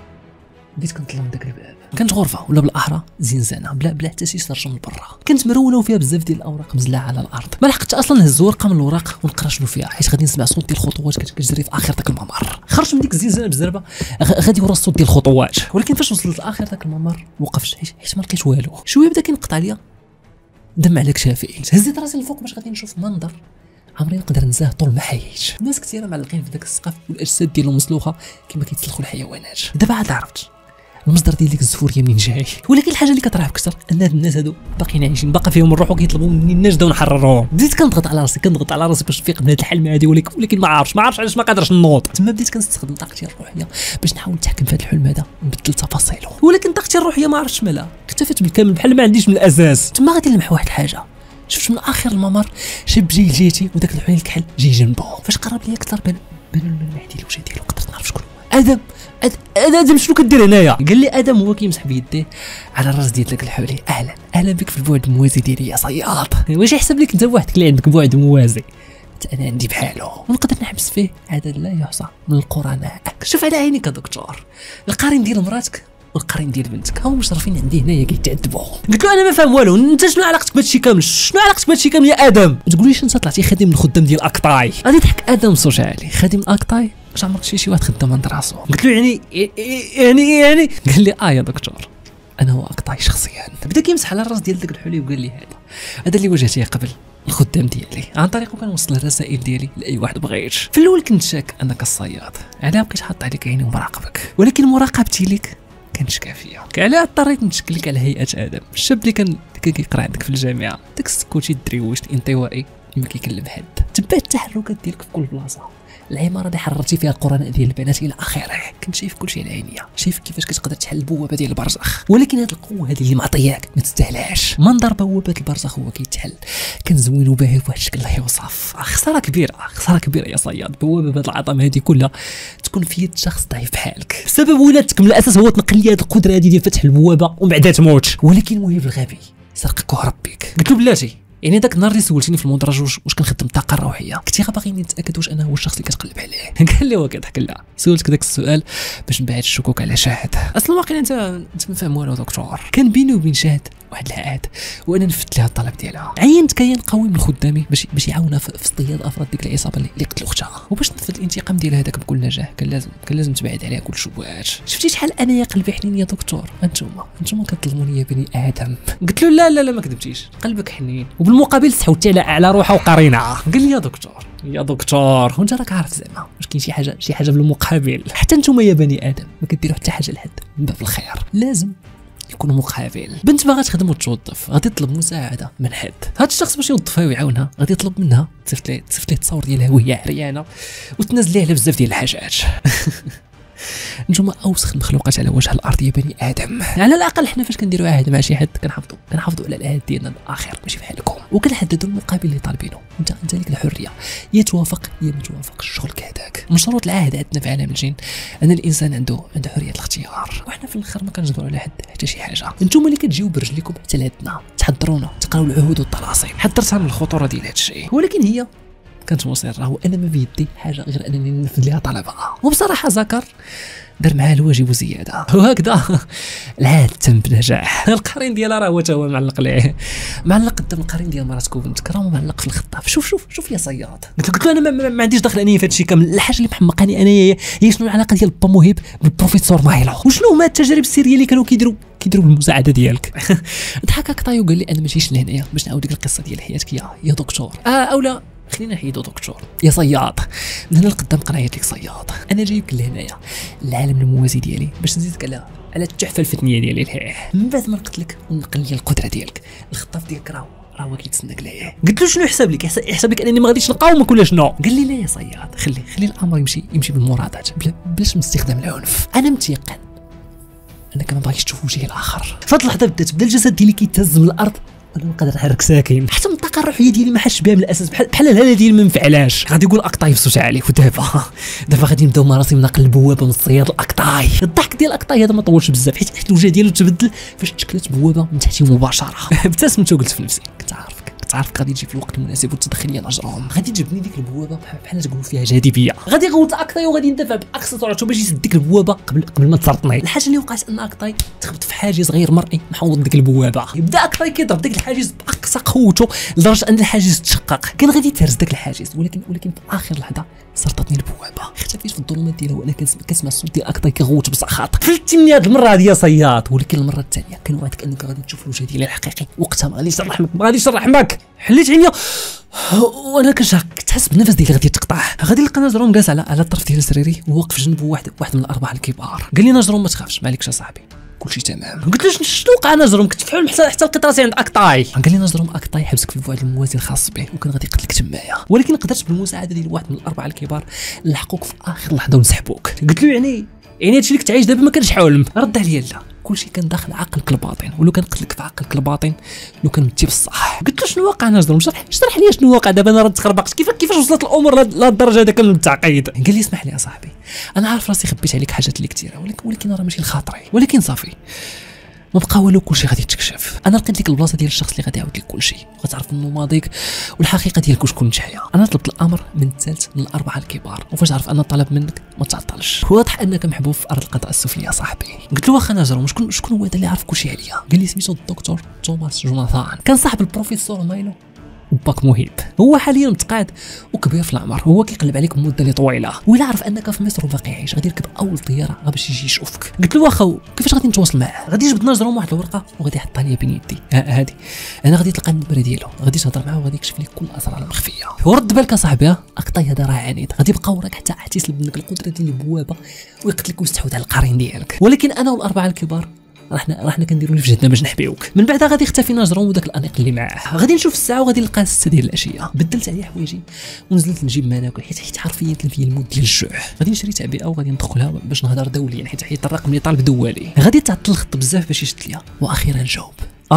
بديت كنطلع من داك الباب. كانت غرفه ولا بالاحرى زنزانه بلا حتى شي سرج من برا، كانت مرونه وفيها بزاف ديال الاوراق مزلعه على الارض. ما لحقتش اصلا نهز ورقه من الوراق ونقرا شنو فيها، حيت غادي نسمع صوت ديال الخطوات كتجري في اخر داك الممر. خرجت من ديك الزنزانه بزربه غادي ورا الصوت ديال الخطوات، ولكن فاش وصلت لاخر داك الممر وقفت حيت ما لقيت والو. شويه بدا كينقطع ليا دم على كتافي. هزيت راسي للفوق باش غادي نشوف منظر عمري نقدر ننساه طول ما حييت. الناس كثيره معلقين في ذاك السقف والاجساد ديالهم مسلوخه كما كيتسلخوا الحيوانات. دابا عاد عرفت المصدر ديال ديك الزفوريه منين جاي. ولكن الحاجه اللي كترعب اكثر ان هاد الناس هادو باقيين عايشين، باقا فيهم الروح وكيطلبوا مني نجدوا ونحرروهم. بديت كنضغط على راسي باش نفيق من هاد الحلمه هادي، ولكن ما عارفش علاش ما قادرش نوض. تما بديت كنستخدم طاقتي الروحيه باش نحاول نتحكم في هاد الحلم هذا نبدل تفاصيله، ولكن طاقتي الروحيه ما عرفتش مالها اختفت بالكامل بحال ما عنديش من الاساس. تما غادي نلمح واحد الحاجه، شفت من اخر الممر شاب جاي لجهتي وداك الحليل الكحل جاي جنبه. فاش قرب لي اكثر بان الملمح ديال الوجه ديالو قدرت نعرف شكون هو. ادم شنو كدير هنايا؟ قال لي ادم هو كيمسح بيديه على الراس ديال داك الحولي. اهلا بك في البعد الموازي ديالي يا صياد. واش يحسب لك انت بوحدك اللي عندك بعد موازي؟ انا عندي بحالو ونقدر نحبس فيه عدد لا يحصى من القرناء. شوف على عينيك دكتور، القرين ديال مراتك والقرين ديال بنتك هما مشرفين عندي هنايا كيتعذبوا. قلت له انا ما فاهم والو، انت شنو علاقتك بهادشي كامل؟ يا ادم؟ ما تقوليش انت طلعتي خادم من الخدام ديال اكطاي. غادي يضحك ادم صوت عالي، خادم اكطاي؟ واش عمرك شي واحد خدام عند راسو؟ قلت له يعني قال لي يا دكتور انا هو اكطاي شخصيا. بدا كيمسح على الراس ديال داك الحلي وقال لي هذا اللي واجهتيه قبل الخدام ديالي، عن طريقه كنوصل الرسائل ديالي لاي واحد بغيت. في الاول كنت شاك انك الصياد، علاه بقيت حاط عليك عيني ومراقبك، ولكن مراقبتي لك كانتش كافيه. علاه اضطريت نشكل لك على هيئه ادم، الشاب اللي كان كيقرا عندك في الجامعه، داك السكوتي الدريوش الانطوائي اللي ما كيكلم حد. تبعت التحركات ديالك في كل بلاصه، العماره اللي حررتي فيها القرناء ديال البنات الى اخره. كنت شايف كلشي على عينيا، شايف كيفاش كتقدر تحل البوابه ديال البرزخ، ولكن هاد القوه هذه اللي معطياك ما تستاهلهاش. منظر بوابه البرزخ هو كيتحل كان زوين وباهي بواحد الشكل لا يوصف. خساره كبيره يا صياد، بوابه بهاد العظمه هذه كلها تكون في يد شخص ضعيف بحالك. بسبب ولادتك من الاساس هو تنقل لي هاد القدره هذه ديال فتح البوابه ومن بعدها تموت. ولكن المهيب الغبي سرقك وهرب بك. قلت له بلاتي يعني داك النهار اللي سولتيني في المدرج واش كنخدم الطاقه الروحيه، كنتي باغي نتاكد واش انا هو الشخص اللي كتقلب عليه. قال لي هو كيضحك. لا، سولتك داك السؤال باش نبعد الشكوك على شاهد. اصلا واقيلا انت ما فاهم والو دكتور. كان بيني وبين شاهد واحد العهد وانا نفذت لها الطلب ديالها. عينت كيان قوي من خدامي باش يعاونها في اصطياد افراد ديك العصابه اللي قتلوا اختها، وباش نفذ الانتقام ديال هذاك بكل نجاح كان لازم تبعد عليها كل الشبهات. شفتي شحال انا يا قلبي حنين يا دكتور؟ انتم كتظلموني يا بني ادم. قلت له لا ما كذبتيش، قلبك حنين وبالمقابل سحوتي على روحها وقرينها. قال لي يا دكتور وانت راك عارف زعما واش كاين شي حاجه بالمقابل؟ حتى نتوما يا بني ادم ما كديروا حتى حاجه لحد من باب الخير، لازم يكون مقابل. بنت باغا تخدم وتوظف غادي تطلب مساعده من حد، هاد الشخص باش يوظفها ويعاونها غادي يطلب منها تصيفط ليه التصاور ديالها وهي عريانه وتنزل ليه على بزاف ديال الحاجات. نتوما اوسخ المخلوقات على وجه الارض يا بني ادم. على الاقل حنا فاش كنديروا عهد مع شي حد كنحافظوا على العهد ديالنا الاخر ماشي بحالكم، وكنحددوا المقابل اللي طالبينه. انت ليك الحريه، يا توافق يا ما توافقش، الشغل كهداك. من شروط العهد عندنا في عالم الجن ان الانسان عنده حريه الاختيار، وحنا في الاخر ما كنجبروا على حد حتى شي حاجه. نتوما اللي كتجيو برجليكم حتى لعندنا تحضرونا تقراو العهود والطلاسم. حضرتها من الخطوره ديال هذا الشيء، ولكن هي كانت مصره وانا ما بيدي حاجه غير انني ننفذ لها طلبها. وبصراحه زكر دار معاه الواجب وزياده، وهكذا العهد تم بنجاح. القرين ديالها راه هو معلق ليه، معلق قدام القرين ديال مراتك وبنتك، راه معلق في الخطاف. شوف يا صياد، قلت له انا ما عنديش دخل انايا في هذا الشيء كامل. الحاجه اللي محمقاني انايا هي شنو العلاقه ديال با موهب بالبروفيسور مايلو، وشنو هما التجارب السريه اللي كانوا كيديروا بالمساعده ديالك. ضحك هكا وقال لي انا ما جيتش لهنايا باش نعاود لك القصه ديال حياتك يا دكتور. اولا خلينا نحيدو دكتور يا صياد، من هنا لقدام قرايت لك صياد. انا جايبك لهنايا العالم الموازي ديالي باش نزيدك على التحفه الفنيه ديالي. من بعد ما نقتلك ونقل لي القدره ديالك، الخطاف ديالك راه هو كيتسناك ليه. قلت له شنو يحسب لك انني ما غاديش نقاومك ولا شنو؟ قال لي لا يا صياد، خلي الامر يمشي بالمرادات بلاش باستخدام العنف. انا متيقن انك ما باغيش تشوف وجهي الاخر. فهاد اللحظه بدات بدا الجسد ديالي كيتهز من الارض وانا ما قادر نحرك ساكن، حتى من الطاقه الروحيه ديالي ما حاسش بها من الاساس، بحال الهاله ديالي ما منفعلاش. غادي يقول اقطاي بصوت عالي. ودابا غادي نبداو مع راسي نقل البوابه من الصياد الاقطاي. الضحك ديال الاقطاي هذا ما طولش بزاف حيت الوجه ديالو تبدل فاش تشكلت بوابه من تحتي مباشره. ابتسمت وقلت في نفسي كنت عارفك غادي تجي في الوقت المناسب وتدخل لي نجرهم. غادي تجبني ديك البوابه بحال تقولوا فيها جاذبيه. غادي يغوت اقطاي وغادي يندفع باقصى سرعته باش يسد ديك البوابه قبل ما تسرطني. الحاجه اللي وقعت ان اقطاي تخبط في حاجز غير مرئي محوط ديك البوابه. يبدا اقطاي كيضرب ديك الحاجز باقصى قوته لدرجه ان الحاجز تشقق. كان غادي تهرس داك الحاجز، ولكن في اخر لحظه سرطتني البوابه. اختفيت في الظلمات ديالها وانا كنسمع الصوت ديال اقطاي كيغوت بسخاط. فلتني هذه المره هذه يا صياد، ولكن المره الثانيه كنوعدك انك غادي تشوف الوجه ديالي الحقيقي، وقتها ما غاديش نرحمك. حليت عينيا وانا كنت تحس بالنفس ديالي غادي تقطع. غادي نلقى نجروم جالس على الطرف ديال سريري وواقف جنبه واحد من الاربعه الكبار. قال لي نجروم ما تخافش، ما عليكش اصاحبي، كلشي تمام. قلت له شنو وقع نجروم؟ كنت فحال حتى لقيت راسي عند اكطاي. قال لي نجروم اكطاي حبسك في البعد الموازي الخاص به وكان غادي يقتلك تمايا، ولكن قدرت بالمساعده ديال واحد من الاربعه الكبار نلحقوك في اخر لحظه ونسحبوك. قلت له يعني هادشي اللي كنت عايش دابا ما كانش حولم. رد عليا لا، كلشي كان داخل عقلك الباطن، ولو كان قتلك في عقلك الباطن لو كان متي بصح. قلت له شنو واقع نجروم؟ شرح لي شنو واقع دابا، انا راه تخربقت. كيفاش وصلت الامور لهاد الدرجه هذا كامل من التعقيد؟ قال لي اسمح لي يا صاحبي، انا عارف راسي خبيت عليك حاجات اللي كثيره، ولكن راه ماشي لخاطري، ولكن صافي ما بقى والو، كلشي غادي يتكشف. انا لقيت لك البلاصه ديال الشخص اللي غادي يعاود لك كلشي، وغتعرف منو ماضيك والحقيقه ديالك وشكون نتايا. انا طلبت الامر من الثالث من الاربعه الكبار، وفاش عرف انا طلب منك ما تعطلش. واضح انك محبوب في ارض القضاء السفليه صاحبي. قلت له واخا نجروم شكون هو هذا اللي عارف كلشي عليا؟ قال لي سميتو الدكتور توماس جوناثان، كان صاحب البروفيسور مايلو وباك مهيب. هو حاليا متقاعد وكبير في العمر، هو كيقلب عليك مده اللي طويله، ولا عرف انك في مصر وباقي عايش غادي يركب اول طياره باش يجي يشوفك. قلت له واخا كيفاش غادي نتواصل معاه؟ غادي يجبد نجروم واحد الورقه وغادي يحطها لي بين يدي هادي، انا غادي تلقى النمره ديالو، غادي تهضر معاه وغادي يكشف لك كل الاسرار المخفيه. ورد بالك اصاحبي، اقطاي هذا راه عنيد، غادي يبقى وراك حتى يسلب منك القدره ديال البوابه ويقتلك ويستحوذ على القرين ديالك. ولكن انا والاربعه الكبار رحنا كنديروا اللي في جهدنا باش نحميوك. من بعدها غادي يختفي نجروم وداك الانيق اللي معاه. غادي نشوف الساعه وغادي نلقى 6 ديال العشيه. بدلت عليه حوايجي ونزلت نجيب ما ناكل، حيت حرفيا كان فيا الموت ديال الجوع. غادي نشري تعبئه وغادي ندخلها باش نهضر دوليا، حيت الرقم اللي طالب دولي. غادي تعطل الخط بزاف باش يشد ليا، واخيرا جاوب.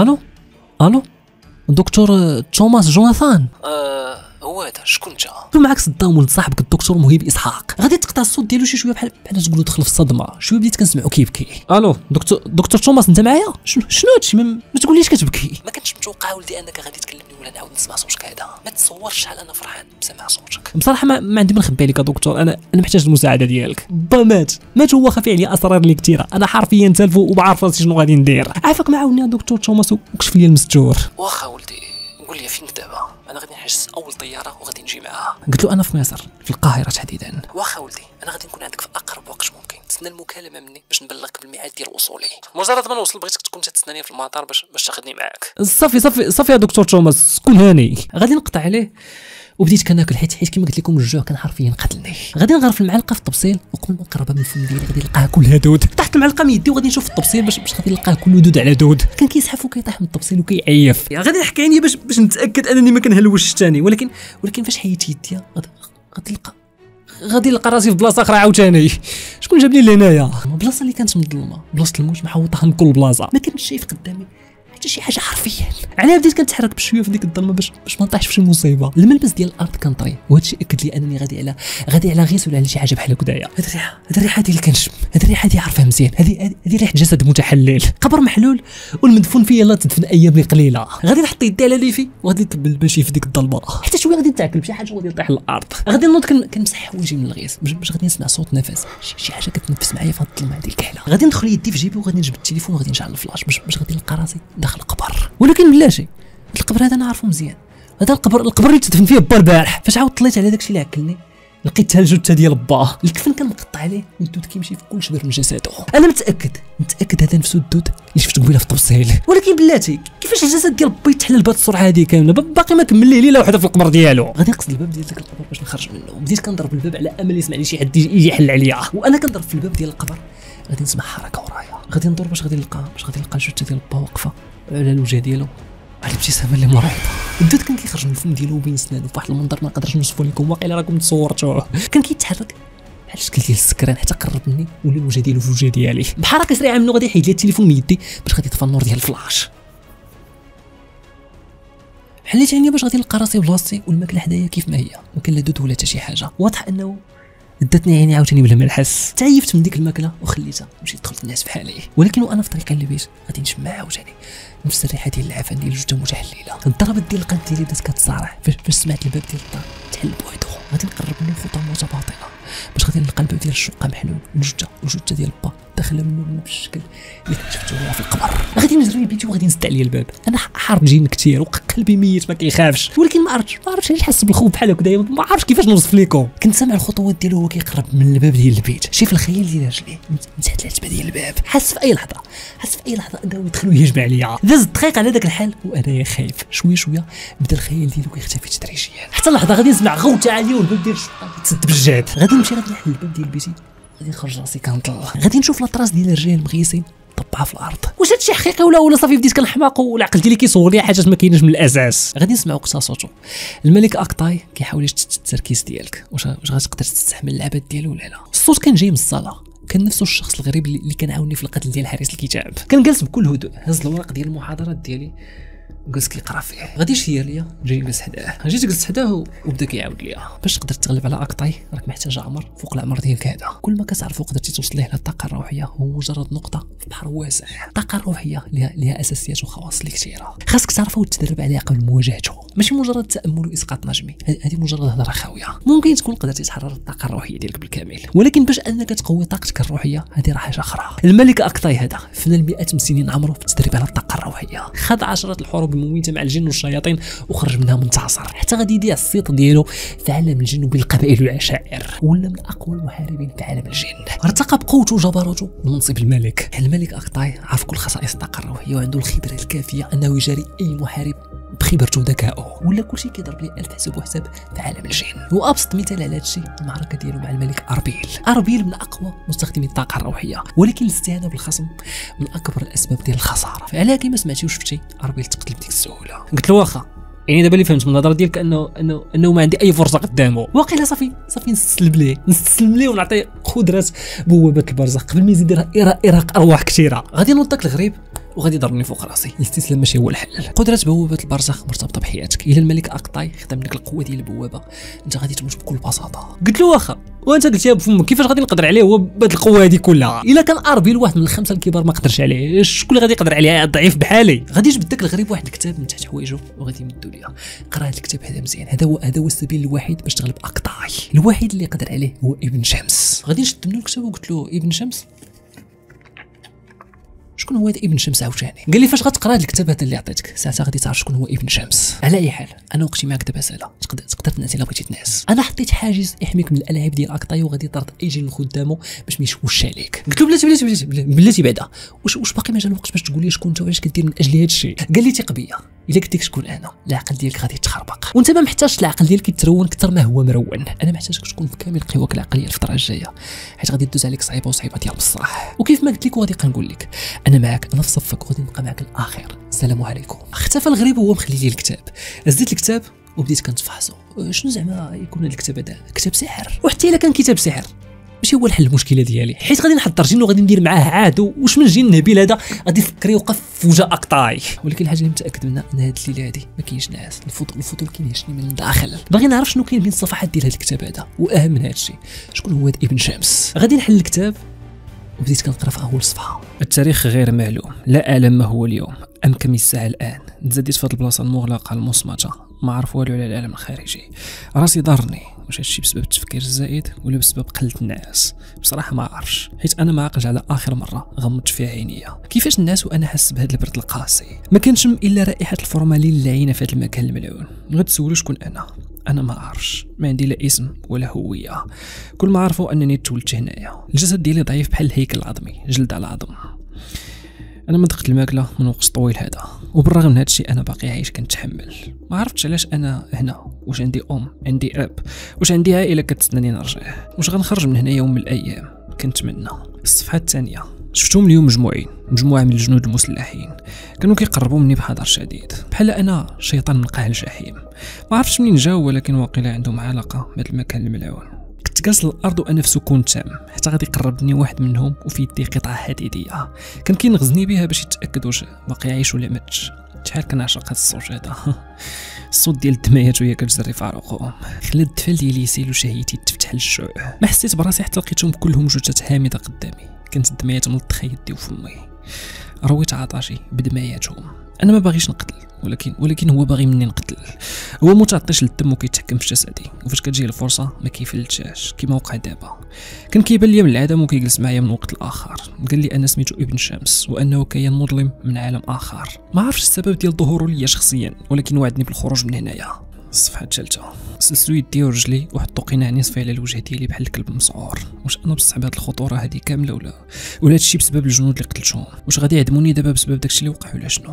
الو دكتور توماس جوناثان؟ هو هذا شكون انت؟ كون معاك صدام ولد صاحبك الدكتور مهيب اسحاق. غادي تقطع الصوت ديالو شي شويه بحال تقولوا دخل في الصدمه. شويه بديت كنسمعو كيبكي. الو دكتور توماس انت معايا؟ شنو هادشي؟ ما تقوليش كتبكي. ما كنتش متوقع ولدي انك غادي تكلمني ولا نعاود نسمع صوتك هذا. ما تصورش شحال انا فرحان بسمع صوتك. بصراحه ما عندي ما نخبي عليك يا دكتور، انا محتاج المساعده ديالك. با مات هو خافي عليا اسرار اللي كثيره، انا حرفيا تالفو وما عارف راسي شنو غادي ندير. عافاك معاوني يا دكتور توماس وكشف لي المستور. واخا ولدي قول لي فين دابا؟ انا غادي نحجز اول طياره وغادي نجي معاها. قلت له انا في مصر في القاهره تحديدا. واخا ولدي انا غادي نكون عندك في اقرب وقت ممكن، تسنى المكالمه مني باش نبلغك بالميعاد ديال وصولي. مجرد ما نوصل بغيتك تكون تستناني في المطار باش تاخذني معاك. صافي يا دكتور توماس، كون هاني. غادي نقطع عليه وبديت كناكل حيت كما قلت لكم الجوع كان حرفيا قتلني. غادي نغرف المعلقه في الطبسيل وقبل ما نقربها من الفم ديالي غادي نلقاها كلها دود. تحت المعلقه من يدي وغادي نشوف الطبسيل باش غادي نلقاه كله دود على دود. كان كيزحف وكيطيح من الطبسيل وكيعيف. غادي نحكي عينيا باش نتاكد انني ما كنهلوش الثاني، ولكن فاش حيت يديا غادي نلقى راسي في بلاصه اخرى عاوتاني. شكون جابني لهنايا؟ البلاصه اللي كانت مظلمه، بلاصه الموت محوطه من كل بلاصه، ما كنتش شايف قدامي حتى شي حاجه حرفيا. عليها بديت كنتحرك بشويه في ديك الظلمه باش ما نطيحش في شي مصيبه. الملبس ديال الارض كان طري، وهذا الشيء اكد لي انني غادي على غيس ولا على شي حاجه بحال هكذايا. هاد الريحه اللي كنشم، هاد الريحه اللي عارفها مزيان، هذه ريحه جسد متحلل، قبر محلول والمدفون فيه يلاه تدفن ايام قليله. غادي نحط يدي على ليفي وغادي نطبل المشي في ديك الظلمه حتى شويه غادي نتعكل بشي حاجه وغادي نطيح للارض. غادي نوض كنمسح حوايجي من الغيس باش غادي نسمع صوت نفس، شي حاجه كتنفس معايا في الظلمه هذه الكحله. غادي ندخل يدي في جيبي وغادي نجبد التليفون وغادي نشعل الفلاش باش غادي نلقى راسي داخل القبر. ولكن بلاتي القبر هذا انا عارفه مزيان، هذا القبر اللي تدفن فيه با البارح. فاش عاود طليت على داكشي اللي عكلني لقيت الجثه ديال باه، الكفن كان مقطع عليه والدود كيمشي في كل شبر من جسده. انا متاكد هذا نفسه الدود اللي شفت قبيله في التفصيل. ولكن بلاتي كيفاش الجسد ديال با يتحلل بهذه السرعه هذه كامله؟ باقي ما كمل ليه ليله وحده في القبر ديالو. غادي نقصد الباب ديال ذاك القبر باش نخرج منه. بديت كنضرب الباب على امل يسمع لي شي حد يجي يحل عليا، وانا كنضرب في الباب ديال القبر غادي نسمع حركه ورايا. غادي ندور باش غادي نلقى الجثه ديال با واقفه على الوجه ديالو على الابتسامه اللي مرعبه. الدود كان كيخرج من الفم ديالو وبين سنانو فواحد المنظر ما نقدرش نوصفو لكم، واقيلا راكم تصورتوه. كان كيتحرك بحال الشكل ديال السكران حتى قرب مني ولا الوجه ديالو في الوجه ديالي. بحركه سريعه منه غادي يحيد لي التليفون من يدي باش غادي يطفى النور ديال الفلاش. حليت عينيا باش غادي نلقى راسي بلاصتي والماكله حدايا كيف ما هي، ما كان لا دود ولا حتى شي حاجه. واضح انه داتني عيني عاوتاني بلا ما نحس. تعيفت من ديك الماكله وخليتها مشيت دخلت الناس بحالي. ولكن وانا في طريقي للبيت غادي نشم عاوتاني نفس الريحه ديال العفن ديال الجثه متحلله. الضربات ديال القلب ديالي بدات كتصارع فاش سمعت الباب ديال الدار تحل بوحدو. غادي نقرب منه خطوه متباطئه باش غادي نلقى الباب ديال الشقه محلول والجثه ديال با داخله منه بالشكل اللي كنت شفتو في القبر. غادي نجري لبيتي وغادي نسد عليا الباب. انا حارب جين كثير وقلبي ميت ما كيخافش، ولكن ما عرفتش علاش نحس بالخوف بحال هكذا، ما عرفتش كيفاش نوصف لكم. كنت سامع الخطوات ديالو وهو كيقرب من الباب ديال البيت، شايف الخيال ديال رجليه من تحت العتبه ديال الباب. حس في اي لحظه انه يدخل ويهجم عليا. داز دقيقه على ذاك الحال وانا خايف. شويه بدا الخيال ديالو كيختفي تدريجيا حتى اللحظه غادي نسمع غوته عاليه والباب ديال الشقه تسد بالجهد. غادي نمشي غادي نحل الباب ديال بيتي، غادي نخرج راسي كنطلع، غادي نشوف لاطراس ديال الرجال مغيسين طبعها في الارض. واش هادشي حقيقي ولا صافي بديت كنحماق والعقل ديالي كيصور لي حاجات ما كايناش من الاساس. غادي نسمع وقتها صوتو. الملك اكطاي كيحاول يشتت التركيز ديالك، واش غتقدر تستحمل العباد ديالو ولا لا. الصوت كان جاي من الصاله، كان نفسه الشخص الغريب اللي كان عاوني في القتل ديال حارس الكتاب. كان جالس بكل هدوء، هز الورق ديال المحاضرات ديالي جالس كيقرا فيه. غادي يشير ليا جاي جالس حداه، جيت جلست حداه وبدا كيعاود ليا باش تقدر تغلب على اكطاي راك محتاج عمر فوق العمر ديالك هذا. كل ما كتعرف قدرتي توصل ليه الطاقه الروحيه هو مجرد نقطه في بحر واسع. الطاقه الروحيه لها اساسيات وخواص اللي كثيره، خاصك تعرفها وتدرب عليها قبل مواجهته. ماشي مجرد تامل واسقاط نجمي، هذه مجرد هضره خاويه. ممكن تكون قدرتي تحرر الطاقه الروحيه ديالك بالكامل، ولكن باش انك تقوي طاقتك الروحيه هذه راه حاجه اخرى. الملك اكطاي هذا فنى المئات من سنين عمره في التدريب على الطاقه الروحيه، خاض عشرات الحروب المميته مع الجن والشياطين وخرج منها منتصر، حتى غادي يديع الصيت ديالو في عالم الجن وبين القبائل والعشائر، ولا من اقوى المحاربين في عالم الجن. ارتقى بقوته وجبروته لمنصب الملك. الملك اكطاي عرف كل خصائص الطاقه الروحيه وعنده الخبره الكافيه انه يجاري اي محارب بخبرته وذكائه، ولا كلشي كيضرب ليه 1000 حساب وحساب في عالم الجن. وابسط مثال على هادشي المعركه ديالو مع الملك اربيل من اقوى مستخدمي الطاقه الروحيه، ولكن الاستهانه بالخصم من اكبر الاسباب ديال الخساره. فعلاه كيما سمعتي وشفتي اربيل تقتل بديك السهوله. قلت له واخا يعني دابا اللي فهمت من الهضره ديالك انه ما عندي اي فرصه قدامه. واقيلا صافي نستسلم ليه ونعطي قدرات بوابه البرزخ قبل ما يزيد اراق ارواح كثيره. غادي نوض داك الغريب وغادي يضربني فوق راسي. الاستسلام ماشي هو الحل. قدرة بوابة البرزخ مرتبطة بحياتك. إلا الملك أكطاي خدم لك القوة ديال البوابة أنت غادي تموت بكل بساطة. قلت له واخا وانت قلتيها بفمك كيفاش غادي نقدر عليه هو بهاد القوة هذه كلها؟ إلا كان أربيل واحد من الخمسة الكبار ما قدرش عليه شكون اللي غادي يقدر عليه؟ ضعيف بحالي. غادي يجبد داك الغريب واحد الكتاب من تحت حوايجه وغادي يمدو ليا. قرا هاد الكتاب هذا مزيان، هذا هو السبيل الوحيد باش تغلب أكطاي. الوحيد اللي يقدر عليه هو ابن شمس. غادي نشد منو الكتاب وقلت له ابن شمس شكون هو هذا ابن شمس عاوتاني؟ قال لي فاش غتقرا هذا الكتاب هذا اللي عطيتك ساعتها غادي تعرف شكون هو ابن شمس. على اي حال انا وقتي معك دابا سالا تقدر تنعس الا بغيتي تنعس. انا حطيت حاجز يحميك من الالعاب ديال اكطاي وغادي طرد اي جن خدامه باش ما يشوش عليك. قلت له بلاتي بعدا واش باقي مازال الوقت باش تقول لي شكون انت وعلاش كدير من اجل هذا الشيء؟ قال لي ثق بيا الا قلت لك شكون انا العقل ديالك غادي يتخربق، وانت ما محتاجش العقل ديالك يترون اكثر ما هو مرون. انا محتاجك تكون في كامل قواك العقليه الفتره الجايه حيت غادي تدوز عليك صعيبه وصعيبه ديال بصح. وكيف ما قلت لك وغادي نقول لك انا معك، انا في صفك وغادي نبقى معك الاخر. السلام عليكم. اختفى الغريب وهو مخلي لي الكتاب. هزيت الكتاب وبديت كنتفحصو شنو زعما يكون هذا الكتاب هذا؟ كتاب سحر. وحتى الا كان كتاب سحر ماشي هو الحل المشكله ديالي، حيت غادي نحضر جن وغادي ندير معاه عادو واش من جن نبيل هذا غادي يفكر يوقف في وجه اكطاي. ولكن الحاجه اللي متاكد منها ان هذه الليله هذه ما كاينش ناس. الفضول كينهشني من الداخل، باغي نعرف شنو كاين بين الصفحات ديال هذا الكتاب هذا، واهم من هذا الشيء شكون هو هذا ابن شمس. غادي نحل الكتاب وبديت كنقرا في اول صفحه. التاريخ غير معلوم، لا اعلم ما هو اليوم ام كم الساعه الان. تزاديت في هذه البلاصه المغلقه المصمته، ما عرف والو على العالم الخارجي. راسي ضرني، واش هادشي بسبب التفكير الزائد ولا بسبب قله الناس؟ بصراحه ما عارفش، حيت انا ما عاقلش على اخر مره غمضت فيها عينيا. كيفاش الناس وانا حاسس بهذا البرد القاسي؟ ما كنشم الا رائحه الفورمالين اللعينه في هذا المكان الملعون. غتسولوا شكون انا ما عارفش، ما عندي لا اسم ولا هويه. كل ما عرفوا انني تولدت هنايا. الجسد ديالي ضعيف بحال الهيكل العظمي، جلد على عظم. انا ما دقت الماكله من وقت طويل هذا، وبالرغم من هذا الشيء انا باقي عايش كنتحمل. ما عرفتش علاش انا هنا، واش عندي عندي اب، واش عندي عائله كتستناني نرجع، واش غنخرج من هنا يوم من الايام. كنتمنى. الصفحه الثانيه شفتهم اليوم مجموعه من الجنود المسلحين كانوا كيقربوا مني بحذر شديد بحال انا شيطان من قاع الجحيم. ما عرفتش منين جاو، ولكن واقيلا عندهم علاقه بهذا المكان الملعون. كنت جالس الارض وانا في سكون تام حتى غادي يقربني واحد منهم وفي يدي قطعه حديديه كان كينغزني بها باش يتاكد واش باقي عايش ولا مات. شحال كنعشق هذا الصوت هذا الصوت ديال الدميات وهي كتجري في عروقهم خلى الدفال ديالي يسيل وشهيتي تفتح للشوع. ما حسيت براسي حتى لقيتهم كلهم جثث هامده قدامي. كانت الدميات ملطخه يدي وفمي. رويت عطاشي بدماياتهم. انا ما باغيش نقتل، ولكن هو باغي مني نقتل. هو متعطش للدم وكيتحكم في جسدي، وفاش كتجي الفرصه ما كيفلتش كيما وقع دابا. كان كيبان لي من العدم وكيجلس معايا من وقت لاخر. قال لي انا سميتو ابن شمس وانه كيان مظلم من عالم اخر. ما عرفتش السبب ديال ظهوره ليا شخصيا، ولكن وعدني بالخروج من هنايا. الصفحه الثالثه سلسلوا يدي ورجلي وحطوا قناع نصفي على الوجه ديالي بحال الكلب مسعور. واش انا بصح بهاد الخطوره هذه كامله ولا هادشي بسبب الجنود اللي قتلتهم؟ واش غادي يعدموني دابا بسبب داكشي اللي وقع ولا شنو؟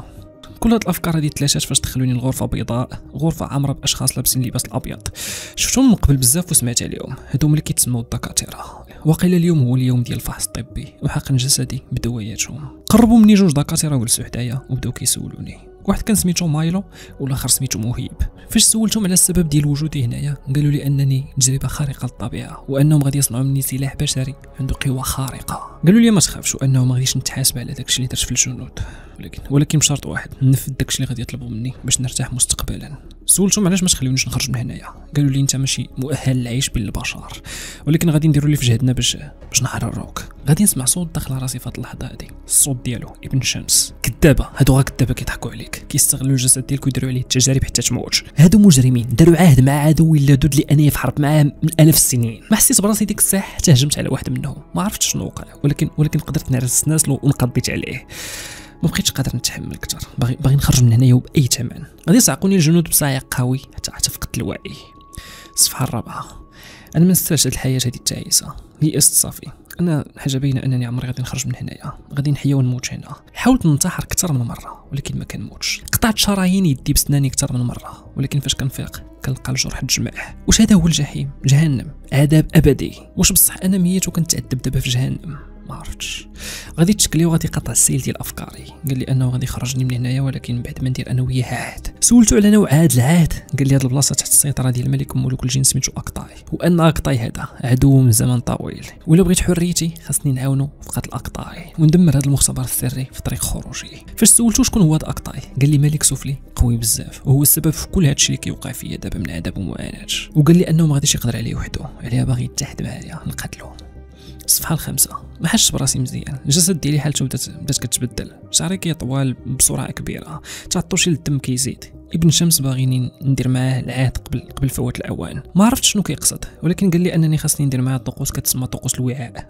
كل هاد الافكار هادي تلاشات فاش دخلوني لغرفه بيضاء، غرفه عامره باشخاص لابسين اللباس الابيض. شفتهم من قبل بزاف وسمعت عليهم، هادو اللي كيتسموا الدكاتره. واقيلا اليوم هو اليوم ديال الفحص الطبي وحقن جسدي بدوياتهم. قربوا مني جوج دكاتره وجلسوا حدايا وبداو كيسولوني. واحد كان سميتو مايلو والاخر سميتو مهيب. فاش سولتهم على السبب ديال وجودي هنايا قالوا لي انني تجربه خارقه للطبيعه وانهم غادي يصنعوا مني سلاح بشري عنده قوه خارقه. قالوا لي ما تخافش وانه ما غاديش نتحاسب على داكشي اللي درت في الجنود، ولكن بشرط واحد، ننفذ داكشي اللي غادي يطلبوا مني باش نرتاح مستقبلا. سولتهم علاش ما تخليونيش نخرج من هنايا. قالوا لي انت ماشي مؤهل للعيش بين البشر، ولكن غادي نديروا اللي في جهدنا باش نحرروك. غادي نسمع صوت داخل راسي في هاد اللحظه هادي، الصوت ديالو ابن شمس. كذابه، هادو غير كذابه كيضحكوا عليك، كيستغلوا الجسد ديالك ويديروا عليه التجارب حتى تموت. هادو مجرمين داروا عهد مع عدوي اللدود اللي انا في حرب معاه من الاف السنين. ما حسيت براسي ديك الساعه حتى هجمت على واحد منهم، ما عرفتش شنو وقع، ولكن قدرت نعرس ناسلو ونقضيت عليه. ما بقيتش قادر نتحمل اكثر، باغي نخرج من هنايا وباي ثمن. غادي يصعقوني الجنود بصايق قوي حتى فقدت الوعي. الصفحه الرابعه. انا ما نستاهلش هاد الحياه هادي التعيسه، يئست صافي. انا حاجه باينه انني عمري غادي نخرج من هنايا، غادي نحيا ونموت هنا. حاولت ننتحر اكثر من مره ولكن ما كنموتش. قطعت شرايين يدي بسناني اكثر من مره ولكن فاش كنفيق كنلقى الجرح تجمع. واش هذا هو الجحيم؟ جهنم، عذاب ابدي. واش بصح انا ميت وكنتعذب دابا في جهنم؟ ما عرفتش. غادي تشكلي وغادي يقطع السيل ديال افكاري. قال لي انه غادي يخرجني من هنايا ولكن بعد ما ندير انا وياه عهد. سولته على نوع هاد العهد، قال لي هاد البلاصه تحت السيطره ديال الملك ملوك الجن سميتو اقطاي، وان اقطاي هذا عدو من زمن طويل، ولا بغيت حريتي خاصني نعاونو في قتل اقطاي وندمر هاد المختبر السري في طريق خروجي. فاش سولته شكون هو هاد اقطاي قال لي ملك سفلي قوي بزاف وهو السبب في كل هادشي اللي كيوقع فيا دابا من عذاب ومعاناه، وقال لي انه ما غاديش يقدر عليه وحده، عليها باغي يتحد معايا نقتلو. الصفحه الخامسه. ما حسش براسي مزيان، الجسد ديالي حالته بدات كتبدل، شعري كيطوال بسرعه كبيره، تعطشي للدم كيزيد. ابن شمس باغيني ندير معاه العهد قبل فوات الاوان. ما عرفتش شنو كيقصد ولكن قال لي انني خاصني ندير معاه طقوس كتسمى طقوس الوعاء،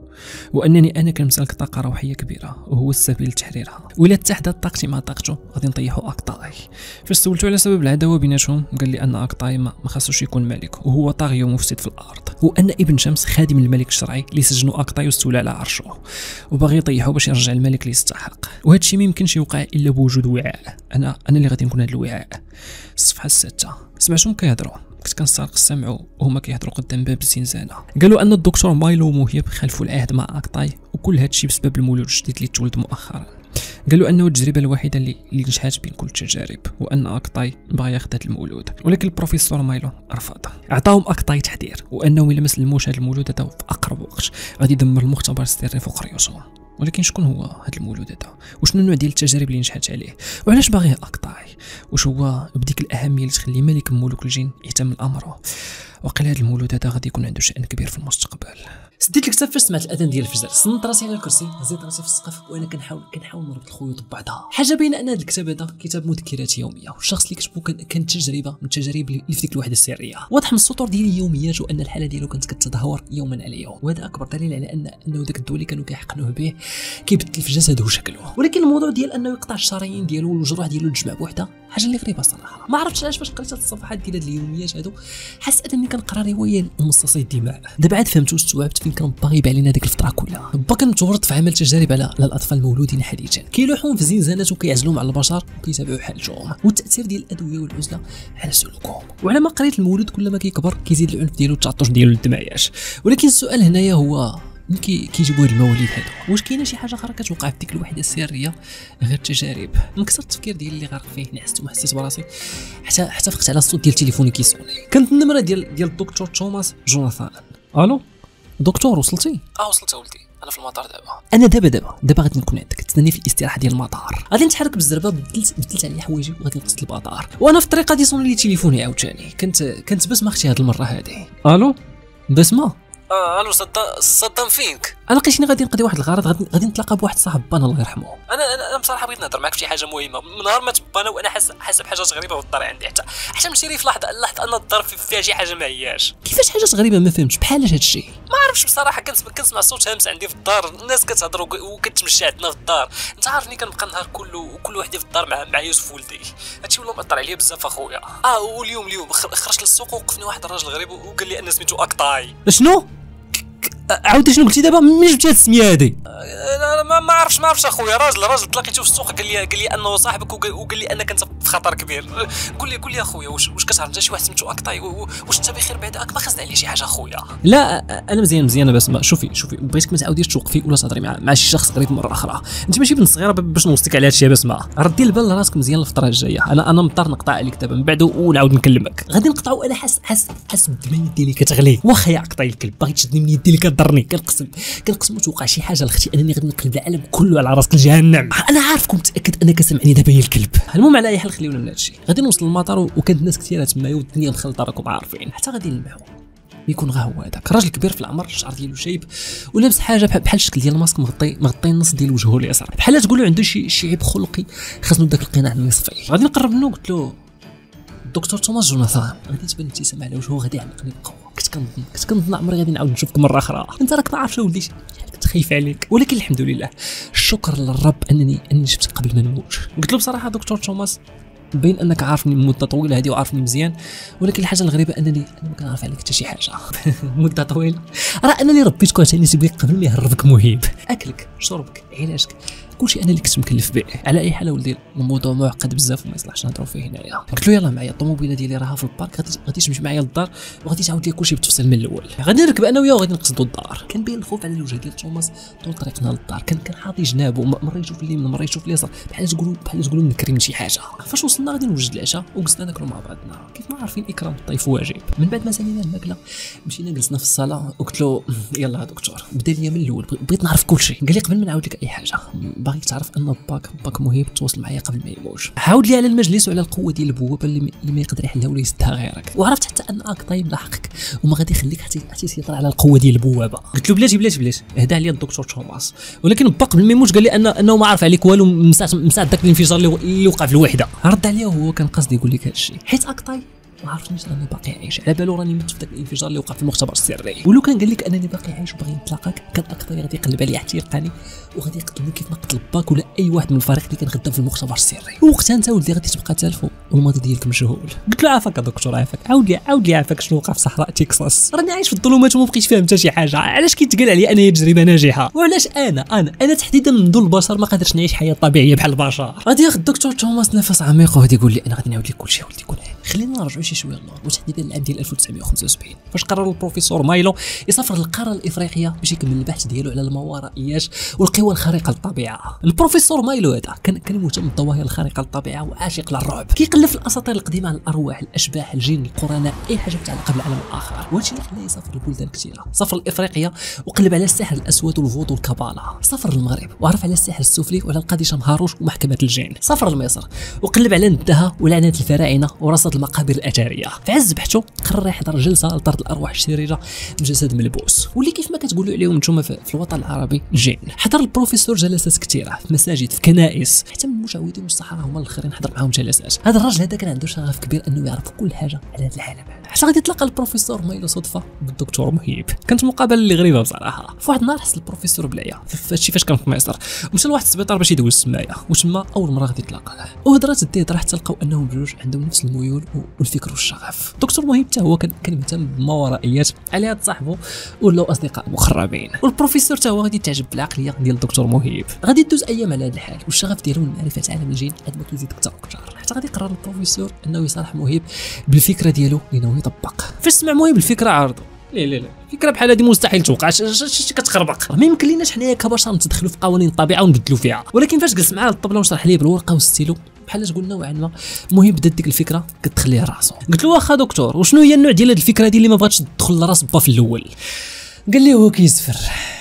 وانني انا كنمتلك طاقه روحيه كبيره وهو السبيل لتحريرها، وإلا اتحدت طاقتي مع طاقته غادي نطيحوا اقطاي. فاش سولته على سبب العداوه بيناتهم قال لي ان اقطاي ما خاصوش يكون ملك وهو طاغي ومفسد في الارض، وان ابن شمس خادم الملك الشرعي اللي سجنوا اقطاي واستولى على عرشه وباغي يطيحوا باش يرجع الملك اللي يستحق، وهذا الشيء ما يمكنش يوقع الا بوجود وعاء. انا اللي غادي نكون هذا الوعاء. الصفحه السادسه. سمعتهم كيهضروا، كنت كنسترق السمع وهما كيهضروا قدام باب الزنزانه. قالوا ان الدكتور مايلو ومهيب خالفوا العهد مع اقطاي وكل هذا الشيء بسبب المولود الجديد اللي تولد مؤخرا. قالوا انه التجربه الوحيده اللي نجحت بين كل التجارب، وان اقطاي بغى ياخذ هذا المولود، ولكن البروفيسور مايلو رفض. عطاهم اقطاي تحذير وانه الا ما سلموش هذا المولود هذا في اقرب وقت غادي يدمر المختبر السري فوق ريوسهم. ولكن شكون هو هذا المولود هذا؟ وشنو النوع ديال التجارب اللي نجحت عليه؟ وعلاش باغيه اقطاي؟ واش هو بديك الاهميه اللي تخلي ملك ملوك الجن يهتم لامره؟ وقيل هذا المولود هذا غادي يكون عنده شأن كبير في المستقبل. سديت الكتاب فاش سمعت الاذان ديال الفجر، سندت راسي على الكرسي، هزيت راسي في السقف وانا كنحاول نربط الخيوط ببعضها. حاجه باينه ان هذا الكتاب هذا كتاب مذكرات يوميه، والشخص اللي كتبو كانت تجربه من التجارب اللي في ديك الوحده السريه. واضح من السطور ديال اليوميات وان الحاله ديالو كانت كتدهور يوما على يوم، وهذا اكبر دليل على انه داك الدواء اللي كانوا كيحقنوه به كيبدل في جسده وشكله. ولكن الموضوع ديال انه يقطع الشرايين ديالو والجروح ديالو تجمع بوحده حاجه اللي غريبه صراحه. ما عرفتش علاش فاش قريت هاد الصفحات ديال هاد اليوميات هادو حسيت اني كنقرا روايه لمصاصي الدماء. دابا عاد فهمت واستوعبت فين كان باغي علينا ديك الفتره كلها. با كنتورط في عمل تجارب على الاطفال المولودين حديثا، كيلوحوهم في زنزانات وكيعزلوهم على البشر وكيتابعوا حالتهم، والتاثير ديال الادويه والعزله على سلوكهم. وعلى ما قريت المولود كل ما كيكبر كيزيد العنف ديالو والتعطش ديالو للدمايات. ولكن السؤال هنايا هو ملي كيجيبوا هاد المواليد هادو واش كاينه شي حاجه اخرى كتوقع في ديك الوحده السريه غير التجارب؟ من كثر التفكير ديالي اللي غارق فيه نعست وما حسيت براسي حتى فقت على الصوت ديال تليفوني كيصوني. كانت النمره ديال الدكتور توماس جوناثان. الو دكتور وصلتي؟ وصلت ولدي، انا في المطار دابا. انا دابا غادي نكون عندك، تستني في الاستراحه ديال المطار. غادي نتحرك بالزربه، بدلت عليا حوايجي وغادي نقصد المطار، وانا في الطريق غادي يصوني لي تليفوني عاوتاني. كنت بسمه اختي هاد المره هذه. الو بسمه. الو صدام فينك؟ انا لقيتني غادي نقضي واحد الغرض، غادي نتلاقى بواحد صاحب بانا الله يرحمه. انا بصراحه بغيت نهضر معاك في شي حاجه مهمه. من نهار ما تبانا وانا حاسس بحاجات غريبه في الدار عندي، حتى مشيري في لحظه ان الدار فيها شي حاجه ما هياش. كيفاش حاجات غريبه؟ ما فهمتش بحال هذا الشيء. ما عرفتش بصراحه. كنسمع صوت هامس عندي في الدار، الناس كتهضر وكتمشى عندنا في الدار. انت عارفني كنبقى النهار كله وكل وحده في الدار مع يوسف ولدي. هادشي والله مأثر عليا بزاف اخويا. واليوم خرجت للسوق ووقفني واحد الراجل غريب وقال لي ان سميتو اقطاي. شنو؟ عاودي شنو قلتي دابا؟ منين جبتي هاد السميه هادي؟ لا ما عرفش اخويا. راجل تلاقيته في السوق قال لي انه صاحبك وقال لي انك انت في خطر كبير. قول لي اخويا واش كتعرف انت شي واحد سميتو اكطاي واش انت بخير بعداك؟ ما خاص عليه شي حاجه اخويا. لا انا مزيان بس شوفي بغيتك ما تعاوديش توقفي ولا تهضري مع شي شخص غريب مره اخرى. انت ماشي بنت صغيره باش نوصيك على هذا الشيء. بس ما ردي البال لراسك مزيان الفتره الجايه. انا مضطر نقطع عليك دابا من بعد ونعاود نكلمك. غادي نقطعوا. انا حاس بدمي يدي اللي كتغلي. واخا يا قطاي الكلب باغي تشدني من يدي اللي كضرني. كنقسم توقع شي حاجه لختي انني غادي نقلب العالم كله على راسك الجهنم. انا عارفكم متاكد انك سمعني دابا يا الكلب. المهم على اي حال خليونا من هذا الشيء. غادي نوصل للمطار وكانت الناس كثيره تمايا والدنيا مخلطه راكم عارفين. حتى غادي نلمحوا يكون غا هو هذاك راجل كبير في العمر، الشعر ديالو شايب ولابس حاجه بحال الشكل ديال الماسك مغطي النص ديال وجهه اليسار، بحال تقولوا عنده شي عيب خلقي خاصني داك القناع النصفي. غادي نقرب منه قلت له الدكتور توماس جوناثان. غادي تبان ابتسامه على وجهه غادي يعلقني بقوه. كنت كنظن عمري غادي نعاود نشوفك مره اخرى. انت راك ما عارفش ولدي كنت خايف عليك، ولكن الحمد لله الشكر للرب انني شفتك قبل ما نموت. قلت له بصراحه دكتور توماس بين انك عارفني مده طويله هذه وعارفني مزيان، ولكن الحاجه الغريبه انني ما كنعرف عليك حتى شي حاجه. مده طويله راه انني ربيتك وعطينيتي بك قبل ما يهربك مهيب. اكلك شربك علاجك كلشي انا اللي كنت مكلف به. على اي حال ولدي الموضوع معقد بزاف وما يصلحش نهضروا فيه هنايا. قلت له يلاه معايا الطوموبيله ديالي راها في البارك، غادي تمشي معايا للدار وغادي تعاود لي كلشي بالتفصيل من الاول. غادي نركب انا وياه وغادي نقصدوا الدار. كان باين الخوف على الوجه ديال توماس طول طريقنا للدار. كان حاطي جنابه مره يشوف اليمين مره يشوف اليسار بحال تقولوا منكري من شي حاجه. فاش وصلنا غادي نوجد العشاء وجلسنا ناكلوا مع بعضنا. كيف ما عارفين اكرام الضيف واجب. من بعد ما سالينا الماكله مشينا جلسنا في الصاله وقلت له يلا دكتور بدا لي من الاول، بغيت نعرف كلشي. قال لي قبل ما نعاود لك اي حاجه باغيك تعرف ان باك مهيب تواصل معايا قبل ما يموت. عاود لي على المجلس وعلى القوه ديال البوابه اللي ما يقدر يحلها ولا يسدها غيرك. وعرفت حتى ان اكطاي لاحقك وما غادي يخليك حتى تسيطر على القوه ديال البوابه. قلت له بلاتي هدا عليا الدكتور توماس، ولكن باك قبل ما يموت قال لي انه ما عارف عليك والو من ساعه داك الانفجار اللي وقع في الوحده. رد عليا وهو كان قصدي يقول لك هذا الشيء حيت اكطاي ما عرفنيش راني باقي عايش، على بالو راني مت في داك الانفجار اللي وقع في المختبر السري. ولو كان قال لك انني باقي عايش وباغي نتلاقاك كان اكطاي غادي يقلب عليا حتى يلقاني وغادي يقتلني كيف ما قتل باك ولا اي واحد من الفريق اللي كان خدام في المختبر السري. وقتها انت ولدي غادي تبقى تالف والماضي ديالك مجهول. قلت له عافاك يا دكتور عافاك. عاود لي عافاك شنو وقع في صحراء تكساس. راني عايش في الظلمات وما بقيتش فاهم حتى شي حاجه. علاش كيتقال عليا انايا تجربه ناجحه؟ وعلاش انا تحديدا من دون البشر ما قادرش نعيش حياه طبيعيه بحال البشر؟ غادي ياخذ الدكتور توماس نفس عميق وغادي يقول لي انا غادي نعاود لك كلشي ولدي كون عين. خلينا نرجعوا شي شويه للور وتحديدا العام ديال 1975 فاش قرر البروفيسور مايلو يسافر للقاره الافريقيه باش يكمل البحث ديالو على الماورائيات والقوى الخارقه للطبيعه. البروفيسور مايلو هذا كان مهتم بالظواهر الخارقه للطبيعه وعاشق للرعب. كيقلب في الاساطير القديمه عن الارواح الاشباح الجن القرناء اي حاجه متعلقه بالعالم الاخر. وهادشي اللي خلاه يسافر لبلدان كثيره. سافر لافريقيا وقلب على السحر الاسود والفودو والكابالا. سافر للمغرب وعرف على السحر السفلي وعلى القادشه مهاروش ومحكمه الجن. سافر لمصر وقلب على ندها ولعنات الفراعنه ورصد المقابر الاثريه. في عز بحثه قرر يحضر جلسه لطرد الارواح الشريره من جسد ملبوس واللي كيف ما كتقولوا عليهم نتوما في الوطن العربي الجن. حضر البروفيسور جلسات كثيره في مساجد في كنائس حتى من المشعوذين والسحره هما الاخرين حضر معاهم جلسات. هذا الراجل هذا كان عنده شغف كبير انه يعرف كل حاجه على هذا العالم. حتى غادي تلقى البروفيسور مايلو صدفه بالدكتور مهيب. كانت مقابله اللي غريبه بصراحه. في واحد النهار حس البروفيسور بلايا فهادشي فاش كان في مصر ومشى لواحد السبيطار باش يدوز السمايه وتما اول مره غادي يتلاقى وهضرات الديدره حتى لقاو انهم بجوج عندهم نفس الميول والفكر والشغف. الدكتور مهيب حتى هو كان مهتم بالماورائيات على هاد صاحبه ولاو اصدقاء مخربين. والبروفيسور حتى هو غادي يتعجب بالعقليه ديال الدكتور مهيب. غادي دوز ايام على هذا الحال والشغف ديالو من معرفه عالم الجن قد ما كيزيد اكثر حتى غادي يقرر البروفيسور انه يصالح مهيب بالفكره ديالو اللي ناوي يطبق. فاش سمع مهيب الفكره عارضه لا فكره بحال هذه مستحيل توقع. شي كتخربق. ما يمكن ليناش حنايا كبشر نتدخلوا في قوانين الطبيعه ونبدلوا فيها. ولكن فاش جلس معاه الطبله وشرح ليه بالورقه والستيلو بحال تقول نوعا ما مهيب بدات ديك الفكره كتخليه راسو. قلت له واخا دكتور وشنو هي النوع ديال هذه الفكره دي اللي ما بغاتش تدخل لراس با في الاول؟ قال لي هو كيزفر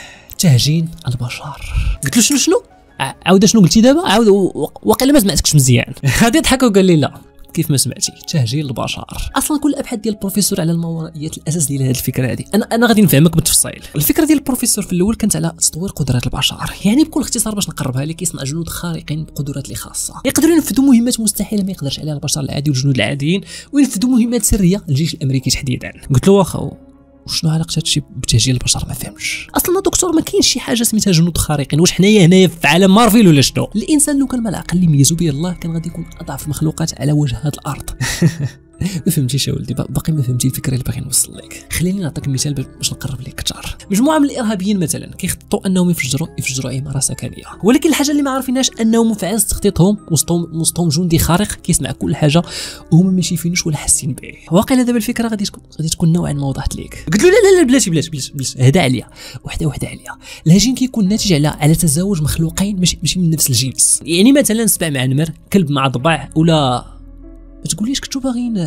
تهجين البشر. قلت له شنو عاود شنو قلتي دابا؟ عاود واقيلا ما سمعتكش مزيان. غادي يضحك وقال لي لا كيف ما سمعتي تهجين البشر. اصلا كل الابحاث ديال البروفيسور على الماورائيات الاساس ديال هذه الفكره هذه انا غادي نفهمك بالتفصيل. الفكره ديال البروفيسور في الاول كانت على تطوير قدرات البشر. يعني بكل اختصار باش نقربها لك يصنع جنود خارقين بقدرات اللي خاصه يقدروا ينفذوا مهمات مستحيله ما يقدرش عليها البشر العادي والجنود العاديين وينفذوا مهمات سريه للجيش الامريكي تحديدا. قلت له واخا وشنو علاقه هادشي بتهجين البشر؟ ما فهمش. اصلا دكتور ما كاينش شي حاجه سميتها جنود خارقين. واش حنايا هنايا في عالم مارفل ولا شنو؟ الانسان لو كان مع العقل اللي ميزو به الله كان غادي يكون اضعف المخلوقات على وجه هذه الارض. ما فهمتيش يا ولدي باقي ما فهمتي الفكره اللي باغي نوصل لك. خليني نعطيك مثال باش نقرب لك اكثر. مجموعه من الارهابيين مثلا كيخططوا انهم يفجروا عماره سكنيه، ولكن الحاجه اللي ما عارفيناش انهم في عز تخطيطهم وسطهم جندي خارق كيسمع كل حاجه وهما ما شايفينوش ولا حاسين به. واقيلا دابا الفكره غادي تكون نوعا ما وضحت ليك. قلت له لا بلاتي هدا عليا وحده عليا. الهجين كيكون ناتج على تزاوج مخلوقين ماشي من نفس الجنس. يعني مثلا سبع مع نمر، كلب مع ضبع، ولا ما تقوليش كنتو باغيين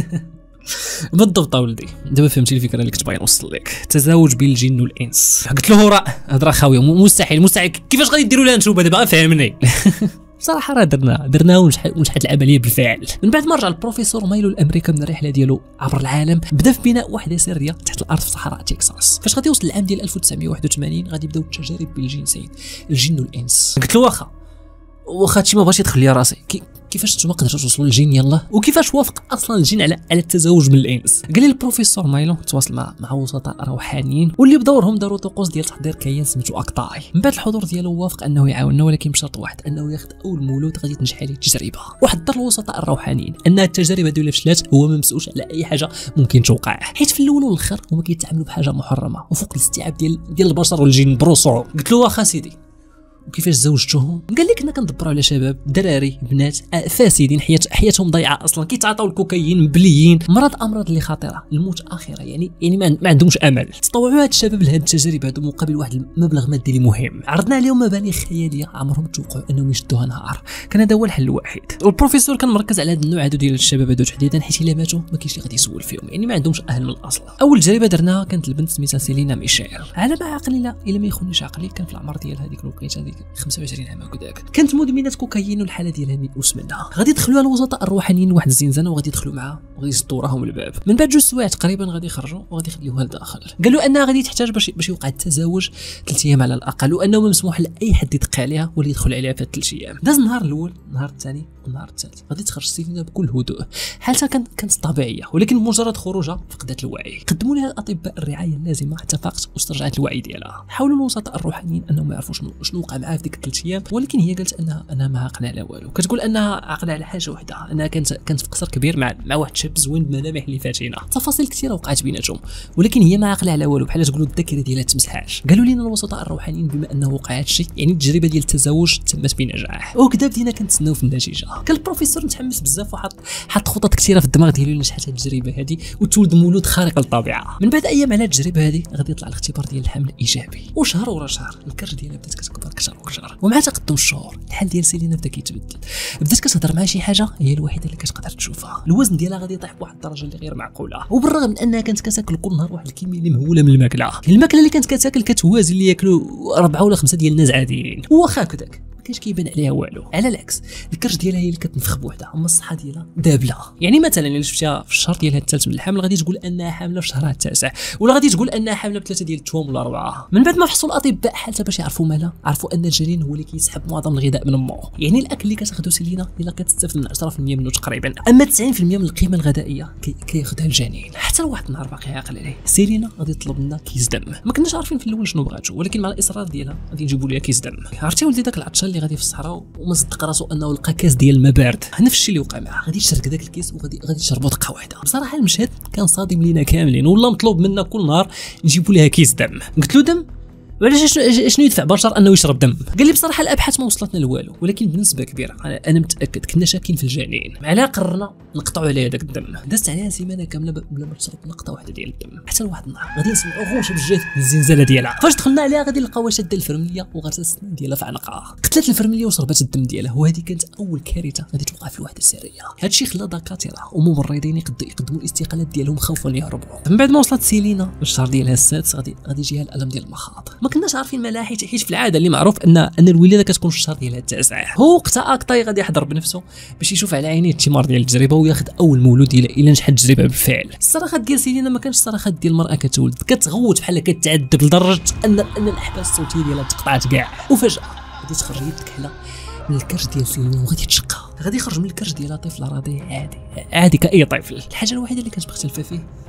بالضبط ولدي. دابا فهمتي الفكره اللي كنت باغي نوصل لك، تزاوج بين الجن والانس. قلت له هراء هضره خاويه، مستحيل كيفاش غادي ديروا لها نتوما دابا؟ فهمني. بصراحه راه درناه ونجحت العمليه بالفعل. من بعد ما رجع البروفيسور مايلو لامريكا من الرحله ديالو عبر العالم، بدا في بناء وحده سريه تحت الارض في صحراء تكساس. فاش غادي يوصل العام ديال 1981 غادي يبداو التجارب بين الجنسين الجن والانس. قلت له واخا هادشي ما بغاش يدخل لي راسي، كيفاش نتوما قدرتوا توصلوا للجن يلا؟ وكيفاش وافق اصلا الجن على التزاوج من الانس؟ قال لي البروفيسور مايلو تواصل مع وسطاء روحانيين واللي بدورهم داروا طقوس ديال تحضير كيان سميتو اكتاي. من بعد الحضور ديالو وافق انه يعاوننا، ولكن بشرط واحد، انه ياخذ اول مولود غادي تنجح عليه التجربه. وحضر الوسطاء الروحانيين ان التجارب هذه الا فشلات هو ما مسؤولش على اي حاجه ممكن توقع، حيت في الاول والاخر هما كيتعاملوا بحاجه محرمه وفوق الاستيعاب ديال البشر والجن بروسو. قلت له واخا سيدي وكيفاش زوجتوهم؟ قال لي كنا كندبروا على شباب دراري بنات فاسدين حياتهم ضيعه اصلا، كيتعاطاو الكوكايين مبليين، امراض اللي خطيره، الموت اخره، يعني ما عندهمش امل. تطوعوا هاد الشباب لهاد التجارب هادو مقابل واحد المبلغ مادي مهم. عرضنا عليهم مبالغ خياليه عمرهم توقعوا انهم يشدوها نهار. كان هذا هو الحل الوحيد. والبروفيسور كان مركز على هاد النوع هادو ديال الشباب هادو تحديدا، حيت الا ماتوا ما كاينش اللي غادي يسول فيهم، يعني ما عندهمش اهل من الاصل. اول تجربه درناها كانت البنت سميتها سيلينا ميشيل. على ما عقلي الا ما يخونيش عقلي كان في العمر ديال هذيك الوقيته 25 عام هكذاك. كانت مدمنه كوكايين والحاله ديالها ميؤوس منها. غادي يدخلوها الوسطاء الروحانيين لواحد الزنزانه وغادي يدخلوا معها وغادي يسدوا راهم الباب. من بعد 2 سوايع تقريبا غادي يخرجوا وغادي يخليوها لداخل. قالوا انها غادي تحتاج باش يوقع التزاوج 3 ايام على الاقل، وانه مسموح لاي حد يدق عليها واللي يدخل عليها في 3 ايام. داز النهار الاول، النهار الثاني، والنهار الثالث. غادي تخرج سيلينا بكل هدوء، حالتها كانت طبيعيه، ولكن بمجرد خروجها فقدت الوعي. قدموا لها الاطباء الرعايه اللازمه حتى فاقت واسترجعت الوعي ديالها. حاولوا الوسطاء الروحانيين انهم ما يعرفوا شنو وقع معها في ديك 3 ايام، ولكن هي قالت انها ما عقلها على والو. كتقول انها عقلها على حاجه وحده، انها كانت في قصر كبير مع واحد شاب زوين بملامح اللي فاتينه. تفاصيل كثيره وقعت بيناتهم، ولكن هي ما عقلها على والو، بحال تقولوا الذاكره ديالها تمسحاش. قالوا لنا الوسطاء الروحانيين بما انه وقع هذا الشيء يعني التجربه ديال التزاوج تمت بنجاح، وكذا بدينا كنتسناو في النتيجه. كان البروفيسور متحمس بزاف وحط خطط كثيره في الدماغ ديالو لنجحت هذه التجربه هذه وتولد مولود خارق للطبيعه. من بعد ايام على التجربه هذه غادي يطلع الاختبار ديال الحمل ايجابي، وشهر ورا شهر الكرش ديالها بدات كتكبر اكثر واكثر، ومع تقدم الشهور الحال ديال سيلينا بدا كيتبدل. بدات كتهضر مع شي حاجه هي الوحيده اللي كتقدر تشوفها. الوزن ديالها غادي يطيح بواحد الدرجه اللي غير معقوله، وبالرغم من انها كانت كتاكل كل نهار واحد الكميه اللي مهوله من الماكله اللي كانت كتاكل كتوازي اللي ياكلوا 4 ولا 5 ديال الناس عاديين. واخا هكذاك ما كاينش كيبان عليها والو، على العكس الكرش ديالها هي اللي كتنفخ بوحدها، اما الصحه ديالها دابله. يعني مثلا الا شفتيها في الشهر ديالها الثالث من الحمل غادي تقول انها حامله في شهرها التاسع، ولا غادي تقول انها حامله ب3 ديال التوام ولا 4. من بعد ما فحصوا الاطباء حالتها باش يعرفوا مالها، عرفوا ان الجنين هو اللي كيسحب معظم الغذاء من امه. يعني الاكل اللي كتاخذو سيلينا الا كتستافد من 10% منه تقريبا، اما 90% من القيمه الغذائيه كياخذها الجنين. حتى لواحد النهار باقي عاقل عليه سيلينا غادي تطلب لنا كيس دم. ما كناش عارفين في الاول شنو بغاتو، ولكن مع الاصرار ديالها غادي نجيبوا ليها كيس دم. عرفتي ولدي داك العطشان اللي غادي في الصحراء وما صدق راسو انه لقى كاس ديال الماء بارد، نفس الشيء اللي وقع معاه. غادي يشرك داك الكيس وغادي يشربوا دقه واحده. بصراحه المشهد كان صادم لينا كاملين، والله مطلوب منا كل نهار نجيبوا لها كيس دم. قلت له دم؟ وعلاش شنو يدفع بشر انه يشرب دم؟ قال لي بصراحه الابحاث ما وصلتنا لوالو، ولكن بنسبه كبيره انا متاكد كنا شاكين في الجنين. على قررنا نقطعوا عليه هذاك الدم. دازت عليها سيمانه كامله بلا ما تشرب نقطه واحده ديال الدم، حتى لواحد النهار غادي نسمعوا غوشه بجات الزنزانه ديالها. فاش دخلنا عليها غادي نلقاوها شاده الفرمليه وغرست السنان ديالها في عنقها. قتلت الفرمليه وشربت الدم ديالها، وهذه كانت اول كارثه غادي توقع في الوحده السريه. هذا الشيء خلى دكاتره وممرضين يقدموا الاستقالات ديالهم خوفا يهربوا. من بعد ما وصلت سيلينا للشهر ديالها السادس غادي يجيها الالم ديال المخاط. ما كناش عارفين مالها، حيت في العاده اللي معروف ان الولاده كتكون في الشهر ديالها التاسع. هو وقتها اكتاي غادي يحضر بنفسه باش يشوف على عينيه الثمار ديال التجربه وياخذ اول مولود الى نجحت التجربه بالفعل. الصراخات ديال سيلينا ما كانش الصراخات ديال المراه كتولد، كتغوت بحال كتعذب لدرجه ان الاحبال الصوتيه ديالها تقطعت كاع. وفجاه غادي تخرج يد كحله من الكرش ديال سيلينا وغادي تشقها. غادي يخرج من الكرش ديالها طفل رضيع عادي كاي طفل. الحاجه الوحيده اللي كانت مختلفه فيه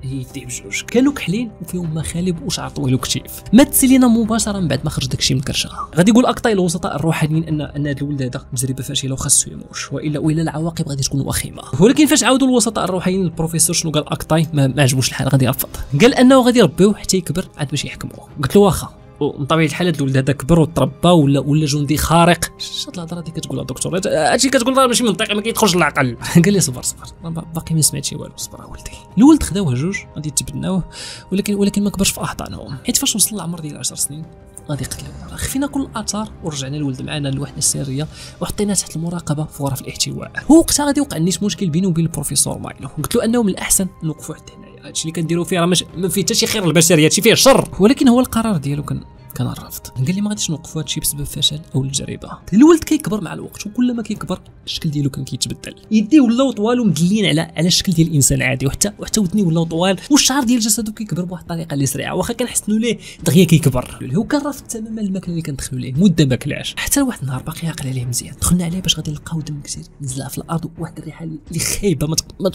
يديه بجوج، كانوا كحلين وفيهم مخالب وشعر طويل وكتيف. مات سيلينا مباشره من بعد ما خرج داكشي من كرشها. غادي يقول اقطاي الوسطاء الروحانيين ان هذا الولد هذا تجربه فاشله وخاصو يموت، والا العواقب غادي تكون وخيمه. ولكن فاش عاودوا الوسطاء الروحانيين البروفيسور شنو قال اقطاي؟ ما عجبوش الحال، غادي يرفض. قال انه غادي يربيوه حتى يكبر عاد باش يحكموه. قلت له واخا، ومن طبيعه الحال هذا الولد هذا كبر وتربى ولا جندي خارق. شات الهضره اللي كتقولها دكتور، هادشي كتقول راه ماشي منطقي، ما كيدخلش للعقل. قال لي صبر باقي ما سمعتش والو، صبر اولدي. الولد خداوه جوج غادي يتبناوه، ولكن ما كبرش في احضانهم، حيت فاش وصل العمر ديال 10 سنين غادي يقتلوه. خفينا كل الاثار ورجعنا الولد معنا للوحده السريه وحطيناه تحت المراقبه في غرف الاحتواء. هو وقتها غادي يوقع نيت مشكل بينه وبين البروفيسور مايلو. قلت له انه من الاحسن نوقفوا حتى هنايا، هادشي اللي كنديروا فيه راه ما فيه حتى شي خير للبشريه، هادشي فيه شر. ولكن هو القرار ديالو كان الرفض. قال لي ما غاديش نوقفوا هادشي بسبب فشل او الجريبه. الولد كيكبر مع الوقت، وكل ما كيكبر الشكل ديالو كان كيتبدل. يديه ولاو طوال ومدلين على الشكل ديال الانسان عادي، وحتى ودني ولاو طوال، والشعر ديال جسده كيكبر بواحد الطريقه اللي سريعه، واخا كنحسنوا ليه دغيا كيكبر. هو كان رافض تماما الماكله اللي كندخلوا ليه، مده ما كلاش، حتى واحد النهار باقي عاقل عليه مزيان. دخلنا عليه باش غادي نلقاو دم كثير نزلها في الارض، وواحد الريحه اللي خايبه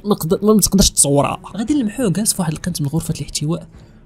ما تقدرش تصورها. غادي نلمحوه جالس في واحد القنت من غرفه الاحتواء،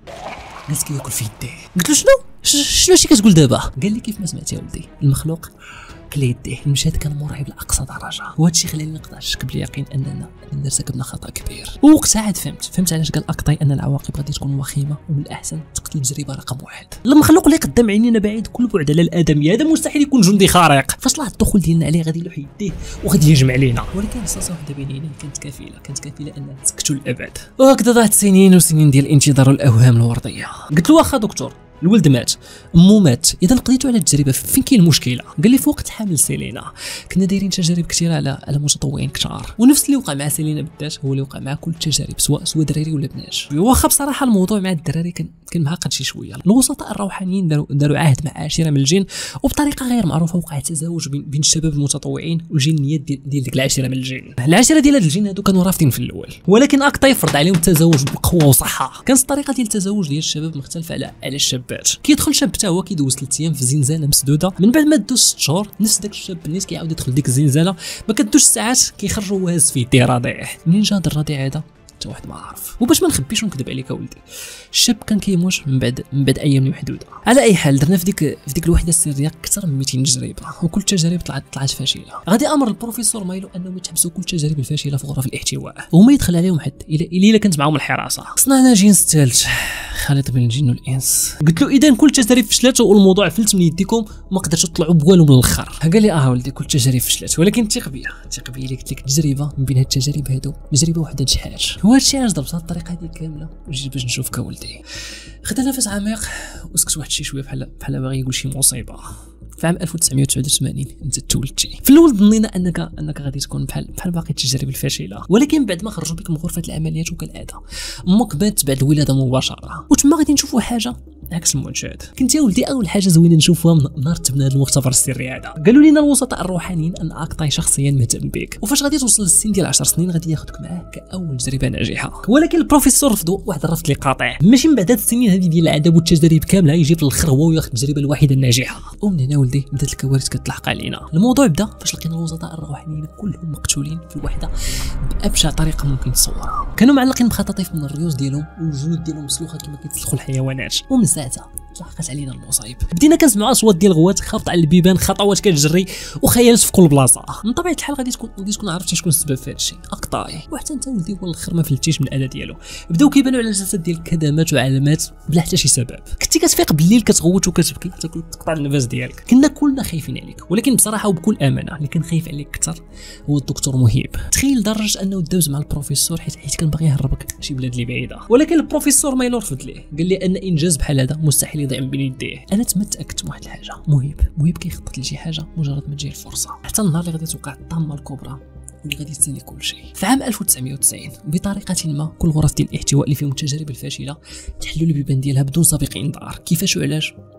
جالس كياكل في يديه. قلت له شنو شي كتقول دابا؟ قال لي كيف ما سمعتي يا ولدي، المخلوق كلا يديه. المشهد كان مرعب لاقصى درجه، وهذا الشيء خلاني نقطع الشك باليقين اننا ارتكبنا خطا كبير. ووقتها عاد فهمت علاش قال اقطاي ان العواقب غادي تكون وخيمه، ومن الاحسن تقتل التجربه رقم 1. المخلوق اللي قدام عينينا بعيد كل بعد على الادميه، هذا مستحيل يكون جندي خارق. فاش لاحظ الدخول ديالنا عليه غادي يلوح يديه وغادي يهجم علينا، ولكن رصاصه واحده بيننا كانت كافله انها تسكتو للابد. وهكذا ضاعت سنين وسنين ديال الانتظار والاوهام الورديه. قلت له واخا دكتور، الولد مات، امو مات، اذا قضيتوا على التجربه فين كاين المشكله؟ قال لي في وقت حامل سيلينا كنا دايرين تجارب كثيره على متطوعين كثار، ونفس اللي وقع مع سيلينا بالذات هو اللي وقع مع كل التجارب، سواء دراري ولا بنات. واخا بصراحه الموضوع مع الدراري كان معقد شي شويه. الوسطاء الروحانيين داروا عهد مع عشيره من الجن، وبطريقه غير معروفه وقع تزاوج بين الشباب المتطوعين والجنيات ديال ديك العشيره من الجن. العشيره ديال هاد الجن هادو كانوا رافضين في الاول، ولكن اقطع يفرض عليهم التزاوج بقوه وصحه. كانت الطريقه ديال التزاوج ديال الشباب مختلفه على الشابات. كيدخل شاب حتى هو كيدوز 3 ايام في زنزانه مسدوده، من بعد ما دوز 6 شهور نفس داك الشاب النيت كيعاود يدخل ديك الزنزانه، ما كدوش ساعات كيخرجوا واز فيه يديه رضيع. منين جا هذا الرضيع هذا؟ حتى واحد ما عارف. وباش ما نخبيش ونكذب عليك اولدي، الشاب كان كيموت من بعد ايام محدوده. على اي حال درنا في ديك الوحده السريه اكثر من 200 تجربه، وكل التجارب طلعت فاشله. غادي امر البروفيسور مايلو انهم يتحبسوا كل التجارب الفاشله في غرف الاحتواء، وما يدخل عليهم حد الا كانت معهم الحراسه. صنعنا جنس ثالث خليط بين الجن والانس. قلت له اذا كل التجارب فشلت والموضوع فلت من يديكم وما قدرتوا تطلعوا بوالو من الاخر. قال لي ولدي كل التجارب فشلت، ولكن ثق بيا اللي قلت لك تجربه من بين هاد التجارب هادو تجربه وحده نجحات. هو هادشي علاش ضربت الطريقه هذه كامله وجيت باش نشوفك ولدي. خدا نفس عميق وسكت واحد شويه بحال باغي يقول شي مصيبه. في عام 1989 انت تولدتي. في الاول ظنينا انك غادي تكون بحال باقي التجارب الفاشله، ولكن بعد ما خرجوا بك من غرفه العمليات وكالعاده امك بانت بعد الولاده مباشره، وتما غادي نشوفوا حاجه عكس المعتاد. كنت يا ولدي اول حاجه زوينه نشوفوها من نهار تبنى هذا المختبر السري هذا. قالوا لنا الوسطاء الروحانيين ان اقطاي شخصيا مهتم بك، وفاش غادي توصل للسن ديال 10 سنين غادي ياخذك معاه كاول تجربه ناجحه. ولكن البروفيسور رفضوا واحد الرفض اللي قاطع، ماشي من بعد هاد السنين هذه ديال العذاب والتجارب كامله يجي في الاخر هو وياخذ التجربه الوحيده الناجحه. ومن هنا ولدي بدات الكوارث كتلحق علينا. الموضوع بدا فاش لقينا الوسطاء الروحانيين كلهم مقتولين في الوحده بابشع طريقه ممكن تصورها. كانوا معلقين بخطاطيف من الريوس ديالهم والجلود ديالهم مسلوخه كما كيتسلخوا الحيوانات. ومن ساعتها تلاحقت علينا المصايب، بدينا كنسمعوا اصوات ديال الغوات خابطه على البيبان، خطوات كتجري وخيالات في كل بلاصه. من طبيعه الحال غادي تكون عرفتي شكون السبب في هذا الشيء، اقطاعي. وحتى انت ولدي هو الاخر ما فلتيش من الاداء ديالو، بداو كيبانوا على الجسد ديال كدمات وعلامات بلا حتى شي سبب. كنتي كتفيق بالليل كتغوت وكتبكي حتى كتقطع النفس ديالك. كنا كلنا خايفين عليك، ولكن بصراحه وبكل امانه اللي كان خايف عليك اكثر هو الدكتور مهيب. تخيل لدرجه انه داوز مع البروفيسور حيت كان باغي يهربك شي بلاد اللي بعيده، ولكن البروفيسور ما يرفض ليه. قال لي ان انجاز بحال هذا مستحيل يضيع من بين يديه. انا تاكدت من واحد الحاجه، مهيب كيخطط لشي حاجه مجرد ما تجي الفرصه، حتى النهار اللي غادي توقع الطامه الكبرى اللي غادي تسالي كل شيء. في عام 1990 بطريقه ما كل غرف ديال الاحتواء اللي فيهم التجارب الفاشله تحلوا البيبان ديالها بدون سابق انذار. كيفاش وعلاش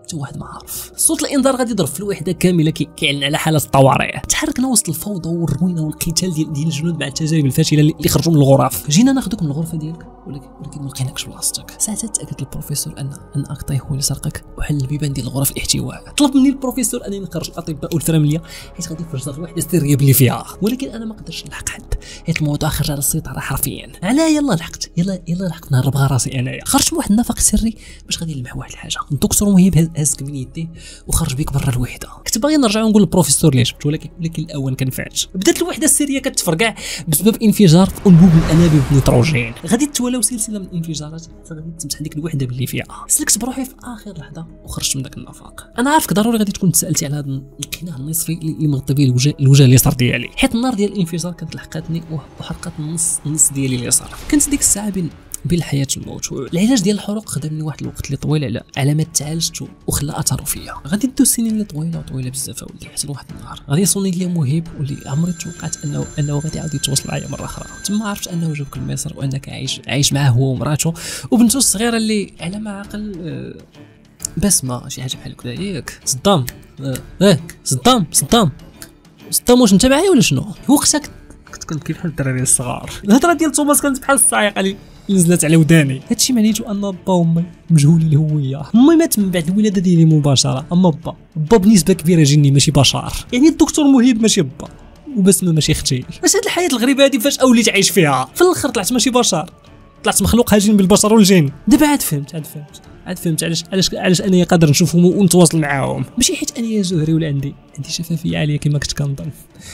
حتى واحد ما عارف. صوت الانذار غادي يضرب في الوحده كامله كيعلن على حاله الطوارئ. تحركنا وسط الفوضى والروينه والقتال ديال الجنود مع التجارب الفاشله اللي خرجوا من الغرف. جينا ناخذوك من الغرفه ديالك ولكن ما لقيناكش بلاصتك. ساعتها تاكد البروفيسور ان اكطاي هو اللي سرقك وحل البيبان ديال غرف الاحتواء. طلب مني البروفيسور انني نخرج الاطباء والفرامليه حيت غادي يفجر الوحده السريه باللي فيها، ولكن انا ما قدرتش نلحق حد حيت الموضوع خرج على السيطره حرفيا. علاه يلا لحقت نهرب بها راسي انايا. خرجت من واحد النفق سري باش غادي نلمح واحد الحاجه. الدكتور مهيب هزك من يديه وخرج بيك برا الوحده. كنت باغي نرجع ونقول للبروفيسور اللي جبت ولكن الاول كان فات. بدات الوحده السريه كتفرقع بسبب انفجار في انبوب من انابيب النيتروجين. غادي تتوالى سلسله من الانفجارات حتى غادي تمسح ديك الوحده باللي فيها. سلكت بروحي في اخر لحظه وخرجت من داك النفق. انا عارفك ضروري غادي تكون تسالتي على هذا القناع النصفي اللي مغطي به الوجه اليسار ديالي، حيت النار ديال الانفجار كانت لحقاتني وحرقت النص ديالي اليسار. كنت ديك الساعه بين الحياه والموت. العلاج ديال الحروق خدمني واحد الوقت اللي طويل على ما تعالجت وخلى اثره فيا. غادي ندوز سنين اللي طويله بزاف اولدي حتى لواحد النهار غادي يصوني ليا مهيب واللي عمري توقعت انه غادي يعاود يتواصل معايا مره اخرى. تما عرفت انه جابك لمصر وانك عايش معاه هو ومراته وبنته الصغيره اللي على ما عقل بسمه شي حاجه بحال هكا ياك. صدام صدام واش انت معايا ولا شنو؟ وقتها كنت كيف بحال الدراري الصغار. الهضره ديال توماس كانت بحال الصاعقه اللي نزلت على وداني. هادشي معنيتو ان با وامي مجهولين الهويه. امي مات من بعد الولاده ديالي مباشره، اما با بنسبه كبيره جني ماشي بشر. يعني الدكتور مهيب ماشي با وبسمه ماشي اختي. اش هاد الحياه الغريبه هادي فاش وليت عايش فيها؟ في الاخر طلعت ماشي بشر، طلعت مخلوق هاجين بالبشر والجن. دابا عاد فهمت علاش انا قادر نشوفهم ونتواصل معاهم. ماشي حيت انا زهري ولا عندي شفافيه عاليه كما كنت كنظن،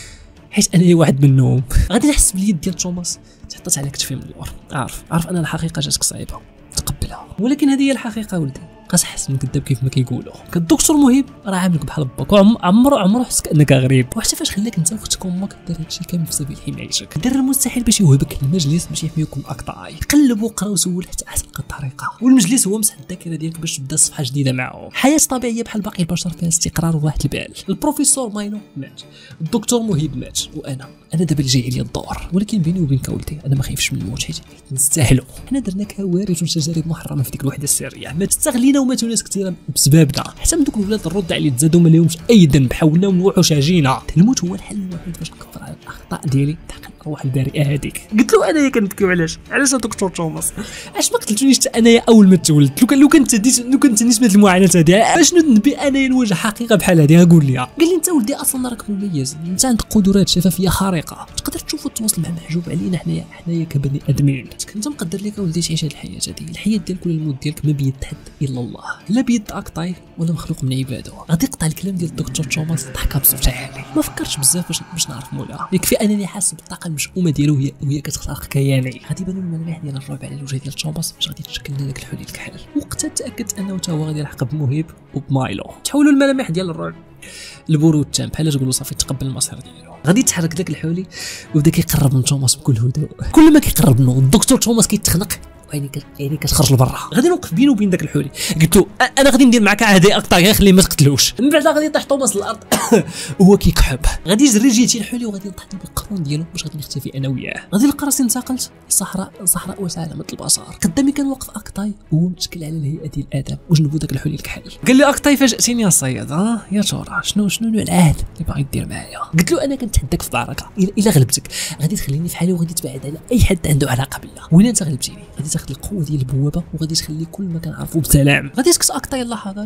حيت انا واحد منهم. غادي نحس باليد ديال توماس تحطت على كتفي من اللور. عارف انا الحقيقه جاتك صعيبه تقبلها، ولكن هذه هي الحقيقه ولدي. قاس حس من كذاب كيف ما كيقولوا. الدكتور مهيب راه عاملك بحال باك وعمره حس كانك غريب. وحتى فاش خلاك انت واختك وامك دار هادشي كامل في سبيل حمايتك. دار المستحيل باش يوهبك المجلس باش يحميكم اكطاي. قلب وقرا وسول حتى لقى الطريقه، والمجلس هو مسح الذاكره ديالك باش تبدا صفحه جديده معاهم. حياه طبيعيه بحال باقي البشر فيها استقرار وراحه البال. البروفيسور ماينو مات، الدكتور مهيب مات، وانا دابا اللي جاي لي الدور. ولكن بيني وبينك ولدي انا ما خايفش من الموت حيت نستاهلو. حنا درنا كوارث وتجارب محرمه في ديك الوحده السريه، ما تستغلينا وماتوا ناس كثيره بسببنا. حتى من دوك الولاد الرد اللي تزادوا ما لهمش اي ذنب، حاولنا ونوحوش عجينا. الموت هو الحل الوحيد باش نكفر على الاخطاء ديالي تحقق الارواح البريئه هذيك. قلت له انايا كنبكي علاش دكتور توماس؟ علاش ما قتلتونيش حتى انايا اول ما تولدت؟ لو كنت نسبه المعاناه هذه علاش نبي انايا نواجه حقيقه بحال هذه؟ قول لي. قال لي انت ولدي اصلا راك مميز، انت عندك قدرات شفافيه خارقه، تقدر تشوف وتواصل مع محجوب علينا حنايا كبني ادمين. كنت مقدر لك ولدي تعيش هذه الحياه هذه. الحياه ديالك ولا الموت ديالك ما بيد حد الا الله، لا بيد اكطاي ولا مخلوق من عباده. غادي يقطع الكلام ديال الدكتور توماس ضحكه بصوت عالي. ما فكرتش بزاف باش نعرف مولاها. يكفي انني حاسس بالطاقه المشؤومه ديالو وهي كتخترق كياني. غادي يبانوا الملامح ديال الرعب على الوجه ديال توماس باش غادي تشكل لنا داك الحلول الكحل. وقتها تاكدت انه تا هو غادي يلحق بمهيب وبمايلو. تحولوا الملامح ديال الرعب البرود التام بحال تقولوا صافي تقبل المصير ديالو. غادي يتحرك داك الحولي وبدا كيقرب من توماس بكل هدوء. كل ما كيقرب منه الدكتور توماس كيتخنق يعني كتخرج لبرا. غادي نوقف بينه وبين داك الحولي قلت له انا غادي ندير معك عهد اكطاي خليه ما تقتلوش. من بعد غادي يطيح توماس الارض وهو كيكحب. غادي يجري جيتي الحولي وغادي نطيح بالقرون ديالو باش غادي نختفي انا وياه. غادي نلقى راسي انتقلت صحراء واسعه على مد البصر. قدامي كان واقف اكطاي وهو متشكل على الهيئه ديال الادم وجنبو داك الحولي الكحل. قال لي اكطاي فاجاتيني يا صياد. يا ترى شنو نوع العهد اللي باغي دير معايا؟ قلت له انا كنتحداك في معركه، الا غلبتك غادي تخليني في حالي وغادي تبعد على اي حد عنده علاقه بيا، وإلا انت غلبتيني غادي تاخذ القوه ديال البوابه وغادي تخلي كل ما كنعرفو بسلام. غادي يسكت اكطاي اللحظات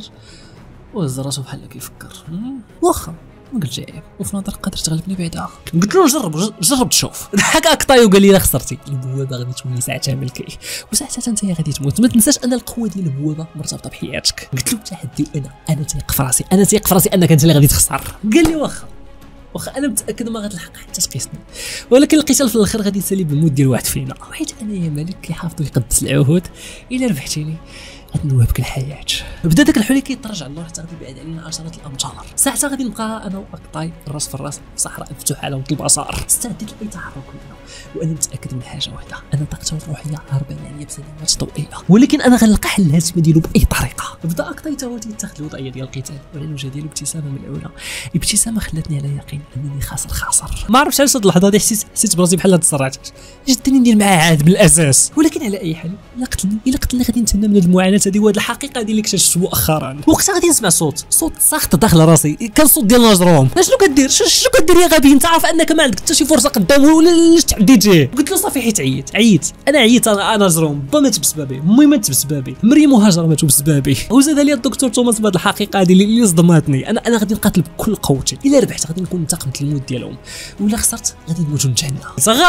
وهز راسو بحال كيفكر. واخا ما قلت جايب وفي نظر قادر تغلبني بعدا. قلت له جرب تشوف. ضحك اكطاي وقال لي لا خسرتي، البوابه غادي تولي ساعتها ملكي وساعتها انت غادي تموت. ما تنساش ان القوه ديال البوابه مرتبطه بحياتك. قلت له تحدي وانا تيق في راسي انك انت اللي غادي تخسر. قال لي واخا انا متاكد ما غتلحق حتى تقيسني، ولكن القتال في الاخر غادي يسالي بالموت ديال واحد فينا، حيت انا يا ملك كيحافظ ويقدس العهود. الا ربحتيني غادي نوهبك الحياه. بدا داك الحولي كيترجع اللور حتى غادي يبعد علينا عشرات الامتار. ساعتها غادي نبقى انا واكطاي الراس في الراس في صحراء مفتوحه على ود البصر. استعديت لاي تحرك منه وانا متاكد من حاجه واحده، انا طاقته الروحيه هربانه عليا بسنوات ضوئيه، ولكن انا غنلقى حل الهزيمه ديالو باي طريقه. بدا اكطاي تا هو تيتاخذ الوضعيه ديال القتال وعلى الوجه ديالو ابتسامه ملعونه. ابتسامه خلاتني على يقين انني خاسر. ما عرفتش علاش هاد اللحظه هادي حسيت براسي بحال تسرعت. جدني ندير معاه عاد بالاساس، ولكن على اي حال الا قتلني غادي نتهنى من هاد المعاناه الحالات هذه وهذه الحقيقه هذه اللي اكتشفت مؤخرا. وقتها غادي نسمع صوت ساخط داخل راسي، كان صوت ديال نجروم. شنو كدير شنو كدير يا غبي؟ انت عارف انك ما عندك حتى شي فرصه قدامه ولا علاش تعديتيه؟ قلت له صافي حيت عييت انا عييت انا نجروم، با مات بسببي، امي مات بسببي، مريم وهاجر ماتوا بسببي، وزاد لي الدكتور توماس بهذه الحقيقه هذه اللي صدمتني. انا غادي نقاتل بكل قوتي، الا ربحت غادي نكون انتقمت الموت ديالهم، ولا خسرت غادي نموتوا نتهنى.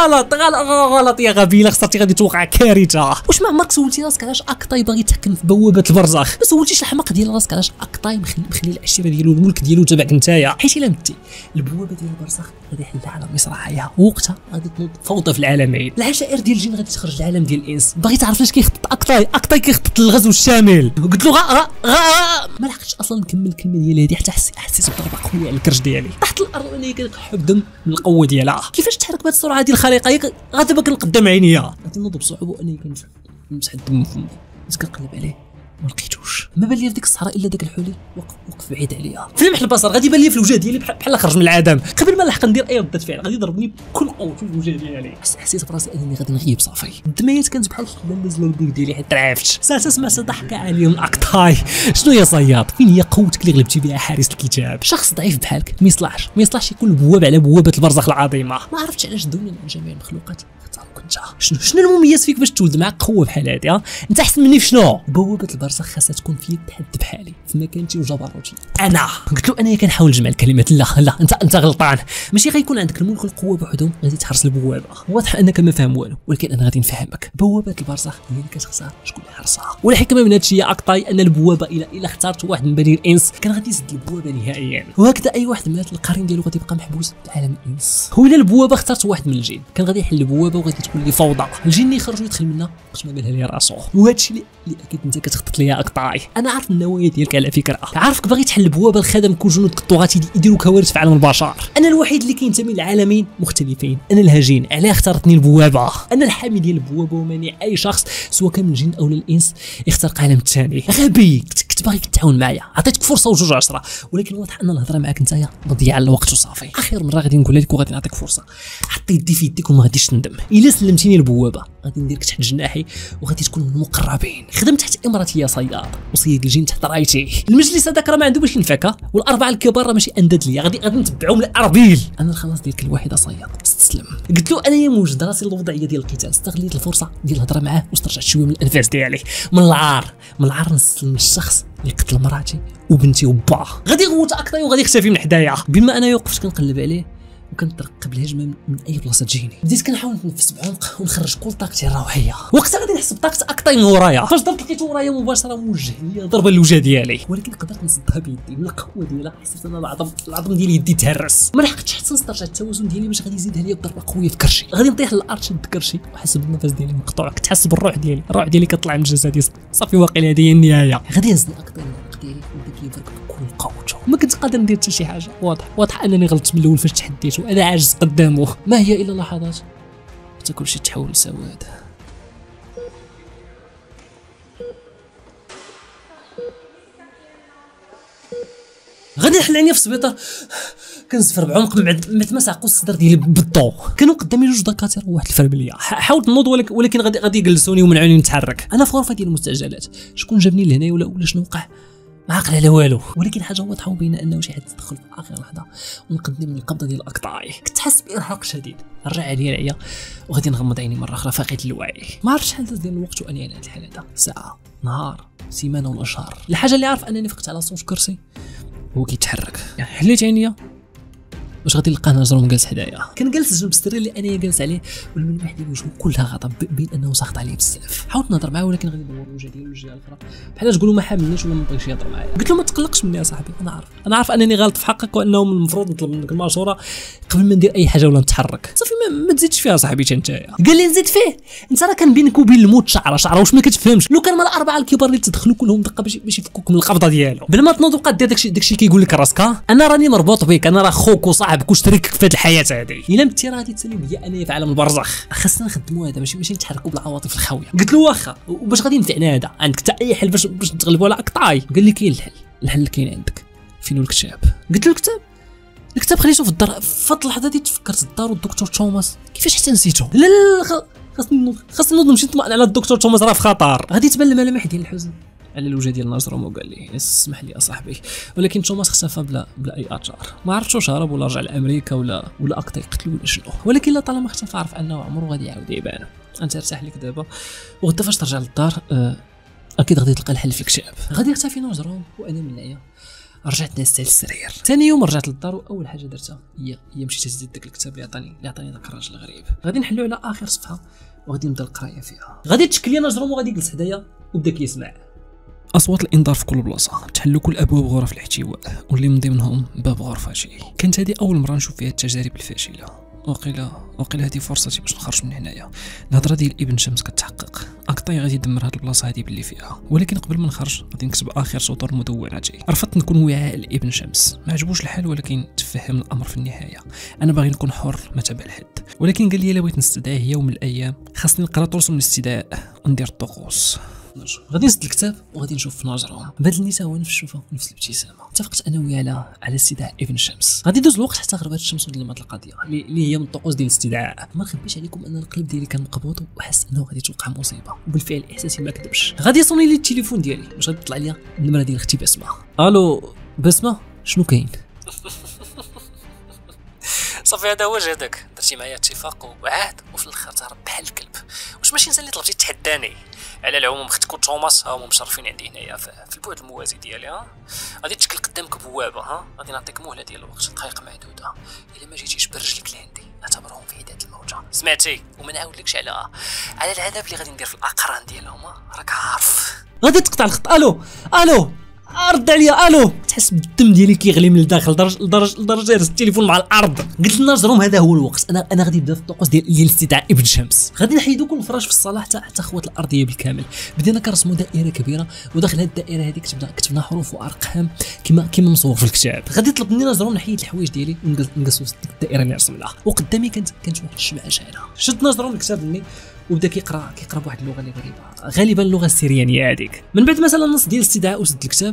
غلط يا غبي، الا خسرتي غادي توقع كارثه. واش ما عمرك سولتي راسك علاش اكطاي باغي يتحكم في بوابه البرزخ؟ ما سولتيش الحماق ديال راسك علاش اكطاي مخلي العشيره ديالو الملك ديالو تبعك نتايا؟ حيت الا متي البوابه ديال البرزخ غادي يحلها على مصراعيها، ووقتها غادي تنوض فوضى في العالمين، العشائر ديال الجن غادي تخرج العالم ديال الانس. باغي تعرف لاش كيخطط اكطاي كيخطط للغزو الشامل. قلت له ما لحقتش اصلا نكمل الكلمه ديالي هذه حتى حسيت بضربه قويه على الكرش ديالي تحت الارض، وانا كنحب دم من القوه ديالها. كيفاش تحرك بهذه السرعه ديال الخليقه؟ غادي باك نقدم عينيا، غادي نوض بصعوبه واني كنمسح الدم من فمي. بس كنقلب عليه ما لقيتوش، ما بان لي في ديك الصحراء الا داك الحولي وقف بعيد عليا في لمح البصر. غادي يبان لي في الوجه ديالي بحال خرج من العدم. قبل ما نلحق ندير اي رده فعل غادي يضربني بكل قوه في الوجه ديالي. حسيت براسي انني غادي نغيب صافي. الدميات كانت بحال الخدام نازله للبيك ديالي حيت تعافت. ساعتها سمعت ضحكه عاليه من اكطاي. شنو يا صياد؟ فين هي قوتك اللي غلبتي بها حارس الكتاب؟ شخص ضعيف بحالك ما يصلحش يكون بواب على بوابه البرزخ العظيمه. ما عرفتش علاش دوني مع جميع المخلوقات انت. شنو المميز فيك باش تولد معك قوه بحال هذه؟ انت احسن مني في شنو؟ بوابه البرزخ خاصها تكون في يد حد بحالي في مكانتي وجبروتي. انا قلت له انا كنحاول نجمع الكلمات. لا انت غلطان. ماشي غيكون عندك الملك والقوه بوحدهم غادي تحرس البوابه. واضح انك ما فاهم والو، ولكن انا غادي نفهمك. بوابه البرزخ هي اللي كتخسر شكون اللي حرسها. والحكمه من هذا الشيء يا اكطاي ان البوابه الا اخترت واحد من بني الانس كان غادي يسد البوابه نهائيا، وهكذا اي واحد مات القرين ديالو غادي يبقى محبوس في عالم الانس. هو الا البوابه اخترت واحد من الجن كان غادي يحل البوابه وغادي تكون لي فوضى. الجن يخرج ويدخل منها باش ما بالها لي راسو. وهذا الشيء اللي اكيد انت كتخطط ليا اكطاي. انا عارف النوايا ديالك على فكره، عارفك باغي تحل البوابه الخدم كل جنود الطغاة يديروا كوارث في عالم البشر. انا الوحيد اللي كينتمي لعالمين مختلفين. انا الهجين علاه اختارتني البوابه. انا الحامي ديال البوابه ومانع اي شخص سواء كان من الجن او الانس يخترق عالم الثاني. غبي كنت باغي تتعاون معايا، عطيتك فرصه وجوج عشرة، ولكن واضح ان الهضره معاك نتايا مضيعه الوقت وصافي. اخر مره غادي نقول لك وغادي نعطيك فرصه. حطي يدي في يديك وما غاديش تندم. الا سلمتيني البوابه غادي نديرك تحت جناحي وغادي تكون من المقربين. خدم تحت امرتي يا صياد وصيد الجن تحت رايتي. المجلس هذاك راه ما عنده باش ينفك، والاربعه الكبار راه ماشي انداد ليا، غادي نتبعهم للاربيل. انا الخلاص ديالك الوحيده صياد، استسلم. قلت له انا موجد راسي الوضعيه ديال القتال، استغليت الفرصه ديال الهضره معاه واسترجعت شويه من الانفاس ديالي. من العار نسلم الشخص اللي قتل مراتي وبنتي وباه. غادي يغوت اكطاي وغادي يختفي من حدايا. بما انا وقفت كنقلب عليه وكنترقب الهجمه من اي بلاصه تجيني. بديت كنحاول نتنفس بعمق ونخرج كل طاقتي الروحيه. وقتها غادي نحس بطاقه اكطاي من ورايا. فاش ضربت لقيته ورايا مباشره موجه ليا ضربه للوجه ديالي، ولكن قدرت نصدها بيدي من القوه ديالها. حسيت ان العظم ديالي يدي تهرس. ما لحقتش حتى نسترجع التوازن ديالي باش غادي يزيدها ليا بضربه قويه في كرشي. غادي نطيح للارض شد كرشي وحس بالنفس ديالي مقطوع. كنت حاسس بالروح ديالي، الروح ديالي كطلع من جسدي صافي. واقيلا هذه هي النهايه. غادي يهزني اكطاي ديالي وبدا كيفرك بكل قوته. ما كنت قادر ندير حتى شي حاجه. واضح انني غلطت من الاول فاش تحديته. انا عاجز قدامه. ما هي الا لحظات حتى كلشي تحول لسواد. غادي نحل عينيا في السبيطار كنزفر بعمق ما تمسعقوا الصدر ديالي بالضوء. كانوا قدامي جوج دكاتره وواحد الفربليه. حاولت نوض ولكن غادي يجلسوني ومنعوني نتحرك. انا في غرفه ديال المستعجلات. شكون جابني لهنايا ولا شنو وقع؟ ما عاقل على والو، ولكن حاجه واضحه وبين انه شي حد تدخل في اخر لحظه ونقدني من القبضه ديال الاقطاعي. كنت حاسس بارهاق شديد. رجع عليا العيا وغادي نغمض عيني مره اخرى فاقد الوعي. ما عرفتش شحال داز ديال الوقت واني على هذه الحاله هذا. ساعه، نهار، سيمانه ولا شهر. الحاجه اللي عارف انني فقت على صوت كرسي هو كيتحرك. حليت عينيا واش غادي نلقاه نجروم جالس حدايا. كان جالس جنب السرير اللي انا جالس عليه والملامح ديال وجهه كلها غضب بين انه ساخط عليه بزاف. حاولت نهضر معاه ولكن غادي ندور الوجه ديالو للجهه الاخرى بحال تقولوا ما حاملنيش ولا ما بغيش يهضر معايا. قلت له ما تقلقش مني يا صاحبي، انا عارف انني غلط في حقك وانه من المفروض نطلب منك المشوره قبل ما ندير اي حاجه ولا نتحرك. صافي ما تزيدش فيها صاحبي نتايا. قال لي نزيد فيه؟ انت راه كان بينك وبين الموت شعره واش ما كتفهمش؟ لو كان مال الاربعه الكبار اللي تدخلوا كلهم دقه باش يفكوك من القبضه ديالو بلا ما تنوض وبقى دير داكشي كيقول لك راسك. انا راني مربوط بك، انا راه خوك وصاحبك وشريكك في هذه الحياه هذه. الا متي راه غادي تسالي بيا انايا في عالم البرزخ. خاصنا نخدموا هذا ماشي نتحركوا بالعواطف الخاويه. قلت له واخا وباش غادي ينفعنا هذا؟ عندك حتى اي حل باش نتغلبوا على اقطاعي؟ قال لي كاين الحل كاين عندك. فين الكتاب؟ قلت له الكتاب خليته في الدار. في هاد اللحظه دي تفكرت الدار والدكتور توماس كيفاش حتى نسيته. لا خاصني نوض نمشي نطمئن على الدكتور توماس راه في خطر. غادي تبان الملامح ديال الحزن على الوجه ديال ناجروم وقال لي اسمح لي اصاحبي، ولكن توماس اختفى بلا اي اثار. ما عرفتش واش هرب ولا رجع لامريكا ولا اكتا يقتلوا ولا شنو، ولكن لا طالما اختفى عرف انه عمره غادي يعاود يبان. انت ارتاح لك دابا، وغدا فاش ترجع للدار اكيد غادي تلقى الحل في الكتاب. غادي يختفي ناجروم وانا من هنايا رجعت نعست على السرير. ثاني يوم رجعت للدار واول حاجه درتها هي مشيت هزيت داك الكتاب اللي عطاني داك الراجل الغريب. غادي نحلو على اخر صفحه وغادي نبدا القرايه فيها. غادي تشكل لي ناجروم وغادي يجلس حدايا وبدا كيسمع اصوات الانذار في كل بلاصه، تحلوا كل ابواب غرف الاحتواء واللي من ضمنهم باب غرفتي. كانت هذه اول مره نشوف فيها التجارب الفاشله. وقيل هذه فرصتي باش نخرج من هنايا. الهضره ديال ابن شمس كتحقق، اكطاي غادي يدمر هذه البلاصه هذه باللي فيها. ولكن قبل ما نخرج غادي نكتب اخر سطور مدوناتي. رفضت نكون وعاء لابن شمس، ما عجبوش الحال ولكن تفهم الامر في النهايه. انا باغي نكون حر ما تبع لحد، ولكن قال لي الا بغيت نستدعيه يوم من الايام خاصني نقرا طرس من الاستدعاء وندير الطقوس. غادي نسد الكتاب وغادي نشوف في ناجروم. بدلني حتى هو نفس الشوفه ونفس الابتسامه. اتفقت انا وياه على استدعاء ابن شمس. غادي يدوز الوقت حتى غربت الشمس وظلمت القضيه اللي هي من الطقوس ديال الاستدعاء. ما نخبيش عليكم ان القلب ديالي كان مقبوض وحس انه غادي توقع مصيبه، وبالفعل احساسي ما كذبش. غادي يصوني لي التليفون ديالي باش غادي تطلع لي النمره ديال اختي بسمه. الو بسمه، شنو كاين؟ صافي هذا هو جهدك، درتي معايا اتفاق وعهد وفي الاخر تهرب بحال الكلب. واش ماشي انت اللي طلبتي تحداني؟ على العموم اختك وتوماس هما مشرفين عندي هنايا في البعد الموازي ديالي. غادي تشكل قدامك بوابه، غادي نعطيك مهله ديال الوقت، دقائق معدوده. الا ما جيتيش برجليك لعندي اعتبرهم في عداد الموتى، سمعتي؟ وما نعاودلكش على العذاب اللي غادي ندير في الاقران ديالهم، راك عارف. غادي تقطع الخط. الو رد عليا. الو تحس بالدم ديالي كيغلي من الداخل لدرجه هز التليفون مع الارض. قلت لناجروم هذا هو الوقت، انا غادي نبدا في الطقوس ديال استدعاء ابن شمس. غادي نحيدو كل فراش في الصاله حتى خوات الارضيه بالكامل. بدينا كنرسموا دائره كبيره وداخل هذه الدائره هذه كتبنا حروف وارقام كما مصور في الكتاب. غادي يطلب مني ناجروم نحيد الحوايج ديالي ونقص وسط الدائره اللي رسمناها. وقدامي كانت واحد الشمعه شاعله. شد ناجروم الكتاب مني وبدا كيقرا بواحد اللغه اللي غريبه، غالبا اللغه السريانيه هذيك. من بعد مثلا النص ديال الاستدعاء وسد الكتاب،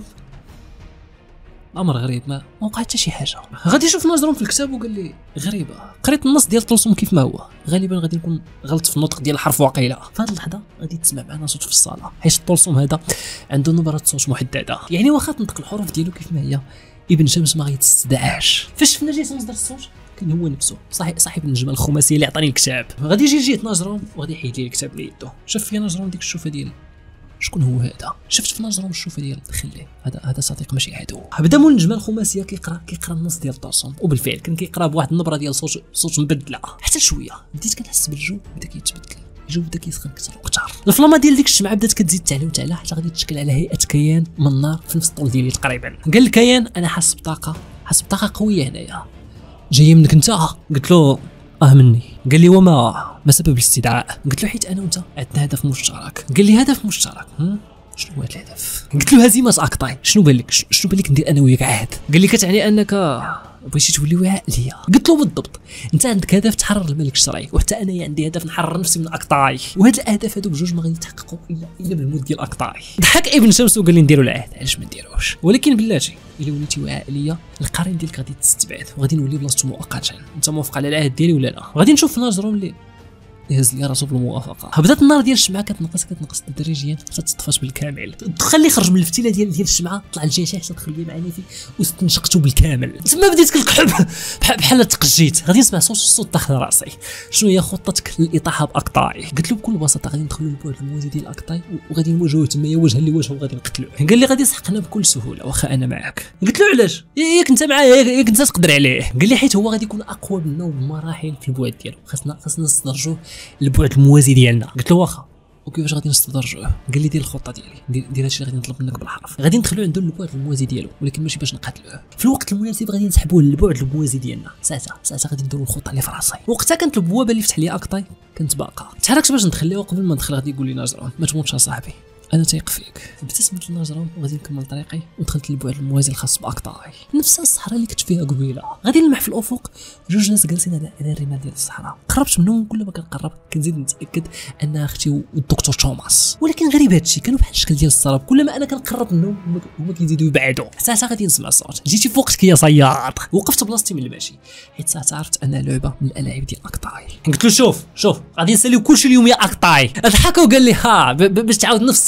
امر غريب، ما وقع حتى شي حاجه. غادي يشوف ناجروم في الكتاب وقال لي غريبه. قريت النص ديال طلسم كيف ما هو، غالبا غادي نكون غلط في النطق ديال الحرف وقيله. في هذه اللحظه غادي تسمع معنا صوت في الصاله، حيت الطلسم هذا عنده نبره صوت محدده، يعني واخا تنطق الحروف ديالو كيف ما هي ابن شمس ما غيتستدعاش. فاش شفنا جاي مصدر الصوت كان هو نفسه صاحب النجمه الخماسيه اللي عطاني الكتاب. غادي يجي جهه ناجروم وغادي يحيد لي الكتاب اللي يدو. شاف فيا ناجروم ديك الشوفه ديال شكون هو هذا. شفت في ناجروم الشوفه ديال خليه هذا صديق ماشي عدو. بدا مول النجمه الخماسيه كيقرا النص ديال طرسم، وبالفعل كان كيقرا بواحد النبره ديال صوت مبدله. حتى شويه بديت كنحس بالجو بدا كيتبدل، الجو بدا كيسخن اكثر واكثر. الفلامه ديال ديك الشمعه بدات كتزيد تعلى حتى غادي تشكل على هيئه كيان من النار في نفس الطول ديالي تقريبا. قال الكيان انا حاس بطاقه قويه هنايا جايه منك انت. قلت له مني. قال لي وما سبب الاستدعاء؟ قلت له حيت انا وانت عندنا هدف مشترك. قال لي هدف مشترك؟ شنو هو هذا الهدف؟ قلت له هزيمه اكطاي. شنو بان لك ندير انا وياك عهد؟ قال لي كتعني انك بغيتي تولي وعاء ليا. قلت له بالضبط، انت عندك هدف تحرر الملك الشرعي وحتى انا عندي هدف نحرر نفسي من اكطاي، وهاد الاهداف هادو بجوج ما غادي يتحققوا الا بالموت ديال اكطاي. ضحك ابن شمس وقال لي نديروا العهد. علاش ما نديروش؟ ولكن بلاتي الا وليتي وعاء ليا القرين ديالك غادي تستبعد وغادي نولي بلاصتو مؤقتا. انت موافق على العهد ديالي ولا لا؟ غادي نشوف ناجروم اللي يهز لي راسو بالموافقه. بدات النار ديال الشمعه كتنقص تدريجيا حتى تطفات بالكامل. خلي خرج من الفتيله ديال الشمعه، طلع الجيشه حتى دخل لي معني فيه واستنشقته بالكامل. تما بديت كنكحب بحال تقجيت. غادي نسمع صوت داخل راسي. شنو هي خطتك للاطاحه باكطاي؟ قلت له بكل بساطه غادي ندخلوا للبعد الموازي ديال اكطاي وغادي نواجهوه تما وجها لوجه وغادي نقتلوه. قال لي غادي يسحقنا بكل سهوله واخا انا معاك. قلت له علاش؟ ياك انت معايا ياك انت تقدر عليه. قال لي حيت هو غادي يكون اقوى منا بمراحل في البعد ديالو، خاصنا نستدرجوه البعد الموازي ديالنا. قلت له واخا وكيفاش غادي نستدرجوه؟ قال لي دير الخطه ديالي، دير هادشي اللي غادي نطلب منك بالحرف. غادي ندخلوا عنده للبعد الموازي ديالو ولكن ماشي باش نقتلوه. في الوقت المناسب غادي نسحبوه للبعد الموازي ديالنا. ساعتها غادي نديروا الخطه اللي في راسي. وقتها كانت البوابه اللي فتح لي اكطاي كانت باقه. تحركت باش ندخل قبل ما ندخل غادي يقول لي ناجروم ما تموتش صاحبي، انا تايق فيك. ابتسمت لناجروم وغادي نكمل طريقي ودخلت للبعد الموازي الخاص باكطاي، نفس الصحراء اللي كنت فيها قبيله. غادي نلمح في الافق جوج ناس جالسين على الرمال ديال الصحراء. قربت منهم، كل ما كنقرب كنزيد نتاكد انها اختي والدكتور توماس. ولكن غريب هادشي، كانوا بحال الشكل ديال السراب. كل ما انا كنقرب منهم هما كيزيدوا يبعدوا. ساعتها غادي نسمع صوت. جيتي في وقتك يا صياد. وقفت بلاصتي من الماشي حيت ساعتها عرفت انها لعبه من الالعاب ديال اكطاي. قلت له شوف غادي نساليو كلشي اليوم يا اكطاي. ضحك وقال لي باش تعاود نفس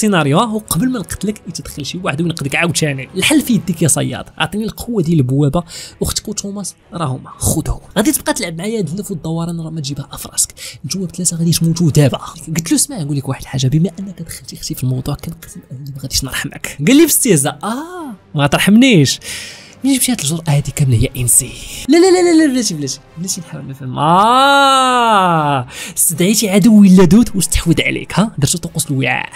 السيناريو وقبل ما نقتلك يتدخل شي واحد وينقذك عاوتاني. الحل في يديك يا صياد، اعطيني القوه ديال البوابه واختك وتوماس راه هما خذهم. غادي تبقى تلعب معايا هاد اللف والدوران راه ما تجيبها في راسك. نتوما بثلاثه غادي تموتوا دابا. قلت له اسمع نقول لك واحد الحاجه، بما انك دخلتي اختي في الموضوع كنقسم انني ما غاديش نرحمك. قال لي باستهزاء ما ترحمنيش ملي جبتي هاد الجرأة هادي كامله يا انسي. لا لا لا لا بلاتي نحاول نفهم. استدعيتي عدو اللدود واستحوذ عليك، درتو طقوس الوعاء.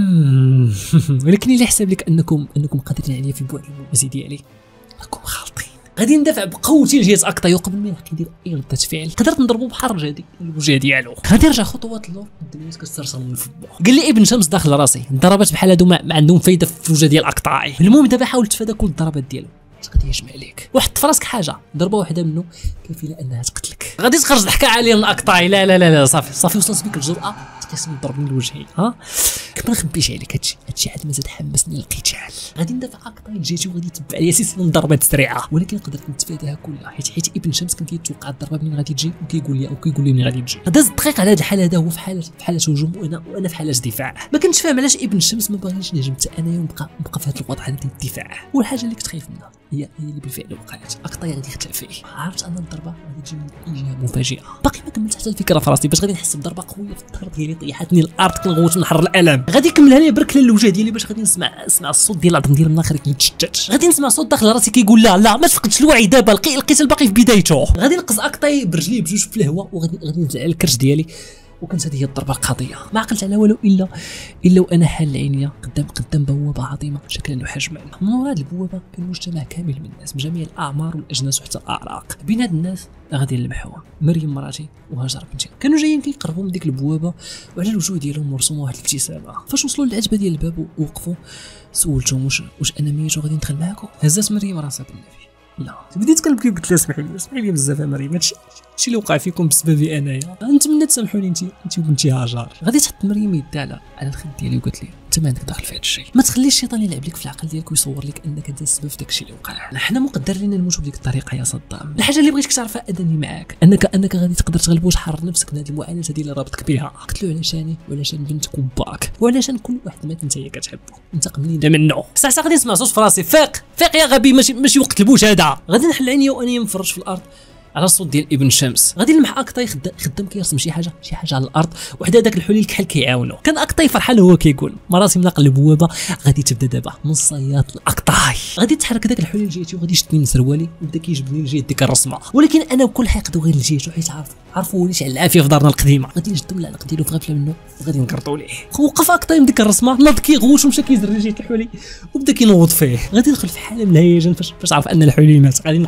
ولكن الا حسب لك انكم قادرين عليا في البعد الموازي ديالي راكم خالطين. غادي ندافع بقوتي لجهه اكطاي وقبل ما يدير اي رده فعل قدرت نضربو بحر جدي الوجه ديالو. غادي نرجع خطوات اللور الدنيا كتسترسل من فوق. قال لي ابن شمس داخل راسي، الضربات بحال هادو ما عندهم فايده في الوجه ديال اكطاي. المهم دابا حاول تفادى كل الضربات ديالو، غادي يجمع عليك. وحط في راسك حاجه، ضربه واحده منه كفيله انها تقتلك. غادي تخرج ضحكه عاليه من اكطاي. لا لا لا لا صافي وصلت بك الجرأه تقسم ضربني لوجهي. كما نخبيش عليك هادشي عاد مازال حمسني للقتال. غادي ندافع اكطاي جيتي وغادي يتبع ليا سلسله من ضربات سريعه، ولكن قدرت نتفاداها كلها حيت ابن شمس كان كيتوقع الضربه منين غادي تجي وكيقول لي منين غادي تجي. داز الدقيق على هذا الحال هذا هو في حاله هجوم وانا في حاله دفاع. ما كنتش فاهم علاش ابن شمس ما باغيش نهجم حتى انايا ونبقى في هذا الوضع ديال الدفاع. والحاجه اللي كنت خايف منها هي اللي بالفعل وقعت. اكطاي غادي يختلف فيه. عرفت ان الضربه غادي تجي من اي جهه مفاجئه. باقي ما كملت حتى الفكره في راسي باش غادي نحس بضربه قويه في الظهر ديالي طيحتني الارض كنغوت من حر الالم. غادي يكملها لي بركله للوجه ديالي باش غادي نسمع الصوت ديال العظم ديال المناخير كيتشتت. غادي نسمع صوت داخل راسي كيقول لا ما تفقدش الوعي دابا، القتال باقي في بدايته. غادي نقص اكطاي برجليه بجوج في الهواء وغادي ننزل على الكرش ديالي. وكانت هذه هي الضربه القاضيه. ما عقلت على والو الا وانا حال عينيا قدام بوابه عظيمه شكلا وحجما. من وراء البوابه كان مجتمع كامل من الناس من جميع الاعمار والاجناس وحتى الاعراق. بين هاد الناس غادي نلمحوها مريم مراتي وهاجر بنتي. كانوا جايين كيقربوا من ديك البوابه وعلى الوجوه ديالهم مرسومه واحد الابتسامه. فاش وصلوا للعتبه ديال الباب ووقفوا سولتهم واش انا ميت وغادي ندخل معاكم. هزات مريم راسها بالنبي لا. بديت كنبكي قلت لها اسمحي لي بزاف مريم، هادشي اللي وقع فيكم بسببي انايا. نتمنى تسامحوني انت وبنتي هاجر. غادي تحط مريم يدها على الخد ديالي وقالت لي انت ما عندك دخل في هذا الشيء. ما تخليش الشيطان يلعب لك في العقل ديالك ويصور لك انك انت السبب في داك الشيء اللي وقع. حنا مقدر لينا نموتوا بديك الطريقه يا صدام. الحاجه اللي بغيتك تعرفها انني معاك، انك غادي تقدر تغلب وتحرر نفسك من هذه المعاناه هذه اللي رابطك بها. قلت له علشاني وعلشان بنتك وباك وعلشان كل واحد مات انت هي كتحبه انتقم لينا منه. ساعه غادي نسمع صوت في راسي فيق يا غبي، ماشي وقت البوش هذا. غادي نحل عينيا واني نفرج في الارض على الصوت ديال ابن شمس. غادي نلمح اكطاي خدام كيرسم شي حاجه على الارض وحده داك الحلول الكحل كيعاونوا. كان اكطاي فرحان هو كيقول مراسي مناقل البوابه غادي تبدا دابا من الصياد لاكطاي. غادي تحرك داك الحلول جهتي وغادي يشدني من سروالي وبدا كيجبدني لجهه ديك الرسمه، ولكن انا بكل حقد وغير لجهته حيت عرفوا وليت على العافيه في دارنا القديمه. غادي نشدو من العنق ديالو في غفله منه وغادي نقرطو ليه. وقف اكطاي من ديك الرسمه ناض كيغوش ومشى كيزر جهه الحلي وبدا كينوض فيه. غادي ندخل في حاله من الهيجان فاش عرف ان الحلي مات. غادي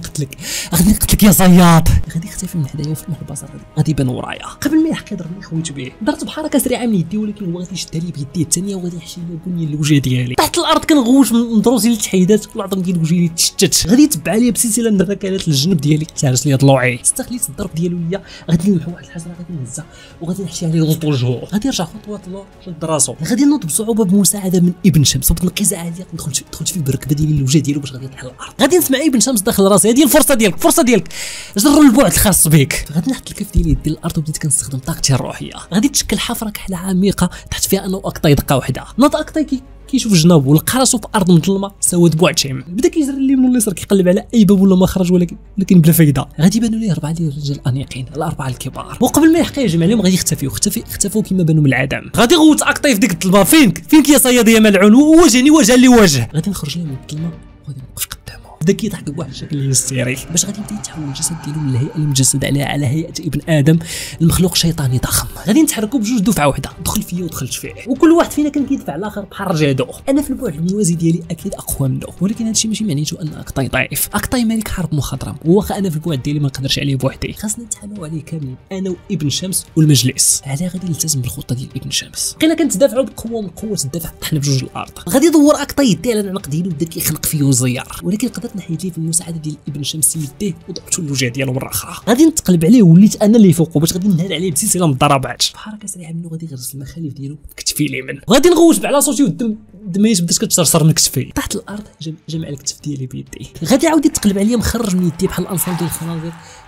نقتلك يا صياد. غادي يختفي من حدايا وفي البصر غادي يبان ورايا. قبل ما يلحق يضربني خويت به ضربت بحركه سريعه من يدي، ولكن هو غادي يشدها لي بيديه الثانيه وغادي يحشي لي بني الوجه ديالي تحت الارض. كنغوش من دروسي للتحيدات والعظم ديال وجهي تشتت. غادي يتبع لي بسلسله من الركلات للجنب ديالي تهرس لي ضلوعي. استخليت الضرب ديالو ليا. غادي نلمح واحد الحجره غادي نهزها وغادي نحشي عليه ضغط وجهه. غادي نرجع خطوات اللور شد راسو. غادي نوض بصعوبه بمساعده من ابن شمس وبتنقيزه عاليه دخلت في بالركبه ديالي الوجه ديالو باش غادي يطيح الارض. غادي نسمع ابن شمس داخل راسي هذه الفرصه ديالك جر البعد الخاص بك. غادي نحط الكف ديالي يدي الارض وبديت كنستخدم طاقتي الروحيه. غادي تشكل حفره كحله عميقه تحت فيها انا واكطاي دقه واحده. ناض اكطاي كيشوف جنابو ولقى راسو في ارض مظلمه سواد بوعد شيم. بدا كيجري اليمين واليسار كيقلب على اي باب ولا مخرج ولكن بلا فايده. غادي يبانوا ليه 4 ديال الرجال انيقين الاربعه الكبار وقبل ما يحق يجمع عليهم غادي اختفوا كما بانوا من العدم. غادي يغوت اكطاي في ديك الظلمه. فينك يا صياد يا ملعون وواجهني وجها لوجه. غادي نخرج ليه من الظلمه وغادي نوقف قدامه. بدا كيضحك بواحد الشكل هيستيري باش غادي يبدا يتحول الجسد ديالو من الهيئه اللي مجسد عليها على هيئه ابن ادم المخلوق شيطاني ضخم. غادي نتحركوا بجوج دفعه واحده، دخل فيا ودخلت فيه وكل واحد فينا كان كيدفع الاخر بحال رجادو. انا في البعد الموازي ديالي اكيد اقوى منه، ولكن هادشي ماشي معنيته ان اكطاي ضعيف. اكطاي ملك حرب مخضرم وواخا انا في البعد ديالي ما نقدرش عليه بوحدي. خاصنا نتحاموا عليه كاملين انا وابن شمس والمجلس. علاه غادي نلتزم بالخطه ديال ابن شمس. بقينا كنتدافعوا بقوه من قوه الدفع طحنا بجوج الارض. غادي يدور اكطاي يدي على العنق ديالو وبدا كيخنق فيه وزير، ولكن قدرت نحيد ليه في المساعده ديال ابن شمس يديه وضربته الوجه ديالو مره اخرى. غادي نتقلب عليه وليت انا اللي فوقه باش غادي نهال عليه بسلسله من الضربات. بحركه سريعه منه غادي يغرس المخالف ديالو بكتفي اليمين وغادي نغوش على صوتي والدم دميت بدات كتشرشر من كتفي. تحت الارض جمع الكتف ديالي بيدي. غادي عاود يتقلب عليا مخرج من يدي بحال الانصال ديال الخنازير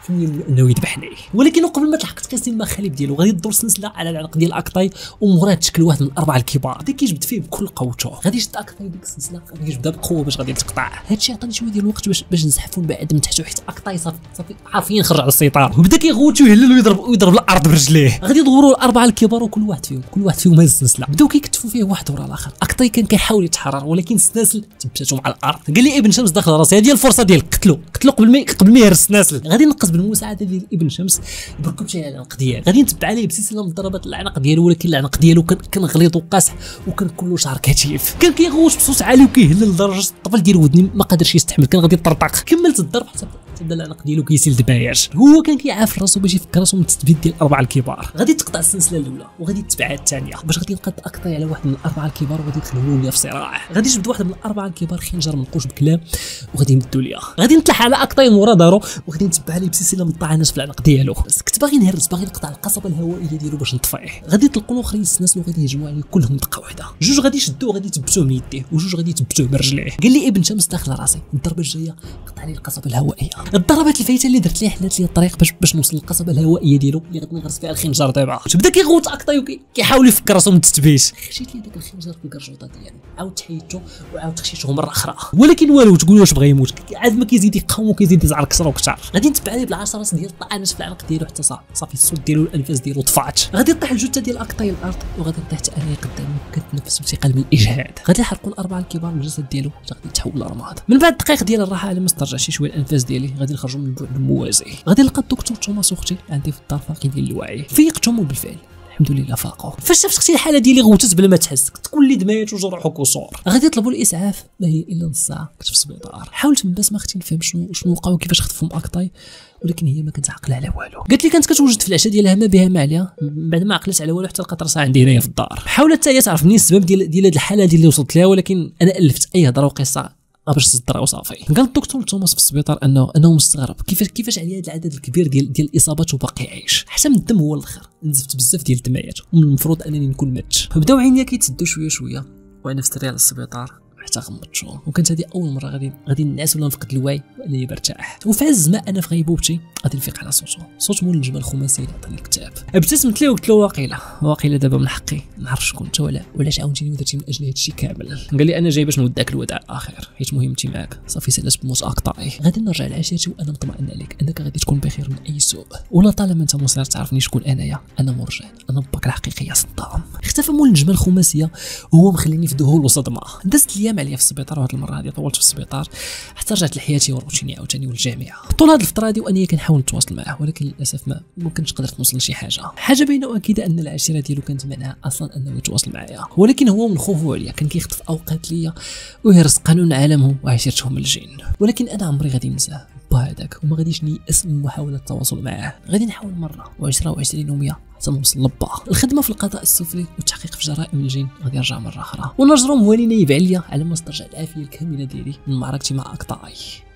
انه يذبحني. ولكن قبل ما تلحق تقاسم مع خليب ديالو غادي تدور سلسله على العنق ديال اكطاي وموراه تشكل واحد من الاربعه الكبار. بدا كيجبد فيه بكل قوته، غادي يشد اكطاي ديك السلسله غادي يجبدها بقوه باش غادي تقطع. هادشي عطاني شويه ديال الوقت باش نزحفوا من بعد من تحته حيت اكطاي صافي حرفيا خرج على السيطره وبدا كيغوت ويهلل ويضرب الارض برجليه. غادي يدوروا الاربعه الكبار وكل واحد فيهم هز السلسله، بداو كيكتفوا فيه واحد ورا الاخر. اكطاي كان كيحاول يتحرر ولكن السلاسل تبتاتهم على الارض. قال لي ابن شمس داخل راسي، هذه الفرصه ديالك، قتلو قبل ما يهرس السلاسل. غادي نقص بالمساعده ديال ابن شمس بركب شي على العنق ديالو، غادي نتبع عليه بسلسله من ضربات العنق ديالو، ولكن العنق ديالو كان غليظ وقاصح وكان كله شعر كثيف. كان كيغوت بصوت عالي وكيهلل لدرجه الطفل ديال ودني ما قادرش يستحمل، كان غادي يطرطق. كملت الضرب حتى بدا العنق ديالو كيسيل دبايات. هو كان كيعافر راسو باش يفك راسو من التثبيت ديال الاربعه الكبار. غادي تقطع السلسله الاولى وغادي تتبعها الثانيه باش غادي ينقض اكطاي على واحد من الاربعه الكبار وغادي يدخلوا ليا في صراع. غادي يجبد واحد من الاربعه الكبار خنجر منقوش بكلام وغادي يمدوا ليا. غادي نطلع على اكطاي من ورا دارو وغادي نتبع عليه بسلسله من الطعنات في العنق ديالو. بس كنت باغي نهرس، باغي نقطع القصبه الهوائيه ديالو باش نطفيه. غادي يطلقوا الاخرين السناسل وغادي يهجموا عليه كلهم دقه واحده. جوج غادي يشدوه وغادي يثبتوه من يديه وجوج غادي يثبتوه برجليه. قال لي ابن شمس داخل راسي، الضربه الجايه قطع لي القصبه الهوائيه. الضربات الفايته اللي درت ليه حلات لي الطريق باش نوصل للقصبه الهوائيه ديالو اللي غادي نغرس فيها الخنجر دابا. بدا كيغوت اكطاي كيحاول يفك راسو من التثبيت. خشيت لي داك الخنجر في الكرجوطه ديالو، عاود حيدته وعاود خشيته مره اخرى، ولكن والو تقول واش بغى يموت، عاد ما كيزيد يقاوم وكيزيد يزعر كثر وكثر. غادي نتبع عليه بالعشرات ديال الطعنات في العنق ديالو حتى صافي الصوت ديالو الانفاس ديالو طفات. غادي طيح الجثه ديال اكطاي الارض وغادي نطيح حتى انا قدامه كنتنفس بثقل من الاجهاد. غادي يحرقوا الاربعه الكبار من الجسد ديالو حتى غادي يتحول لرماد. من بعد دقائق ديال الراحه على ما استرجع شي شويه الانفاس ديالي غادي نخرجوا من البعد الموازي. غادي نلقى الدكتور توماس اختي عندي في الدار فاقد ديال الوعي. فيقتهم وبالفعل الحمد لله فاقوا. فاش شافت اختي الحاله ديالي غوتت بلا ما تحس، تكون لي دمايات وجروح وكسور. غادي يطلبوا الاسعاف، ما هي الا نص ساعه كنت في السبيطار. حاولت من باس ما اختي نفهم شنو وقع وكيفاش خطفهم اكطاي، ولكن هي ما كانت عاقله على والو. قالت لي كانت كتوجد في العشاء ديالها ما بها ما عليها، بعد ما عقلت على والو حتى لقات راسها عندي هنايا في الدار. حاولت حتى هي تعرف منين السبب ديال هذه الحاله اللي وصلت لها، ولكن انا الفت اي هضره وقصه باش تصدر وصافي. قال الدكتور توماس في السبيطار انه مستغرب كيفاش عليه هذا العدد الكبير ديال الاصابات وباقي عايش. حتى من الدم هو الاخر، نزفت بزاف ديال الدمايات ومن المفروض انني نكون مت. بداو عينيا كيتسدوا شويه وانا في السرير على السبيطار حتى غمضت شو. وكانت هذه اول مره غادي نعس ولا نفقد الوعي وانني برتاح. وفي عز ما انا في غيبوبتي غادي نفيق على صوت مول الجمل الخماسي اللي عطاني الكتاب. ابتسمت ليه وقلت له واقيلا دابا من حقي نعرف شكون انت وعلاش عاونتيني ودرتي من اجل هذا الشيء كامل. قال لي انا جاي باش نودعك الوداع الاخير حيت مهمتي معك صافي سالات بموت اكطاي. غادي نرجع لعشيرتي وانا مطمئن عليك انك غادي تكون بخير من اي سوء، ولا طالما انت مصير تعرفني شكون انايا. انا مرجان، انا باك الحقيقيه صدام. اختفى مول الجمل الخماسيه وهو مخليني في ذهول وصدمه. دازت الايام عليا في السبيطار، المره هذه طولت في السبيطار حتى رجعت لحياتي وروتيني عاوتاني والجامعه. طول هذه الفتره هذه واني كنحاول نتواصل معاه، ولكن للاسف ما كنتش قدرت نوصل لشي حاجه باينه واكيده ان العشيره ديالو كانت معناها اصلا انه يتواصل معايا، ولكن هو من خوفه عليا كان كيخطف اوقات ليا ويهرس قانون عالمهم وعشيرتهم الجن. ولكن انا عمري غادي ننساه هذاك وما غاديش نيأس من محاوله التواصل معاه. غادي نحاول مره و20 و20 و100 حتى نوصل لبا. الخدمه في القضاء السفلي والتحقيق في جرائم الجن غادي نرجع مره اخرى ونجرهم هو اللي نايب عليا على ما استرجع العافيه الكامله ديالي من معركتي مع اكطاي.